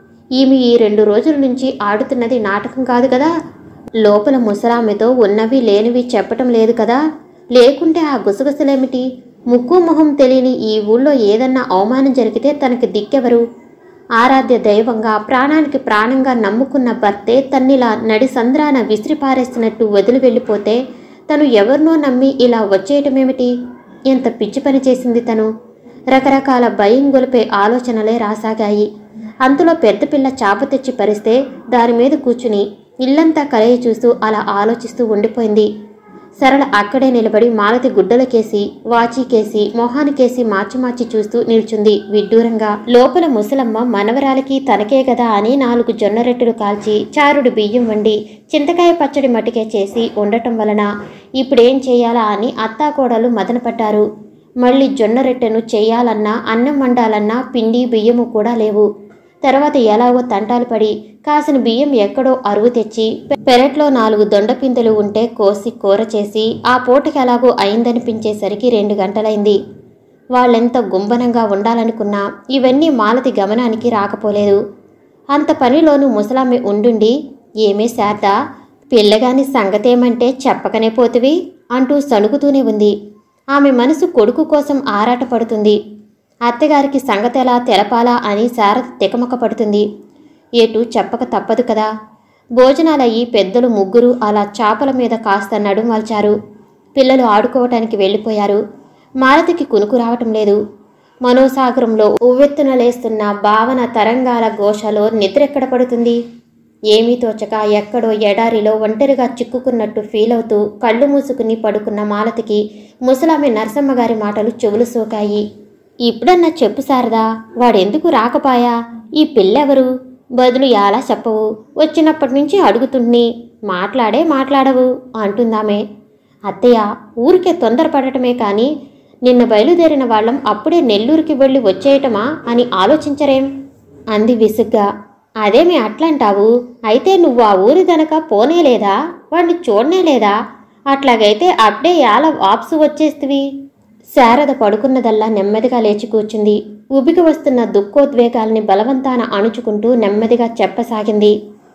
ఈమె ఈ రెండు రోజుల నుంచి ఆడుతున్నది నాటకం కాదు కదా? లోపల ముసలామెతో ఉన్నవి లేనివి చెప్పటం లేదు కదా? లేకుంటే ఆ గుసగుసలేమిటి? ముక్కు మొహం తెలియని ఈ ఊళ్ళో ఏదన్నా అవమానం జరిగితే తనకి దిక్కెవరు? ఆరాధ్య దైవంగా ప్రాణానికి ప్రాణంగా నమ్ముకున్న భర్తే తన్నిలా నడి సంద్రాన విసిరిపారేస్తున్నట్టు వదిలి వెళ్ళిపోతే తను ఎవరినో నమ్మి ఇలా వచ్చేయటమేమిటి? ఎంత పిచ్చి పని చేసింది తను? రకరకాల భయం గొలిపే ఆలోచనలే రాసాగాయి. అంతలో పెద్ద పిల్ల చాప తెచ్చి పరిస్తే దాని మీద కూర్చుని ఇల్లంతా కలయి చూస్తూ అలా ఆలోచిస్తూ ఉండిపోయింది. సరళ అక్కడే నిలబడి మాలతి గుడ్డలకేసి, వాచీకేసి, మొహానికేసి మార్చి మార్చి చూస్తూ నిల్చుంది విడ్డూరంగా. లోపల ముసలమ్మ మనవరాలకి తనకే గదా అని నాలుగు జొన్న రొట్టెలు కాల్చి, చారుడు బియ్యం వండి, చింతకాయ పచ్చడి మటికే చేసి ఉండటం వలన ఇప్పుడేం చేయాలా అని అత్తాకోడలు మదనపడ్డారు. మళ్ళీ జొన్న రొట్టెను చేయాలన్నా, అన్నం వండాలన్నా పిండి బియ్యము కూడా లేవు. తర్వాత ఎలాగో తంటాలు పడి కాసిన బియ్యం ఎక్కడో అరువు తెచ్చి పెరట్లో నాలుగు దొండపిందెలు ఉంటే కోసి కూర చేసి ఆ పూటకి ఎలాగో అయిందనిపించేసరికి రెండు గంటలైంది. వాళ్ళెంత గుంబనంగా ఉండాలనుకున్నా ఇవన్నీ మాలతి గమనానికి రాకపోలేదు. అంత పనిలోనూ ముసలామె ఉండుండి, ఏమే శారదా, పిల్లగాని సంగతేమంటే చెప్పకనే పోతివి అంటూ సణుగుతూనే ఉంది. ఆమె మనసు కొడుకు కోసం ఆరాటపడుతుంది. అత్తగారికి సంగతెలా తెలపాలా అని శారద తికమక పడుతుంది. ఏటు చెప్పక తప్పదు కదా. భోజనాలయ్యి పెద్దలు ముగ్గురు అలా చాపల మీద కాస్త నడుమల్చారు. పిల్లలు ఆడుకోవటానికి వెళ్ళిపోయారు. మాలతికి కునుకు రావటం లేదు. మనోసాగరంలో ఉవ్వెత్తున లేస్తున్న భావన తరంగాల ఘోషలో నిద్రెక్కడ పడుతుంది? ఏమీ తోచక ఎక్కడో ఎడారిలో ఒంటరిగా చిక్కుకున్నట్టు ఫీల్ అవుతూ కళ్ళు మూసుకుని పడుకున్న మాలతికి ముసలామె నరసమ్మగారి మాటలు చెవులు సోకాయి. ఇప్పుడన్నా చెప్పు శారదా, వాడెందుకు రాకపాయా? ఈ పిల్లెవరు? బదులు ఎలా చెప్పవు? వచ్చినప్పటి నుంచి అడుగుతుంటుని, మాట్లాడే మాట్లాడవు అంటుందామే. అత్తయ్య, ఊరికే తొందరపడటమే కానీ నిన్న బయలుదేరిన వాళ్ళం అప్పుడే నెల్లూరుకి వెళ్ళి వచ్చేయటమా అని ఆలోచించరేం అంది విసుగ్గా. అదేమి అట్లంటావు? అయితే నువ్వు ఆ ఊరి గనక పోనేలేదా? వాడిని చూడనేలేదా? అట్లాగైతే అప్పుడే యాల వాప్సు వచ్చేస్తివి. శారద పడుకున్నదల్లా నెమ్మదిగా లేచి కూర్చుంది. ఉబికి వస్తున్న దుఃఖోద్వేగాల్ని బలవంతాన అణుచుకుంటూ నెమ్మదిగా చెప్పసాగింది.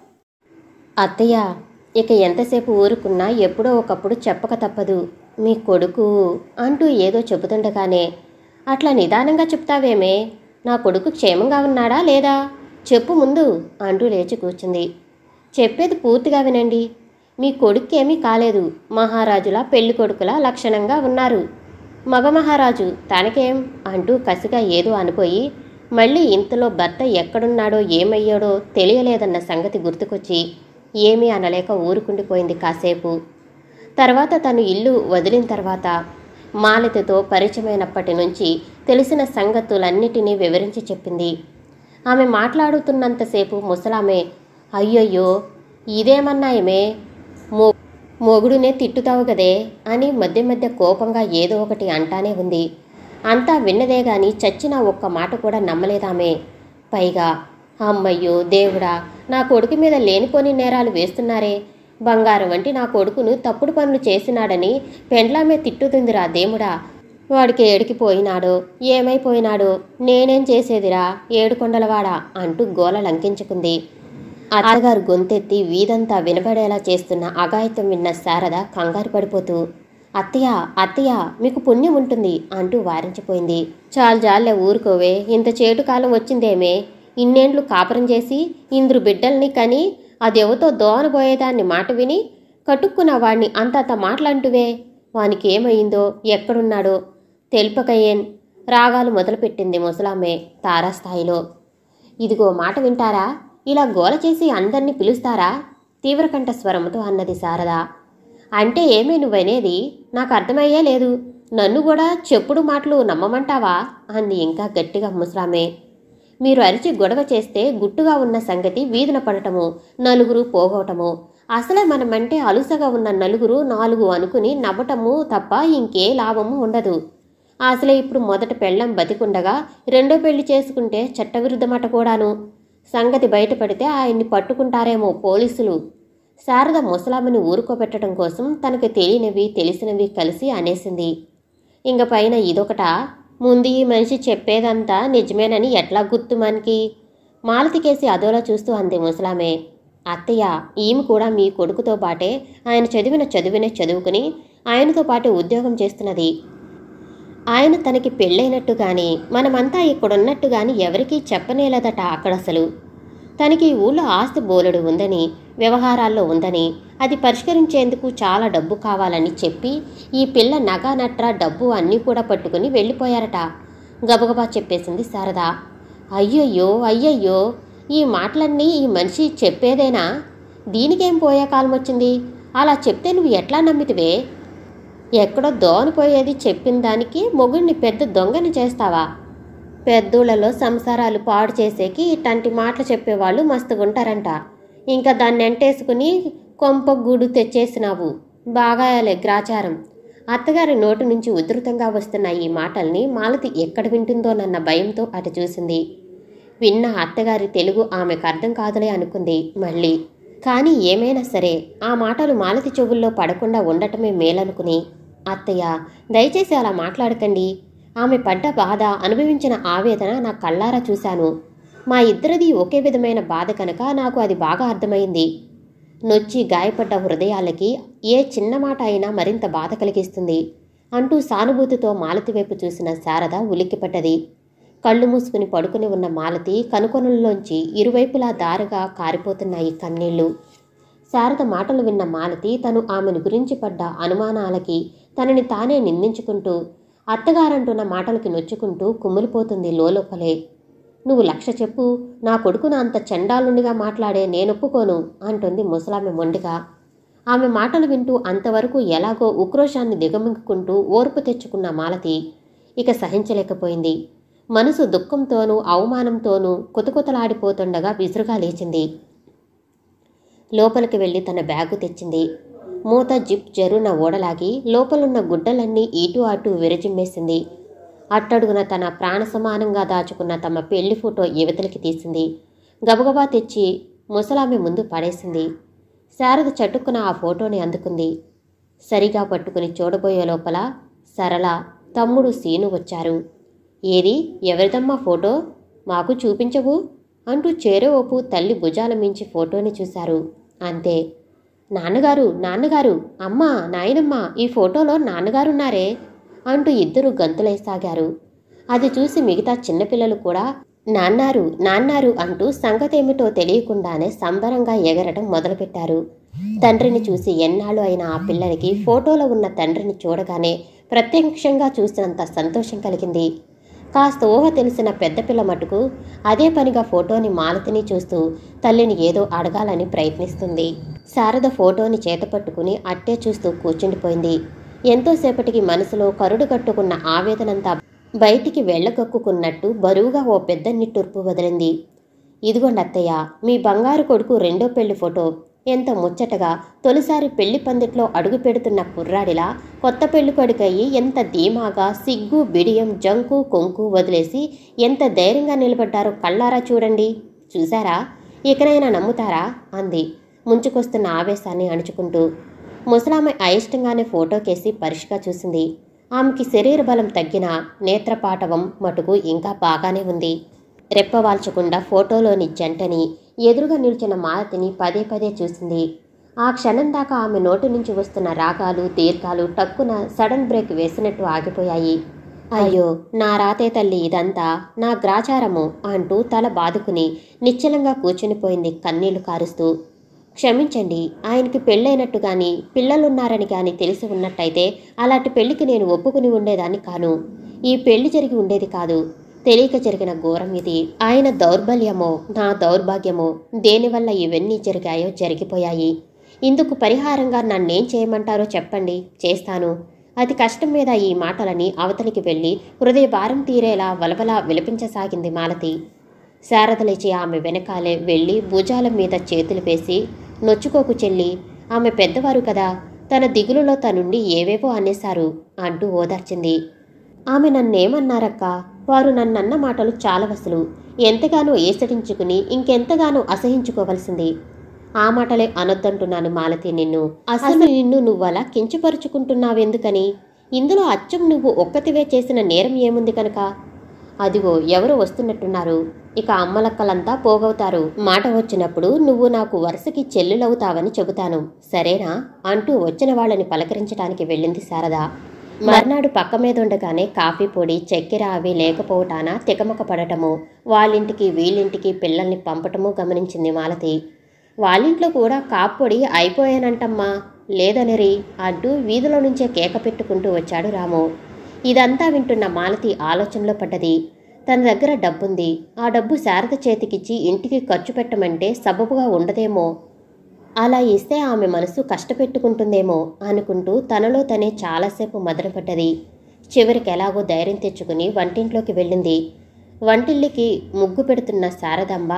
అత్తయ్య, ఇక ఎంతసేపు ఊరుకున్నా ఎప్పుడో ఒకప్పుడు చెప్పక తప్పదు. మీ కొడుకు అంటూ ఏదో చెబుతుండగానే, అట్లా నిదానంగా చెప్తావేమే? నా కొడుకు క్షేమంగా ఉన్నాడా లేదా? చెప్పు ముందు అంటూ లేచి కూర్చుంది. చెప్పేది పూర్తిగా వినండి. మీ కొడుక్కేమీ కాలేదు. మహారాజులా పెళ్లి కొడుకులా లక్షణంగా ఉన్నారు. మగ మహారాజు తనకేం అంటూ కసిగా ఏదో అనుపోయి మళ్ళీ ఇంతలో భర్త ఎక్కడున్నాడో ఏమయ్యాడో తెలియలేదన్న సంగతి గుర్తుకొచ్చి ఏమీ అనలేక ఊరుకుండిపోయింది కాసేపు. తర్వాత తను ఇల్లు వదిలిన తర్వాత మాలతితో పరిచయమైనప్పటి నుంచి తెలిసిన సంగతులన్నిటినీ వివరించి చెప్పింది. ఆమె మాట్లాడుతున్నంతసేపు ముసలామె, అయ్యయ్యో ఇదేమన్నాయమే, మో మొగుడునే తిట్టుతావు గదే అని మధ్య మధ్య కోపంగా ఏదో ఒకటి అంటానే ఉంది. అంతా విన్నదే గాని చచ్చిన ఒక్క మాట కూడా నమ్మలేదామే. పైగా అమ్మయ్యో దేవుడా, నా కొడుకు మీద లేనిపోని నేరాలు వేస్తున్నారే, బంగారం వంటి నా కొడుకును తప్పుడు పనులు చేసినాడని పెండ్లామే తిట్టుతుందిరా దేవుడా, వాడికి ఏడికిపోయినాడో ఏమైపోయినాడో నేనేం చేసేదిరా ఏడుకొండలవాడా అంటూ గోల లంకించుకుంది. అత్తగారు గొంతెత్తి వీధంతా వినబడేలా చేస్తున్న అఘాయిత్యం విన్న శారద కంగారు పడిపోతూ, అత్తయ్య అత్తయ్య మీకు పుణ్యం ఉంటుంది అంటూ వారించిపోయింది. చాలు జాలే ఊరుకోవే, ఇంత చేటు కాలం వచ్చిందేమే, ఇన్నేండ్లు కాపురం చేసి ఇంద్రు బిడ్డల్ని కని అదెవతో దోనబోయేదాన్ని మాట విని కట్టుక్కున్న వాణ్ణి అంతంత మాటలంటువే, వానికి ఏమైందో ఎక్కడున్నాడో తెలుపకయ్యేన్ రాగాలు మొదలుపెట్టింది ముసలామె తారాస్థాయిలో. ఇదిగో మాట వింటారా, ఇలా గోల చేసి అందర్నీ పిలుస్తారా తీవ్రకంఠ స్వరంతో అన్నది శారద. అంటే ఏమీ నువ్వనేది నాకు అర్థమయ్యే లేదు, నన్ను కూడా చెప్పుడు మాటలు నమ్మమంటావా అంది ఇంకా గట్టిగా ముసలామె. మీరు అరిచి గొడవ చేస్తే గుట్టుగా ఉన్న సంగతి వీధిన పడటము, నలుగురు పోగొటము, అసలే మనమంటే అలుసగా ఉన్న నలుగురు నాలుగు అనుకుని నవ్వటము తప్ప ఇంకే లాభము ఉండదు. అసలే ఇప్పుడు మొదట పెళ్ళం బతికుండగా రెండో పెళ్లి చేసుకుంటే చట్టవిరుద్ధమట కూడాను. సంగతి బయటపడితే ఆయన్ని పట్టుకుంటారేమో పోలీసులు. శారద ముసలామని ఊరుకోబెట్టడం కోసం తనకు తెలియనివి తెలిసినవి కలిసి అనేసింది. ఇంక పైన ఇదొకట, ముందు ఈ మనిషి చెప్పేదంతా నిజమేనని ఎట్లా గుర్తు మనకి? మాలతికేసి అదోలా చూస్తూ అంది ముసలామే. అత్తయ్య, ఈమె కూడా మీ కొడుకుతో పాటే ఆయన చదివిన చదువునే చదువుకుని ఆయనతో పాటే ఉద్యోగం చేస్తున్నది. ఆయన తనకి పెళ్ళైనట్టు గాని మనమంతా ఇక్కడున్నట్టు గాని ఎవరికీ చెప్పనేలేదట. అక్కడసలు తనకి ఈ ఊళ్ళో ఆస్తి బోలెడు ఉందని, వ్యవహారాల్లో ఉందని, అది పరిష్కరించేందుకు చాలా డబ్బు కావాలని చెప్పి ఈ పిల్ల నగ నట్ర డబ్బు అన్నీ కూడా పట్టుకుని వెళ్ళిపోయారట. గబగబా చెప్పేసింది శారద. అయ్యయ్యో అయ్యయ్యో, ఈ మాటలన్నీ ఈ మనిషి చెప్పేదేనా? దీనికేం పోయే కాలం వచ్చింది? అలా చెప్తే నువ్వు ఎట్లా నమ్మితివే? ఎక్కడో దోనిపోయేది చెప్పిన దానికి మొగుడిని పెద్ద దొంగని చేస్తావా? పెద్దోళ్లలో సంసారాలు పాడు చేసేకి ఇట్లాంటి మాటలు చెప్పేవాళ్ళు మస్తుగుంటారంట. ఇంకా దాన్ని ఎంటేసుకుని కొంప గూడు తెచ్చేసినావు. బాగాయాలే గ్రాచారం. అత్తగారి నోటి నుంచి ఉధృతంగా వస్తున్న ఈ మాటల్ని మాలతి ఎక్కడ వింటుందోనన్న భయంతో అటు చూసింది. విన్న అత్తగారి తెలుగు ఆమెకు అర్థం కాదులే అనుకుంది మళ్ళీ. కానీ ఏమైనా సరే ఆ మాటలు మాలతి చెవుల్లో పడకుండా ఉండటమే మేలనుకుని, అత్తయ్య దయచేసి అలా మాట్లాడకండి, ఆమె పడ్డ బాధ అనుభవించిన ఆవేదన నా కళ్ళారా చూశాను. మా ఇద్దరిది ఒకే విధమైన బాధ కనుక నాకు అది బాగా అర్థమైంది. నొచ్చి గాయపడ్డ హృదయాలకి ఏ చిన్న మాట అయినా మరింత బాధ కలిగిస్తుంది అంటూ సానుభూతితో మాలతి వైపు చూసిన శారద ఉలిక్కిపడ్డది. కళ్ళు మూసుకుని పడుకుని ఉన్న మాలతి కనుకొనల్లోంచి ఇరువైపులా దారుగా కారిపోతున్నాయి కన్నీళ్లు. శారద మాటలు విన్న మాలతి తను ఆమెను గురించి పడ్డ అనుమానాలకి తనని తానే నిందించుకుంటూ, అత్తగారంటున్న మాటలకి నొచ్చుకుంటూ కుమ్మిలిపోతుంది లోలోపలే. నువ్వు లక్ష చెప్పు, నా కొడుకును అంత చండాలునిగా మాట్లాడే నేనొప్పుకోను అంటుంది ముసలామె మొండిగా. ఆమె మాటలు వింటూ అంతవరకు ఎలాగో ఉక్రోషాన్ని దిగమింగుకుంటూ ఓర్పు తెచ్చుకున్న మాలతి ఇక సహించలేకపోయింది. మనసు దుఃఖంతోనూ అవమానంతోనూ కుతకుతలాడిపోతుండగా విసురుగా లేచింది. లోపలికి వెళ్ళి తన బ్యాగు తెచ్చింది. మూత జిప్ జరున ఓడలాగి లోపలున్న గుడ్డలన్నీ ఇటు అటు విరజిమ్మేసింది. అట్టడుగున తన ప్రాణ సమానంగా దాచుకున్న తమ పెళ్లి ఫోటో యువతలకి తీసింది. గబగబా తెచ్చి ముసలామె ముందు పడేసింది. శారద చటుక్కున ఆ ఫోటోని అందుకుంది. సరిగా పట్టుకుని చూడబోయే లోపల సరళ, తమ్ముడు సీను వచ్చారు. ఏది, ఎవరిదమ్మా ఫోటో, మాకు చూపించవు అంటూ చేరోవైపు తల్లి భుజాల మించి ఫోటోని చూశారు. అంతే. నాన్నగారు, నాన్నగారు, అమ్మా, నాయనమ్మ, ఈ ఫోటోలో నాన్నగారున్నారే అంటూ ఇద్దరు గంతులేసాగారు. అది చూసి మిగతా చిన్నపిల్లలు కూడా నాన్నారు నాన్నారు అంటూ సంగతేమిటో తెలియకుండానే సంబరంగా ఎగరటం మొదలుపెట్టారు. తండ్రిని చూసి ఎన్నాళ్ళు అయిన ఆ పిల్లలకి ఫోటోలో ఉన్న తండ్రిని చూడగానే ప్రత్యక్షంగా చూసినంత సంతోషం కలిగింది. కాస్త ఊహ తెలిసిన పెద్ద పిల్ల మటుకు అదే పనిగా ఫోటోని మాలతిని చూస్తూ తల్లిని ఏదో అడగాలని ప్రయత్నిస్తుంది. శారద ఫోటోని చేతపట్టుకుని అట్టే చూస్తూ కూర్చుండిపోయింది. ఎంతోసేపటికి మనసులో కరుడు కట్టుకున్న ఆవేదనంతా బయటికి వెళ్ళగక్కుకున్నట్టు బరువుగా ఓ పెద్ద నిట్టూర్పు వదిలింది. ఇదిగోండి అత్తయ్య, మీ బంగారు కొడుకు రెండో పెళ్లి ఫోటో. ఎంత ముచ్చటగా తొలిసారి పెళ్లి పందిట్లో అడుగు పెడుతున్న కుర్రాడిలా కొత్త పెళ్లి కొడుకయ్యి ఎంత ధీమాగా సిగ్గు బిడియం జంకు కొంకు వదిలేసి ఎంత ధైర్యంగా నిలబడ్డారో కళ్ళారా చూడండి. చూశారా, ఇకనైనా నమ్ముతారా అంది ముంచుకొస్తున్న ఆవేశాన్ని అణుచుకుంటూ. ముసలామె అయిష్టంగానే ఫోటోకేసి పరీక్షగా చూసింది. ఆమెకి శరీర బలం తగ్గిన నేత్రపాటవం మటుకు ఇంకా బాగానే ఉంది. రెప్పవాల్చకుండా ఫోటోలోని జంటని, ఎదురుగా నిల్చున్న మాలతిని పదే పదే చూసింది. ఆ క్షణం దాకా ఆమె నోటి నుంచి వస్తున్న రాగాలు దీర్ఘాలు టక్కున సడన్ బ్రేక్ వేసినట్టు ఆగిపోయాయి. అయ్యో, నా రాతే తల్లి ఇదంతా, నా గ్రాచారము అంటూ తల బాదుకుని నిశ్చలంగా కూర్చునిపోయింది కన్నీళ్లు కారుస్తూ. క్షమించండి, ఆయనకి పెళ్ళైనట్టు గాని పిల్లలున్నారని గాని తెలిసి ఉన్నట్టయితే అలాంటి పెళ్లికి నేను ఒప్పుకుని ఉండేదాన్ని కాను. ఈ పెళ్లి జరిగి ఉండేది కాదు. తెలియక జరిగిన ఘోరం ఇది. ఆయన దౌర్బల్యమో నా దౌర్భాగ్యమో దేనివల్ల ఇవన్నీ జరిగాయో జరిగిపోయాయి. ఇందుకు పరిహారంగా నన్నేం చేయమంటారో చెప్పండి, చేస్తాను. అతి కష్టం మీద ఈ మాటలని అవతలికి వెళ్ళి హృదయ భారం తీరేలా వలవలా విలపించసాగింది మాలతి. శారద లేచి ఆమె వెనకాలే వెళ్ళి భుజాల మీద చేతులు వేసి, నొచ్చుకోకు చెల్లి, ఆమె పెద్దవారు కదా, తన దిగులులో తనుండి ఏవేవో అనేశారు అంటూ ఓదార్చింది. ఆమె నన్నేమన్నారక్క, వారు నన్నన్న మాటలు చాలవసలు. ఎంతగానో ఏసడించుకుని ఇంకెంతగానో అసహించుకోవలసింది. ఆ మాటలే అనొద్దంటున్నాను మాలతి నిన్ను. అసలు నిన్ను నువ్వలా కించపరుచుకుంటున్నావెందుకని? ఇందులో అచ్చం నువ్వు ఒక్కతివే చేసిన నేరం ఏముంది కనుక? అదిగో ఎవరో వస్తున్నట్టున్నారు. ఇక అమ్మలక్కలంతా పోగవుతారు. మాట వచ్చినప్పుడు నువ్వు నాకు వరుసకి చెల్లెలవుతావని చెబుతాను, సరేనా అంటూ వచ్చిన వాళ్ళని పలకరించడానికి వెళ్ళింది శారద. మర్నాడు పక్క మీదుండగానే కాఫీ పొడి చక్కెర అవి లేకపోవటాన తికమక పడటము, వాళ్ళింటికి వీళ్ళింటికి పిల్లల్ని పంపటము గమనించింది మాలతి. వాళ్ళింట్లో కూడా కాప్పొడి అయిపోయానంటమ్మా, లేదనరి అంటూ వీధిలో నుంచే కేక పెట్టుకుంటూ వచ్చాడు రాము. ఇదంతా వింటున్న మాలతి ఆలోచనలో పడ్డది. తన దగ్గర డబ్బుంది. ఆ డబ్బు శారద చేతికిచ్చి ఇంటికి ఖర్చు పెట్టమంటే సబబుగా ఉండదేమో, అలా ఇస్తే ఆమె మనసు కష్టపెట్టుకుంటుందేమో అనుకుంటూ తనలో తనే చాలాసేపు మదనపడ్డది. చివరికి ఎలాగో ధైర్యం తెచ్చుకుని వంటింట్లోకి వెళ్ళింది. వంటిల్లికి ముగ్గు పెడుతున్న శారదాంబ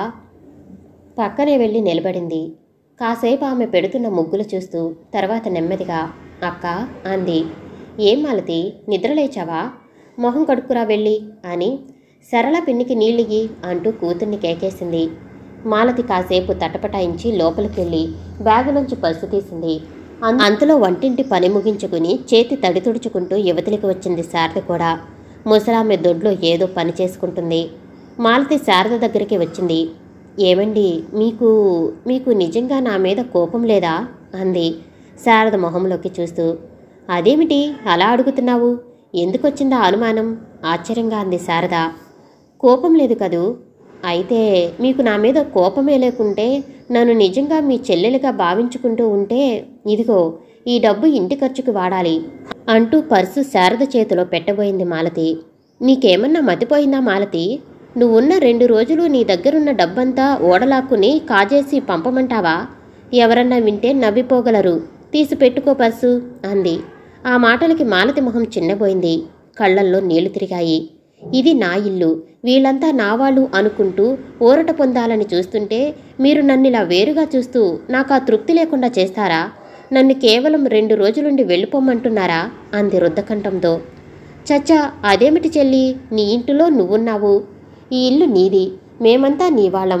పక్కనే వెళ్ళి నిలబడింది. కాసేపు ఆమె పెడుతున్న ముగ్గులు చూస్తూ తర్వాత నెమ్మదిగా అక్క అంది. ఏం మాలతి, నిద్రలేచావా? మొహం కడుక్కురా వెళ్ళి అని సరళ పిన్నికి నీళ్ళిగి అంటూ కూతుర్ని కేకేసింది. మాలతి కాసేపు తటపటాయించి లోపలికి వెళ్ళి బ్యాగులోంచి పర్సు తీసింది. అంతలో వంటింటి పని ముగించుకుని చేతి తడి తుడుచుకుంటూ యువతలికి వచ్చింది శారద కూడా. ముసలామె దొడ్లో ఏదో పని చేసుకుంటుంది. మాలతి శారద దగ్గరికి వచ్చింది. ఏమండి, మీకు మీకు నిజంగా నా మీద కోపం లేదా అంది శారద మొహంలోకి చూస్తూ. అదేమిటి అలా అడుగుతున్నావు, ఎందుకొచ్చిందా అనుమానం ఆశ్చర్యంగా అంది శారద. కోపం లేదు కదూ. అయితే మీకు నా మీద కోపమే లేకుంటే నన్ను నిజంగా మీ చెల్లెలుగా భావించుకుంటూ ఉంటే ఇదిగో ఈ డబ్బు ఇంటి ఖర్చుకు వాడాలి అంటూ పర్సు శారద చేతిలో పెట్టబోయింది మాలతి. నీకేమన్నా మతిపోయిందా మాలతి? నువ్వున్న రెండు రోజులు నీ దగ్గరున్న డబ్బంతా ఓడలాక్కుని కాజేసి పంపమంటావా? ఎవరన్నా వింటే నవ్విపోగలరు, తీసి పెట్టుకో పర్సు అంది. ఆ మాటలకి మాలతి మొహం చిన్నబోయింది. కళ్ళల్లో నీళ్లు తిరిగాయి. ఇది నా ఇల్లు, వీళ్ళంతా నావాళ్ళు అనుకుంటూ ఊరట పొందాలని చూస్తుంటే మీరు నన్నిలా వేరుగా చూస్తూ నాకు ఆ తృప్తి లేకుండా చేస్తారా? నన్ను కేవలం రెండు రోజులుండి వెళ్ళిపోమ్మంటున్నారా అంది రుద్దకంఠంతో. చచ్చా, అదేమిటి చెల్లి, నీ ఇంటిలో నువ్వున్నావు, ఈ ఇల్లు నీది, మేమంతా నీ వాళ్ళం.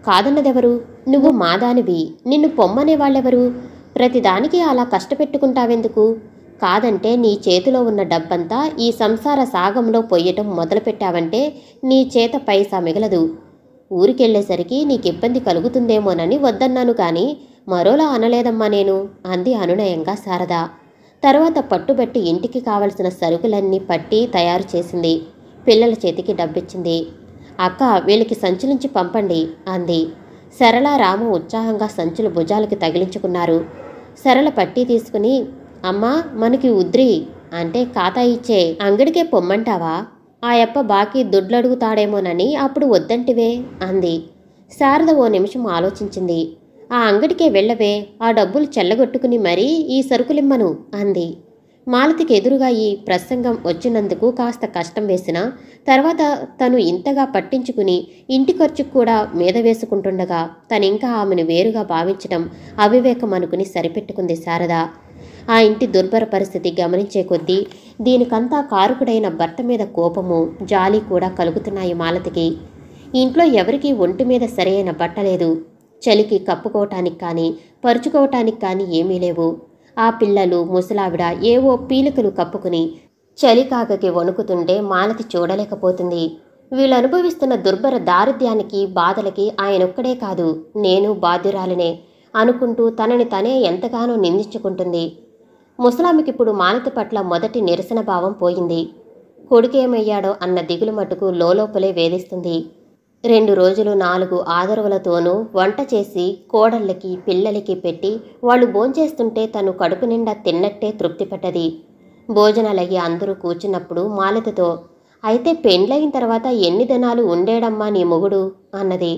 కాదన్నదెవరు? నువ్వు మాదానివి, నిన్ను పొమ్మనే వాళ్ళెవరు? ప్రతిదానికి అలా కష్టపెట్టుకుంటావెందుకు? కాదంటే నీ చేతిలో ఉన్న డబ్బంతా ఈ సంసార సాగంలో పొయ్యటం మొదలుపెట్టావంటే నీ చేత పైసా మిగలదు. ఊరికెళ్లేసరికి నీకిబ్బంది కలుగుతుందేమోనని వద్దన్నాను కాని మరోలా అనలేదమ్మా నేను, అంది అనునయంగా శారద. తర్వాత పట్టుబట్టి ఇంటికి కావలసిన సరుకులన్నీ పట్టి తయారు చేసింది. పిల్లల చేతికి డబ్బిచ్చింది. అక్క, వీళ్ళకి సంచులుంచి పంపండి అంది. సరళ, రాము ఉత్సాహంగా సంచులు భుజాలకి తగిలించుకున్నారు. సరళ పట్టీ తీసుకుని, అమ్మా మనకి ఉద్రి అంటే ఖాతా ఇచ్చే అంగడికే పొమ్మంటావా? ఆ యప్ప బాకీ దుడ్లడుగుతాడేమోనని అప్పుడు వద్దంటివే అంది. శారద ఓ నిమిషం ఆలోచించింది. ఆ అంగడికే వెళ్ళవే, ఆ డబ్బులు చెల్లగొట్టుకుని మరీ ఈ సరుకులిమ్మను అంది. మాలతికి ఎదురుగా ఈ ప్రసంగం వచ్చినందుకు కాస్త కష్టం వేసినా తర్వాత తను ఇంతగా పట్టించుకుని ఇంటి ఖర్చుకు కూడా మీద వేసుకుంటుండగా తనింకా ఆమెను వేరుగా భావించడం అవివేకం అనుకుని సరిపెట్టుకుంది శారద. ఆ ఇంటి దుర్భర పరిస్థితి గమనించే కొద్దీ దీనికంతా కారుకుడైన భర్త మీద కోపము, జాలి కూడా కలుగుతున్నాయి మాలతికి. ఇంట్లో ఎవరికీ ఒంటి మీద సరైన బట్టలేదు. చలికి కప్పుకోవటానికి కానీ పరుచుకోవటానికి కానీ ఏమీ లేవు. ఆ పిల్లలు, ముసలావిడ ఏవో పీలికలు కప్పుకుని చలికాకకి వణుకుతుంటే మాలతి చూడలేకపోతుంది. వీళ్ళు అనుభవిస్తున్న దుర్భర దారిద్ర్యానికి, బాధలకి ఆయనొక్కడే కాదు, నేను బాధ్యురాలినే అనుకుంటూ తనని తనే ఎంతగానో నిందించుకుంటుంది. ముసలామికిప్పుడు మాలతి పట్ల మొదటి నిరసన భావం పోయింది. కొడుకేమయ్యాడో అన్న దిగులు మటుకు లోలోపలే వేధిస్తుంది. రెండు రోజులు నాలుగు ఆదరవులతోనూ వంట చేసి కోడళ్ళకి, పిల్లలకి పెట్టి వాళ్ళు భోంచేస్తుంటే తను కడుపు నిండా తిన్నట్టే తృప్తి పట్టది. భోజనాలయ్యి అందరూ కూర్చున్నప్పుడు మాలతితో, అయితే పెండ్లయిన తర్వాత ఎన్ని దినాలు ఉండేడమ్మా నీ మొగుడు అన్నది.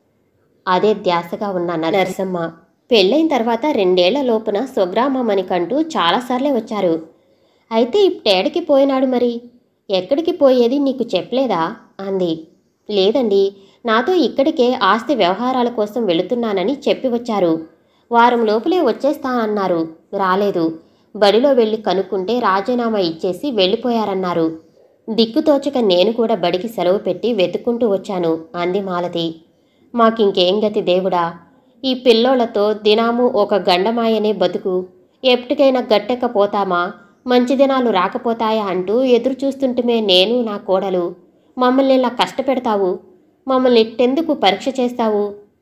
అదే ధ్యాసగా ఉన్న నరసమ్మ, పెళ్ళైన తర్వాత రెండేళ్ల లోపున స్వగ్రామమనికంటూ చాలాసార్లే వచ్చారు. అయితే ఇప్పుడేడికి పోయినాడు మరి? ఎక్కడికి పోయేది నీకు చెప్పలేదా అంది. లేదండి, నాతో ఇక్కడికే ఆస్తి వ్యవహారాల కోసం వెళుతున్నానని చెప్పి వచ్చారు. వారం లోపలే వచ్చేస్తానన్నారు, రాలేదు. బడిలో వెళ్ళి కనుక్కుంటే రాజీనామా ఇచ్చేసి వెళ్ళిపోయారన్నారు. దిక్కుతోచక నేను కూడా బడికి సెలవు పెట్టి వెతుక్కుంటూ వచ్చాను అంది మాలతి. మాకింకేం గతి దేవుడా, ఈ పిల్లోళ్లతో దినాము ఒక గండమాయనే బతుకు. ఎప్పటికైనా గట్టెక్కపోతామా, మంచి దినాలు రాకపోతాయా అంటూ ఎదురు చూస్తుంటమే నేను, నా కోడలు. మమ్మల్ని ఇలా కష్టపెడతావు, మమ్మల్ని ఇట్టెందుకు పరీక్ష చేస్తావు?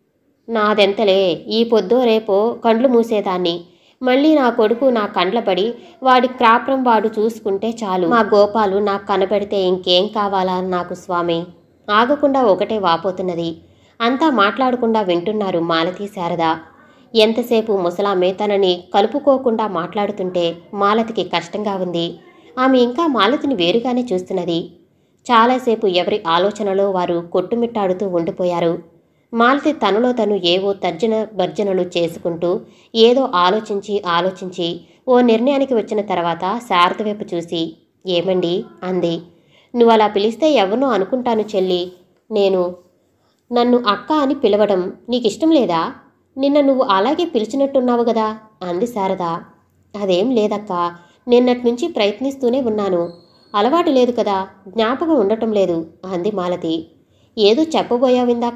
నాదెంతలే, ఈ పొద్దో రేపో కండ్లు మూసేదాన్ని. మళ్ళీ నా కొడుకు నా కండ్లబడి వాడి క్రాప్రం వాడు చూసుకుంటే చాలు. మా గోపాలు నాకు కనబడితే ఇంకేం కావాలా నాకు స్వామి? ఆగకుండా ఒకటే వాపోతున్నది. అంతా మాట్లాడకుండా వింటున్నారు మాలతి, శారద. ఎంతసేపు ముసలామె తనని కలుపుకోకుండా మాట్లాడుతుంటే మాలతికి కష్టంగా ఉంది. ఆమె ఇంకా మాలతిని వేరుగానే చూస్తున్నది. చాలాసేపు ఎవరి ఆలోచనలో వారు కొట్టుమిట్టాడుతూ ఉండిపోయారు. మాలతి తనలో తను ఏవో తర్జన భర్జనలు చేసుకుంటూ ఏదో ఆలోచించి ఆలోచించి ఓ నిర్ణయానికి వచ్చిన తర్వాత శారద వైపు చూసి, ఏమండి అంది. నువ్వు అలా పిలిస్తే ఎవరినో అనుకుంటాను చెల్లి. నేను నన్ను అక్క అని పిలవడం నీకిష్టం లేదా? నిన్న నువ్వు అలాగే పిలిచినట్టున్నావు గదా అంది శారద. అదేం లేదక్క, నిన్నటి నుంచి ప్రయత్నిస్తూనే ఉన్నాను. అలవాటు లేదు కదా, జ్ఞాపకం ఉండటం లేదు అంది మాలతి. ఏదో చెప్పబోయావిందాక?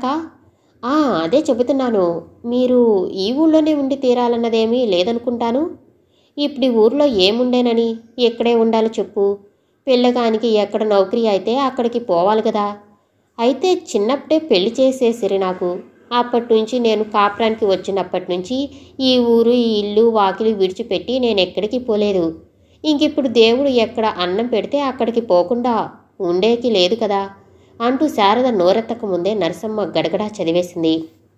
ఆ అదే చెబుతున్నాను. మీరు ఈ ఊళ్ళోనే ఉండి తీరాలన్నదేమీ లేదనుకుంటాను. ఇప్పుడు ఈ ఊర్లో ఏముండేనని, ఎక్కడే ఉండాలి చెప్పు? పిల్లగానికి ఎక్కడ నౌకరీ అయితే అక్కడికి పోవాలి కదా. అయితే చిన్నప్పుడే పెళ్లి చేసేసిరి నాకు. అప్పటి నుంచి నేను కాపురానికి వచ్చినప్పటి నుంచి ఈ ఊరు, ఈ ఇల్లు వాకిలి విడిచిపెట్టి నేను ఎక్కడికి పోలేదు. ఇంకిప్పుడు దేవుడు ఎక్కడ అన్నం పెడితే అక్కడికి పోకుండా ఉండేకి లేదు కదా అంటూ శారద నోరెత్తక ముందే నరసమ్మ గడగడా చదివేసింది.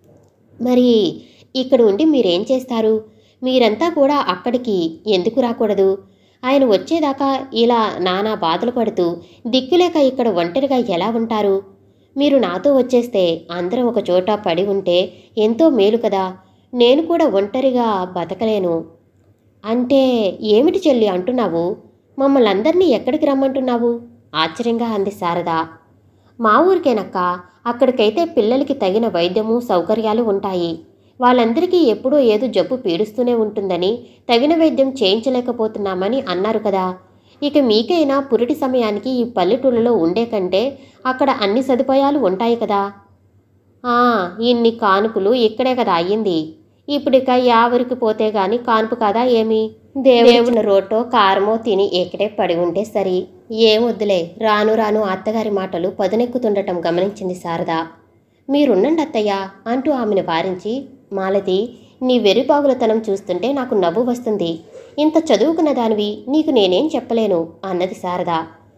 మరి ఇక్కడ ఉండి మీరేం చేస్తారు? మీరంతా కూడా అక్కడికి ఎందుకు రాకూడదు? ఆయన వచ్చేదాకా ఇలా నానా బాధలు పడుతూ దిక్కులేక ఇక్కడ ఒంటరిగా ఎలా ఉంటారు? మీరు నాతో వచ్చేస్తే అందరం ఒక చోట పడి ఉంటే ఎంతో మేలు కదా. నేను కూడా ఒంటరిగా బతకలేను. అంటే ఏమిటి చెల్లి అంటున్నావు? మమ్మల్ని అందరినీ ఎక్కడికి రమ్మంటున్నావు? ఆశ్చర్యంగా అంది శారద. మా ఊరికేనక్క. అక్కడికైతే పిల్లలకి తగిన వైద్యము సౌకర్యాలు ఉంటాయి. వాళ్ళందరికీ ఎప్పుడూ ఏదో జబ్బు పీడిస్తూనే ఉంటుందని తగిన వైద్యం చేయించలేకపోతున్నామని అన్నారు కదా. ఇక మీకైనా పురిటి సమయానికి ఈ పల్లెటూళ్ళలో ఉండే కంటే అక్కడ అన్ని సదుపాయాలు ఉంటాయి కదా. ఆ ఇన్ని కానుపులు ఇక్కడే కదా అయ్యింది. ఇప్పుడిక యావరికి పోతే గాని కానుపు కదా ఏమి? దేవుడిన రోటో కారమో తిని ఇక్కడే పడి ఉంటే సరి. ఏమొద్దులే. రాను రాను అత్తగారి మాటలు పదునెక్కుతుండటం గమనించింది శారద. మీరున్నండి అత్తయ్యా అంటూ ఆమెను వారించి, మాలతి, నీ వెర్రిబాగులతనం చూస్తుంటే నాకు నవ్వు వస్తుంది. ఇంత చదువుకున్న దానివి, నీకు నేనేం చెప్పలేను అన్నది శారద.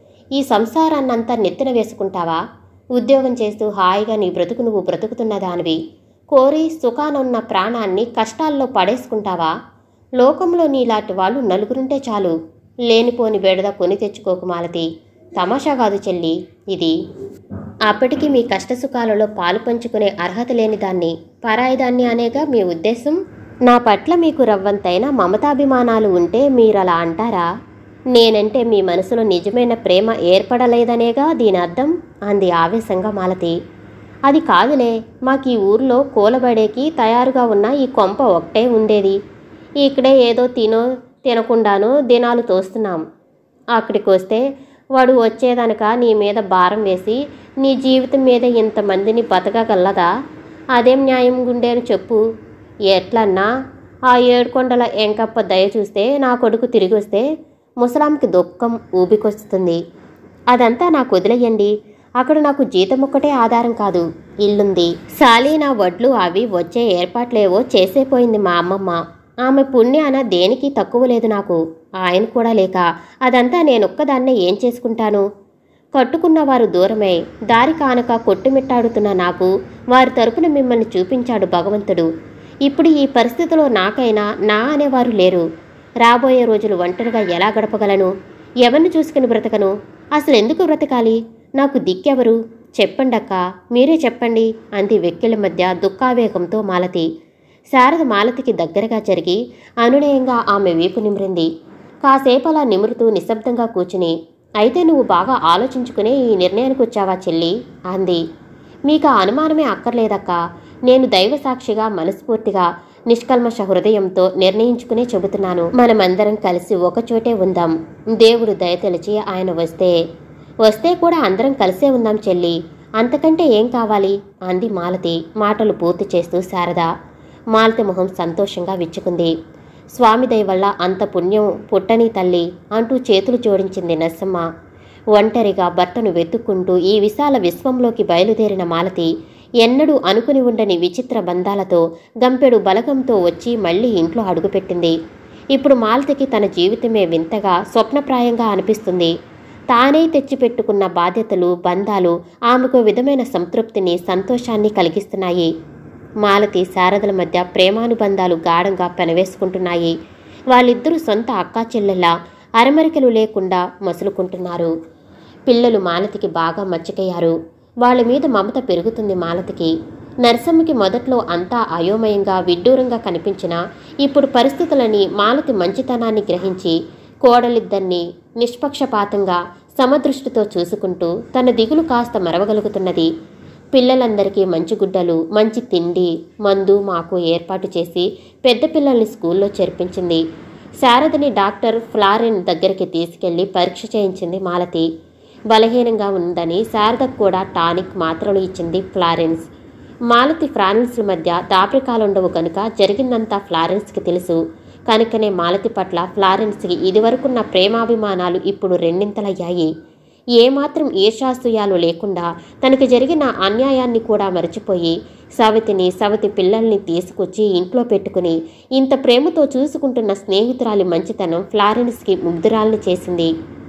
ఈ సంసారాన్నంతా నెత్తిన వేసుకుంటావా? ఉద్యోగం చేస్తూ హాయిగా నీ బ్రతుకు నువ్వు బ్రతుకుతున్న దానివి. కోరి సుఖానున్న ప్రాణాన్ని కష్టాల్లో పడేసుకుంటావా? లోకంలో నీలాంటి వాళ్ళు నలుగురుంటే చాలు. లేనిపోని బెడద కొని తెచ్చుకోకు మాలతి. తమాషా కాదు చెల్లి ఇది. అప్పటికి మీ కష్టసుఖాలలో పాలు పంచుకునే అర్హత లేని దాన్ని, పరాయిదాన్ని అనేగా మీ ఉద్దేశం? నా పట్ల మీకు రవ్వంతైనా మమతాభిమానాలు ఉంటే మీరలా అంటారా? నేనంటే మీ మనసులో నిజమైన ప్రేమ ఏర్పడలేదనేగా దీని అర్థం అంది ఆవేశంగా మాలతి. అది కాదులే, మాకీ ఊర్లో కూలబడేకి తయారుగా ఉన్న ఈ కొంప ఒకటే ఉండేది. ఇక్కడే ఏదో తినో తినకుండానో దినాలు తోస్తున్నాం. అక్కడికి వస్తే వాడు వచ్చేదనక నీ మీద భారం వేసి నీ జీవితం మీద ఇంతమందిని బతకగలదా? అదేం న్యాయం గుండేను చెప్పు. ఎట్లన్నా ఆ ఏడుకొండల ఎంకప్ప దయ చూస్తే నా కొడుకు తిరిగి వస్తే ముసలాంకి దుఃఖం ఊబికొస్తుంది. అదంతా నాకు వదిలేయండి. అక్కడ నాకు జీతం ఒక్కటే ఆధారం కాదు, ఇల్లుంది. సాలీనా వడ్లు అవి వచ్చే ఏర్పాట్లేవో చేసేపోయింది మా అమ్మమ్మ. ఆమె పుణ్యాన దేనికి తక్కువ లేదు నాకు. ఆయన కూడా లేక అదంతా నేనొక్కదాన్నే ఏం చేసుకుంటాను? కట్టుకున్నవారు దూరమై దారి కానక కొట్టుమిట్టాడుతున్న నాకు వారి తరపున మిమ్మల్ని చూపించాడు భగవంతుడు. ఇప్పుడు ఈ పరిస్థితిలో నాకైనా నా అనేవారు లేరు. రాబోయే రోజులు ఒంటరిగా ఎలా గడపగలను? ఎవరిని చూసుకుని బ్రతకను? అసలు ఎందుకు బ్రతకాలి? నాకు దిక్కెవరు? చెప్పండక్క, మీరే చెప్పండి అంది వెక్కిళ్ళ మధ్య దుఃఖావేగంతో మాలతి. శారద మాలతికి దగ్గరగా జరిగి అనునయంగా ఆమె వీపు నిమిరింది. కాసేపలా నిమురుతూ నిశ్శబ్దంగా కూర్చుని, అయితే నువ్వు బాగా ఆలోచించుకునే ఈ నిర్ణయానికి వచ్చావా చెల్లి అంది. మీకు ఆ అనుమానమే అక్కర్లేదక్క. నేను దైవ సాక్షిగా మనస్ఫూర్తిగా నిష్కల్మష హృదయంతో నిర్ణయించుకునే చెబుతున్నాను. మనమందరం కలిసి ఒకచోటే ఉందాం. దేవుడు దయతలిచి ఆయన వస్తే వస్తే కూడా అందరం కలిసే ఉందాం చెల్లి. అంతకంటే ఏం కావాలి అంది మాలతి మాటలు పూర్తి చేస్తూ శారద. మాలతి మొహం సంతోషంగా విచ్చుకుంది. స్వామి దయ వల్ల అంత పుణ్యం పుట్టని తల్లి అంటూ చేతులు జోడించింది నర్సమ్మ. ఒంటరిగా భర్తను వెతుక్కుంటూ ఈ విశాల విశ్వంలోకి బయలుదేరిన మాలతి ఎన్నడూ అనుకుని ఉండని విచిత్ర బంధాలతో గంపెడు బలగంతో వచ్చి మళ్లీ ఇంట్లో అడుగుపెట్టింది. ఇప్పుడు మాలతికి తన జీవితమే వింతగా స్వప్నప్రాయంగా అనిపిస్తుంది. తానే తెచ్చిపెట్టుకున్న బాధ్యతలు బంధాలు ఆమెకు విధమైన సంతృప్తిని సంతోషాన్ని కలిగిస్తున్నాయి. మాలతి శారదల మధ్య ప్రేమానుబంధాలు గాఢంగా పెనవేసుకుంటున్నాయి. వాళ్ళిద్దరూ సొంత అక్కా చెల్లెల్లా అరమరికలు లేకుండా మసులుకుంటున్నారు. పిల్లలు మాలతికి బాగా మచ్చికయ్యారు. వాళ్ళ మీద మమత పెరుగుతుంది మాలతికి. నర్సమ్మకి మొదట్లో అంతా అయోమయంగా విడ్డూరంగా కనిపించినా ఇప్పుడు పరిస్థితులని మాలతి మంచితనాన్ని గ్రహించి కోడలిద్దరినీ నిష్పక్షపాతంగా సమదృష్టితో చూసుకుంటూ తన దిగులు కాస్త మరవగలుగుతున్నది. పిల్లలందరికీ మంచి గుడ్డలు, మంచి తిండి, మందు మాకు ఏర్పాటు చేసి పెద్ద పిల్లల్ని స్కూల్లో చేర్పించింది. శారదని డాక్టర్ ఫ్లారెన్ దగ్గరికి తీసుకెళ్లి పరీక్ష చేయించింది మాలతి. బలహీనంగా ఉందని శారదకు కూడా టానిక్ మాత్రలు ఇచ్చింది ఫ్లారెన్స్. మాలతి ఫ్రాన్స్ల మధ్య దాపరికాలుండవు కనుక జరిగిందంతా ఫ్లారెన్స్కి తెలుసు. కనుకనే మాలతి పట్ల ఫ్లారెన్స్కి ఇదివరకున్న ప్రేమాభిమానాలు ఇప్పుడు రెండింతలయ్యాయి. ఏమాత్రం ఈర్ష్యాసూయాలు లేకుండా తనకి జరిగిన అన్యాయాన్ని కూడా మరచిపోయి సవతిని సవతి పిల్లల్ని తీసుకొచ్చి ఇంట్లో పెట్టుకుని ఇంత ప్రేమతో చూసుకుంటున్న స్నేహితురాలి మంచితనం ఫ్లారెన్స్కి ముగ్ధురాల్ని చేసింది.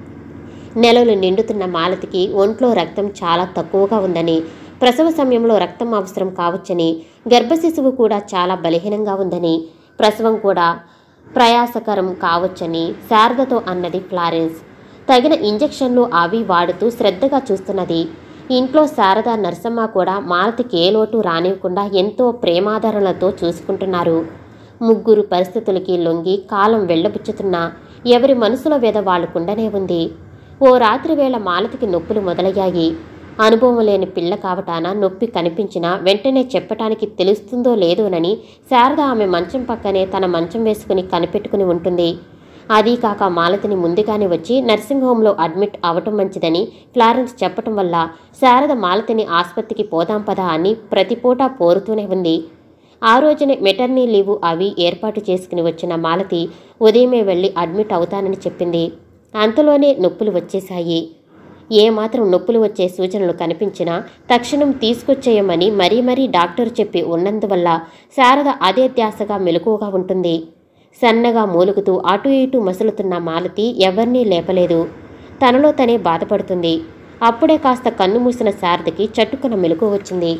నెలలు నిండుతున్న మాలతికి ఒంట్లో రక్తం చాలా తక్కువగా ఉందని, ప్రసవ సమయంలో రక్తం అవసరం కావచ్చని, గర్భశిశువు కూడా చాలా బలహీనంగా ఉందని, ప్రసవం కూడా ప్రయాసకరం కావచ్చని శారదతో అన్నది ఫ్లారెన్స్. తగిన ఇంజెక్షన్లు అవి వాడుతూ శ్రద్ధగా చూస్తున్నది. ఇంట్లో శారద నర్సమ్మ కూడా మాలతికి ఏ లోటు రానివ్వకుండా ఎంతో ప్రేమాదరణలతో చూసుకుంటున్నారు. ముగ్గురు పరిస్థితులకి లొంగి కాలం వెళ్ళబుచ్చుతున్నా ఎవరి మనసులో వెద వాళ్ళకుండనే ఉంది. ఓ రాత్రి వేళ మాలతికి నొప్పులు మొదలయ్యాయి. అనుభవం లేని పిల్ల కావటాన నొప్పి కనిపించినా వెంటనే చెప్పటానికి తెలుస్తుందో లేదోనని శారద ఆమె మంచం పక్కనే తన మంచం వేసుకుని కనిపెట్టుకుని ఉంటుంది. అదీ కాక మాలతిని ముందుగానే వచ్చి నర్సింగ్ హోంలో అడ్మిట్ అవటం మంచిదని ఫ్లారెన్స్ చెప్పటం వల్ల శారద మాలతిని ఆసుపత్రికి పోదాం పదా అని ప్రతిపూట పోరుతూనే ఉంది. ఆ రోజునే మెటర్నీ లీవు అవి ఏర్పాటు చేసుకుని వచ్చిన మాలతి ఉదయమే వెళ్ళి అడ్మిట్ అవుతానని చెప్పింది. అంతలోనే నొప్పులు వచ్చేశాయి. ఏమాత్రం నొప్పులు వచ్చే సూచనలు కనిపించినా తక్షణం తీసుకొచ్చేయమని మరీ మరీ డాక్టర్ చెప్పి ఉన్నందువల్ల శారద అదే ధ్యాసగా మెలకువగా ఉంటుంది. సన్నగా మూలుగుతూ అటు ఇటు మసులుతున్న మాలతి ఎవరినీ లేపలేదు. తనలో తనే బాధపడుతుంది. అప్పుడే కాస్త కన్ను మూసిన శారదకి చట్టుకున మెలకు వచ్చింది.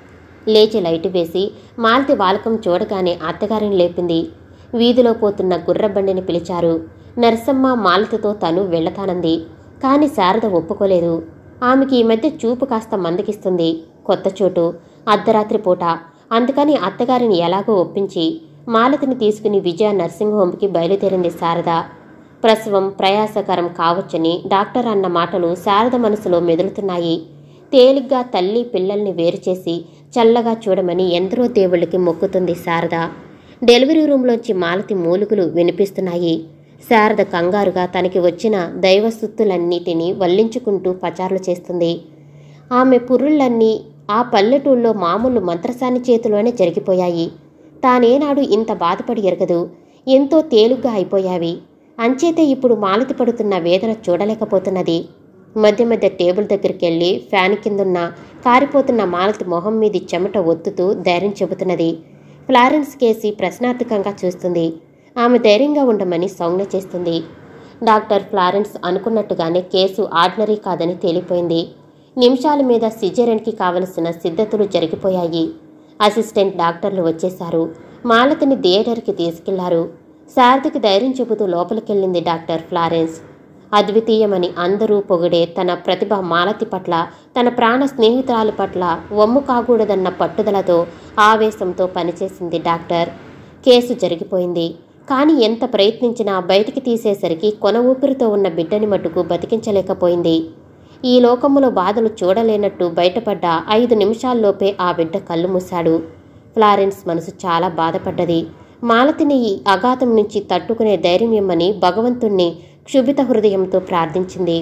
లేచి లైటు వేసి మాలతి వాలకం చూడగానే అత్తగారిని లేపింది. వీధిలో పోతున్న గుర్రబండిని పిలిచారు. నరసమ్మ మాలతితో తను వెళ్లతానంది. కాని శారద ఒప్పుకోలేదు. ఆమెకి ఈ మధ్య చూపు కాస్త మందకిస్తుంది. కొత్త చోటు, అర్ధరాత్రి పూట. అందుకని అత్తగారిని ఎలాగో ఒప్పించి మాలతిని తీసుకుని విజయ నర్సింగ్ హోంకి బయలుదేరింది శారద. ప్రసవం ప్రయాసకరం కావచ్చని డాక్టర్ అన్న మాటలు శారద మనసులో మెదులుతున్నాయి. తేలిగ్గా తల్లి పిల్లల్ని వేరుచేసి చల్లగా చూడమని ఎందరో దేవుళ్ళకి మొక్కుతుంది శారద. డెలివరీ రూంలోంచి మాలతి మూలుగులు వినిపిస్తున్నాయి. శారద కంగారుగా తనకి వచ్చిన దైవస్తుతులన్నిటినీ వల్లించుకుంటూ పచారులు చేస్తుంది. ఆమె పుర్రుళ్ళన్నీ ఆ పల్లెటూళ్ళలో మామూలు మంత్రసాని చేతిలోనే జరిగిపోయాయి. తానేనాడు ఇంత బాధపడి ఎరగదు. ఎంతో తేలిగ్గా అయిపోయావి. అంచేతే ఇప్పుడు మాలతి పడుతున్న వేదన చూడలేకపోతున్నది. మధ్య మధ్య టేబుల్ దగ్గరికి వెళ్ళి ఫ్యాన్ కిందున్న కారిపోతున్న మాలతి మొహం మీది చెమట ఒత్తుతూ ధైర్యం చెబుతున్నది. ఫ్లారెన్స్ కేసి ప్రశ్నార్థకంగా చూస్తుంది. ఆమె ధైర్యంగా ఉండమని సౌజ్ఞ చేస్తుంది. డాక్టర్ ఫ్లారెన్స్ అనుకున్నట్టుగానే కేసు ఆర్డినరీ కాదని తేలిపోయింది. నిమిషాల మీద సిజేరియన్కి కావలసిన సిద్ధతులు జరిగిపోయాయి. అసిస్టెంట్ డాక్టర్లు వచ్చేశారు. మాలతిని థియేటర్కి తీసుకెళ్లారు. శారదకి ధైర్యం చెబుతూ లోపలికెళ్ళింది డాక్టర్ ఫ్లారెన్స్. అద్వితీయమని అందరూ పొగిడే తన ప్రతిభ మాలతి పట్ల, తన ప్రాణ స్నేహితురాలి పట్ల వమ్ము కాకూడదన్న పట్టుదలతో, ఆవేశంతో పనిచేసింది డాక్టర్. కేసు జరిగిపోయింది. కానీ ఎంత ప్రయత్నించినా బయటికి తీసేసరికి కొన ఊపిరితో ఉన్న బిడ్డని మట్టుకు బతికించలేకపోయింది. ఈ లోకములో బాధలు చూడలేనట్టు బయటపడ్డ ఐదు నిమిషాల్లోపే ఆ బిడ్డ కళ్ళు మూశాడు. ఫ్లారెన్స్ మనసు చాలా బాధపడ్డది. మాలతిని ఈ అఘాతం నుంచి తట్టుకునే ధైర్యం ఇమ్మని భగవంతుణ్ణి క్షుభిత హృదయంతో ప్రార్థించింది.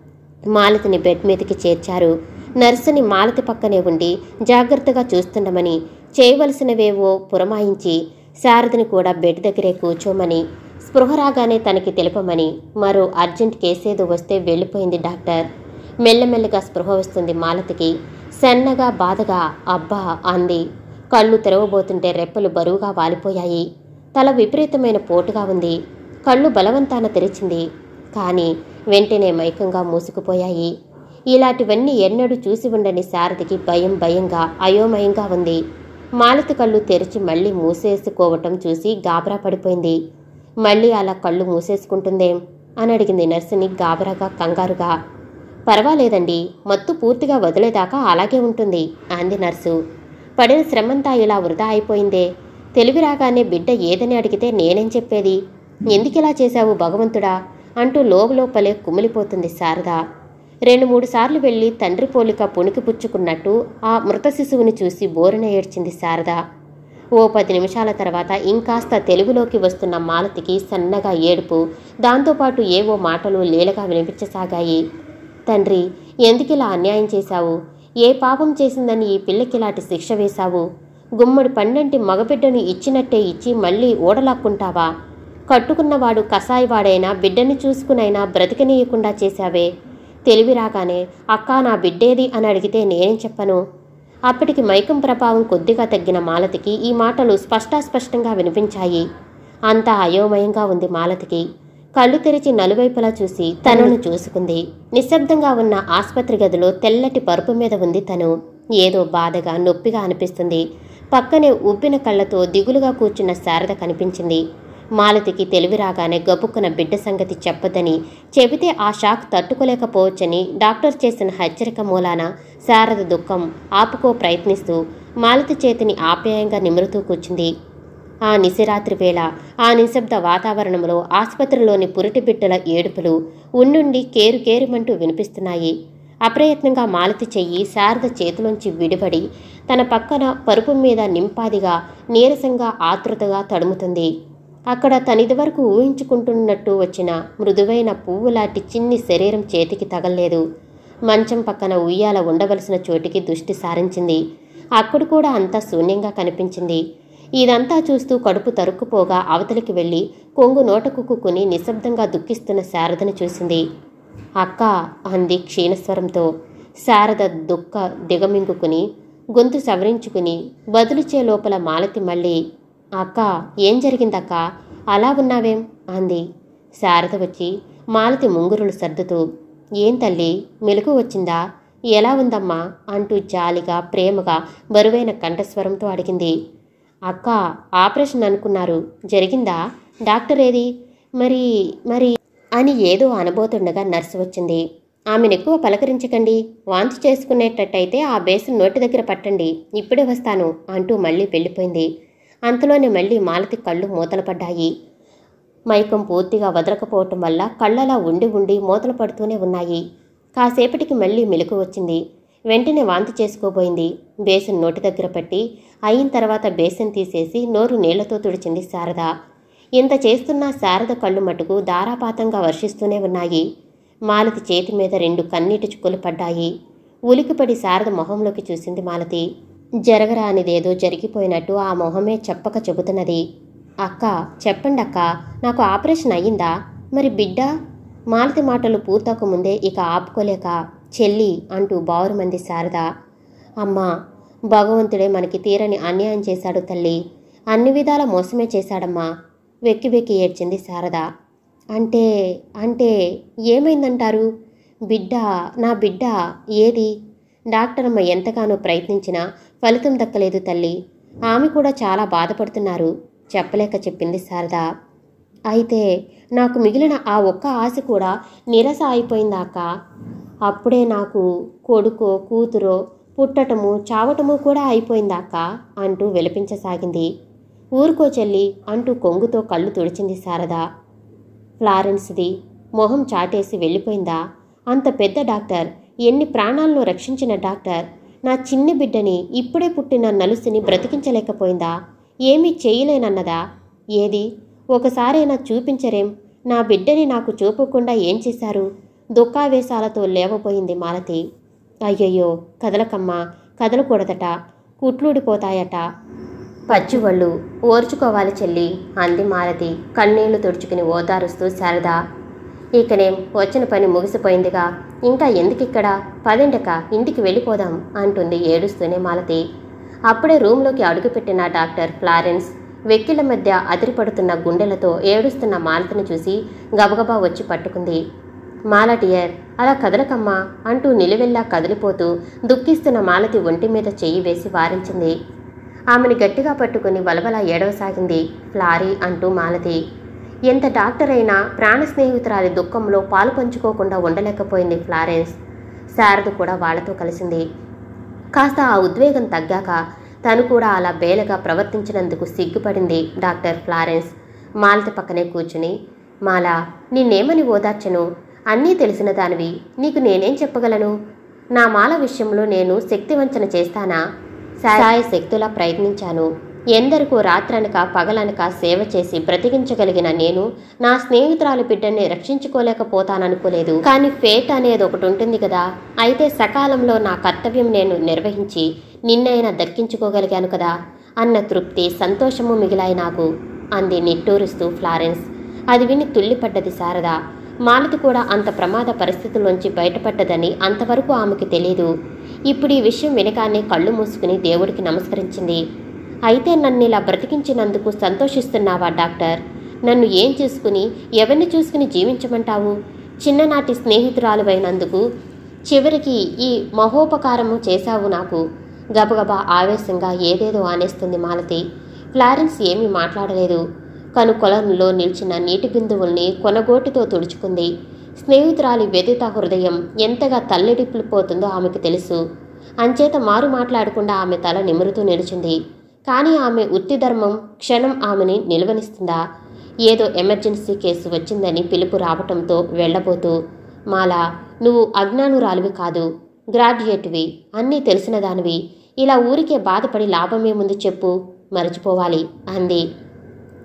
మాలతిని బెడ్ మీదకి చేర్చారు. నర్సుని మాలతి పక్కనే ఉండి జాగ్రత్తగా చూస్తుండమని, చేయవలసినవేవో పురమాయించి శారదని కూడా బెడ్ దగ్గరే కూర్చోమని, స్పృహ రాగానే తనకి తెలుపమని, మరో అర్జెంట్ కేసేదో వస్తే వెళ్ళిపోయింది డాక్టర్. మెల్లమెల్లగా స్పృహ వస్తుంది మాలతికి. సన్నగా బాధగా అబ్బా అంది. కళ్ళు తెరవబోతుంటే రెప్పలు బరువుగా వాలిపోయాయి. తల విపరీతమైన పోటుగా ఉంది. కళ్ళు బలవంతాన తెరిచింది. కానీ వెంటనే మైకంగా మూసుకుపోయాయి. ఇలాంటివన్నీ ఎన్నడూ చూసి ఉండని శారదకి భయం భయంగా అయోమయంగా ఉంది. మాలతి కళ్ళు తెరిచి మళ్ళీ మూసేసుకోవటం చూసి గాబరా పడిపోయింది. మళ్ళీ అలా కళ్ళు మూసేసుకుంటుందేం అని అడిగింది నర్సుని గాబరాగా కంగారుగా. పర్వాలేదండి, మత్తు పూర్తిగా వదిలేదాకా అలాగే ఉంటుంది అంది నర్సు. పడిన శ్రమంతా ఇలా వృధా అయిపోయిందే. తెలివి రాగానే బిడ్డ ఏదని అడిగితే నేనేం చెప్పేది? ఎందుకిలా చేశావు భగవంతుడా అంటూ లోపలోపలే కుమిలిపోతుంది శారద. రెండు మూడు సార్లు వెళ్ళి తండ్రి పోలిక పుణికి పుచ్చుకున్నట్టు ఆ మృత శిశువుని చూసి బోరున ఏడ్చింది శారద. ఓ పది నిమిషాల తర్వాత ఇంకాస్త తెలుగులోకి వస్తున్న మాలతికి సన్నగా ఏడుపు, దాంతోపాటు ఏవో మాటలు లీలగా వినిపించసాగాయి. తండ్రి, ఎందుకిలా అన్యాయం చేశావు? ఏ పాపం చేసిందని ఈ పిల్లకిలాంటి శిక్ష వేశావు? గుమ్మడి పండంటి మగబిడ్డను ఇచ్చినట్టే ఇచ్చి మళ్ళీ ఓడలాక్కుంటావా? కట్టుకున్నవాడు కసాయివాడైనా బిడ్డని చూసుకునైనా బ్రతికనీయకుండా చేశావే. తెలివి రాగానే అక్కా నా బిడ్డేది అని అడిగితే నేనేం చెప్పను? అప్పటికి మైకం ప్రభావం కొద్దిగా తగ్గిన మాలతికి ఈ మాటలు స్పష్టాస్పష్టంగా వినిపించాయి. అంతా అయోమయంగా ఉంది మాలతికి. కళ్ళు తెరిచి నలువైపులా చూసి తనను చూసుకుంది. నిశ్శబ్దంగా ఉన్న ఆసుపత్రి గదిలో తెల్లటి పరుపు మీద ఉంది తను. ఏదో బాధగా నొప్పిగా అనిపిస్తుంది. పక్కనే ఉబ్బిన కళ్ళతో దిగులుగా కూర్చున్న శారద కనిపించింది. మాలతికి తెలివి రాగానే గబుక్కున బిడ్డ సంగతి చెప్పదని, చెబితే ఆ షాక్ తట్టుకోలేకపోవచ్చని డాక్టర్ చేసిన హెచ్చరిక మూలాన శారద దుఃఖం ఆపుకో ప్రయత్నిస్తూ మాలతి చేతిని ఆప్యాయంగా నిమురుతూ కూర్చుంది. ఆ నిశిరాత్రి వేళ ఆ నిశ్శబ్ద వాతావరణంలో ఆసుపత్రిలోని పురిటి బిడ్డల ఏడుపులు ఉన్నుండి కేరు కేరుమంటూ వినిపిస్తున్నాయి. అప్రయత్నంగా మాలతి చెయ్యి శారద చేతిలోంచి విడిపడి తన పక్కన పరుపు మీద నింపాదిగా నీరసంగా ఆతృతగా తడుముతుంది. అక్కడ తనిది వరకు ఊహించుకుంటున్నట్టు వచ్చిన మృదువైన పువ్వులాంటి చిన్ని శరీరం చేతికి తగల్లేదు. మంచం పక్కన ఉయ్యాల ఉండవలసిన చోటికి దృష్టి సారించింది. అక్కడ కూడా అంతా శూన్యంగా కనిపించింది. ఇదంతా చూస్తూ కడుపు తరుక్కుపోగా అవతలికి వెళ్ళి కొంగు నోటకుక్కుని నిశ్శబ్దంగా దుఃఖిస్తున్న శారదను చూసింది. అక్క అంది క్షీణస్వరంతో. శారద దుఃఖ దిగమింగుకుని గొంతు సవరించుకుని బదులిచ్చే లోపల మాలతి మళ్ళీ అక్క ఏం జరిగిందక్క, అలా ఉన్నావేం అంది. శారద వచ్చి మాలతి ముంగురులు సర్దుతూ ఏం తల్లి మెలకు వచ్చిందా, ఎలా ఉందమ్మా అంటూ జాలిగా ప్రేమగా బరువైన కంఠస్వరంతో అడిగింది. అక్క ఆపరేషన్ అనుకున్నారు, జరిగిందా, డాక్టర్ ఏది, మరి మరి అని ఏదో అనబోతుండగా నర్సు వచ్చింది. ఆమెను ఎక్కువ పలకరించకండి, వాంతి చేసుకునేటట్టయితే ఆ బేసిన్ నోటి దగ్గర పట్టండి, ఇప్పుడే వస్తాను అంటూ మళ్ళీ వెళ్ళిపోయింది. అంతలోనే మళ్ళీ మాలతి కళ్ళు మూతలు పడ్డాయి. మైకం పూర్తిగా వదలకపోవటం వల్ల కళ్ళలా ఉండి ఉండి మూతలు పడుతూనే ఉన్నాయి. కాసేపటికి మళ్ళీ మెలకు వచ్చింది. వెంటనే వాంతి చేసుకోబోయింది. బేసిన్ నోటి దగ్గర పట్టి అయిన తర్వాత బేసిన్ తీసేసి నోరు నీళ్లతో తుడిచింది శారద. ఇంత చేస్తున్నా శారద కళ్ళు మటుకు ధారాపాతంగా వర్షిస్తూనే ఉన్నాయి. మాలతి చేతి మీద రెండు కన్నీటి చుక్కలు పడ్డాయి. ఉలికిపడి శారద మొహంలోకి చూసింది మాలతి. జరగరానిదేదో జరిగిపోయినట్టు ఆ మొహమే చెప్పక చెబుతున్నది. అక్క చెప్పండక్క, నాకు ఆపరేషన్ అయ్యిందా, మరి బిడ్డ? మాలతి మాటలు పూర్తకు ముందే ఇక ఆపుకోలేక చెల్లి అంటూ బావురుమంది శారద. అమ్మా, భగవంతుడే మనకి తీరని అన్యాయం చేశాడు తల్లి, అన్ని విధాల మోసమే చేశాడమ్మా వెక్కి వెక్కి ఏడ్చింది శారద. అంటే అంటే ఏమైందంటారు? బిడ్డ, నా బిడ్డ ఏది? డాక్టర్ అమ్మ ఎంతగానో ప్రయత్నించినా ఫలితం దక్కలేదు తల్లి, ఆమె కూడా చాలా బాధపడుతున్నారు చెప్పలేక చెప్పింది శారద. అయితే నాకు మిగిలిన ఆ ఒక్క ఆశ కూడా నిరాశ అయిపోయిందాక. అప్పుడే నాకు కొడుకో కూతురో పుట్టటము చావటము కూడా అయిపోయిందాక అంటూ విలపించసాగింది. ఊరుకో చెల్లి అంటూ కొంగుతో కళ్ళు తుడిచింది శారద. ఫ్లారెన్స్ది మొహం చాటేసి వెళ్ళిపోయిందా? అంత పెద్ద డాక్టర్, ఎన్ని ప్రాణాలను రక్షించిన డాక్టర్ నా చిన్ని బిడ్డని, ఇప్పుడే పుట్టిన నలుసుని బ్రతికించలేకపోయిందా? ఏమీ చేయలేనన్నదా? ఏది ఒకసారైనా చూపించరేం? నా బిడ్డని నాకు చూపకుండా ఏం చేశారు? దుఃఖావేశాలతో లేవపోయింది మాలతి. అయ్యయ్యో, కదలకమ్మా, కదలకూడదట, కుట్లూడిపోతాయట. పచ్చివళ్ళు ఓర్చుకోవాలి చెల్లి అంది మాలతి కన్నీళ్లు తుడుచుకుని ఓదారుస్తూ శారద. ఇకనేం వచ్చిన పని ముగిసిపోయిందిగా, ఇంకా ఎందుకిక్కడ, పదండక ఇంటికి వెళ్ళిపోదాం అంటుంది ఏడుస్తూనే మాలతి. అప్పుడే రూంలోకి అడుగుపెట్టిన డాక్టర్ ఫ్లారెన్స్ వెక్కిళ్ల మధ్య అదిరిపడుతున్న గుండెలతో ఏడుస్తున్న మాలతిని చూసి గబగబా వచ్చి పట్టుకుంది. మాల డియర్, అలా కదలకమ్మా అంటూ నిలువెల్లా కదిలిపోతూ దుఃఖిస్తున్న మాలతి ఒంటి మీద చెయ్యి వేసి వారించింది. ఆమెను గట్టిగా పట్టుకుని వలవలా ఏడవసాగింది ఫ్లారీ అంటూ మాలతి. ఎంత డాక్టర్ అయినా ప్రాణ స్నేహితురాలి దుఃఖంలో పాలు పంచుకోకుండా ఉండలేకపోయింది ఫ్లారెన్స్. శారద కూడా వాళ్లతో కలిసింది. కాస్త ఆ ఉద్వేగం తగ్గాక తను కూడా అలా బేలగా ప్రవర్తించినందుకు సిగ్గుపడింది డాక్టర్ ఫ్లారెన్స్. మాలతి పక్కనే కూర్చుని, మాలా, నిన్నేమని ఓదార్చను? అన్నీ తెలిసిన దానివి, నీకు నేనేం చెప్పగలను? నా మాల విషయంలో నేను శక్తివంచన చేస్తానా? సాయ శక్తులా ప్రయత్నించాను. ఎందరికో రాత్రనక పగలనక సేవ చేసి బ్రతికించగలిగిన నేను నా స్నేహితురాలి బిడ్డని రక్షించుకోలేకపోతాననుకోలేదు. కానీ ఫేట్ అనేది ఒకటి ఉంటుంది కదా, అయితే సకాలంలో నా కర్తవ్యం నేను నిర్వహించి నిన్నైనా దక్కించుకోగలిగాను కదా అన్న తృప్తి, సంతోషము మిగిలాయి నాకు అంది నిట్టూరుస్తూ ఫ్లారెన్స్. అది విని తుల్లిపడ్డది శారద. మాలతి కూడా అంత ప్రమాద పరిస్థితుల్లోంచి బయటపడ్డదని అంతవరకు ఆమెకి తెలీదు. ఇప్పుడు ఈ విషయం వినగానే కళ్ళు మూసుకుని దేవుడికి నమస్కరించింది. అయితే నన్ను ఇలా బ్రతికించినందుకు సంతోషిస్తున్నావా డాక్టర్? నన్ను ఏం చూసుకుని, ఎవరిని చూసుకుని జీవించమంటావు? చిన్ననాటి స్నేహితురాలువైనందుకు చివరికి ఈ మహోపకారము చేశావు నాకు. గబగబా ఆవేశంగా ఏదేదో ఆనేస్తుంది మాలతి. ఫ్లారెన్స్ ఏమీ మాట్లాడలేదు. కనుకొలంలో నిల్చిన నీటి బిందువుల్ని కొనగోటితో తుడుచుకుంది. స్నేహితురాలి వ్యధిత హృదయం ఎంతగా తల్లడిల్లిపోతుందో ఆమెకు తెలుసు. అంచేత మారు మాట్లాడకుండా ఆమె తల నిమురుతూ నిలిచింది. కానీ ఆమె ఉత్తి ధర్మం క్షణం ఆమెని నిలవనిస్తుందా? ఏదో ఎమర్జెన్సీ కేసు వచ్చిందని పిలుపు రావటంతో వెళ్లబోతూ, మాలా, నువ్వు అజ్ఞానురాలివి కాదు, గ్రాడ్యుయేట్వి, అన్నీ తెలిసిన దానివి. ఇలా ఊరికే బాధపడి లాభమేముంది చెప్పు, మరచిపోవాలి అంది.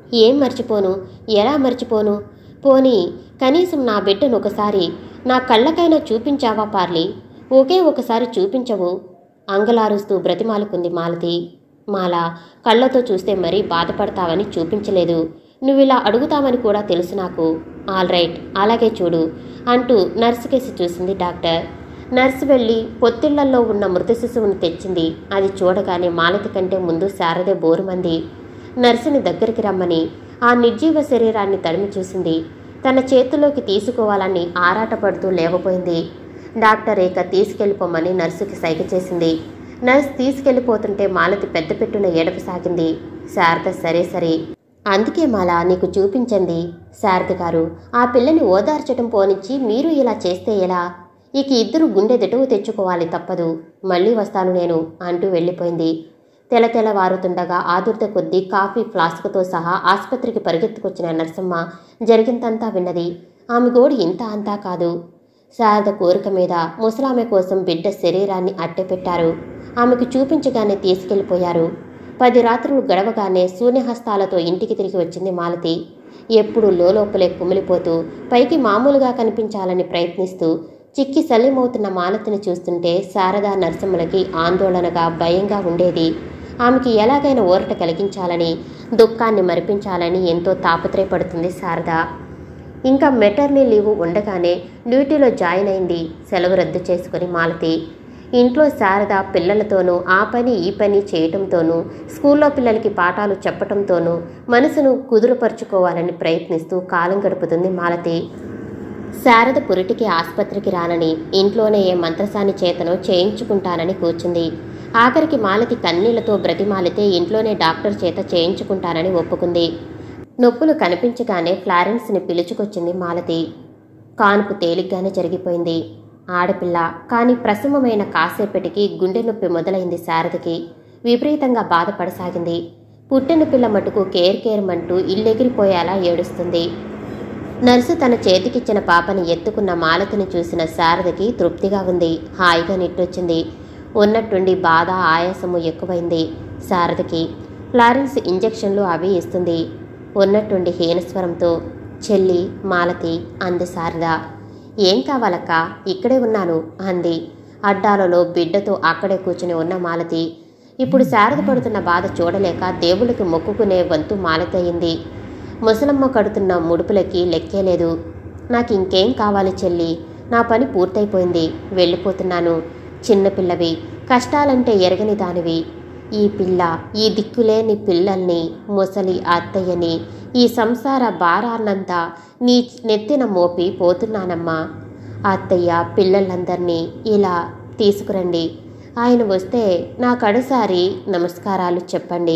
ఏం మర్చిపోను, ఎలా మర్చిపోను? పోనీ కనీసం నా బిడ్డను ఒకసారి నా కళ్ళకైనా చూపించావా పార్లీ? ఒకే ఒకసారి చూపించవు అంగలారుస్తూ బ్రతిమాలుకుంది మాలతి. మాల, కళ్ళతో చూస్తే మరీ బాధపడతావని చూపించలేదు. నువ్విలా అడుగుతావని కూడా తెలుసు నాకు. ఆల్ రైట్, అలాగే చూడు అంటూ నర్సు కేసి చూసింది డాక్టర్. నర్సు వెళ్ళి పొత్తిళ్లల్లో ఉన్న మృత శిశువుని తెచ్చింది. అది చూడగానే మాలతి కంటే ముందు శారదే బోరుమంది. నర్సుని దగ్గరికి రమ్మని ఆ నిర్జీవ శరీరాన్ని తడిమి చూసింది. తన చేతిలోకి తీసుకోవాలని ఆరాటపడుతూ లేవపోయింది. డాక్టర్ ఏక తీసుకెళ్ళిపోమని నర్సుకి సైగ చేసింది. నర్సు తీసుకెళ్ళిపోతుంటే మాలతి పెద్ద పెట్టున ఏడపసాగింది. శారద సరే సరే, అందుకే మాల నీకు చూపించండి. శారద గారు, ఆ పిల్లని ఓదార్చటం పోనిచ్చి మీరు ఇలా చేస్తే ఎలా? ఇక ఇద్దరు గుండె దిటవు తెచ్చుకోవాలి, తప్పదు. మళ్ళీ వస్తాను నేను అంటూ వెళ్ళిపోయింది. తెల తెల్లవారుతుండగా ఆదుర్ద కొద్దీ కాఫీ ఫ్లాస్క్తో సహా ఆసుపత్రికి పరిగెత్తుకొచ్చిన నర్సమ్మ జరిగిందంతా విన్నది. ఆమె గోడు ఇంత అంతా కాదు. శారద కోరిక మీద ముసలామె కోసం బిడ్డ శరీరాన్ని అట్టెపెట్టారు. ఆమెకు చూపించగానే తీసుకెళ్లిపోయారు. పది రాత్రులు గడవగానే శూన్యహస్తాలతో ఇంటికి తిరిగి వచ్చింది మాలతి. ఎప్పుడు లోలోపలే కుమిలిపోతూ పైకి మామూలుగా కనిపించాలని ప్రయత్నిస్తూ చిక్కి సల్లిమవుతున్న మాలతిని చూస్తుంటే శారదా నరసింహలకి ఆందోళనగా భయంగా ఉండేది. ఆమెకి ఎలాగైనా ఊరట కలిగించాలని, దుఃఖాన్ని మరిపించాలని ఎంతో తాపత్రయపడుతుంది శారద. ఇంకా మెటర్నీ లీవు ఉండగానే డ్యూటీలో జాయిన్ అయింది సెలవు రద్దు చేసుకుని మాలతి. ఇంట్లో శారద పిల్లలతోనూ ఆ పని ఈ పని చేయటంతోనూ, స్కూల్లో పిల్లలకి పాఠాలు చెప్పటంతోనూ మనసును కుదురుపరుచుకోవాలని ప్రయత్నిస్తూ కాలం గడుపుతుంది మాలతి. శారద పురిటికి ఆసుపత్రికి రానని, ఇంట్లోనే ఏ మంత్రసాని చేతనో చేయించుకుంటానని కూర్చుంది. ఆఖరికి మాలతి కన్నీళ్లతో బ్రతిమాలితే ఇంట్లోనే డాక్టర్ చేత చేయించుకుంటానని ఒప్పుకుంది. నొప్పులు కనిపించగానే ఫ్లారెన్స్ని పిలుచుకొచ్చింది మాలతి. కాన్పు తేలిగ్గానే జరిగిపోయింది. ఆడపిల్ల కానీ ప్రసవమైన కాసేపటికి గుండె నొప్పి మొదలైంది శారదకి. విపరీతంగా బాధపడసాగింది. పుట్టిన పిల్ల మటుకు కేర్ కేర్మంటూ ఇల్లెగిరిపోయేలా ఏడుస్తుంది. నర్సు తన చేతికిచ్చిన పాపని ఎత్తుకున్న మాలతిని చూసిన శారదకి తృప్తిగా ఉంది. హాయిగా నిట్టొచ్చింది. ఉన్నట్టుండి బాధ ఆయాసము ఎక్కువైంది శారదకి. ఫ్లారెన్స్ ఇంజెక్షన్లు అవి ఇస్తుంది. ఉన్నట్టుండి హీనస్వరంతో చెల్లి మాలతి అంది శారద. ఏం కావాలక్క, ఇక్కడే ఉన్నాను అంది. అడ్డాలలో బిడ్డతో అక్కడే కూర్చుని ఉన్న మాలతి ఇప్పుడు శారద పడుతున్న బాధ చూడలేక దేవుళ్ళకి మొక్కుకునే వంతు మాలతి అయింది. ముసలమ్మ కడుతున్న ముడుపులకి లెక్కేలేదు. నాకు ఇంకేం కావాలి చెల్లి, నా పని పూర్తయిపోయింది, వెళ్ళిపోతున్నాను. చిన్నపిల్లవి, కష్టాలంటే ఎరగని దానివి. ఈ పిల్ల, ఈ దిక్కులేని పిల్లల్ని, ముసలి అత్తయ్యని, ఈ సంసార భారాన్నంతా నీ నెత్తిన మోపి పోతున్నానమ్మా. అత్తయ్య పిల్లలందరినీ ఇలా తీసుకురండి. ఆయన వస్తే నా కడసారి నమస్కారాలు చెప్పండి.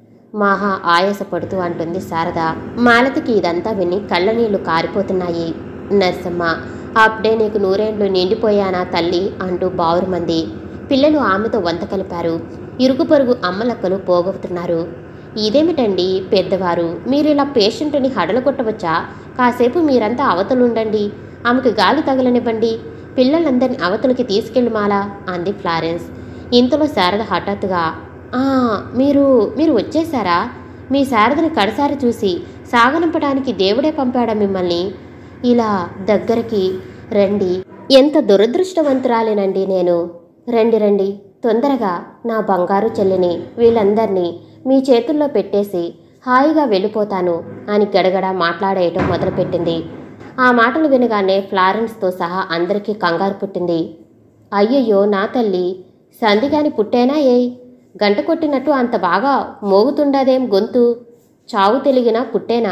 మహా ఆయాసపడుతూ అంటుంది శారద. మాలతికి ఇదంతా విని కళ్ళనీళ్లు కారిపోతున్నాయి. నర్సమ్మ, అప్పుడే నీకు నూరేండ్లు నిండిపోయానా తల్లి అంటూ బావురుమంది. పిల్లలు ఆమెతో వంత కలిపారు. ఇరుగు పొరుగు అమ్మలక్కలు పోగొడుతున్నారు. ఇదేమిటండి పెద్దవారు, మీరు ఇలా పేషెంట్ని హడలగొట్టవచ్చా? కాసేపు మీరంతా అవతలుండండి, ఆమెకు గాలి తగలనివ్వండి, పిల్లలందరినీ అవతలికి తీసుకెళ్ళి మాలా అంది ఫ్లారెన్స్. ఇంతలో శారద హఠాత్తుగా, ఆ మీరు మీరు వచ్చేశారా? మీ శారదని కడసారి చూసి సాగనంపడానికి దేవుడే పంపాడా మిమ్మల్ని? ఇలా దగ్గరికి రండి. ఎంత దురదృష్టవంతురాలేనండి నేను. రండి రండి, తొందరగా నా బంగారు చెల్లిని వీళ్ళందరినీ మీ చేతుల్లో పెట్టేసి హాయిగా వెళ్ళిపోతాను అని గడగడ మాట్లాడేయటం మొదలుపెట్టింది. ఆ మాటలు వినగానే ఫ్లారెన్స్తో సహా అందరికీ కంగారు పుట్టింది. అయ్యయ్యో నా తల్లి, సంధిగాని పుట్టేనా ఏ? గంట కొట్టినట్టు అంత బాగా మోగుతుండదేం గొంతు? చావు తెలిగినా పుట్టేనా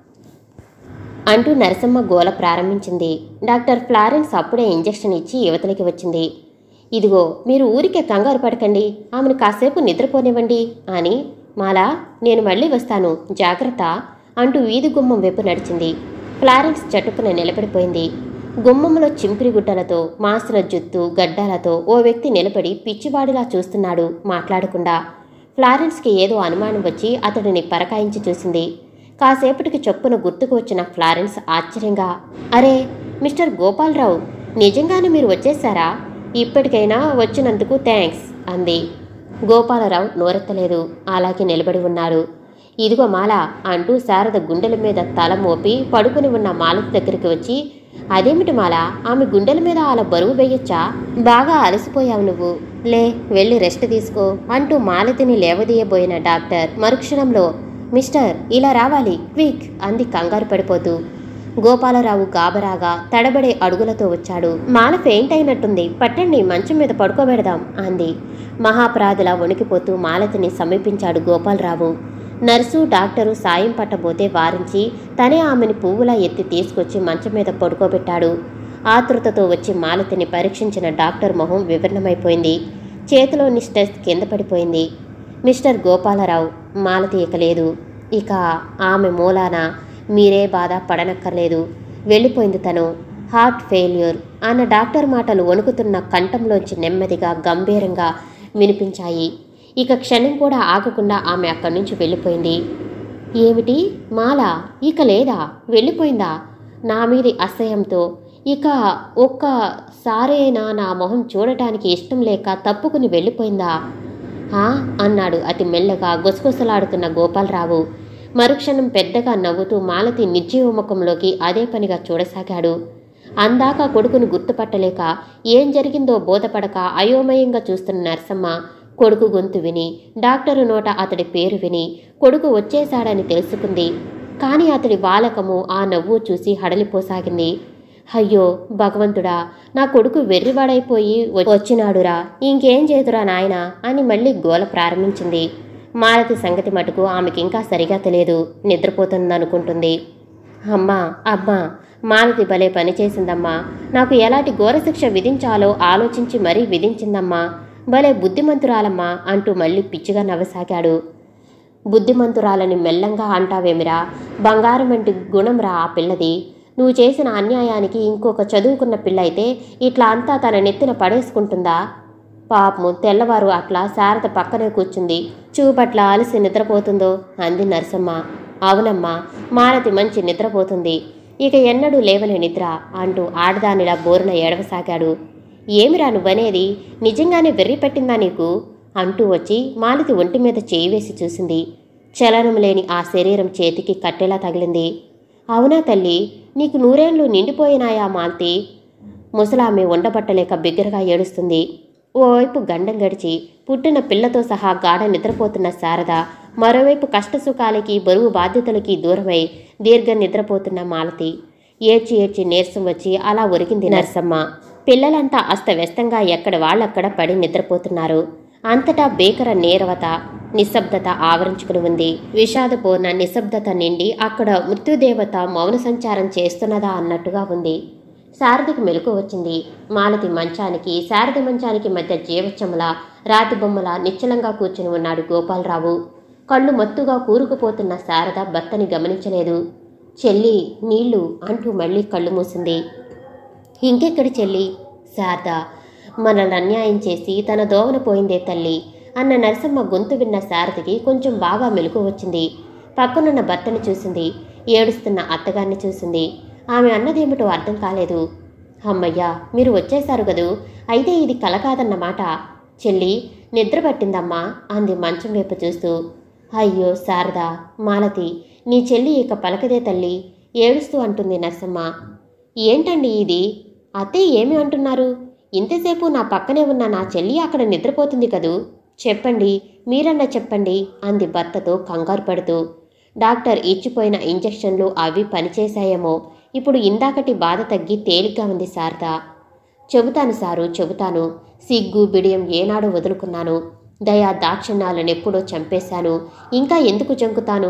అంటూ నరసమ్మ గోల ప్రారంభించింది. డాక్టర్ ఫ్లారెన్స్ అప్పుడే ఇంజెక్షన్ ఇచ్చి యువతలికి వచ్చింది. ఇదిగో మీరు ఊరికే కంగారు పడకండి, ఆమెను కాసేపు నిద్రపోనివ్వండి అని. మాలా, నేను మళ్ళీ వస్తాను, జాగ్రత్త అంటూ వీధి గుమ్మం వైపు నడిచింది. ఫ్లారెన్స్ చటుక్కున నిలబడిపోయింది. గుమ్మంలో చింపిరి గుడ్డలతో, మాసిన జుత్తు గడ్డాలతో ఓ వ్యక్తి నిలబడి పిచ్చివాడిలా చూస్తున్నాడు మాట్లాడకుండా. ఫ్లారెన్స్కి ఏదో అనుమానం వచ్చి అతడిని పరకాయించి చూసింది. కాసేపటికి చొప్పున గుర్తుకు వచ్చిన ఫ్లారెన్స్ ఆశ్చర్యంగా, అరే మిస్టర్ గోపాలరావు, నిజంగానే మీరు వచ్చేశారా? ఇప్పటికైనా వచ్చినందుకు థ్యాంక్స్ అంది. గోపాలరావు నోరెత్తలేదు, అలాగే నిలబడి ఉన్నారు. ఇదిగో మాల అంటూ శారద గుండెల మీద తల మోపి పడుకుని ఉన్న మాలతి దగ్గరికి వచ్చి, అదేమిటి మాల, ఆమె గుండెల మీద అలా బరువు వేయొచ్చా? బాగా అలసిపోయావు నువ్వు, లే వెళ్ళి రెస్ట్ తీసుకో అంటూ మాలతిని లేవదీయబోయిన డాక్టర్ మరుక్షణంలో, మిస్టర్ ఇలా రావాలి క్విక్ అంది కంగారు పడిపోతూ. గోపాలరావు గాబరాగా తడబడే అడుగులతో వచ్చాడు. మాల ఫెయింట్ అయినట్టుంది, పట్టండి మంచం మీద పడుకోబెడదాం అంది. మహాప్రాధులా వణికిపోతూ మాలతిని సమీపించాడు గోపాలరావు. నర్సు డాక్టరు సాయం పట్టబోతే వారించి తనే ఆమెని పువ్వులా ఎత్తి తీసుకొచ్చి మంచం మీద పడుకోబెట్టాడు. ఆతృతతో వచ్చి మాలతిని పరీక్షించిన డాక్టర్ మొహం వివరణమైపోయింది. చేతిలోని స్టెస్ కింద పడిపోయింది. మిస్టర్ గోపాలరావు, మాలతి ఇక లేదు, ఇక ఆమె మూలాన మీరే బాధ పడనక్కర్లేదు, వెళ్ళిపోయింది తను, హార్ట్ ఫెయిల్యూర్ అన్న డాక్టర్ మాటలు వణుకుతున్న కంఠంలోంచి నెమ్మదిగా గంభీరంగా వినిపించాయి. ఇక క్షణం కూడా ఆగకుండా ఆమె అక్కడి నుంచి వెళ్ళిపోయింది. ఏమిటి మాల ఇక లేదా, వెళ్ళిపోయిందా? నా మీది అసహ్యంతో ఇక ఒక్కసారైనా నా మొహం చూడటానికి ఇష్టం లేక తప్పుకుని వెళ్ళిపోయిందా ఆ అన్నాడు అతి మెల్లగా గుసగుసలాడుతున్న గోపాలరావు. మరుక్షణం పెద్దగా నవ్వుతూ మాలతి నిర్జీవ ముఖంలోకి అదే పనిగా చూడసాగాడు. అందాక కొడుకును గుర్తుపట్టలేక ఏం జరిగిందో బోధపడక అయోమయంగా చూస్తున్న నర్సమ్మ కొడుకు గొంతు విని, డాక్టరు నోట అతడి పేరు విని కొడుకు వచ్చేశాడని తెలుసుకుంది. కానీ అతడి వాలకము ఆ నవ్వు చూసి హడలిపోసాగింది. అయ్యో భగవంతుడా, నా కొడుకు వెర్రివాడైపోయి వచ్చినాడురా, ఇంకేం చేదురా నాయనా అని మళ్ళీ గోల ప్రారంభించింది. మాలతి సంగతి మటుకు ఆమెకింకా సరిగా తెలియదు, నిద్రపోతుందనుకుంటుంది. అమ్మా అమ్మా, మాలతి భలే పనిచేసిందమ్మా, నాకు ఎలాంటి ఘోరశిక్ష విధించాలో ఆలోచించి మరీ విధించిందమ్మా, భలే బుద్ధిమంతురాలమ్మా అంటూ మళ్ళీ పిచ్చిగా నవ్వసాగాడు. బుద్ధిమంతురాలని మెల్లంగా అంటావేమిరా, బంగారం వంటి గుణంరా ఆ పిల్లది. నువ్వు చేసిన అన్యాయానికి ఇంకొక చదువుకున్న పిల్ల అయితే ఇట్లా అంతా తన నెత్తిన పడేసుకుంటుందా? పాపము తెల్లవారు అట్లా శారద పక్కనే కూర్చుంది, చూపట్ల అలసి నిద్రపోతుందో అంది నరసమ్మ. అవునమ్మా, మాలతి మంచి నిద్రపోతుంది, ఇక ఎన్నడూ లేవని నిద్ర అంటూ ఆడదానిలా బోరున ఏడవసాగాడు. ఏమిరా నువ్వనేది, నిజంగానే వెర్రి పెట్టిందా నీకు అంటూ వచ్చి మాలతి ఒంటి మీద చేయి వేసి చూసింది. చలనం లేని ఆ శరీరం చేతికి కట్టెలా తగిలింది. అవునా తల్లి, నీకు నూరేళ్లు నిండిపోయినాయా మాలతి? ముసలామె ఉండబట్టలేక బిగ్గరగా ఏడుస్తుంది. ఓవైపు గండం గడిచి పుట్టిన పిల్లతో సహా గాఢ నిద్రపోతున్న శారద, మరోవైపు కష్టసుఖాలకి బరువు బాధ్యతలకి దూరమై దీర్ఘ నిద్రపోతున్న మాలతి. ఏడ్చి ఏడ్చి నీరసం వచ్చి అలా ఒరిగింది నర్సమ్మ. పిల్లలంతా అస్తవ్యస్తంగా ఎక్కడ వాళ్ళక్కడ పడి నిద్రపోతున్నారు. అంతటా భీకర నీరవత, నిశ్శబ్దత ఆవరించుకుని ఉంది. విషాదపూర్ణ నిశ్శబ్దత నిండి అక్కడ మృత్యుదేవత మౌన సంచారం చేస్తున్నదా అన్నట్టుగా ఉంది. శారదకి మెలకు వచ్చింది. మాలతి మంచానికి శారద మంచానికి మధ్య జీవచ్చముల రాతి బొమ్మల నిశ్చలంగా కూర్చుని ఉన్నాడు గోపాలరావు. కళ్ళు మత్తుగా కూరుకుపోతున్న శారద భర్తని గమనించలేదు. చెల్లి నీళ్లు అంటూ మళ్ళీ కళ్ళు మూసింది. ఇంకెక్కడి చెల్లి? శారద మనల్ని అన్యాయం చేసి తన దోవన పోయిందే తల్లి అన్న నరసమ్మ గొంతు విన్న శారదకి కొంచెం బాగా మెలకు వచ్చింది. పక్కనున్న భర్తని చూసింది, ఏడుస్తున్న అత్తగారిని చూసింది. ఆమె అన్నదేమిటో అర్థం కాలేదు. అమ్మయ్యా, మీరు వచ్చేశారు గదు, అయితే ఇది కల కాదన్నమాట. చెల్లి నిద్ర పట్టిందమ్మా అంది మంచం వైపు చూస్తూ. అయ్యో శారద, మాలతి నీ చెల్లి ఇక పలకదే తల్లి ఏడుస్తూ అంటుంది నరసమ్మ. ఏంటండి ఇది? అత్తే ఏమి అంటున్నారు? ఇంతసేపు నా పక్కనే ఉన్న నా చెల్లి అక్కడ నిద్రపోతుంది కదూ, చెప్పండి, మీరన్నా చెప్పండి అంది భర్తతో కంగారు పడుతూ. డాక్టర్ ఇచ్చిపోయిన ఇంజెక్షన్లు అవి పనిచేశాయేమో, ఇప్పుడు ఇందాకటి బాధ తగ్గి తేలిగ్గా ఉంది శారద. చెబుతాను సారు, చెబుతాను. సిగ్గు బిడియం ఏనాడో వదులుకున్నాను, దయా దాక్షిణ్యాలనెప్పుడో చంపేశాను, ఇంకా ఎందుకు జంకుతాను?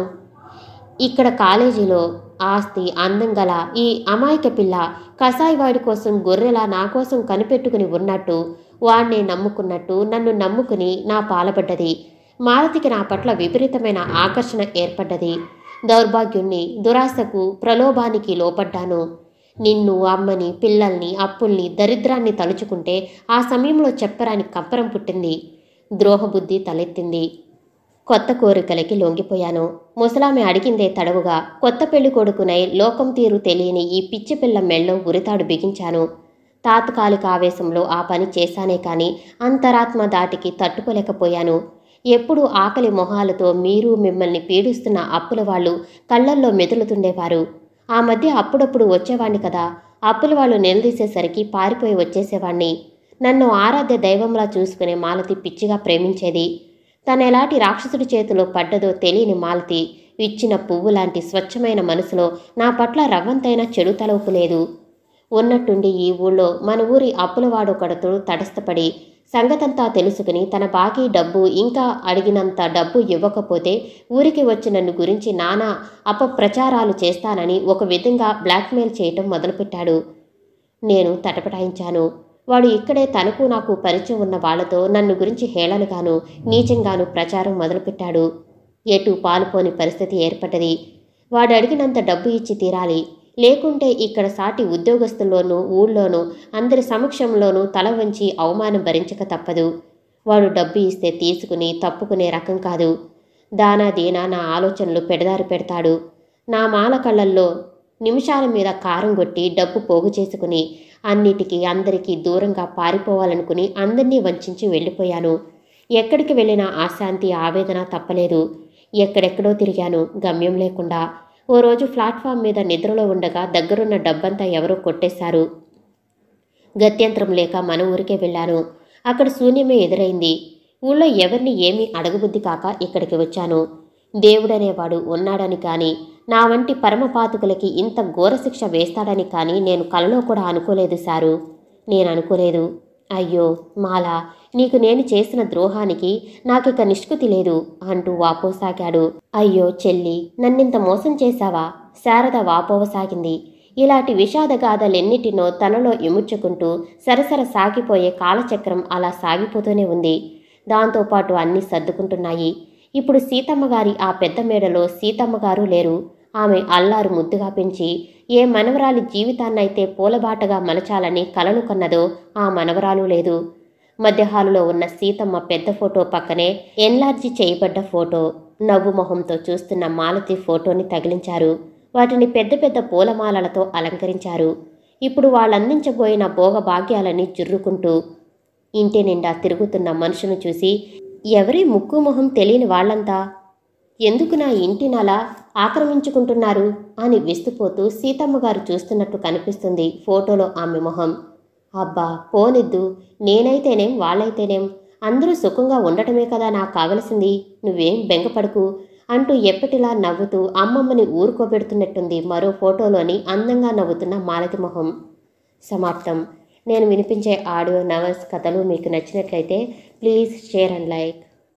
ఇక్కడ కాలేజీలో ఆస్తి అందం గల ఈ అమాయక పిల్ల కసాయివాడి కోసం గొర్రెలా నా కోసం కనిపెట్టుకుని ఉన్నట్టు, వాణ్ణే నమ్ముకున్నట్టు నన్ను నమ్ముకుని నా పాలబడ్డది. మాలతికి నా పట్ల విపరీతమైన ఆకర్షణ ఏర్పడ్డది. దౌర్భాగ్యుణ్ణి, దురాశకు, ప్రలోభానికి లోపడ్డాను. నిన్ను, అమ్మని, పిల్లల్ని, అప్పుల్ని, దరిద్రాన్ని తలుచుకుంటే ఆ సమయంలో చెప్పరాని కప్పరం పుట్టింది. ద్రోహబుద్ధి తలెత్తింది. కొత్త కోరికలకి లొంగిపోయాను. ముసలామె అడిగిందే తడవుగా కొత్త పెళ్లి కొడుకునై లోకం తీరు తెలియని ఈ పిచ్చి పిల్ల మెళ్ళో ఉరితాడు బిగించాను. తాత్కాలిక ఆవేశంలో ఆ పని చేశానే కానీ అంతరాత్మ దాటికి తట్టుకోలేకపోయాను. ఎప్పుడూ ఆకలి మొహాలతో మీరు మిమ్మల్ని పీడిస్తున్న అప్పుల వాళ్ళు కళ్ళల్లో మెదులుతుండేవారు. ఆ మధ్య అప్పుడప్పుడు వచ్చేవాణ్ణి కదా, అప్పుల వాళ్ళు నిలదీసేసరికి పారిపోయి వచ్చేసేవాణ్ణి. నన్ను ఆరాధ్య దైవంలా చూసుకునే మాలతి పిచ్చిగా ప్రేమించేది. తనెలాంటి రాక్షసుడి చేతిలో పడ్డదో తెలియని మాలతి ఇచ్చిన పువ్వు లాంటి స్వచ్ఛమైన మనసులో నా పట్ల రవ్వంతైనా చెడు తలవుపు లేదు. ఉన్నట్టుండి ఈ ఊళ్ళో మన ఊరి అప్పులవాడొకడుతో తటస్థపడి సంగతంతా తెలుసుకుని తన బాకీ డబ్బు ఇంకా అడిగినంత డబ్బు ఇవ్వకపోతే ఊరికి వచ్చి నన్ను గురించి నానా అపప్రచారాలు చేస్తానని ఒక విధంగా బ్లాక్మెయిల్ చేయటం మొదలుపెట్టాడు. నేను తటపటాయించాను. వాడు ఇక్కడే తనకు నాకు పరిచయం ఉన్న వాళ్లతో నన్ను గురించి హేళనగాను నీచంగాను ప్రచారం మొదలుపెట్టాడు. ఎటు పాలుపోని పరిస్థితి ఏర్పడ్డది. వాడు అడిగినంత డబ్బు ఇచ్చి తీరాలి, లేకుంటే ఇక్కడ సాటి ఉద్యోగస్తుల్లోనూ ఊళ్ళోనూ అందరి సమక్షంలోనూ తల వంచి అవమానం భరించక తప్పదు. వాడు డబ్బు ఇస్తే తీసుకుని తప్పుకునే రకం కాదు. దానా దీనా నా ఆలోచనలు పెడదారి పెడతాడు. నా మాల కళ్ళల్లో నిమిషాల మీద కారం కొట్టి డబ్బు పోగు చేసుకుని అన్నిటికీ అందరికీ దూరంగా పారిపోవాలనుకుని అందరినీ వంచించి వెళ్ళిపోయాను. ఎక్కడికి వెళ్ళినా అశాంతి ఆవేదన తప్పలేదు. ఎక్కడెక్కడో తిరిగాను గమ్యం లేకుండా. ఓ రోజు ప్లాట్ఫామ్ మీద నిద్రలో ఉండగా దగ్గరున్న డబ్బంతా ఎవరో కొట్టేశారు. గత్యంతరం లేక మన ఊరికే వెళ్ళాను. అక్కడ శూన్యమే ఎదురైంది. ఊళ్ళో ఎవరిని ఏమీ అడగబుద్ధి కాక ఇక్కడికి వచ్చాను. దేవుడనేవాడు ఉన్నాడని కానీ నా వంటి పరమపాతకులకి ఇంత ఘోరశిక్ష వేస్తాడని కానీ నేను కలలో కూడా అనుకోలేదు సారు. నేను అనుకోలేదు. అయ్యో మాల, నీకు నేను చేసిన ద్రోహానికి నాకిక నిష్కృతి లేదు అంటూ వాపోసాగాడు. అయ్యో చెల్లి, నన్నింత మోసం చేశావా? శారద వాపోవసాగింది. ఇలాంటి విషాదగాథలెన్నిటినో తనలో ఇముడ్చుకుంటూ సరసర సాగిపోయే కాలచక్రం అలా సాగిపోతూనే ఉంది. దాంతోపాటు అన్నీ సర్దుకుంటున్నాయి. ఇప్పుడు సీతమ్మగారి ఆ పెద్ద మేడలో సీతమ్మగారు లేరు. ఆమె అల్లారు ముద్దుగా పెంచి ఏ మనవరాలి జీవితాన్నైతే పూలబాటగా మలచాలని కలలు కన్నదో ఆ మనవరాలు లేదు. మధ్యహాలులో ఉన్న సీతమ్మ పెద్ద ఫోటో పక్కనే ఎన్లార్జీ చేయబడ్డ ఫోటో, నవ్వు మొహంతో చూస్తున్న మాలతి ఫోటోని తగిలించారు. వాటిని పెద్ద పెద్ద పూలమాలలతో అలంకరించారు. ఇప్పుడు వాళ్ళందించబోయిన భోగభాగ్యాలని జుర్రుకుంటూ ఇంటి నిండా తిరుగుతున్న మనుషును చూసి ఎవరి ముక్కు మొహం తెలియని వాళ్లంతా ఎందుకు నా ఇంటినలా ఆక్రమించుకుంటున్నారు అని విస్తుపోతూ సీతమ్మగారు చూస్తున్నట్టు కనిపిస్తుంది ఫోటోలో ఆమె మొహం. అబ్బా పోనిద్దు, నేనైతేనేం వాళ్ళైతేనేం అందరూ సుఖంగా ఉండటమే కదా నాకు కావలసింది, నువ్వేం బెంగపడకు అంటూ ఎప్పటిలా నవ్వుతూ అమ్మమ్మని ఊరుకోబెడుతున్నట్టుంది మరో ఫోటోలోని అందంగా నవ్వుతున్న మాలతి మొహం. సమాప్తం. నేను వినిపించే ఆడియో నవల్స్ కథలు మీకు నచ్చినట్లయితే ప్లీజ్ షేర్ అండ్ లైక్.